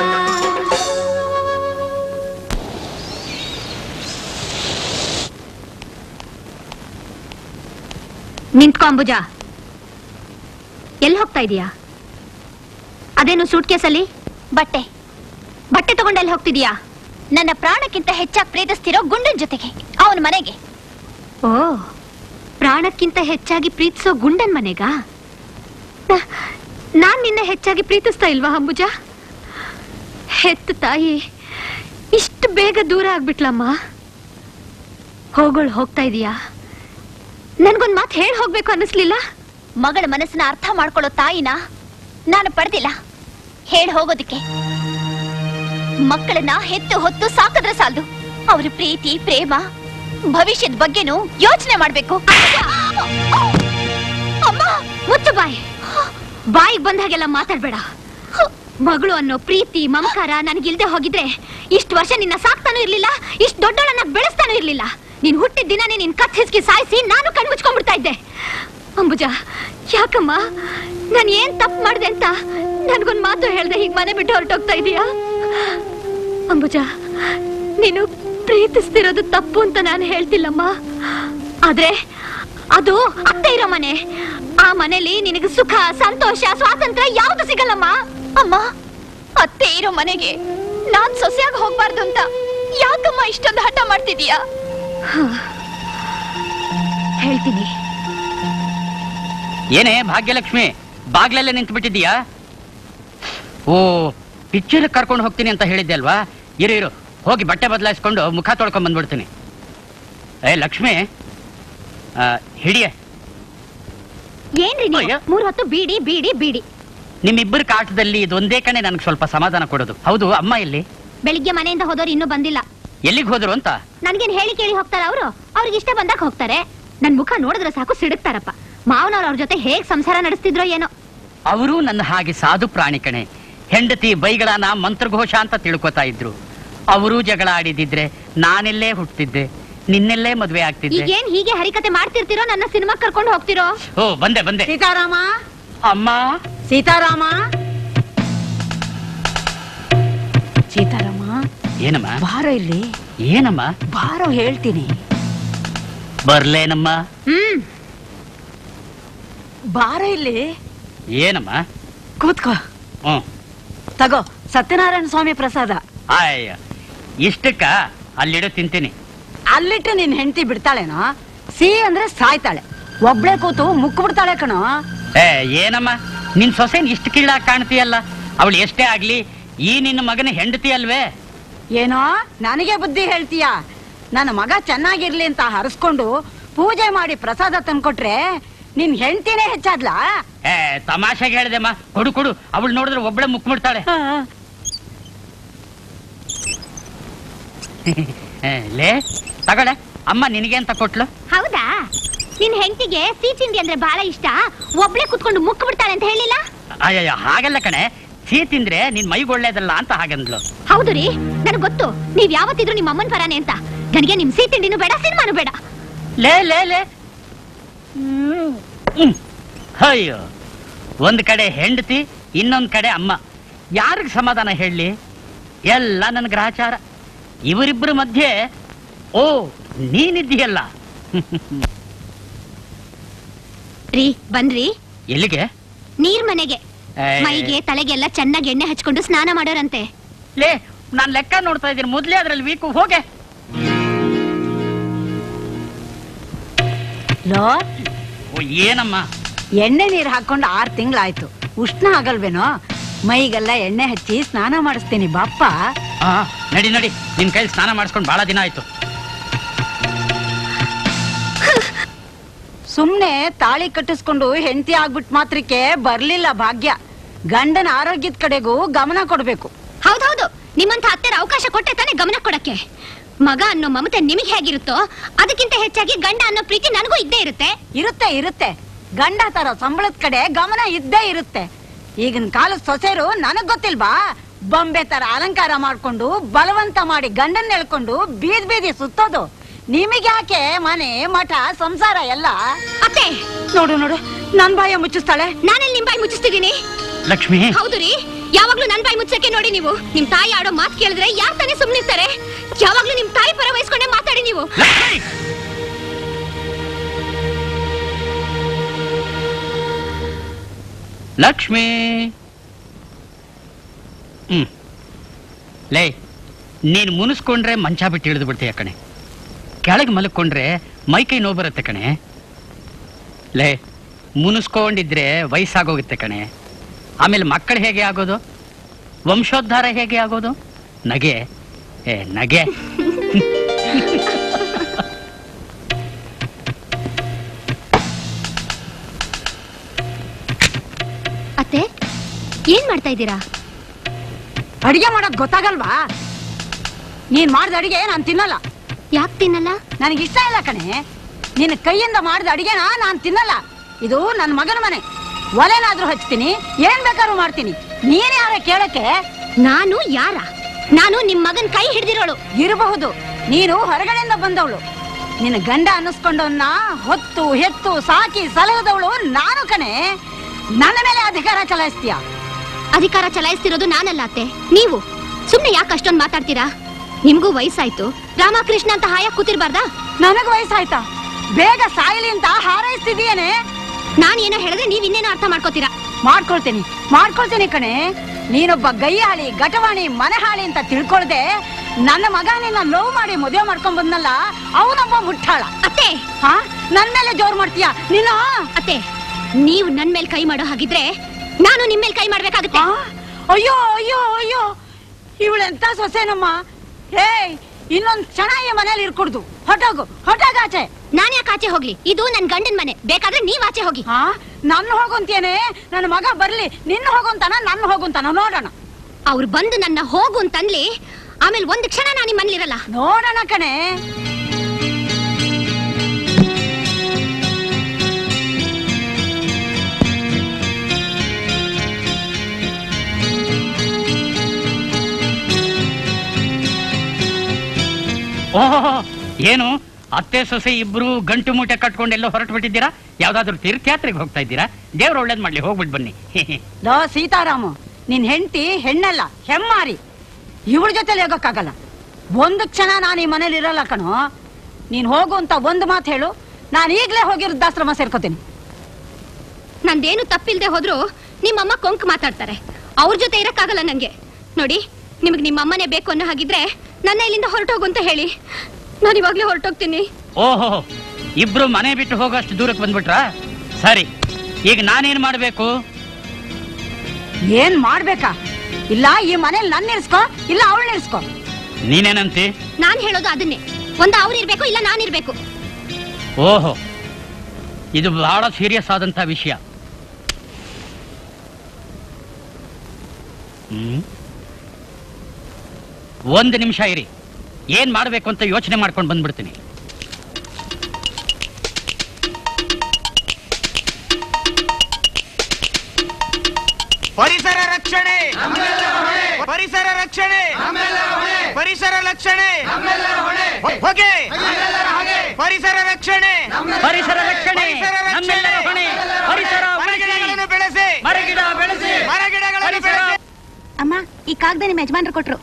ನಿಂತ್ಕೊ ಅಂಬುಜಾ, ಎಲ್ಲಿ ಹೋಗ್ತಾ ಇದೀಯಾ? ಅದೇನು ಸೂಟ್ ಕೇಸಲ್ಲಿ ಬಟ್ಟೆ ಬಟ್ಟೆ ತಗೊಂಡು ಎಲ್ಲಿ ಹೋಗ್ತಿದೀಯಾ? ನನ್ನ ಪ್ರಾಣಕ್ಕಿಂತ ಹೆಚ್ಚಾಗಿ ಪ್ರೀತಿಸ್ತಿರೋ ಗುಂಡನ್ ಜೊತೆಗೆ, ಅವನ ಮನೆಗೆ. ಓ, ಪ್ರಾಣಕ್ಕಿಂತ ಹೆಚ್ಚಾಗಿ ಪ್ರೀತಿಸೋ ಗುಂಡನ್ ಮನೆಗಾ? ನಾನ್ ನಿನ್ನ ಹೆಚ್ಚಾಗಿ ಪ್ರೀತಿಸ್ತಾ ಇಲ್ವಾ ಅಂಬುಜಾ? ಹೆತ್ತ ತಾಯಿ ಇಷ್ಟು ಬೇಗ ದೂರ ಆಗ್ಬಿಟ್ಲಮ್ಮ. ಹೋಗೋಳು ಹೋಗ್ತಾ ಇದೀಯಾ? ನನ್ಗೊಂದ್ ಮಾತು ಹೇಳಿ ಹೋಗ್ಬೇಕು ಅನ್ನಿಸ್ಲಿಲ್ಲ? ಮಗಳ ಮನಸ್ಸನ್ನ ಅರ್ಥ ಮಾಡ್ಕೊಳ್ಳೋ ತಾಯಿನ ನಾನು ಪಡೆದಿಲ್ಲ ಹೇಳಿ ಹೋಗೋದಕ್ಕೆ. ಮಕ್ಕಳನ್ನ ಹೆತ್ತು ಹೊತ್ತು ಸಾಕಿದ್ರೆ ಸಾಲದು, ಅವ್ರ ಪ್ರೀತಿ ಪ್ರೇಮ ಭವಿಷ್ಯದ ಬಗ್ಗೆನೂ ಯೋಚನೆ ಮಾಡ್ಬೇಕು. ಅಮ್ಮ ಮುಚ್ಚು ಬಾಯಿ. ಬಾಯಿಗೆ ಬಂದಾಗೆಲ್ಲ ಮಾತಾಡ್ಬೇಡ. ಮಗಳು ಅನ್ನೋ ಪ್ರೀತಿ ಮಮಕಾರ ನನಗಿಲ್ದೆ ಹೋಗಿದ್ರೆ ಇಷ್ಟು ವರ್ಷ ನಿನ್ನ ಸಾಕ್ತಾನೂ ಇರ್ಲಿಲ್ಲ, ಇಷ್ಟು ದೊಡ್ಡೋಳನ್ನ ಬೆಳೆಸ್ತಾನೂ ಇರ್ಲಿಲ್ಲ. ನೀನ್ ಹುಟ್ಟಿದ ದಿನನೇ ನಿನ್ ಕತ್ ಹಿಸ್ಕಿ ಸಾಯಿಸಿ ನಾನು ಕಣ್ಮುಚ್ಕೊಂಡ್ಬಿಡ್ತಾ ಇದ್ದೆ. ಅಂಬುಜಾ, ಯಾಕಮ್ಮ ನಾನು ಏನ್ ತಪ್ಪು ಮಾಡ್ದೆ ಅಂತ ನನ್ಗೊಂದ್ ಮಾತು ಹೇಳ್ದೆ ಹೀಗ್ ಮನೆ ಬಿಟ್ಟು ಹೊರಟೋಗ್ತಾ ಇದೀಯಾ? ಅಂಬುಜಾ, ನೀನು ಪ್ರೀತಿಸ್ತಿರೋದು ತಪ್ಪು ಅಂತ ನಾನು ಹೇಳ್ತಿಲ್ಲಮ್ಮ. ಆದ್ರೆ ಅದು ಅತ್ತೆ ಇರೋ ಮನೆ. ಆ ಮನೇಲಿ ನಿನಗೆ ಸುಖ, ಸಂತೋಷ, ಸ್ವಾತಂತ್ರ್ಯ ಯಾವ್ದು ಸಿಗಲ್ಲಮ್ಮ. ಅಮ್ಮ, ಅತ್ತೆ ಇರೋ ಮನೆಗೆ ನಾನ್ ಸೊಸೆಯಾಗಿ ಹೋಗ್ಬಾರ್ದು ಅಂತ ಯಾಕಮ್ಮ ಇಷ್ಟೊಂದು ಹಠ ಮಾಡ್ತಿದೀಯಾ? ಹೇಳ್ತೀನಿ. ಏನೇ ಭಾಗ್ಯಲಕ್ಷ್ಮಿ, ಬಾಗ್ಲಲ್ಲೇ ನಿಂತು ಬಿಟ್ಟಿದ್ದೀಯಾ? ಓ, ಪಿಕ್ಚರ್ ಕರ್ಕೊಂಡು ಹೋಗ್ತೀನಿ ಅಂತ ಹೇಳಿದ್ದೆ ಅಲ್ವಾ? ಇರು ಇರು, ಹೋಗಿ ಬಟ್ಟೆ ಬದಲಾಯಿಸ್ಕೊಂಡು ಮುಖ ತೊಳ್ಕೊಂಡ್ ಬಂದ್ಬಿಡ್ತೀನಿ. ಏ ಲಕ್ಷ್ಮಿ, ಹಿಡಿಯ. ಏನ್ರಿ ನೀವು ಮೂರ್ ಹೊತ್ತು ಬೀಡಿ ಬೀಡಿ ಬೀಡಿ? ನಿಮ್ಮಿಬ್ಬರ ಕಾಟದಲ್ಲಿ ಇದೊಂದೇ ಕಣೆ ನನಗೆ ಸ್ವಲ್ಪ ಸಮಾಧಾನ ಕೊಡೋದು. ಹೌದು, ಅಮ್ಮ ಎಲ್ಲಿ? ಬೆಳಿಗ್ಗೆ ಮನೆಯಿಂದ ಹೋದವ್ರು ಇನ್ನೂ ಬಂದಿಲ್ಲ. ಎಲ್ಲಿಗೆ ಹೋದ್ರು ಅಂತ? ನನ್ಗೇನ್ ಹೇಳಿ ಕೇಳಿ ಹೋಗ್ತಾರ ಅವರು? ಅವ್ರಿಗೆ ಇಷ್ಟ ಬಂದಾಗ ಹೋಗ್ತಾರೆ. ನನ್ ಮುಖ ನೋಡಿದ್ರೆ ಸಾಕು ಸಿಡುಕ್ತಾರಪ್ಪ. ಮಾವನವ್ರ ಅವ್ರ ಜೊತೆ ಹೇಗ್ ಸಂಸಾರ ನಡೆಸ್ತಿದ್ರೋ ಏನೋ. ಅವರು ನನ್ನ ಹಾಗೆ ಸಾಧು ಪ್ರಾಣಿ ಕಣೆ. ಹೆಂಡತಿ ಬೈಗಳನ್ನ ಮಂತ್ರಘೋಷ ಅಂತ ತಿಳ್ಕೊತಾ ಇದ್ರು. ಅವರು ಜಗಳ ಆಡಿದಿದ್ರೆ ನಾನೆಲ್ಲೇ ಹುಟ್ಟಿದ್ದೆ, ನಿನ್ನೆಲ್ಲೇ ಮದ್ವೆ ಆಗ್ತಿದ್ದೆ. ಈಗೇನ್ ಹೀಗೆ ಹರಿಕತೆ ಮಾಡ್ತಿರ್ತಿರೋ, ನನ್ನ ಸಿನಿಮಾ ಕರ್ಕೊಂಡು ಹೋಗ್ತಿರೋ? ಓ, ಬಂದೆ ಬಂದೆ. ಸೀತಾರಾಮ, ಅಮ್ಮ. ಸೀತಾರಾಮ, ಸೀತಾರಾಮ. ಏನಮ್ಮ? ಬಾರೋ ಇಲ್ಲಿ. ಏನಮ್ಮ? ಬಾರೋ ಹೇಳ್ತೀನಿ. ಬರ್ಲೇನಮ್ಮ? ಹ್ಮ್, ಬಾರೋ ಇಲ್ಲಿ. ಏನಮ್ಮ? ಕೂತ್ಕೋ. ಹ್ಮ್, ತಗೋ ಸತ್ಯನಾರಾಯಣ ಸ್ವಾಮಿ ಪ್ರಸಾದ. ಅಯ್ಯ, ಇಷ್ಟಕ್ಕ ಅಲ್ಲಿಡೋ ತಿಂತೀನಿ. ಅಲ್ಲಿಟ್ಟು ನಿನ್ ಹೆಂಡತಿ ಬಿಡ್ತಾಳೇನೋ? ಸಿ ಅಂದ್ರೆ ಸಾಯ್ತಾಳೆ. ಒಬ್ಳೆ ಕೂತು ಮುಕ್ಕು ಬಿಡ್ತಾಳೆ ಕಣೋ. ಏ ಏನಮ್ಮ, ನಿನ್ ಸೊಸೆನ್ ಇಷ್ಟು ಕೀಳಾಗ ಕಾಣ್ತೀಯಲ್ಲ? ಅವಳು ಎಷ್ಟೇ ಆಗ್ಲಿ ಈ ನಿನ್ನ ಮಗನ ಹೆಂಡತಿ ಅಲ್ವೇ? ಏನೋ ನನಗೆ ಬುದ್ಧಿ ಹೇಳ್ತೀಯ? ನನ್ನ ಮಗ ಚೆನ್ನಾಗಿರ್ಲಿ ಅಂತ ಹರಿಸ್ಕೊಂಡು ಪೂಜೆ ಮಾಡಿ ಪ್ರಸಾದ ತಂದ್ಕೊಟ್ರೆ ನಿನ್ ಹೆಂಡತಿನೇ ಹೆಚ್ಚಾದ್ಲಾ? ಏ ತಮಾಷೆಗೆ ಹೇಳ್ದೆಮ್ಮ. ಕೊಡು ಕೊಡು, ಅವಳು ನೋಡಿದ್ರೆ ಒಬ್ಳೆ ಮುಕ್ ಬಿಡ್ತಾಳೆ. ಲೇ ತಗಳೆ, ಅಮ್ಮ ನಿನಗೆ ಅಂತ ಕೊಟ್ಲು. ಹೌದಾ? ನಿನ್ ಹೆಂಡತಿಗೆ ಸಿಹಿ ತಿಂಡಿ ಅಂದ್ರೆ ಬಹಳ ಇಷ್ಟ, ಒಬ್ಳೆ ಕುತ್ಕೊಂಡು ಮುಕ್ಕು ಬಿಡ್ತಾಳೆ ಅಂತ ಹೇಳಿಲ್ಲ? ಅಯ್ಯಯ್ಯ, ಹಾಗಲ್ಲ ಕಣೆ. ಸಿಹಿ ತಿಂದ್ರೆ ನಿನ್ ಮೈಗೆ ಒಳ್ಳೇದಲ್ಲ ಅಂತ ಹಾಗಂದ್ಲು. ಹೌದು ರೀ, ನನಗ್ ಗೊತ್ತು ನೀವ್ ಯಾವತ್ತಿದ್ರು ನಿಮ್ಮ ಅಮ್ಮನ್ ಪರಾನೆ ಅಂತ. ನನಗೆ ನಿಮ್ ಸಿಹಿ ತಿಂಡಿನೂ ಬೇಡ, ಸಿನಿಮಾನು ಬೇಡ. ಲೇ ಲೇ ಲೇ ಅಯ್ಯೋ, ಒಂದ್ ಕಡೆ ಹೆಂಡತಿ, ಇನ್ನೊಂದ್ ಕಡೆ ಅಮ್ಮ. ಯಾರಿಗ್ ಸಮಾಧಾನ ಹೇಳಲಿ? ಎಲ್ಲ ನನ್ ಗ್ರಹಚಾರ. ಇವರಿಬ್ಬರ ಮಧ್ಯೆ ಓ ನೀನಿದ್ದೀಯಲ್ಲ. ರೀ ಬನ್ರಿ. ಎಲ್ಲಿಗೆ? ನೀರ್ ಮನೆಗೆ. ಮೈಗೆ ತಲೆಗೆಲ್ಲ ಚೆನ್ನಾಗಿ ಎಣ್ಣೆ ಹಚ್ಕೊಂಡು ಸ್ನಾನ ಮಾಡೋರಂತೆ. ಲೇ, ನಾನ್ ಲೆಕ್ಕ ನೋಡ್ತಾ ಇದ್ದೀನಿ. ಮೊದ್ಲೇ ಅದ್ರಲ್ಲಿ ವೀಕು. ಹೋಗೆ. ಲೋ, ಏನಮ್ಮ? ಎಣ್ಣೆ ನೀರ್ ಹಾಕೊಂಡು ಆರ್ ತಿಂಗಳಾಯ್ತು. ಉಷ್ಣ ಆಗಲ್ವೇನೋ? ಮೈಗೆಲ್ಲ ಎಣ್ಣೆ ಹಚ್ಚಿ ಸ್ನಾನ ಮಾಡಿಸ್ತೀನಿ ಬಾಪ್ಪ. ಹಾ, ನಡಿ ನಡಿ, ನಿನ್ ಕೈಲಿ ಸ್ನಾನ ಮಾಡಿಸ್ಕೊಂಡು ಬಹಳ ದಿನ ಆಯ್ತು. ಸುಮ್ನೆ ತಾಳಿ ಕಟ್ಟಿಸ್ಕೊಂಡು ಹೆಂಡತಿ ಆಗ್ಬಿಟ್ ಮಾತ್ರಕ್ಕೆ ಬರ್ಲಿಲ್ಲ ಭಾಗ್ಯ. ಗಂಡನ ಆರೋಗ್ಯದ ಕಡೆಗೂ ಗಮನ ಕೊಡ್ಬೇಕು. ಹೌದೌದು, ನಿಮ್ಮಂತ ಹತ್ತರ ಅವಕಾಶ ಕೊಟ್ಟೆ ತಾನೇ ಗಮನ ಕೊಡಕ್ಕೆ. ಮಗ ಅನ್ನೋ ಮಮತೆ ನಿಮಗೆ ಹೇಗಿರುತ್ತೋ ಅದಕ್ಕಿಂತ ಹೆಚ್ಚಾಗಿ ಗಂಡ ಅನ್ನೋ ಪ್ರೀತಿ ನನಗೂ ಇದ್ದೇ ಇರುತ್ತೆ. ಇರುತ್ತೆ ಇರುತ್ತೆ ಗಂಡ ತರ ಸಂಬಳದ ಕಡೆ ಗಮನ ಇದ್ದೇ ಇರುತ್ತೆ. ಈಗಿನ ಕಾಲದ ಸೊಸೆರು ನನಗ್ ಗೊತ್ತಿಲ್ವಾ? ಬೊಂಬೆ ತರ ಅಲಂಕಾರ ಮಾಡ್ಕೊಂಡು ಬಲವಂತ ಮಾಡಿ ಗಂಡನ್ ಎಳ್ಕೊಂಡು ಬೀದ್ ಬೀದಿ ಸುತ್ತೋದು. ನಿಮಗೆ ಯಾಕೆ ಮನೆ ಮಠ ಸಂಸಾರ ಎಲ್ಲ? ಅತ್ತೆ ನೋಡು ನೋಡು, ನನ್ ಬಾಯ ಮುಚ್ಚಿಸ್ತಾಳೆ. ನಾನೆಲ್ಲಿ ನಿಮ್ ಬಾಯಿ ಮುಚ್ಚಿಸ್ತಿದೀನಿ? ಲಕ್ಷ್ಮಿ, ಹೌದು ರೀ, ಯಾವಾಗ್ಲೂ ನನ್ ಬಾಯಿ ಮುಚ್ಚಕ್ಕೆ ನೋಡಿ ನೀವು. ನಿಮ್ ತಾಯಿ ಆಡೋ ಮಾತು ಕೇಳಿದ್ರೆ ಯಾರ್ ತಾನೇ ಸುಮ್ನಿರ್ತಾರೆ? ಯಾವಾಗ್ಲೂ ನಿಮ್ ತಾಯಿ ಪರ ವಹಿಸ್ಕೊಂಡೆ ಮಾತಾಡಿ ನೀವು. ಲಕ್ಷ್ಮಿ, ಹ್ಮ್ ಲೇ, ನೀನ್ ಮುನಿಸ್ಕೊಂಡ್ರೆ ಮಂಚ ಬಿಟ್ಟು ಹಿಡಿದು ಬಿಡ್ತೀಯ ಕಣೆ. ಕೆಳಗೆ ಮಲ್ಕೊಂಡ್ರೆ ಮೈ ಕೈ ನೋವು ಬರುತ್ತೆ ಕಣೆ. ಲೇ, ಮುನಿಸ್ಕೊಂಡಿದ್ರೆ ವಯಸ್ಸಾಗೋಗುತ್ತೆ ಕಣೆ. ಆಮೇಲೆ ಮಕ್ಕಳು ಹೇಗೆ ಆಗೋದು? ವಂಶೋದ್ಧಾರ ಹೇಗೆ ಆಗೋದು? ನಗೆ ಏ ನಗೆ. ಅತ್ತೆ, ಏನ್ ಮಾಡ್ತಾ ಇದ್ದೀರಾ? ಅಡಿಗೆ ಮಾಡೋದ್ ಗೊತ್ತಾಗಲ್ವಾ? ನೀನ್ ಮಾಡ್ದ ಅಡಿಗೆ ನಾನ್ ತಿನ್ನಲ್ಲ. ಯಾಕೆ ತಿನ್ನಲ್ಲ? ನನಗೆ ಇಷ್ಟ ಇಲ್ಲ ಕಣೆ. ನಿನ್ನ ಕೈಯಿಂದ ಮಾಡಿದ ಅಡಿಗೆನ ನಾನ್ ತಿನ್ನಲ್ಲ. ಇದು ನನ್ನ ಮಗನ ಮನೆ. ಒಲೆನಾದ್ರೂ ಹಚ್ತೀನಿ, ಏನ್ ಬೇಕಾದ್ರೂ ಮಾಡ್ತೀನಿ. ನೀನ್ ಯಾರ ಕೇಳಕ್ಕೆ? ನಾನು ಯಾರ? ನಾನು ನಿಮ್ ಮಗನ್ ಕೈ ಹಿಡ್ದಿರೋಳು. ಇರಬಹುದು, ನೀನು ಹೊರಗಡೆಯಿಂದ ಬಂದವಳು. ನಿನ್ನ ಗಂಡ ಅನ್ನಿಸ್ಕೊಂಡವನ್ನ ಹೊತ್ತು ಹೆತ್ತು ಸಾಕಿ ಸಲಹದವಳು ನಾನು ಕಣೆ. ನನ್ನ ಮೇಲೆ ಅಧಿಕಾರ ಚಲಾಯಿಸ್ತೀಯ? ಅಧಿಕಾರ ಚಲಾಯಿಸ್ತಿರೋದು ನಾನಲ್ಲ ಅತ್ತೆ, ನೀವು. ಸುಮ್ನೆ ಯಾಕೆ ಅಷ್ಟೊಂದು ಮಾತಾಡ್ತೀರಾ? ನಿಮ್ಗೂ ವಯಸ್ಸಾಯ್ತು, ರಾಮಕೃಷ್ಣ ಅಂತ ಹಾಯ ಕೂತಿರ್ಬಾರ್ದಾ? ನನಗ್ ವಯಸ್ಸಾಯ್ತಾ? ಬೇಗ ಸಾಯಲಿ ಅಂತ ಹಾರೈಸ್ತಿದೀಯೇನೆ. ನಾನೇನೋ ಹೇಳಿದ್ರೆ ನೀವ್ ಇನ್ನೇನೋ ಅರ್ಥ ಮಾಡ್ಕೋತೀರಾ? ಮಾಡ್ಕೊಳ್ತೀನಿ ಮಾಡ್ಕೊಳ್ತೀನಿ ಕಣೆ. ನೀನೊಬ್ಬ ಗೈಯಾಳಿ, ಗಟವಾಣಿ, ಮನೆಹಾಳಿ ಅಂತ ತಿಳ್ಕೊಳ್ದೆ ನನ್ನ ಮಗ ನಿನ್ನ ಲವ್ ಮಾಡಿ ಮದುವೆ ಮಾಡ್ಕೊಂಡ್ ಬಂದಲ್ಲ, ಅವನೊಬ್ಬ ಮುಟ್ಟಾಳ. ಅತ್ತೆ, ಹಾ ನನ್ ಮೇಲೆ ಜೋರ್ ಮಾಡ್ತೀಯ ನೀನು? ಅತ್ತೆ, ನೀವು ನನ್ ಮೇಲೆ ಕೈ ಮಾಡೋ ಹಾಗಿದ್ರೆ ನಾನು ನಿಮ್ ಮೇಲೆ ಕೈ ಮಾಡ್ಬೇಕಾಗುತ್ತೆ. ಅಯ್ಯೋ ಅಯ್ಯೋ ಅಯ್ಯೋ, ಇವಳೆಂತ ಸೊಸೆನಮ್ಮ. ಹೇ, ಇನ್ನೊಂದ್ ಕ್ಷಣ ಈ ಮನೇಲಿ ಇರ್ಕೊಡ್ದು. ಹೊಟ್ಟೋಗು, ಹೊಟ್ಟಾಗ ಆಚೆ. ನಾನ್ ಯಾಕೆ ಆಚೆ ಹೋಗ್ಲಿ? ಇದು ನನ್ ಗಂಡನ್ ಮನೆ, ಬೇಕಾದ್ರೆ ನೀವ್ ಆಚೆ ಹೋಗಿ. ಹಾ, ನನ್ನ ಹೋಗುಂತೇನೆ. ನನ್ನ ಮಗ ಬರ್ಲಿ, ನಿನ್ನ ಹೋಗುಂತಾನ ನನ್ನ ಹೋಗುಂತಾನ ನೋಡೋಣ. ಅವ್ರು ಬಂದು ನನ್ನ ಹೋಗು ಅಂತನ್ಲಿ, ಆಮೇಲೆ ಒಂದ್ ಕ್ಷಣ ನಾನು ನಿಮ್ ಮನೇಲಿರಲ್ಲ. ನೋಡೋಣ ಕಣೆ. ಓಹೋ, ಏನು ಅತ್ತೆ ಸೊಸೆ ಇಬ್ರು ಗಂಟು ಮೂಟೆ ಕಟ್ಕೊಂಡೆಲ್ಲ ಹೊರಟು ಬಿಟ್ಟಿದ್ದೀರಾ? ಯಾವ್ದಾದ್ರು ತೀರ್ಥಯಾತ್ರೆಗೆ ಹೋಗ್ತಾ ಇದ್ದೀರಾ? ದೇವ್ರ ಒಳ್ಳೇದ್ ಮಾಡ್ಲಿ, ಹೋಗ್ಬಿಟ್ಟು ಬನ್ನಿ. ಲೋ ಸೀತಾರಾಮು, ನಿನ್ ಹೆಂಡತಿ ಹೆಣ್ಣಲ್ಲ, ಹೆಮ್ಮಾರಿ. ಇವಳ ಜೊತೆಲಿ ಹೋಗಕ್ಕಾಗಲ್ಲ. ಒಂದು ಕ್ಷಣ ನಾನು ಈ ಮನೇಲಿ ಇರಲ್ಲ ಕಣೋ. ನೀನ್ ಹೋಗು ಅಂತ ಒಂದು ಮಾತು ಹೇಳು, ನಾನು ಈಗ್ಲೇ ಹೋಗಿ ವೃದ್ಧಾಶ್ರಮ ಸೇರ್ಕೋತೀನಿ. ನಂದೇನು ತಪ್ಪಿಲ್ದೆ ಹೋದ್ರು ನಿಮ್ಮಮ್ಮ ಕೊಂಕ್ ಮಾತಾಡ್ತಾರೆ. ಅವ್ರ ಜೊತೆ ಇರಕ್ಕಾಗಲ್ಲ ನಂಗೆ. ನೋಡಿ, ನಿಮ್ಗೆ ನಿಮ್ಮಮ್ಮನೇ ಬೇಕು ಅನ್ನೋ ಹಾಗಿದ್ರೆ ನನ್ನ ಇಲ್ಲಿಂದ ಹೊರಟೋಗು ಅಂತ ಹೇಳಿ, ನಾನು ಇವಾಗ್ಲೇ ಹೊರಟೋಗ್ತೀನಿ. ಓಹೋ, ಇಬ್ರು ಮನೆ ಬಿಟ್ಟು ಹೋಗೋಷ್ಟು ದೂರಕ್ಕೆ ಬಂದ್ಬಿಟ್ರಾ? ಸರಿ, ಈಗ ನಾನೇನ್ ಮಾಡ್ಬೇಕು? ಏನ್ ಮಾಡ್ಬೇಕಾ? ಇಲ್ಲ ಈ ಮನೇಲಿ ನನ್ನ ಇರ್ಸ್ಕೋ, ಇಲ್ಲ ಅವಳನ್ನ ಇರ್ಸ್ಕೋ. ನೀನೇನಂತಿ? ನಾನ್ ಹೇಳೋದು ಅದನ್ನೇ. ಒಂದ ಅವ್ರು ಇರ್ಬೇಕು, ಇಲ್ಲ ನಾನಿರ್ಬೇಕು. ಓಹೋ, ಇದು ಬಹಳ ಸೀರಿಯಸ್ ಆದಂತ ವಿಷಯ. ಹ್ಮ್, ಒಂದು ನಿಮಿಷ ಇರಿ, ಏನ್ ಮಾಡ್ಬೇಕು ಅಂತ ಯೋಚನೆ ಮಾಡ್ಕೊಂಡು ಬಂದ್ಬಿಡ್ತೀನಿ. ಪರಿಸರ ರಕ್ಷಣೆ, ಪರಿಸರ ರಕ್ಷಣೆ, ಪರಿಸರ ರಕ್ಷಣೆ, ಹೊಗೆ, ಪರಿಸರ ರಕ್ಷಣೆ, ಪರಿಸರ ರಕ್ಷಣೆ, ನಮ್ಮೆಲ್ಲರ ಹೊಣೆ. ಪರಿಸರ ಮರಗಿಡಗಳನ್ನು ಬೆಳೆಸಿ, ಮರಗಿಡ ಬೆಳೆಸಿ, ಮರಗಿಡಗಳನ್ನು ಬೆಳೆಸಿ. ಅಮ್ಮ, ಈ ಕಾಗದ ನಿಮ್ಮ ಯಜಮಾನ್ರು ಕೊಟ್ರು.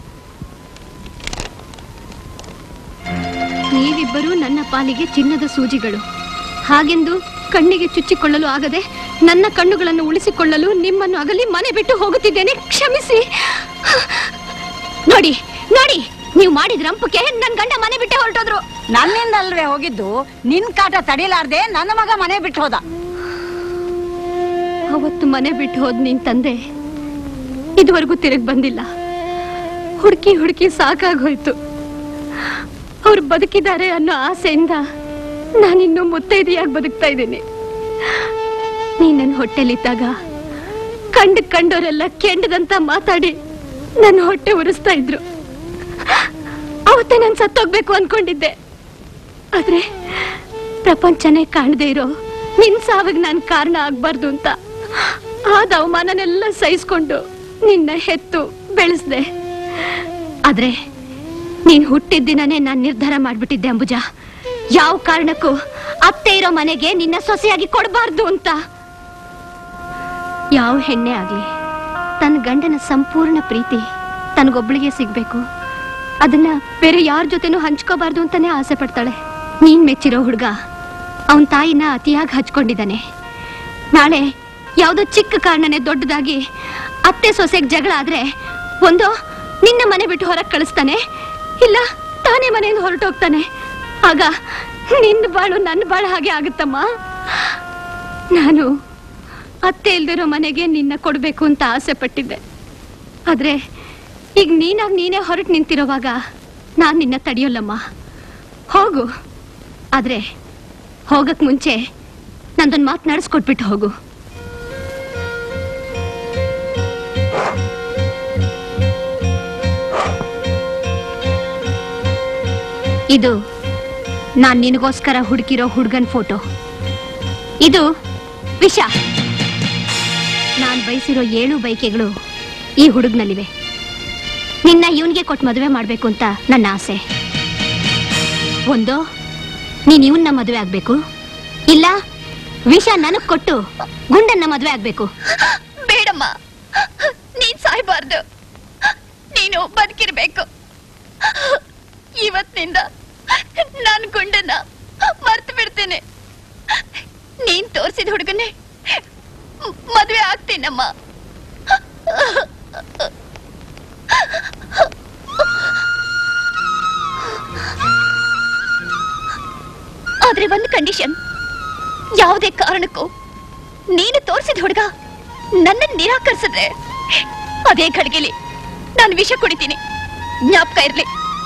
ನೀವಿಬ್ಬರೂ ನನ್ನ ಪಾಲಿಗೆ ಚಿನ್ನದ ಸೂಜಿಗಳು. ಹಾಗೆಂದು ಕಣ್ಣಿಗೆ ಚುಚ್ಚಿಕೊಳ್ಳಲು ಆಗದೆ ನನ್ನ ಕಣ್ಣುಗಳನ್ನು ಉಳಿಸಿಕೊಳ್ಳಲು ನಿಮ್ಮನ್ನು ಅಗಲಿ ಮನೆ ಬಿಟ್ಟು ಹೋಗುತ್ತಿದ್ದೇನೆ. ಕ್ಷಮಿಸಿ. ನೋಡಿ ನೋಡಿ, ನೀವು ಮಾಡಿದ ರಂಪಕ್ಕೆ ನನ್ ಗಂಡ ಮನೆ ಬಿಟ್ಟೆ ಹೊರಟೋದ್ರು. ನನ್ನಿಂದ ಅಲ್ವೇ ಹೋಗಿದ್ದು? ನಿನ್ ಕಾಟ ತಡಿಲಾರ್ದೆ ನನ್ನ ಮಗ ಮನೆ ಬಿಟ್ಟು ಹೋದ. ಅವತ್ತು ಮನೆ ಬಿಟ್ಟು ಹೋದ್ ನಿನ್ ತಂದೆ ಇದುವರೆಗೂ ತಿರುಗಿ ಬಂದಿಲ್ಲ. ಹುಡುಕಿ ಹುಡುಕಿ ಸಾಕಾಗೋಯ್ತು. ಅವ್ರು ಬದುಕಿದ್ದಾರೆ ಅನ್ನೋ ಆಸೆಯಿಂದ ನಾನಿನ್ನು ಮುತ್ತೈದೆಯಾಗಿ ಬದುಕ್ತಾ ಇದ್ದೀನಿ. ನೀ ನನ್ನ ಹೊಟ್ಟೆಲಿದ್ದಾಗ ಕಂಡು ಕಂಡವರೆಲ್ಲ ಕೆಂಡದಂತ ಮಾತಾಡಿ ನನ್ನ ಹೊಟ್ಟೆ ಉರಿಸ್ತಾ ಇದ್ರು. ಅವತ್ತೇ ನಾನು ಸತ್ತೋಗ್ಬೇಕು ಅನ್ಕೊಂಡಿದ್ದೆ. ಆದ್ರೆ ಪ್ರಪಂಚನೇ ಕಾಣದೇ ಇರೋ ನಿನ್ ಸಾವಿಗೆ ನಾನು ಕಾರಣ ಆಗ್ಬಾರ್ದು ಅಂತ ಆದ ಅವಮಾನನೆಲ್ಲ ಸಹಿಸ್ಕೊಂಡು ನಿನ್ನ ಹೆತ್ತು ಬೆಳೆಸ್ದೆ. ಆದ್ರೆ ನೀನ್ ಹುಟ್ಟಿದ ದಿನನೇ ನಾನ್ ನಿರ್ಧಾರ ಮಾಡ್ಬಿಟ್ಟಿದ್ದೆ ಅಂಬುಜಾ, ಯಾವ ಕಾರಣಕ್ಕೂ ಅತ್ತೆ ಇರೋ ಮನೆಗೆ ನಿನ್ನ ಸೊಸೆಯಾಗಿ ಕೊಡಬಾರ್ದು ಅಂತ. ಯಾವ ಹೆಣ್ಣೆ ಆಗ್ಲಿ ತನ್ನ ಗಂಡನ ಸಂಪೂರ್ಣ ಪ್ರೀತಿ ತನಗೊಬ್ಳಿಗೆ ಸಿಗ್ಬೇಕು, ಅದನ್ನ ಬೇರೆ ಯಾರ ಜೊತೆನೂ ಹಂಚ್ಕೋಬಾರ್ದು ಅಂತಾನೆ ಆಸೆ ಪಡ್ತಾಳೆ. ನೀನ್ ಮೆಚ್ಚಿರೋ ಹುಡುಗ ಅವನ್ ತಾಯಿನ ಅತಿಯಾಗಿ ಹಚ್ಕೊಂಡಿದ್ದಾನೆ. ನಾಳೆ ಯಾವ್ದೋ ಚಿಕ್ಕ ಕಾರಣನೇ ದೊಡ್ಡದಾಗಿ ಅತ್ತೆ ಸೊಸೆಗೆ ಜಗಳ ಆದ್ರೆ ಒಂದು ನಿನ್ನ ಮನೆ ಬಿಟ್ಟು ಹೊರಗೆ ಕಳಿಸ್ತಾನೆ, ಇಲ್ಲ ತಾನೇ ಮನೆಯಿಂದ ಹೊರಟೋಗ್ತಾನೆ. ಆಗ ನಿನ್ನ ಬಾಳು ನನ್ನ ಬಾಳು ಹಾಗೆ ಆಗುತ್ತಮ್ಮ. ನಾನು ಅತ್ತೆ ಇಲ್ದಿರೋ ಮನೆಗೆ ನಿನ್ನ ಕೊಡ್ಬೇಕು ಅಂತ ಆಸೆ ಪಟ್ಟಿದ್ದೆ. ಆದ್ರೆ ಈಗ ನೀನಾಗ್ ನೀನೇ ಹೊರಟು ನಿಂತಿರೋವಾಗ ನಾನ್ ನಿನ್ನ ತಡೆಯೋಲ್ಲಮ್ಮ. ಹೋಗು, ಆದ್ರೆ ಹೋಗಕ್ ಮುಂಚೆ ನಂದೊಂದು ಮಾತು ನಡೆಸ್ಕೊಟ್ಬಿಟ್ಟು ಹೋಗು. ಇದು ನಾನ್ ನಿನಗೋಸ್ಕರ ಹುಡುಕಿರೋ ಹುಡುಗನ್ ಫೋಟೋ. ಇದು ವಿಷ. ನಾನ್ ಬಯಸಿರೋ ಏಳು ಬೈಕೆಗಳು ಈ ಹುಡುಗನಲ್ಲಿವೆ. ನಿನ್ನ ಇವನ್ಗೆ ಕೊಟ್ಟು ಮದುವೆ ಮಾಡ್ಬೇಕು ಅಂತ ನನ್ನ ಆಸೆ. ಒಂದು, ನೀನ್ ಇವನ್ನ ಮದುವೆ ಆಗ್ಬೇಕು, ಇಲ್ಲ ವಿಷ ನನಗ್ ಕೊಟ್ಟು ಗುಂಡನ್ನ ಮದುವೆ ಆಗ್ಬೇಕು. ಬೇಡಮ್ಮ, ನೀನ್ ಸಾಯ್ಬಾರ್ದು, ನೀನು ಬದುಕಿರ್ಬೇಕು. ಇವತ್ತಿನಿಂದ ನಾನು ಗುಂಡನ್ನ ಮರ್ತು ಬಿಡ್ತೇನೆ. ನೀನ್ ತೋರ್ಸಿದ ಹುಡುಗನೇ ಮದುವೆ ಆಗ್ತೀನಮ್ಮ. ಆದ್ರೆ ಒಂದು ಕಂಡೀಷನ್, ಯಾವುದೇ ಕಾರಣಕ್ಕೂ ನೀನು ತೋರಿಸಿದ ಹುಡುಗ ನನ್ನ ನಿರಾಕರಿಸಿದ್ರೆ ಅದೇ ಘಳಿಗೆಲಿ ನಾನು ವಿಷ ಕುಡಿತೀನಿ. ಜ್ಞಾಪಕ ಇರ್ಲಿ.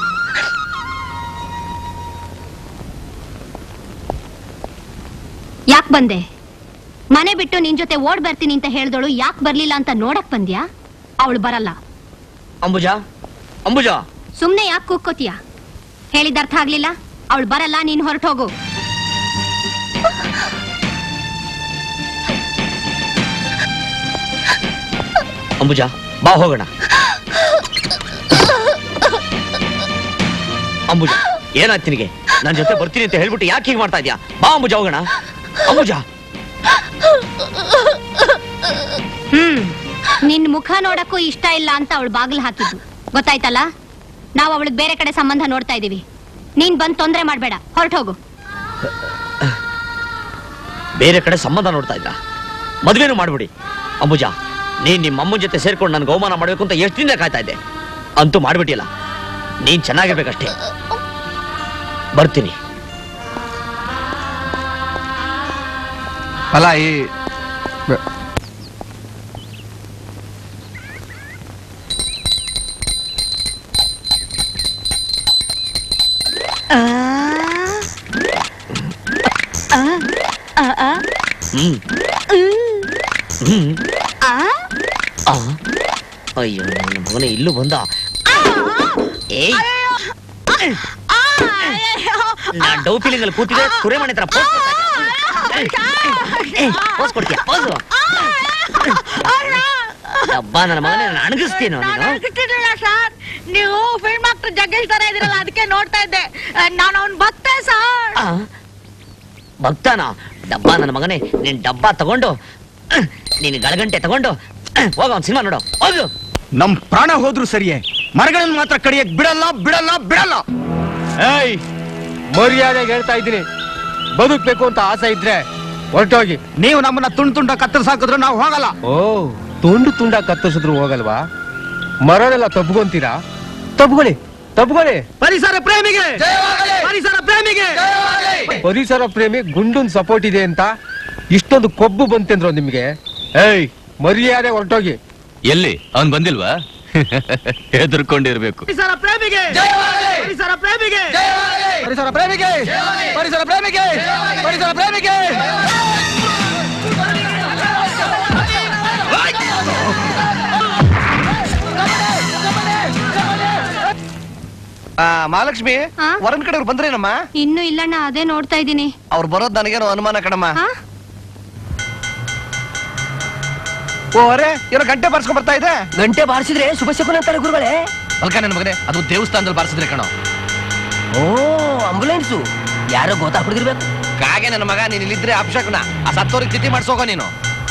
ಯಾಕ್ ಬಂದೆ? ಮನೆ ಬಿಟ್ಟು ನಿನ್ ಜೊತೆ ಓಡ್ ಬರ್ತೀನಿ ಅಂತ ಹೇಳ್ದೋಳು ಯಾಕೆ ಬರ್ಲಿಲ್ಲ ಅಂತ ನೋಡಕ್ ಬಂದ್ಯಾ? ಅವಳು ಬರಲ್ಲ. ಅಂಬುಜಾ, ಅಂಬುಜಾ, ಸುಮ್ನೆ ಯಾಕೆ ಕೂಕ್ಕೋತೀಯ? ಹೇಳಿದ ಅರ್ಥ ಆಗ್ಲಿಲ್ಲ? ಅವಳು ಬರಲ್ಲ, ನೀನ್ ಹೊರಟೋಗು. ಅಂಬುಜಾ, ಬಾ ಹೋಗೋಣ. ಅಂಬುಜಾ, ಏನಾಯ್ತು ನಿನಗೆ? ನನ್ನ ಜೊತೆ ಬರ್ತೀನಿ ಅಂತ ಹೇಳ್ಬಿಟ್ಟು ಯಾಕೆ ಹೀಗೆ ಮಾಡ್ತಾ ಇದ್ಯಾ? ಬಾ ಅಂಬುಜಾ, ಹೋಗೋಣ. ಅಂಬುಜಾ, ಹ್ಮ್ ನಿನ್ ಮುಖ ನೋಡಕ್ಕೂ ಇಷ್ಟ ಇಲ್ಲ ಅಂತ ಅವಳು ಬಾಗಿಲು ಹಾಕಿದ್ದು ಗೊತ್ತಾಯ್ತಲ್ಲ? ನಾವು ಅವಳಿಗೆ ಬೇರೆ ಕಡೆ ಸಂಬಂಧ ನೋಡ್ತಾ ಇದೀವಿ. ನೀನ್ ಬಂದ್ ತೊಂದ್ರೆ ಮಾಡ್ಬೇಡ, ಹೊರಟೋಗು. ಬೇರೆ ಕಡೆ ಸಂಬಂಧ ನೋಡ್ತಾ ಇದ್ದ? ಮದ್ವೆನೂ ಮಾಡ್ಬಿಡಿ. ಅಂಬುಜಾ, ನೀನ್ ನಿಮ್ಮ ಅಮ್ಮನ ಜೊತೆ ಸೇರ್ಕೊಂಡು ನನ್ಗೆ ಅವಮಾನ ಮಾಡ್ಬೇಕು ಅಂತ ಎಷ್ಟು ದಿನ ಕಾಯ್ತಾ ಇದ್ದೆ, ಅಂತೂ ಮಾಡ್ಬಿಟ್ಟಿಲ್ಲ. ನೀನ್ ಚೆನ್ನಾಗಿರ್ಬೇಕಷ್ಟೇ. ಬರ್ತೀನಿ. ಅಲ್ಲ ಈ ಹ್ಮ್ ಹ್ಮ್ ಅಯ್ಯೋ, ನನ್ನ ಮಗನೇ ಇಲ್ಲೂ ಬಂದ. ಏಯ್, ನಾ ಡೌ ಫೀಲಿಂಗ್ ಅಲ್ಲಿ ಕೂತಿದೆ, ಸುರೇಮಣಿ ಹತ್ರ ಪೋಸ್ ಪೋಸ್ ಕೊಡ್ತೀಯ? ಪೋಸು ಹಬ್ಬ, ನನ್ನ ಮಗನೇ ನಾನು ಅಣಗಿಸ್ತೀನೋ ನೀನು? ಸರ್, ನೀವು ಫಿಲ್ಮ್ ಆಕ್ಟರ್ ಜಗ್ಗೇಶ್ ತರ ಇದಿರಲ್ಲ, ಅದಕ್ಕೆ ನೋಡ್ತಾ ಇದ್ದೆ. ನಾನು ಅವ್ನ್ ಭಕ್ತ ಸರ್. ಭಕ್ತನ ಡಬ್ಬ, ನನ್ನ ಮಗನೇ ನೀನ್ ಡಬ್ಬ ತಗೊಂಡು ನೀನ್ ಗಳಗಂಟೆ ತಗೊಂಡು ಹೋಗ ಒಂದ್ ಸಿನಿಮಾ ನೋಡು, ಹೋಗು. ನಮ್ ಪ್ರಾಣ ಹೋದ್ರು ಸರಿಯೇ, ಮರಗಳನ್ನ ಮಾತ್ರ ಕಡಿಯಕ್ ಬಿಡಲ್ಲ ಬಿಡಲ್ಲ ಬಿಡಲ್ಲ. ಏಯ್, ಮರ್ಯಾದೆಗೆ ಹೇಳ್ತಾ ಇದ್ದೀನಿ, ಬದುಕ್ಬೇಕು ಅಂತ ಆಸೆ ಇದ್ರೆ ಹೊರಟೋಗಿ. ನೀವು ನಮ್ಮನ್ನ ತುಂಡು ತುಂಡ ಕತ್ತರಿಸಾಕಿದ್ರು ನಾವು ಹೋಗಲ್ಲ. ಓ, ತುಂಡು ತುಂಡ ಕತ್ತರಿಸಿದ್ರು ಹೋಗಲ್ವಾ? ಮರನೆಲ್ಲ ತಬ್ಕೊಂತೀರಾ? ತಬ್ಕೊಳ್ಳಿ, ತಬ್ಕೊಳ್ಳಿ. ಪರಿಸರ ಪ್ರೇಮಿಗೆ, ಪರಿಸರ ಪ್ರೇಮಿಗೆ, ಪರಿಸರ ಪ್ರೇಮಿ ಗುಂಡನ್ ಸಪೋರ್ಟ್ ಇದೆ ಅಂತ ಇಷ್ಟೊಂದು ಕೊಬ್ಬು ಬಂತೆಂದ್ರು ನಿಮ್ಗೆ? ಏಯ್, ಮರ್ಯಾದೆ ಹೊರಟೋಗಿ. ಎಲ್ಲಿ ಅವನ್ ಬಂದಿಲ್ವಾ? ಹೆದರ್ಕೊಂಡಿರ್ಬೇಕು. ಪರಿಸರ ಪ್ರೇಮಿಗೆ, ಪರಿಸರ ಪ್ರೇಮಿಗೆ, ಪರಿಸರ ಪ್ರೇಮಿಗೆ, ಪರಿಸರ ಪ್ರೇಮಿಗೆ, ಪರಿಸರ ಪ್ರೇಮಿಗೆ. ಆ, ಮಹಾಲಕ್ಷ್ಮಿ, ವರನ್ ಕಡೆ ಬಂದ್ರೇನಮ್ಮ? ಇನ್ನು ಇಲ್ಲಣ್ಣ, ಅದೇ ನೋಡ್ತಾ ಇದ್ದೀನಿ. ಅವ್ರು ಬರೋದ್ ನನಗೇನೋ ಅನುಮಾನ ಕಣಮ್ಮ. ಹಾ? ಓ ಅರೆ, ಏನೋ ಗಂಟೆ ಬಾರಿಸ್ಕೊಂಡ್ ಬರ್ತಾ ಇದೆ. ಗಂಟೆ ಬಾರಿಸಿದ್ರೆ ಶುಭ ಶಕುನ ಅಂತಾರೆ ಗುರುಗಳೇ. ಅಲ್ಕ ನನ್ನ ಮಗನೇ, ಅದು ದೇವಸ್ಥಾನದಲ್ಲಿ ಬಾರಿಸಿದ್ರೆ ಕಣೋ. ಓ, ಆಂಬುಲೆನ್ಸು ಯಾರೋ ಗೊತ್ತಾಗ್ಬಿಡ್ದಿರ್ಬೇಕು. ಕಾಗೆ ನನ್ನ ಮಗ, ನೀನ್ ಇಲ್ಲಿದ್ರೆ ಅಪಶಕುನ. ಆ ಸತ್ತೋರಿಗೆ ತಿಥಿ ಮಾಡ್ಸೋಗೋ ನೀನು.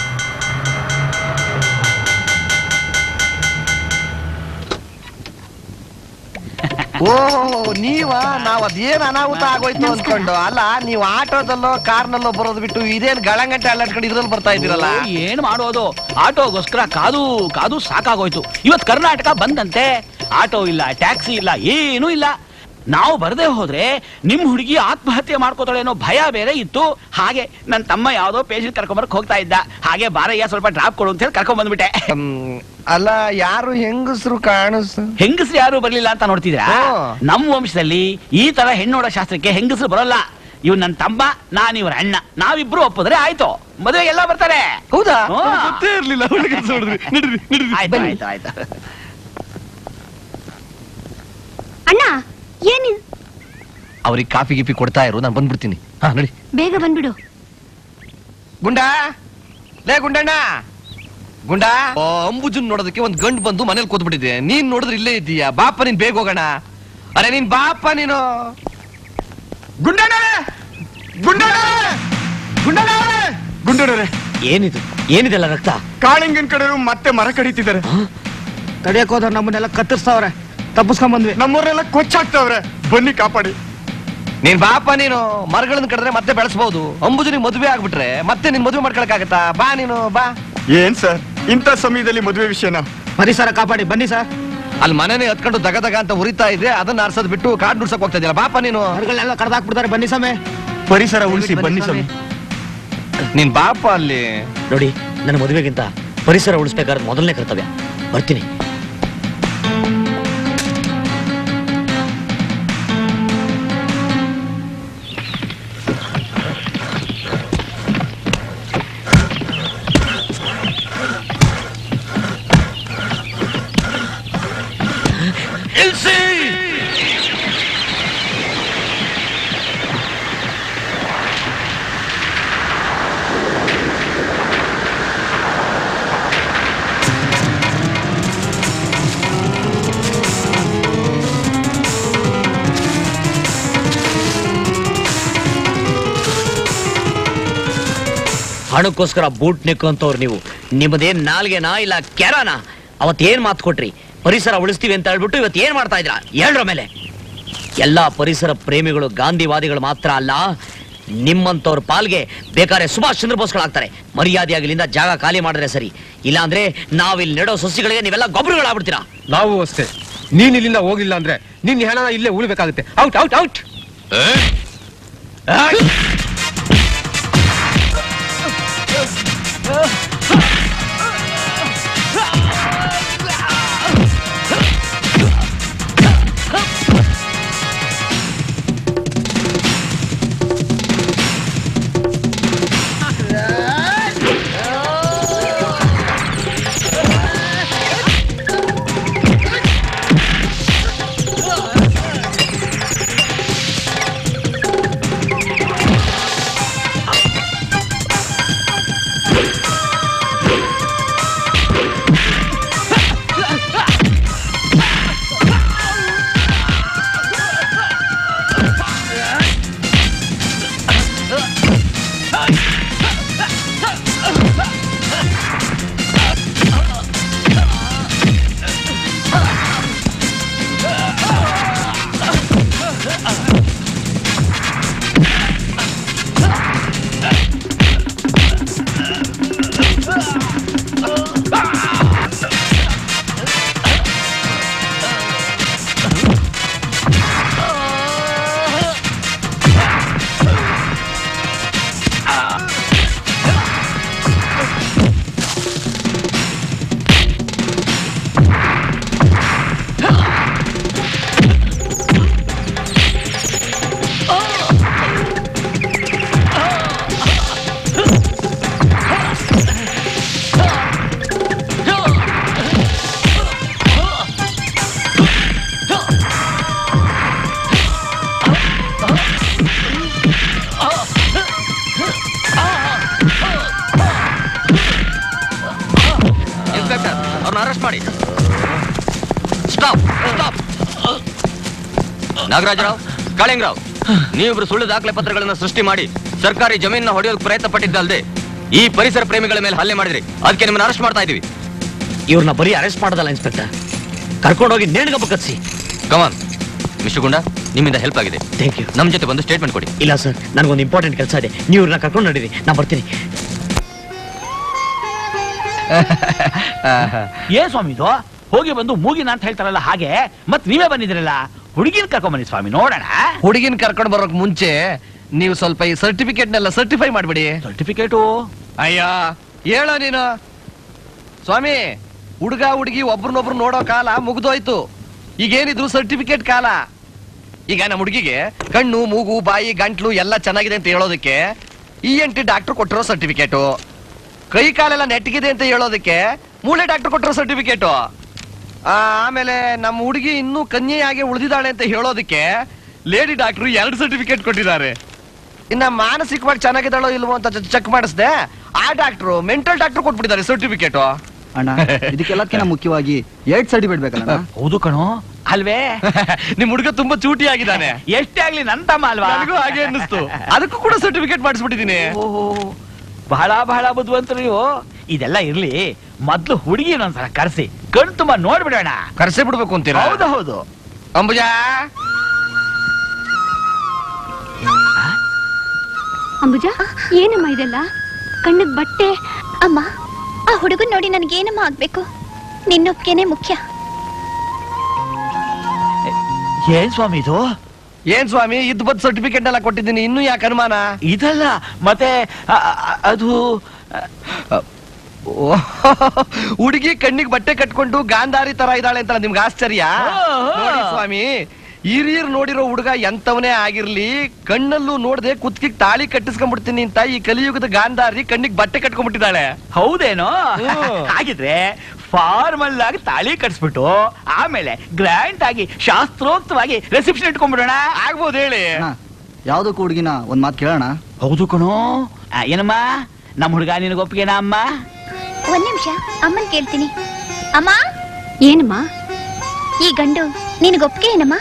ಓ, ನೀವ ನಾವ್ ಅದೇನ್ ಅನಾಹುತ ಆಗೋಯ್ತು ಅನ್ಕೊಂಡು. ಅಲ್ಲ, ನೀವು ಆಟೋದಲ್ಲೋ ಕಾರ್ನಲ್ಲೋ ಬರೋದು ಬಿಟ್ಟು ಇದೇನ್ ಗಳಂಗಂಟೆ ಅಲ್ಲಾಡ್ಕೊಂಡು ಇದ್ರಲ್ಲಿ ಬರ್ತಾ ಇದ್ದೀರಲ್ಲ? ಏನ್ ಮಾಡೋದು, ಆಟೋಗೋಸ್ಕರ ಕಾದು ಕಾದು ಸಾಕಾಗೋಯ್ತು. ಇವತ್ ಕರ್ನಾಟಕ ಬಂದಂತೆ, ಆಟೋ ಇಲ್ಲ, ಟ್ಯಾಕ್ಸಿ ಇಲ್ಲ, ಏನೂ ಇಲ್ಲ. ನಾವು ಬರದೇ ಹೋದ್ರೆ ನಿಮ್ ಹುಡುಗಿ ಆತ್ಮಹತ್ಯೆ ಮಾಡ್ಕೋತಾಳೆ ಅನ್ನೋ ಭಯ ಬೇರೆ ಇತ್ತು. ಹಾಗೆ ನನ್ನ ತಮ್ಮ ಯಾವ್ದೋ ಪೇಷಂಟ್ ಕರ್ಕೊಂಬರಕ್ ಹೋಗ್ತಾ ಇದ್ದ. ಹಾಗೆ ಬಾರಯ್ಯ ಸ್ವಲ್ಪ ಡ್ರಾಪ್ ಕೊಡು ಅಂತ ಹೇಳಿ ಕರ್ಕೊಂಡ್ ಬಂದ್ಬಿಟ್ಟೆ. ಅಲ್ಲ, ಯಾರು ಹೆಂಗಸರು ಕಾಣಿಸ್ ಹೆಂಗಸರು ಯಾರು ಬರ್ಲಿಲ್ಲ ಅಂತ ನೋಡ್ತಿದ್ರ? ನಮ್ ವಂಶದಲ್ಲಿ ಈ ತರ ಹೆಣ್ಣೋಡ ಶಾಸ್ತ್ರಕ್ಕೆ ಹೆಂಗಸರು ಬರಲ್ಲ. ಇವ್ ನನ್ನ ತಮ್ಮ, ನಾನ್ ಇವ್ರ ಅಣ್ಣ, ನಾವಿಬ್ರು ಒಪ್ಪಿದ್ರೆ ಆಯ್ತು, ಮದುವೆ ಎಲ್ಲ ಬರ್ತಾರೆ. ಹೌದಾ? ಗೊತ್ತೇ ಇರ್ಲಿಲ್ಲ. ಆಯ್ತು ಆಯ್ತು ಆಯ್ತು. ಅಣ್ಣ, ಏನಿದು? ಅವ್ರಿಗೆ ಕಾಫಿ ಗಿಫಿ ಕೊಡ್ತಾ ಇರು, ನಾನು ಬಂದ್ಬಿಡ್ತೀನಿ. ಹಾ ನಡಿ. ಬೇಗ ಬಂದ್ಬಿಡು. ಗುಂಡ ಲೇ ಗುಂಡಣ್ಣ, ಗುಂಡ ಅಂಬುಜನ್ ನೋಡೋದಕ್ಕೆ ಒಂದ್ ಗಂಡು ಬಂದು ಮನೇಲಿ ಕೂತ್ಬಿಟ್ಟಿದೆ. ನೀನ್ ನೋಡಿದ್ರೆ ಇಲ್ಲೇ ಇದ್ದೀಯಾ. ಬಾಪ ನೀನ್ ಬೇಗ ಹೋಗೋಣ. ಅರೆ ನೀನ್ ಬಾಪ ನೀನು. ಗುಂಡಣ್ಣ ಗುಂಡಣ್ಣ ಗುಂಡಣ್ಣ ಗುಂಡಣ್ಣರೇ, ಏನಿದು ಏನಿದೆಲ್ಲ ರಕ್ತ? ಕಾಳಿಂಗನ್ ಕಡೆಯವರು ಮತ್ತೆ ಮರ ಕಡಿತಿದ್ದಾರೆ. ತಡಿಯಕ್ ಹೋದವ್ರು ನಮ್ಮನ್ನೆಲ್ಲ ಕತ್ತರಿಸ್ತಾವ್ರೆ, ತಪ್ಪಿಸ್ಕೊಂಡ್ ಬಂದ್ವಿ. ನಮ್ಮೂರೆಲ್ಲ ಕೊಚ್ಚಾಕ್ತಾವ್ರೆ, ಬನ್ನಿ ಕಾಪಾಡಿ. ನೀನ್ ಬಾಪ ನೀನು. ಮರಗಳನ್ನ ಕಡಿದ್ರೆ ಮತ್ತೆ ಬೆಳೆಸಬಹುದು. ಅಂಬುಜನಿಗೆ ಮದುವೆ ಆಗ್ಬಿಟ್ರೆ ಮತ್ತೆ ನಿನ್ ಮದುವೆ ಮಾಡ್ಕೊಳಕ್ಕಾಗತ್ತಾ? ಬಾ ನೀನು ಬಾ. ಏನ್ ಸರ್ ಇಂಥ ಸಮಯದಲ್ಲಿ ಮದುವೆ ವಿಷಯನ? ಪರಿಸರ ಕಾಪಾಡಿ ಬನ್ನಿ ಸರ್. ಅಲ್ಲಿ ಮನೆನೇ ಹತ್ಕೊಂಡು ದಗ ದಗ ಅಂತ ಉರಿತಾ ಇದೆ, ಅದನ್ನ ಆರ್ಸೋದ್ ಬಿಟ್ಟು ಕಾಡ್ ನುಡ್ಸಕ್ ಹೋಗ್ತಾ ಇದೆಯಲ್ಲ. ಬಾಪ ನೀನು. ಮರಗಳೆಲ್ಲ ಕಡ್ದಾಕ್ಬಿಡ್ತಾರೆ, ಬನ್ನಿ ಸಮಯ. ಪರಿಸರ ಉಳಿಸಿ ಬನ್ನಿ ಸ್ವಾಮಿ. ನೀನ್ ಬಾಪ ಅಲ್ಲಿ. ನೋಡಿ, ನನ್ನ ಮದುವೆಗಿಂತ ಪರಿಸರ ಉಳಿಸ್ಬೇಕಾದ್ರೆ ಮೊದಲನೇ ಕರ್ತವ್ಯ. ಬರ್ತೀನಿ. ಹಣಕ್ಕೋಸ್ಕರ ಬೂಟ್ ನೆಕ್ಕಂತವ್ರು ನೀವು. ನಿಮ್ಮದೇನ್ ನಾಲ್ಗೆನಾ ಇಲ್ಲ ಕೆರಾನ? ಅವತ್ತೇನ್ ಮಾತು ಕೊಟ್ರಿ? ಪರಿಸರ ಉಳಿಸ್ತೀವಿ ಅಂತ ಹೇಳ್ಬಿಟ್ಟು ಇವತ್ತು ಏನ್ ಮಾಡ್ತಾ ಇದ್ರ? ಏಳ್ರ ಮೇಲೆ ಎಲ್ಲಾ ಪರಿಸರ ಪ್ರೇಮಿಗಳು ಗಾಂಧಿವಾದಿಗಳು ಮಾತ್ರ ಅಲ್ಲ, ನಿಮ್ಮಂತವ್ರ ಪಾಲ್ಗೆ ಬೇಕಾದ್ರೆ ಸುಭಾಷ್ ಚಂದ್ರ ಬೋಸ್ಗಳಾಗ್ತಾರೆ. ಮರ್ಯಾದೆಯಾಗಿ ಇಲ್ಲಿಂದ ಜಾಗ ಖಾಲಿ ಮಾಡಿದ್ರೆ ಸರಿ, ಇಲ್ಲಾಂದ್ರೆ ನಾವಿಲ್ಲಿ ನೆಡೋ ಸಸಿಗಳಿಗೆ ನೀವೆಲ್ಲ ಗೊಬ್ಬರಗಳಾಗ್ಬಿಡ್ತೀರಾ. ನಾವು ಅಷ್ಟೇ. ನೀನ್ ಇಲ್ಲಿಂದ ಹೋಗಿಲ್ಲ ಅಂದ್ರೆ ನಿನ್ ಹೆಣ ಇಲ್ಲೇ ಉಳಿಬೇಕಾಗುತ್ತೆ. Out out out. Nagarajarao, Kalingarao, ನೀವಿಬ್ರು ಸುಳ್ಳು ದಾಖಲೆ ಪತ್ರಗಳನ್ನ ಸೃಷ್ಟಿ ಮಾಡಿ ಸರ್ಕಾರಿ ಜಮೀನ ಹೊಡೆಯೋದಕ್ಕೆ ಪ್ರಯತ್ನ ಪಟ್ಟಿದ್ದಲ್ಲದೆ ಈ ಪರಿಸರ ಪ್ರೇಮಿಗಳ ಮೇಲೆ ಹಲ್ಲೆ ಮಾಡಿದ್ರಿ. ಅದಕ್ಕೆ ನಿಮ್ಮನ್ನ ಅರೆಸ್ಟ್ ಮಾಡ್ತಾ ಇದೀವಿ. ಇವ್ರನ್ನ ಬರೀ ಅರೆಸ್ಟ್ ಮಾಡೋದಲ್ಲ ಇನ್ಸ್ಪೆಕ್ಟರ್, ಕರ್ಕೊಂಡೋಗಿ ನೇಣಿಗಬ್ಬ ಕತ್ಸಿ. ಕಮಾನ್ ಮಿಸ್ಟರ್ ಗುಂಡಾ, ನಿಮ್ಮಿಂದ ಹೆಲ್ಪ್ ಆಗಿದೆ. Thank you. ನಮ್ ಜೊತೆ ಬಂದು ಸ್ಟೇಟ್ಮೆಂಟ್ ಕೊಡಿ. ಇಲ್ಲ ಸರ್, ನನಗೊಂದು ಇಂಪಾರ್ಟೆಂಟ್ ಕೆಲಸ ಇದೆ. ನೀವು ಇವ್ರನ್ನ ಕರ್ಕೊಂಡು ನಡೀರಿ, ನಾ ಬರ್ತೀನಿ. ಏನ್ ಸ್ವಾಮಿ ಇದು? ಹೋಗಿ ಬಂದು ಮೂಗಿನ ಅಂತ ಹೇಳ್ತಾರಲ್ಲ ಹಾಗೆ ಮತ್ ನೀವೇ ಬಂದಿದ್ರಲ್ಲ. ಹುಡುಗಿನ ಕರ್ಕೊಂಡ್ ಬನ್ನಿ ಸ್ವಾಮಿ, ನೋಡೋಣ. ಹುಡುಗಿನ ಕರ್ಕೊಂಡು ಬರೋಕ್ ಮುಂಚೆ ನೀವು ಸ್ವಲ್ಪ ಈ ಸರ್ಟಿಫಿಕೇಟ್ ನೆಲ್ಲ ಸರ್ಟಿಫೈ ಮಾಡ್ಬಿಡಿ. ಸರ್ಟಿಫಿಕೇಟು? ಅಯ್ಯ ಹೇಳೋ ನೀನು. ಸ್ವಾಮಿ, ಹುಡುಗ ಹುಡುಗಿ ಒಬ್ರನ್ನೊಬ್ರು ನೋಡೋ ಕಾಲ ಮುಗ್ದೋಯ್ತು. ಈಗೇನಿದ್ರು ಸರ್ಟಿಫಿಕೇಟ್ ಕಾಲ. ಈಗ ನಮ್ಮ ಹುಡುಗಿಗೆ ಕಣ್ಣು, ಮೂಗು, ಬಾಯಿ, ಗಂಟ್ಲು ಎಲ್ಲ ಚೆನ್ನಾಗಿದೆ ಅಂತ ಹೇಳೋದಕ್ಕೆ ಇ ಎನ್ ಟಿ ಡಾಕ್ಟರ್ ಕೊಟ್ಟಿರೋ ಸರ್ಟಿಫಿಕೇಟು. ಕೈ ಕಾಲೆಲ್ಲ ನೆಟ್ಟಗಿದೆ ಅಂತ ಹೇಳೋದಕ್ಕೆ ಮೂಳೆ ಡಾಕ್ಟರ್ ಕೊಟ್ಟಿರೋ ಸರ್ಟಿಫಿಕೇಟು. ಆಮೇಲೆ ನಮ್ಮ ಹುಡುಗಿ ಇನ್ನೂ ಕನ್ಯೆಯಾಗಿ ಉಳಿದಿದ್ದಾಳೆ ಅಂತ ಹೇಳೋದಕ್ಕೆ ಲೇಡಿ ಡಾಕ್ಟರ್ ಎರಡು ಸರ್ಟಿಫಿಕೇಟ್ ಕೊಟ್ಟಿದ್ದಾರೆ. ಇನ್ನ ಮಾನಸಿಕವಾಗಿ ಚೆನ್ನಾಗಿದ್ದಾಳೋ ಇಲ್ವೋ ಅಂತ ಚೆಕ್ ಮಾಡಿಸ್ದೆ, ಆ ಡಾಕ್ಟ್ರು ಮೆಂಟಲ್ ಡಾಕ್ಟರ್ ಕೊಟ್ಬಿಟ್ಟಿದ್ದಾರೆ ಸರ್ಟಿಫಿಕೇಟ್. ಅಣ್ಣ ಇದಕ್ಕೆಲ್ಲಕ್ಕಿಂತ ಮುಖ್ಯವಾಗಿ ಎರಡ್ ಸರ್ಟಿಫಿಕೇಟ್ ಬೇಕಲ್ಲ? ಹೌದು ಕಣೋ, ಅಲ್ವೇ? ನಿಮ್ ಹುಡುಗ ತುಂಬಾ ಚೂಟಿ ಆಗಿದ್ದಾನೆ. ಎಷ್ಟೇ ಆಗ್ಲಿ ನನ್ ತಮ್ಮ ಅಲ್ವಾ? ನನಗೂ ಹಾಗೆ ಅನ್ನಿಸ್ತು, ಅದಕ್ಕೂ ಕೂಡ ಸರ್ಟಿಫಿಕೇಟ್ ಮಾಡಿಸ್ಬಿಟ್ಟಿದ್ದೀನಿ. ಬಹಳ ಬಹಳ ಬುದ್ಧಿವಂತರು ನೀವು. ಇದೆಲ್ಲ ಇರ್ಲಿ, ಮೊದ್ಲು ಹುಡುಗಿ ಒಂದ್ಸಲ ಕರ್ಸಿ ಕಣ್ ತುಂಬಾ ನೋಡ್ಬಿಡೋಣ. ಕರ್ಸೇ ಬಿಡ್ಬೇಕು ಅಂತೀರಾ? ಹೌದು ಹೌದು. ಅಂಬುಜಾ ಅಂಬುಜಾ, ಏನಮ್ಮ ಇದೆಲ್ಲ? ಕಣ್ಣಿಗೆ ಬಟ್ಟೆ. ಅಮ್ಮ, ಆ ಹುಡುಗನ್ ನೋಡಿ ನನಗೇನಮ್ಮ ಆಗ್ಬೇಕು? ನಿನ್ನೊಪ್ಗೆನೆ ಮುಖ್ಯ. ಏನ್ ಸ್ವಾಮಿ ಇದು? ಏನ್ ಸ್ವಾಮಿ, ಇದ್ ಬದ್ ಸರ್ಟಿಫಿಕೇಟ್ ಎಲ್ಲ ಕೊಟ್ಟಿದ್ದೀನಿ, ಇನ್ನು ಯಾಕೆ ಅನುಮಾನ? ಇದಲ್ಲ ಮತ್ತೆ ಅದು ಹುಡುಗಿ ಕಣ್ಣಿಗೆ ಬಟ್ಟೆ ಕಟ್ಕೊಂಡು ಗಾಂಧಾರಿ ತರ ಇದ್ದಾಳೆ ಅಂತ ನಿಮ್ಗೆ ಆಶ್ಚರ್ಯ? ನೋಡಿ ಸ್ವಾಮಿ, ಹಿರಿಯರ್ ನೋಡಿರೋ ಹುಡುಗ ಎಂತವನೇ ಆಗಿರ್ಲಿ, ಕಣ್ಣಲ್ಲೂ ನೋಡದೆ ಕುತ್ತಿಗೆ ತಾಳಿ ಕಟ್ಟಿಸ್ಕೊಂಡ್ಬಿಡ್ತೀನಿ ಅಂತ ಈ ಕಲಿಯುಗದ ಗಾಂಧಾರಿ ಕಣ್ಣಿಗೆ ಬಟ್ಟೆ ಕಟ್ಕೊಂಡ್ಬಿಟ್ಟಿದ್ದಾಳೆ. ಹೌದೇನೋ? ಹಾಗಿದ್ರೆ ಫಾರ್ಮಲ್ ಆಗಿ ತಾಳಿ ಕಟ್ಸ್ಬಿಟ್ಟು ಆಮೇಲೆ ಗ್ರ್ಯಾಂಡ್ ಆಗಿ ಶಾಸ್ತ್ರೋಕ್ತವಾಗಿ ರಿಸೆಪ್ಷನ್ ಇಟ್ಕೊಂಡ್ಬಿಡೋಣ. ಆಗ್ಬೋದು ಹೇಳಿ. ಯಾವ್ದಕ್ಕೂ ಹುಡುಗಿನ ಒಂದ್ ಮಾತು ಕೇಳೋಣ. ಹೌದು ಕಣೋ. ಏನಮ್ಮ, ನಮ್ ಹುಡುಗ ನಿನಗೆ ಒಪ್ಪಿಗೆನಾ ಅಮ್ಮ? ಒಂದ್ ನಿಮಿಷ, ಅಮ್ಮನ್ ಕೇಳ್ತೀನಿ. ಅಮ್ಮ. ಏನಮ್ಮ? ಈ ಗಂಡು ನಿನಗೆ ಒಪ್ಪಿಗೆ ಏನಮ್ಮ?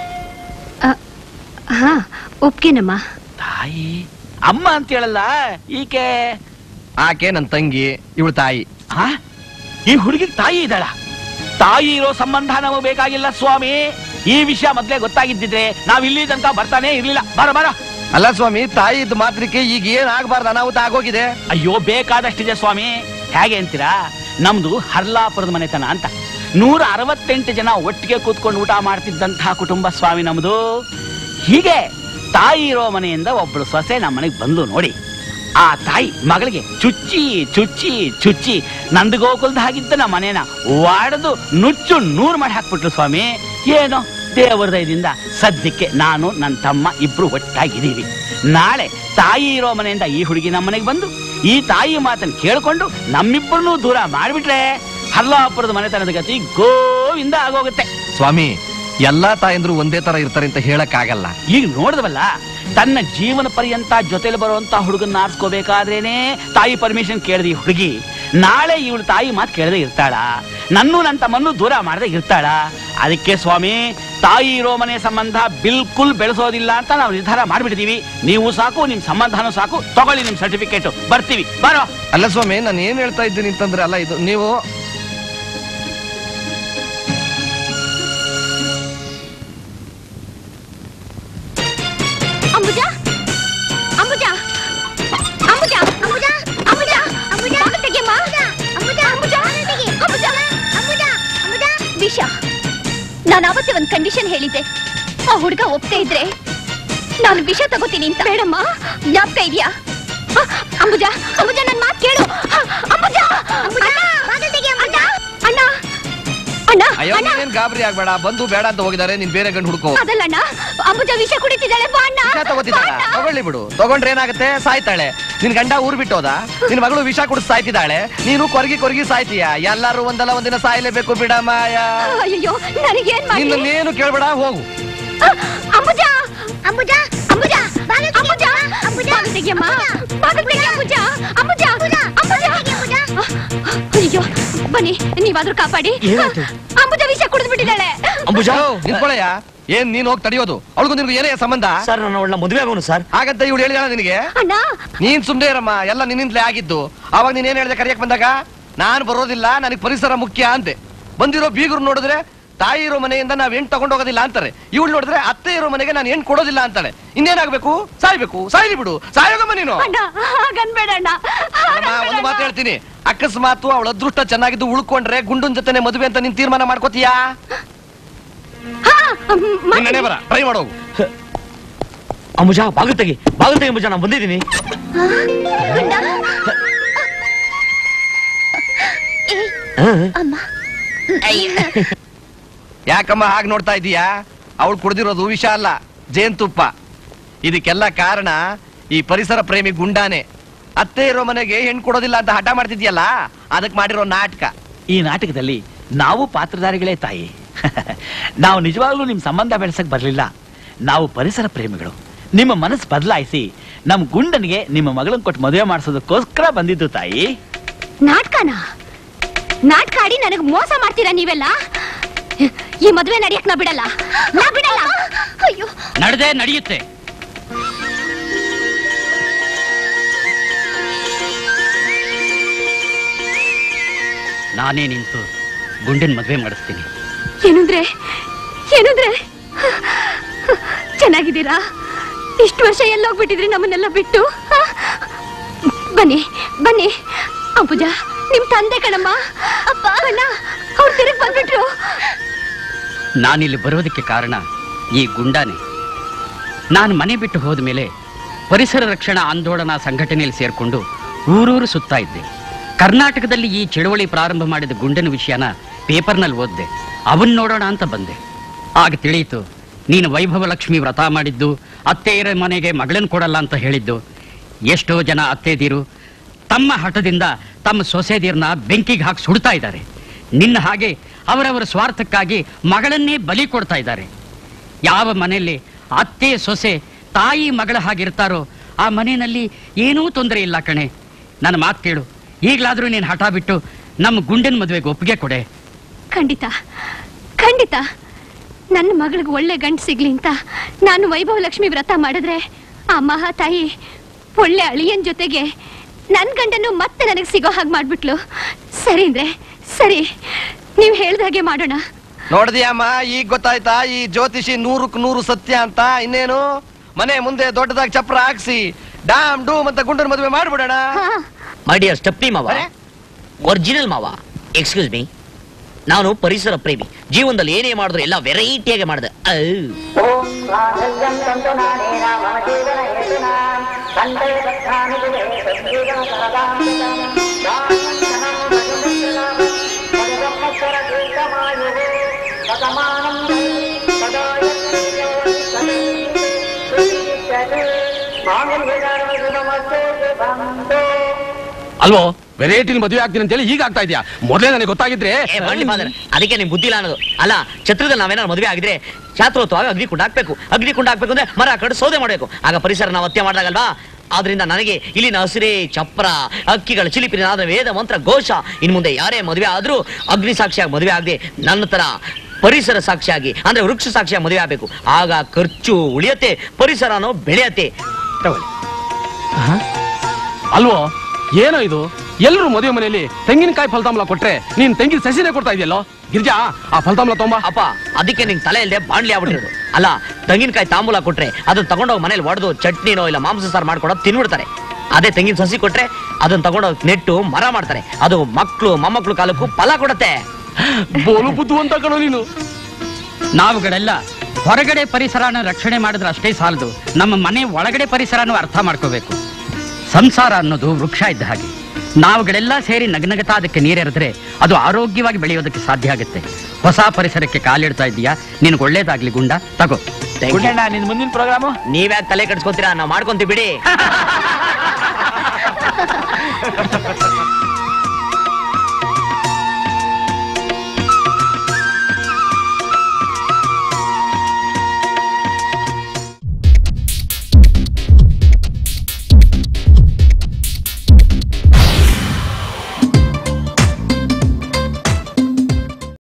ಹಾ, ಒಪ್ಗೆನಮ್ಮ. ತಾಯಿ ಅಮ್ಮ ಅಂತ ಹೇಳಲ್ಲ ಈಕೆ? ಆಕೆ ನನ್ ತಂಗಿ, ಇವಳು ತಾಯಿ. ಈ ಹುಡುಗಿಗೆ ತಾಯಿ ಇದ್ದಾಳ? ತಾಯಿ ಇರೋ ಸಂಬಂಧ ನಮಗೆ ಬೇಕಾಗಿಲ್ಲ ಸ್ವಾಮಿ. ಈ ವಿಷಯ ಮೊದ್ಲೇ ಗೊತ್ತಾಗಿದ್ದಿದ್ರೆ ನಾವ್ ಇಲ್ಲಿ ತನಕ ಬರ್ತಾನೆ ಇರ್ಲಿಲ್ಲ. ಬರ ಬರ. ಅಲ್ಲ ಸ್ವಾಮಿ, ತಾಯಿ ಇದ್ದ ಮಾತ್ರಕ್ಕೆ ಈಗ ಏನ್ ಆಗ್ಬಾರ್ದು ಅನಾಹುತ ಆಗೋಗಿದೆ. ಅಯ್ಯೋ, ಬೇಕಾದಷ್ಟಿದೆ ಸ್ವಾಮಿ. ಹೇಗೆ ಅಂತೀರಾ? ನಮ್ದು ಹರ್ಲಾಪುರದ ಮನೆತನ ಅಂತ ನೂರ ಅರವತ್ತೆಂಟು ಜನ ಒಟ್ಟಿಗೆ ಕೂತ್ಕೊಂಡು ಊಟ ಮಾಡ್ತಿದ್ದಂತಹ ಕುಟುಂಬ ಸ್ವಾಮಿ ನಮ್ದು. ಹೀಗೆ ತಾಯಿ ಇರೋ ಮನೆಯಿಂದ ಒಬ್ಬಳು ಸೊಸೆ ನಮ್ಮ ಮನೆಗೆ ಬಂದು ನೋಡಿ, ಆ ತಾಯಿ ಮಗಳಿಗೆ ಚುಚ್ಚಿ ಚುಚ್ಚಿ ಚುಚ್ಚಿ ನಂದಗೋಕುಲ್ದ ಹಾಗಿದ್ದ ನಮ್ಮ ಮನೇನ ವಾಡದು ನುಚ್ಚು ನೂರು ಮಾಡಿ ಹಾಕ್ಬಿಟ್ರು ಸ್ವಾಮಿ. ಏನೋ ದೇವರ ದಯದಿಂದ ಸದ್ಯಕ್ಕೆ ನಾನು ನನ್ನ ತಮ್ಮ ಇಬ್ರು ಒಟ್ಟಾಗಿದ್ದೀವಿ. ನಾಳೆ ತಾಯಿ ಇರೋ ಮನೆಯಿಂದ ಈ ಹುಡುಗಿ ನಮ್ಮ ಮನೆಗೆ ಬಂದು ಈ ತಾಯಿ ಮಾತನ್ನು ಕೇಳ್ಕೊಂಡು ನಮ್ಮಿಬ್ಬರನ್ನೂ ದೂರ ಮಾಡಿಬಿಟ್ರೆ ಹರ್ಲಾಪುರದ ಮನೆತನದ ಗತಿ ಗೋವಿಂದ ಆಗೋಗುತ್ತೆ ಸ್ವಾಮಿ. ಎಲ್ಲಾ ತಾಯಂದ್ರು ಒಂದೇ ತರ ಇರ್ತಾರೆ ಅಂತ ಹೇಳಕ್ ಆಗಲ್ಲ. ಈಗ ನೋಡಿದವಲ್ಲ, ತನ್ನ ಜೀವನ ಪರ್ಯಂತ ಜೊತೆಲಿ ಬರುವಂತ ಹುಡುಗನ್ನ ಆರಿಸ್ಕೋಬೇಕಾದ್ರೇನೆ ತಾಯಿ ಪರ್ಮಿಷನ್ ಕೇಳದಿ ಹುಡುಗಿ ನಾಳೆ ಇವಳು ತಾಯಿ ಮಾತು ಕೇಳದೆ ಇರ್ತಾಳ? ನನ್ನೂ ನನ್ನ ತಮ್ಮನ್ನು ದೂರ ಮಾಡದೆ ಇರ್ತಾಳ? ಅದಕ್ಕೆ ಸ್ವಾಮಿ, ತಾಯಿ ಇರೋ ಮನೆ ಸಂಬಂಧ ಬಿಲ್ಕುಲ್ ಬೆಳೆಸೋದಿಲ್ಲ ಅಂತ ನಾವು ನಿರ್ಧಾರ ಮಾಡ್ಬಿಟ್ಟಿದೀವಿ. ನೀವು ಸಾಕು, ನಿಮ್ ಸಂಬಂಧನೂ ಸಾಕು. ತಗೊಳ್ಳಿ ನಿಮ್ ಸರ್ಟಿಫಿಕೇಟ್, ಬರ್ತೀವಿ. ಬರೋ. ಅಲ್ಲ ಸ್ವಾಮಿ, ನಾನು ಏನ್ ಹೇಳ್ತಾ ಇದ್ದೀನಿ ಅಂತಂದ್ರೆ, ಅಲ್ಲ ಇದು ನೀವು ಅಂಬುಜಾ, ಅಂಬುಜಾ, ಅಂಬುಜಾ, ಅಂಬುಜಾ, ಅಂಬುಜಾ, ಅಂಬುಜಾ, ತೆಗೆಯಮ್ಮ. ಅಂಬುಜಾ, ಅಂಬುಜಾ, ಅಂಬುಜಾ, ಅಂಬುಜಾ, ಅಂಬುಜಾ. ವಿಷ. ನಾನು ಅವತ್ತೇ ಒಂದು ಕಂಡೀಷನ್ ಹೇಳಿದ್ದೆ, ಆ ಹುಡುಗ ಒಪ್ತಾ ಇದ್ರೆ ನಾನು ವಿಷ ತಗೋತೀನಿ ಅಂತ. ಬೇಡಮ್ಮ, ಜ್ಞಾಪಕ ಇದೆಯಾ? ಅಂಬುಜಾ, ಅಂಬುಜಾ, ನನ್ನ ಮಾತು ಕೇಳು. ಅಂಬುಜಾ, ಅಂಬುಜಾ, ಅಣ್ಣ, ಅಣ್ಣ, ಅಣ್ಣ, ಅಯ್ಯೋ, ಅಣ್ಣ. ನೀನೇನ್ ಗಾಬರಿ ಆಗ್ಬೇಡ. ಬಂದು ಬೇಡ ಅಂತ ಹೋಗಿದ್ದಾರೆ, ನೀನ್ ಬೇರೆ ಗಂಡು ಹುಡ್ಕೋ. ಅದಲ್ಲಣ್ಣ, ಅಂಬುಜಾ ವಿಷ ಕುಡಿತಿದ್ದಾಳೆ. ಬಾ ಅಣ್ಣ. ವಿಷ ತಗೋತಿದ್ದಾಳ? ತಗೊಳ್ಳಿ ಬಿಡು. ತಗೊಂಡ್ರೆ ಏನಾಗುತ್ತೆ? ಸಾಯ್ತಾಳೆ. ನಿನ್ ಗಂಡ ಊರ್ ಬಿಟ್ಟೋದ, ನಿನ್ ಮಗಳು ವಿಷ ಕುಡಿಸ್ ಸಾಯ್ತಿದ್ದಾಳೆ, ನೀನು ಕೊರಗಿ ಕೊರಗಿ ಸಾಯ್ತೀಯ. ಎಲ್ಲಾರು ಒಂದಲ್ಲ ಒಂದಿನ ಸಾಯ್ಲೇಬೇಕು ಬಿಡಮ್ಮ. ಅಯ್ಯೋ, ನನಗೇನ್ ಮಾಡಿ? ನಿನ್ನೇನು ಕೇಳ್ಬೇಡ, ಹೋಗು. ಅಂಬುಜಾ, ಅಂಬುಜಾ, ಅಂಬುಜಾ, ಅಂಬುಜಾ, ಅಂಬುಜಾ, ತೆಗೆಯಮ್ಮ. ಬಾಗಿಲು ತೆಗಿ ಅಂಬುಜಾ, ಅಂಬುಜಾ, ಅಂಬುಜಾ. ಅಯ್ಯೋ, ಬನ್ನಿ, ನೀವಾದ್ರೂ ಕಾಪಾಡಿ. ಅಂಬುಜಾ ವಿಷ ಕುಡಿದು ಬಿಟ್ಟಿದ್ದಾಳೆ. ಅಂಬುಜಾ, ನಿಂತ್ಕೊಳ್ಳಯ್ಯ. ಏನ್ ನೀನ್ ಹೋಗಿ ತಡೆಯೋದು? ಅವಳಿಗೂ ನಿನ್ಗೂ ಏನೇ ಸಂಬಂಧ? ಸರ್, ನಾನು ಅವಳ ಮದುವೆ ಆಗೋನು ಸರ್. ಹಾಗಂತ ಇವಳು ಹೇಳಿದಾಳ ನಿನಗೆ? ನೀನ್ ಸುಮ್ನೆ ಇರಮ್ಮ, ಎಲ್ಲ ನಿನ್ನಿಂದಲೇ ಆಗಿದ್ದು. ಅವಾಗ ನೀನ್ ಏನ್ ಹೇಳಿದೆ ಕರಿಯಕ್ ಬಂದಾಗ? ನಾನ್ ಬರೋದಿಲ್ಲ, ನನಗೆ ಪರಿಸರ ಮುಖ್ಯ ಅಂತೆ. ಬಂದಿರೋ ಬೀಗರು ನೋಡಿದ್ರೆ ತಾಯಿ ಇರೋ ಮನೆಯಿಂದ ನಾವ್ ಹೆಣ್ ತಗೊಂಡ್ ಹೋಗೋದಿಲ್ಲ ಅಂತಾರೆ. ಇವಳು ನೋಡಿದ್ರೆ ಅತ್ತೆ ಇರೋ ಮನೆಗೆ ನಾನು ಹೆಣ್ ಕೊಡೋದಿಲ್ಲ ಅಂತಾಳೆ. ಇನ್ನೇನಾಗ್ಬೇಕು? ಸಾಯ್ಬೇಕು. ಸಾಯ್ಲಿ ಬಿಡು, ಸಾಯೋಗಮ್ಮ ನೀನು. ಒಂದು ಮಾತು ಹೇಳ್ತೀನಿ, ಅಕಸ್ಮಾತ್ ಅವಳ ಅದೃಷ್ಟ ಚೆನ್ನಾಗಿದ್ದು ಉಳ್ಕೊಂಡ್ರೆ ಗುಂಡನ್ ಜೊತೆನೆ ಮದುವೆ ಅಂತ ನೀನ್ ತೀರ್ಮಾನ ಮಾಡ್ಕೋತೀಯಾ? ನಿನ್ನೆ ಬರ, ಟ್ರೈ ಮಾಡೋಗು. ಅಂಬುಜಾ, ಬಾಗಿಲು ತೆಗಿ, ಬಾಗಿಲು ತೆಗಿ ಅಂಬುಜಾ, ನಾನು ಬಂದಿದ್ದೀನಿ. ಯಾಕಮ್ಮ ಹಾಗೆ ನೋಡ್ತಾ ಇದೀಯಾ? ಅವಳು ಕುಡ್ದಿರೋದು ವಿಷ ಅಲ್ಲ, ಜೇನ್ತುಪ್ಪ. ಇದಕ್ಕೆಲ್ಲ ಕಾರಣ ಈ ಪರಿಸರ ಪ್ರೇಮಿ ಗುಂಡಾನೆ. ಅತ್ತೆ ಇರೋ ಮನೆಗೆ ಹೆಣ್ ಕೊಡೋದಿಲ್ಲ ಅಂತ ಹಠ ಮಾಡ್ತಿದ್ಯಲ್ಲ, ಅದಕ್ಕೆ ಮಾಡಿರೋ ನಾಟಕ. ಈ ನಾಟಕದಲ್ಲಿ ನಾವು ಪಾತ್ರಧಾರಿಗಳೇ ತಾಯಿ. ನಾವು ನಿಜವಾಗ್ಲೂ ನಿಮ್ ಸಂಬಂಧ ಬೆಳೆಸಕ್ ಬರ್ಲಿಲ್ಲ. ನಾವು ಪರಿಸರ ಪ್ರೇಮಿಗಳು. ನಿಮ್ಮ ಮನಸ್ಸು ಬದಲಾಯಿಸಿ ನಮ್ ಗುಂಡನಿಗೆ ನಿಮ್ಮ ಮಗಳನ್ನ ಕೊಟ್ಟು ಮದುವೆ ಮಾಡಿಸೋದಕ್ಕೋಸ್ಕರ ಬಂದಿದ್ದು ತಾಯಿ. ನಾಟಕನ ನಾಟಕ ಆಡಿ ನನಗ್ ಮೋಸ ಮಾಡ್ತೀರಾ ನೀವೆಲ್ಲ? ಈ ಮದುವೆ ನಡೆಯಕ್ ನಾ ಬಿಡಲ್ಲ, ನಾ ಬಿಡಲ್ಲ. ಅಯ್ಯೋ, ನಡೆದೇ ನಡೆಯುತ್ತೆ. ನಾನೇ ನಿಂತು ಗುಂಡಿನ ಮದುವೆ ಮಾಡಿಸ್ತೀನಿ. ಏನಂದ್ರೆ ಏನಂದ್ರೆ ಚೆನ್ನಾಗಿದ್ದೀರಾ? ಇಷ್ಟು ವರ್ಷ ಎಲ್ಲೋಗ್ಬಿಟ್ಟಿದ್ರಿ ನಮ್ಮನ್ನೆಲ್ಲ ಬಿಟ್ಟು. ಬನ್ನಿ ಬನ್ನಿ ಅಂಬುಜ, ನಿಮ್ ತಂದೆ ಕಣಮ್ಮ. ಅಪ್ಪ ಅಣ್ಣ ಅವ್ರು ತಿರುಗಿ ಬಂದ್ಬಿಟ್ರು. ನಾನಿಲ್ಲಿ ಬರೋದಕ್ಕೆ ಕಾರಣ ಈ ಗುಂಡಾನೆ. ನಾನು ಮನೆ ಬಿಟ್ಟು ಹೋದ ಮೇಲೆ ಪರಿಸರ ರಕ್ಷಣಾ ಆಂದೋಲನಾ ಸಂಘಟನೆಯಲ್ಲಿ ಸೇರ್ಕೊಂಡು ಊರೂರು ಸುತ್ತಾ ಇದ್ದೆ. ಕರ್ನಾಟಕದಲ್ಲಿ ಈ ಚಳವಳಿ ಪ್ರಾರಂಭ ಮಾಡಿದ ಗುಂಡನ ವಿಷಯನ ಪೇಪರ್ನಲ್ಲಿ ಓದ್ದೆ. ಅವನ್ ನೋಡೋಣ ಅಂತ ಬಂದೆ. ಆಗ ತಿಳಿಯಿತು ನೀನು ವೈಭವ ಲಕ್ಷ್ಮಿ ವ್ರತ ಮಾಡಿದ್ದು, ಅತ್ತೆಯರ ಮನೆಗೆ ಮಗಳನ್ನ ಕೊಡಲ್ಲ ಅಂತ ಹೇಳಿದ್ದು. ಎಷ್ಟೋ ಜನ ಅತ್ತೆದೀರು ತಮ್ಮ ಹಠದಿಂದ ತಮ್ಮ ಸೊಸೆದೀರ್ನ ಬೆಂಕಿಗೆ ಹಾಕಿ ಸುಡ್ತಾ ಇದ್ದಾರೆ. ನಿನ್ನ ಹಾಗೆ ಅವರವರ ಸ್ವಾರ್ಥಕ್ಕಾಗಿ ಮಗಳನ್ನೇ ಬಲಿ ಕೊಡ್ತಾ ಇದ್ದಾರೆ. ಯಾವ ಮನೆಯಲ್ಲಿ ಅತ್ತೆ ಸೊಸೆ ತಾಯಿ ಮಗಳ ಹಾಗಿರ್ತಾರೋ ಆ ಮನೆಯಲ್ಲಿ ಏನೂ ತೊಂದರೆ ಇಲ್ಲ ಕಣೆ. ನನ್ನ ಮಾತು ಕೇಳು, ಈಗಲಾದ್ರೂ ನೀನು ಹಠ ಬಿಟ್ಟು ನಮ್ಮ ಗುಂಡಿನ ಮದುವೆಗೆ ಒಪ್ಪಿಗೆ ಕೊಡೆ. ಖಂಡಿತ ಖಂಡಿತ. ನನ್ನ ಮಗಳಿಗೆ ಒಳ್ಳೆ ಗಂಡು ಸಿಗ್ಲಿ ಅಂತ ನಾನು ವೈಭವ ಲಕ್ಷ್ಮಿ ವ್ರತ ಮಾಡಿದ್ರೆ ಆ ಮಹಾ ತಾಯಿ ಒಳ್ಳೆ ಅಳಿಯನ್ ಜೊತೆಗೆ ನನ್ ಗಂಡನ್ನು ಮತ್ತೆ ನನಗೆ ಸಿಗೋ ಹಾಗೆ ಮಾಡ್ಬಿಟ್ಲು. ಸರಿ ಅಂದ್ರೆ ಸರಿ, ನೀವ್ ಹೇಳ್ದಾಗೆ ಮಾಡೋಣ. ನೋಡ್ದಿಯಮ್ಮ, ಈಗ ಗೊತ್ತಾಯ್ತಾ ಈ ಜ್ಯೋತಿಷಿ ನೂರಕ್ ನೂರು ಸತ್ಯ ಅಂತ? ಇನ್ನೇನು ಮನೆ ಮುಂದೆ ದೊಡ್ಡದಾಗಿ ಚಪ್ರ ಹಾಕ್ಸಿ ಡಾಮ್ ಡೂಮ್ ಅಂತ ಗುಂಡನ ಮದುವೆ ಮಾಡ್ಬಿಡೋಣ. ಮೈ ಡಿಯರ್ ಸ್ಟೆಪ್ನಿ ಮಾವ, ಒರಿಜಿನಲ್ ಮಾವ, ಎಕ್ಸ್ಕ್ಯೂಸ್ ಮೀ, ನಾನು ಪರಿಸರ ಪ್ರೇಮಿ. ಜೀವನದಲ್ಲಿ ಏನೇ ಮಾಡಿದ್ರು ಎಲ್ಲ ವೆರೈಟಿಯಾಗಿ ಮಾಡಿದೆ. ಅಲ್ವೋ ವೆರೈಟಿನ ಮದುವೆ ಆಗ್ತೀನಿ ಅಂತ ಹೇಳಿ ಈಗ ಆಗ್ತಾ ಇದೆಯಾ? ಮೊದಲೇ ನನಗೆ ಗೊತ್ತಾಗಿದ್ರೆ. ಅದಕ್ಕೆ ನಿಮ್ ಬುದ್ಧಿ ಇಲ್ಲ ಅನ್ನೋದು. ಅಲ್ಲ, ಛತ್ರದಲ್ಲಿ ನಾವೇನಾದ್ರು ಮದುವೆ ಆಗಿದ್ರೆ ಛಾತ್ರೋತ್ಸವ ಅಗ್ನಿ ಕುಂಡ ಹಾಕ್ಬೇಕು. ಅಗ್ನಿ ಕುಂಡ ಹಾಕ್ಬೇಕು ಅಂದ್ರೆ ಮರ ಕಡೆ ಸೌದೆ ಮಾಡ್ಬೇಕು. ಆಗ ಪರಿಸರ ನಾವು ಹತ್ಯೆ ಮಾಡಿದಾಗಲ್ವಾ? ಆದ್ರಿಂದ ನನಗೆ ಇಲ್ಲಿನ ಹಸಿರೇ ಚಪ್ರ, ಅಕ್ಕಿಗಳ ಚಿಲಿಪಿನ ವೇದ ಮಂತ್ರ ಘೋಷ. ಇನ್ ಮುಂದೆ ಯಾರೇ ಮದುವೆ ಆದ್ರೂ ಅಗ್ನಿ ಸಾಕ್ಷಿಯಾಗಿ ಮದುವೆ ಆಗದೆ ನನ್ನ ತರ ಪರಿಸರ ಸಾಕ್ಷಿಯಾಗಿ ಅಂದ್ರೆ ವೃಕ್ಷ ಸಾಕ್ಷಿಯಾಗಿ ಮದುವೆ ಆಗ್ಬೇಕು. ಆಗ ಖರ್ಚು ಉಳಿಯತ್ತೆ, ಪರಿಸರನೋ ಬೆಳೆಯತ್ತೆ. ತಗೊಳ್ಳಿ. ಅಲ್ವೋ ಏನೋ ಇದು, ಎಲ್ಲರೂ ಮದುವೆ ಮನೆಯಲ್ಲಿ ತೆಂಗಿನಕಾಯಿ ಫಲತಾಂಬಲ ಕೊಟ್ರೆ ನೀನ್ ತೆಂಗಿನ ಸಸಿನೇ ಕೊಡ್ತಾ ಇದೆಯಲ್ಲೋ? ಗಿರ್ಜಾ, ಆ ಫಲತಾಂಬಲ ತೊಂಬ. ಅಪ್ಪ, ಅದಕ್ಕೆ ನಿಂಗೆ ತಲೆ ಇಲ್ಲದೆ ಬಾಣ್ಲಿ ಆಗ್ಬಿಟ್ಟಿರೋದು. ಅಲ್ಲ, ತೆಂಗಿನಕಾಯಿ ತಾಂಬೂಲ ಕೊಟ್ರೆ ಅದನ್ನ ತಗೊಂಡೋಗಿ ಮನೇಲಿ ಹೊಡೆದು ಚಟ್ನಿನೋ ಇಲ್ಲ ಮಾಂಸ ಸಾರು ಮಾಡ್ಕೊಡೋದು ತಿನ್ಬಿಡ್ತಾರೆ. ಅದೇ ತೆಂಗಿನ ಸಸಿ ಕೊಟ್ರೆ ಅದನ್ನ ತಗೊಂಡೋಗಿ ನೆಟ್ಟು ಮರ ಮಾಡ್ತಾರೆ. ಅದು ಮಕ್ಕಳು ಮೊಮ್ಮಕ್ಕಳು ಕಾಲಕ್ಕೂ ಫಲ ಕೊಡುತ್ತೆ. ಬೋಲು ಬುದ್ಧಿವಂತ ಕಣೋ ನೀನು. ನಾವುಗಳೆಲ್ಲ ಹೊರಗಡೆ ಪರಿಸರನ ರಕ್ಷಣೆ ಮಾಡಿದ್ರೆ ಅಷ್ಟೇ ಸಾಲದು, ನಮ್ಮ ಮನೆ ಒಳಗಡೆ ಪರಿಸರನೂ ಅರ್ಥ ಮಾಡ್ಕೋಬೇಕು. ಸಂಸಾರ ಅನ್ನೋದು ವೃಕ್ಷ ಇದ್ದ ಹಾಗೆ. ನಾವುಗಳೆಲ್ಲ ಸೇರಿ ನಗನಗತಾ ಅದಕ್ಕೆ ನೀರೆರೆದ್ರೆ ಅದು ಆರೋಗ್ಯವಾಗಿ ಬೆಳೆಯೋದಕ್ಕೆ ಸಾಧ್ಯ ಆಗುತ್ತೆ. ಹೊಸ ಪರಿಸರಕ್ಕೆ ಕಾಲಿಡ್ತಾ ಇದೀಯಾ, ನಿನ್ಗೆ ಒಳ್ಳೇದಾಗ್ಲಿ ಗುಂಡ. ತಗೋ ನಿನ್ ಮುಂದಿನ ಪ್ರೋಗ್ರಾಮು ನೀವ್ಯಾಕೆ ತಲೆ ಕಟ್ಸ್ಕೊತೀರಾ? ನಾವು ಮಾಡ್ಕೊಂತೀವಿ ಬಿಡಿ.